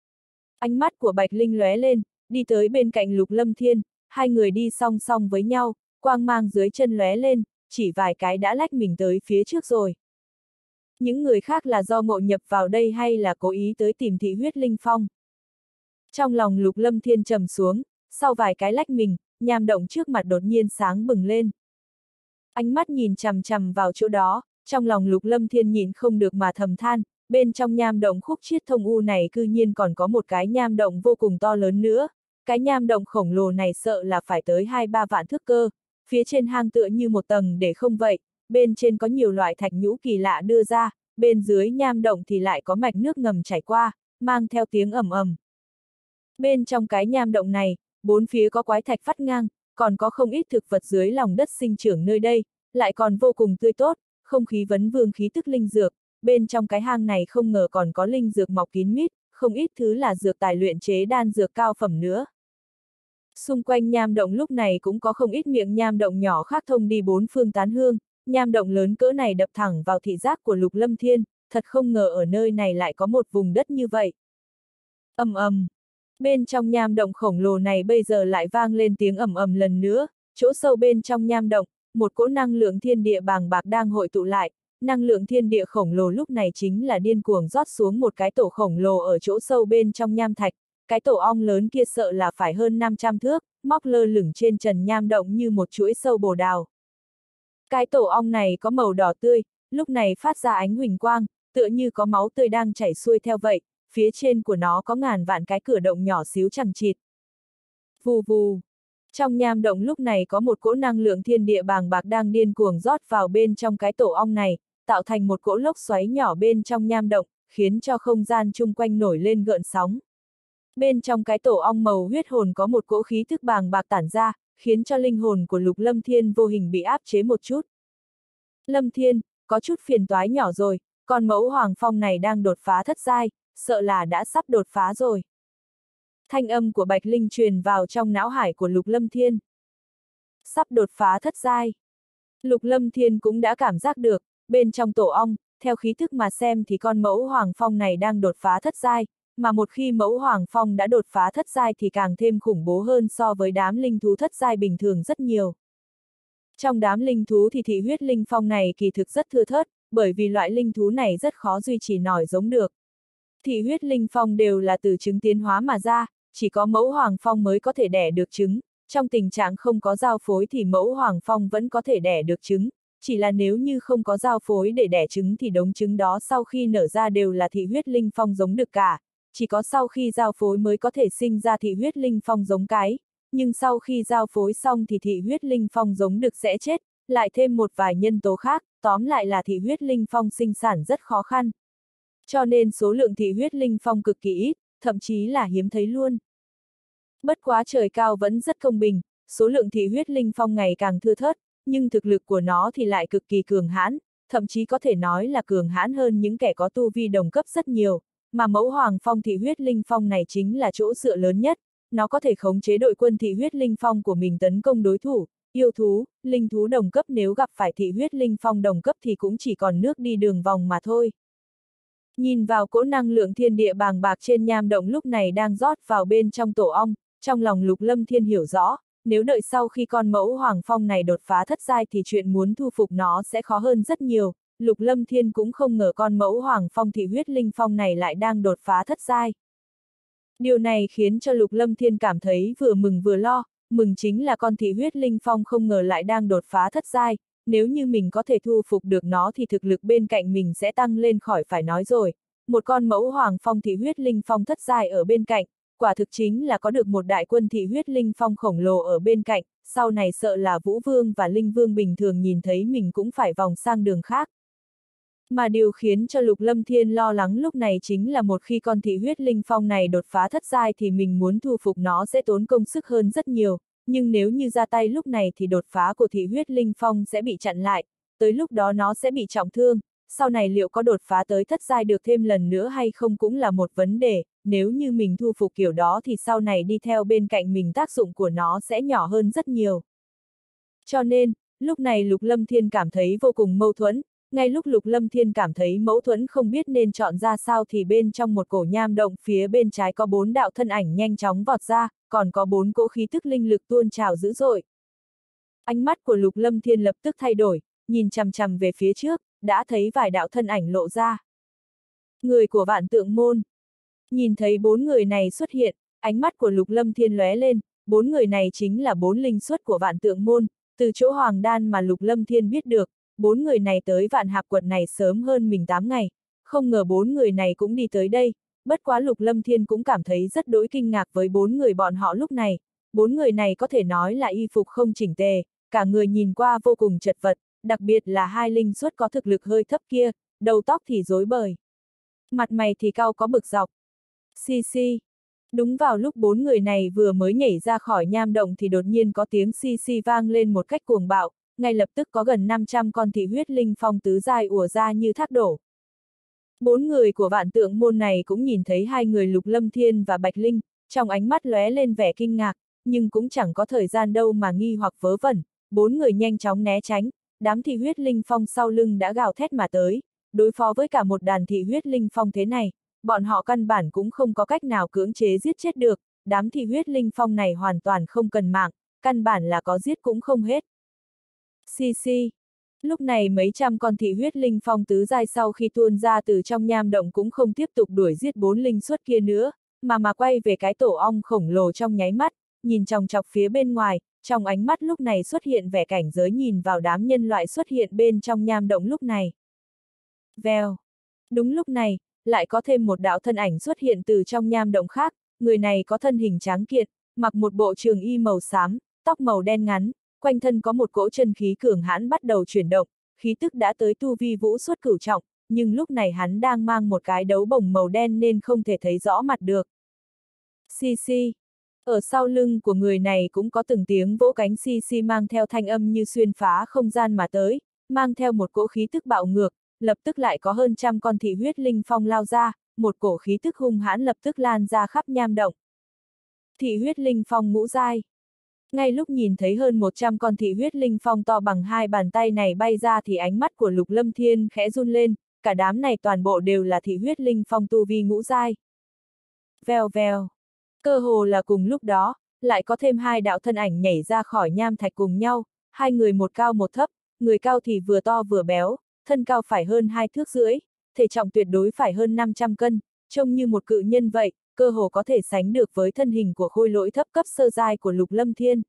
Ánh mắt của Bạch Linh lóe lên, đi tới bên cạnh Lục Lâm Thiên, hai người đi song song với nhau, quang mang dưới chân lóe lên, chỉ vài cái đã lách mình tới phía trước rồi. Những người khác là do ngộ nhập vào đây hay là cố ý tới tìm thị huyết linh phong? Trong lòng Lục Lâm Thiên trầm xuống, sau vài cái lách mình, nham động trước mặt đột nhiên sáng bừng lên. Ánh mắt nhìn chằm chằm vào chỗ đó, trong lòng Lục Lâm Thiên nhìn không được mà thầm than, bên trong nham động khúc chiết thông u này cư nhiên còn có một cái nham động vô cùng to lớn nữa. Cái nham động khổng lồ này sợ là phải tới hai ba vạn thước cơ, phía trên hang tựa như một tầng để không vậy, bên trên có nhiều loại thạch nhũ kỳ lạ đưa ra, bên dưới nham động thì lại có mạch nước ngầm chảy qua, mang theo tiếng ầm ầm. Bên trong cái nham động này, bốn phía có quái thạch vắt ngang, còn có không ít thực vật dưới lòng đất sinh trưởng nơi đây, lại còn vô cùng tươi tốt, không khí vấn vương khí tức linh dược, bên trong cái hang này không ngờ còn có linh dược mọc kín mít, không ít thứ là dược tài luyện chế đan dược cao phẩm nữa. Xung quanh nham động lúc này cũng có không ít miệng nham động nhỏ khác thông đi bốn phương tán hương, nham động lớn cỡ này đập thẳng vào thị giác của Lục Lâm Thiên, thật không ngờ ở nơi này lại có một vùng đất như vậy. Ầm ầm. Bên trong nham động khổng lồ này bây giờ lại vang lên tiếng ầm ầm lần nữa, chỗ sâu bên trong nham động, một cỗ năng lượng thiên địa bàng bạc đang hội tụ lại, năng lượng thiên địa khổng lồ lúc này chính là điên cuồng rót xuống một cái tổ khổng lồ ở chỗ sâu bên trong nham thạch, cái tổ ong lớn kia sợ là phải hơn năm trăm thước, móc lơ lửng trên trần nham động như một chuỗi sâu bồ đào. Cái tổ ong này có màu đỏ tươi, lúc này phát ra ánh huỳnh quang, tựa như có máu tươi đang chảy xuôi theo vậy, phía trên của nó có ngàn vạn cái cửa động nhỏ xíu chằng chịt. Vù vù. Trong nham động lúc này có một cỗ năng lượng thiên địa bàng bạc đang điên cuồng rót vào bên trong cái tổ ong này, tạo thành một cỗ lốc xoáy nhỏ bên trong nham động, khiến cho không gian chung quanh nổi lên gợn sóng. Bên trong cái tổ ong màu huyết hồn có một cỗ khí thức bàng bạc tản ra, khiến cho linh hồn của Lục Lâm Thiên vô hình bị áp chế một chút. Lâm Thiên, có chút phiền toái nhỏ rồi, còn mẫu hoàng phong này đang đột phá thất giai, sợ là đã sắp đột phá rồi. Thanh âm của Bạch Linh truyền vào trong não hải của Lục Lâm Thiên. Sắp đột phá thất giai. Lục Lâm Thiên cũng đã cảm giác được, bên trong tổ ong, theo khí thức mà xem thì con mẫu hoàng phong này đang đột phá thất giai, mà một khi mẫu hoàng phong đã đột phá thất giai thì càng thêm khủng bố hơn so với đám linh thú thất giai bình thường rất nhiều. Trong đám linh thú thì thị huyết linh phong này kỳ thực rất thưa thớt, bởi vì loại linh thú này rất khó duy trì nổi giống được. Thị huyết linh phong đều là từ trứng tiến hóa mà ra, chỉ có mẫu hoàng phong mới có thể đẻ được trứng, trong tình trạng không có giao phối thì mẫu hoàng phong vẫn có thể đẻ được trứng, chỉ là nếu như không có giao phối để đẻ trứng thì đống trứng đó sau khi nở ra đều là thị huyết linh phong giống được cả, chỉ có sau khi giao phối mới có thể sinh ra thị huyết linh phong giống cái, nhưng sau khi giao phối xong thì thị huyết linh phong giống được sẽ chết, lại thêm một vài nhân tố khác, tóm lại là thị huyết linh phong sinh sản rất khó khăn. Cho nên số lượng thị huyết linh phong cực kỳ ít, thậm chí là hiếm thấy luôn. Bất quá trời cao vẫn rất công bình, số lượng thị huyết linh phong ngày càng thưa thớt, nhưng thực lực của nó thì lại cực kỳ cường hãn, thậm chí có thể nói là cường hãn hơn những kẻ có tu vi đồng cấp rất nhiều, mà mẫu hoàng phong thị huyết linh phong này chính là chỗ dựa lớn nhất, nó có thể khống chế đội quân thị huyết linh phong của mình tấn công đối thủ, yêu thú, linh thú đồng cấp nếu gặp phải thị huyết linh phong đồng cấp thì cũng chỉ còn nước đi đường vòng mà thôi. Nhìn vào cỗ năng lượng thiên địa bàng bạc trên nham động lúc này đang rót vào bên trong tổ ong, trong lòng Lục Lâm Thiên hiểu rõ, nếu đợi sau khi con mẫu hoàng phong này đột phá thất giai thì chuyện muốn thu phục nó sẽ khó hơn rất nhiều. Lục Lâm Thiên cũng không ngờ con mẫu hoàng phong thị huyết linh phong này lại đang đột phá thất giai. Điều này khiến cho Lục Lâm Thiên cảm thấy vừa mừng vừa lo, mừng chính là con thị huyết linh phong không ngờ lại đang đột phá thất giai, nếu như mình có thể thu phục được nó thì thực lực bên cạnh mình sẽ tăng lên khỏi phải nói rồi. Một con mẫu hoàng phong thị huyết linh phong thất giai ở bên cạnh, quả thực chính là có được một đại quân thị huyết linh phong khổng lồ ở bên cạnh, sau này sợ là Vũ Vương và Linh Vương bình thường nhìn thấy mình cũng phải vòng sang đường khác. Mà điều khiến cho Lục Lâm Thiên lo lắng lúc này chính là một khi con thị huyết linh phong này đột phá thất giai thì mình muốn thu phục nó sẽ tốn công sức hơn rất nhiều, nhưng nếu như ra tay lúc này thì đột phá của thị huyết linh phong sẽ bị chặn lại, tới lúc đó nó sẽ bị trọng thương, sau này liệu có đột phá tới thất giai được thêm lần nữa hay không cũng là một vấn đề, nếu như mình thu phục kiểu đó thì sau này đi theo bên cạnh mình tác dụng của nó sẽ nhỏ hơn rất nhiều. Cho nên, lúc này Lục Lâm Thiên cảm thấy vô cùng mâu thuẫn, ngay lúc Lục Lâm Thiên cảm thấy mâu thuẫn không biết nên chọn ra sao thì bên trong một cổ nham động phía bên trái có bốn đạo thân ảnh nhanh chóng vọt ra, còn có bốn cỗ khí tức linh lực tuôn trào dữ dội. Ánh mắt của Lục Lâm Thiên lập tức thay đổi, nhìn chằm chằm về phía trước, đã thấy vài đạo thân ảnh lộ ra. Người của Vạn Tượng Môn. Nhìn thấy bốn người này xuất hiện, ánh mắt của Lục Lâm Thiên lóe lên, bốn người này chính là bốn linh xuất của Vạn Tượng Môn, từ chỗ Hoàng Đan mà Lục Lâm Thiên biết được, bốn người này tới Vạn Hạp Quật này sớm hơn mình tám ngày, không ngờ bốn người này cũng đi tới đây, bất quá Lục Lâm Thiên cũng cảm thấy rất đỗi kinh ngạc với bốn người bọn họ lúc này, bốn người này có thể nói là y phục không chỉnh tề, cả người nhìn qua vô cùng chật vật, đặc biệt là hai linh xuất có thực lực hơi thấp kia, đầu tóc thì rối bời. Mặt mày thì cau có bực dọc. Xì xì. Đúng vào lúc bốn người này vừa mới nhảy ra khỏi nham động thì đột nhiên có tiếng xì xì vang lên một cách cuồng bạo, ngay lập tức có gần năm trăm con thị huyết linh phong tứ giai ùa ra như thác đổ. Bốn người của Vạn Tượng Môn này cũng nhìn thấy hai người Lục Lâm Thiên và Bạch Linh, trong ánh mắt lóe lên vẻ kinh ngạc, nhưng cũng chẳng có thời gian đâu mà nghi hoặc vớ vẩn, bốn người nhanh chóng né tránh, đám thị huyết linh phong sau lưng đã gào thét mà tới, đối phó với cả một đàn thị huyết linh phong thế này, bọn họ căn bản cũng không có cách nào cưỡng chế giết chết được, đám thị huyết linh phong này hoàn toàn không cần mạng, căn bản là có giết cũng không hết. Xì xì. Lúc này mấy trăm con thị huyết linh phong tứ giai sau khi tuôn ra từ trong nham động cũng không tiếp tục đuổi giết bốn linh xuất kia nữa, mà mà quay về cái tổ ong khổng lồ trong nháy mắt, nhìn chòng chọc phía bên ngoài, trong ánh mắt lúc này xuất hiện vẻ cảnh giới nhìn vào đám nhân loại xuất hiện bên trong nham động lúc này. Vèo. Đúng lúc này, lại có thêm một đạo thân ảnh xuất hiện từ trong nham động khác, người này có thân hình tráng kiện, mặc một bộ trường y màu xám, tóc màu đen ngắn, quanh thân có một cỗ chân khí cường hãn bắt đầu chuyển động, khí tức đã tới tu vi vũ xuất cửu trọng, nhưng lúc này hắn đang mang một cái đấu bổng màu đen nên không thể thấy rõ mặt được. Xì xì. Ở sau lưng của người này cũng có từng tiếng vỗ cánh xì xì mang theo thanh âm như xuyên phá không gian mà tới, mang theo một cỗ khí tức bạo ngược, lập tức lại có hơn trăm con thị huyết linh phong lao ra, một cổ khí tức hung hãn lập tức lan ra khắp nham động. Thị huyết linh phong ngũ giai. Ngay lúc nhìn thấy hơn một trăm con thị huyết linh phong to bằng hai bàn tay này bay ra thì ánh mắt của Lục Lâm Thiên khẽ run lên, cả đám này toàn bộ đều là thị huyết linh phong tu vi ngũ giai. Vèo vèo. Cơ hồ là cùng lúc đó, lại có thêm hai đạo thân ảnh nhảy ra khỏi nham thạch cùng nhau, hai người một cao một thấp, người cao thì vừa to vừa béo, thân cao phải hơn hai thước rưỡi, thể trọng tuyệt đối phải hơn năm trăm cân, trông như một cự nhân vậy, cơ hồ có thể sánh được với thân hình của khôi lỗi thấp cấp sơ giai của Lục Lâm Thiên.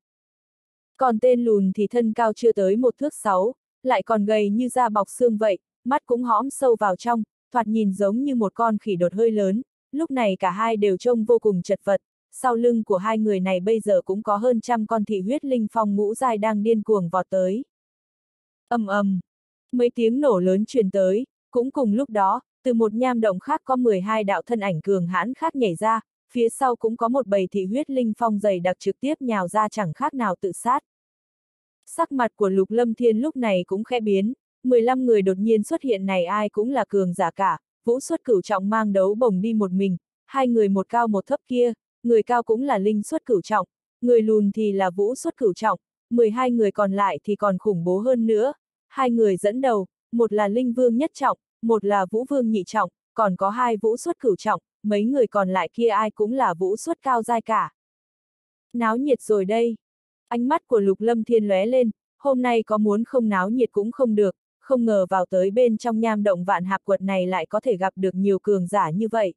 Còn tên lùn thì thân cao chưa tới một thước sáu, lại còn gầy như da bọc xương vậy, mắt cũng hõm sâu vào trong, thoạt nhìn giống như một con khỉ đột hơi lớn, lúc này cả hai đều trông vô cùng chật vật, sau lưng của hai người này bây giờ cũng có hơn trăm con thị huyết linh phong ngũ giai đang điên cuồng vọt tới. Ầm ầm, mấy tiếng nổ lớn truyền tới, cũng cùng lúc đó, từ một nham động khác có mười hai đạo thân ảnh cường hãn khác nhảy ra, phía sau cũng có một bầy thị huyết linh phong dày đặc trực tiếp nhào ra chẳng khác nào tự sát. Sắc mặt của Lục Lâm Thiên lúc này cũng khẽ biến, mười lăm người đột nhiên xuất hiện này ai cũng là cường giả cả, Vũ Xuất Cửu Trọng mang đấu bổng đi một mình, hai người một cao một thấp kia, người cao cũng là Linh Xuất Cửu Trọng, người lùn thì là Vũ Xuất Cửu Trọng, mười hai người còn lại thì còn khủng bố hơn nữa, hai người dẫn đầu, một là Linh Vương Nhất Trọng, một là Vũ Vương Nhị Trọng, còn có hai Vũ Xuất Cửu Trọng, mấy người còn lại kia ai cũng là Vũ Xuất cao giai cả. Náo nhiệt rồi đây. Ánh mắt của Lục Lâm Thiên lóe lên, hôm nay có muốn không náo nhiệt cũng không được, không ngờ vào tới bên trong nham động vạn hạp quật này lại có thể gặp được nhiều cường giả như vậy.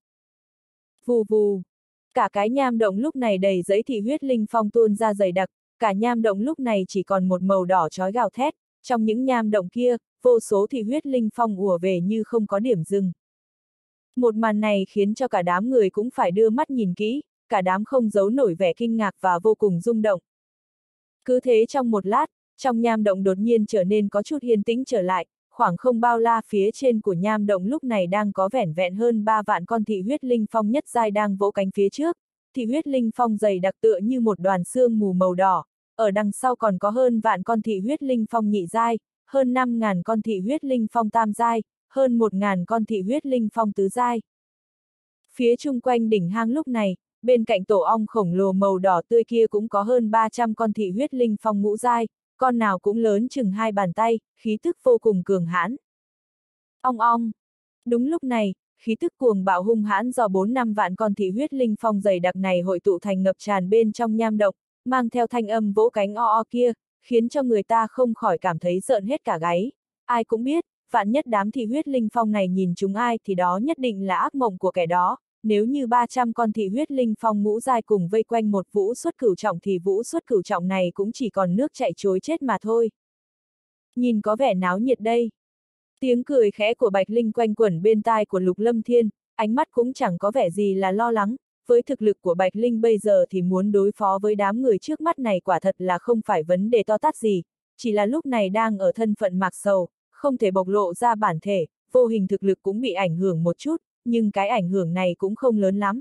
Vù vù. Cả cái nham động lúc này đầy giấy thị huyết linh phong tuôn ra dày đặc, cả nham động lúc này chỉ còn một màu đỏ chói gào thét, trong những nham động kia, vô số thị huyết linh phong ùa về như không có điểm dừng. Một màn này khiến cho cả đám người cũng phải đưa mắt nhìn kỹ, cả đám không giấu nổi vẻ kinh ngạc và vô cùng rung động. Cứ thế trong một lát, trong nham động đột nhiên trở nên có chút yên tĩnh trở lại, khoảng không bao la phía trên của nham động lúc này đang có vẻn vẹn hơn ba vạn con thị huyết linh phong nhất giai đang vỗ cánh phía trước, thị huyết linh phong dày đặc tựa như một đoàn sương mù màu đỏ, ở đằng sau còn có hơn vạn con thị huyết linh phong nhị giai, hơn năm ngàn con thị huyết linh phong tam giai, hơn một ngàn con thị huyết linh phong tứ giai. Phía chung quanh đỉnh hang lúc này, bên cạnh tổ ong khổng lồ màu đỏ tươi kia cũng có hơn ba trăm con thị huyết linh phong ngũ giai, con nào cũng lớn chừng hai bàn tay, khí tức vô cùng cường hãn. Ong ong. Đúng lúc này, khí tức cuồng bạo hung hãn do bốn năm vạn con thị huyết linh phong dày đặc này hội tụ thành ngập tràn bên trong nham động, mang theo thanh âm vỗ cánh o o kia, khiến cho người ta không khỏi cảm thấy rợn hết cả gáy. Ai cũng biết, vạn nhất đám thị huyết linh phong này nhìn chúng ai thì đó nhất định là ác mộng của kẻ đó. Nếu như ba trăm con thị huyết linh phong ngũ giai cùng vây quanh một Vũ Xuất Cửu Trọng thì Vũ Xuất Cửu Trọng này cũng chỉ còn nước chạy trối chết mà thôi. Nhìn có vẻ náo nhiệt đây. Tiếng cười khẽ của Bạch Linh quanh quẩn bên tai của Lục Lâm Thiên, ánh mắt cũng chẳng có vẻ gì là lo lắng, với thực lực của Bạch Linh bây giờ thì muốn đối phó với đám người trước mắt này quả thật là không phải vấn đề to tát gì, chỉ là lúc này đang ở thân phận mạc sầu, không thể bộc lộ ra bản thể, vô hình thực lực cũng bị ảnh hưởng một chút, nhưng cái ảnh hưởng này cũng không lớn lắm.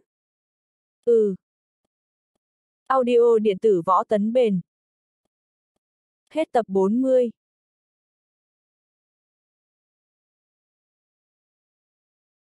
Ừ. Audio điện tử Võ Tấn Bền. Hết tập bốn mươi.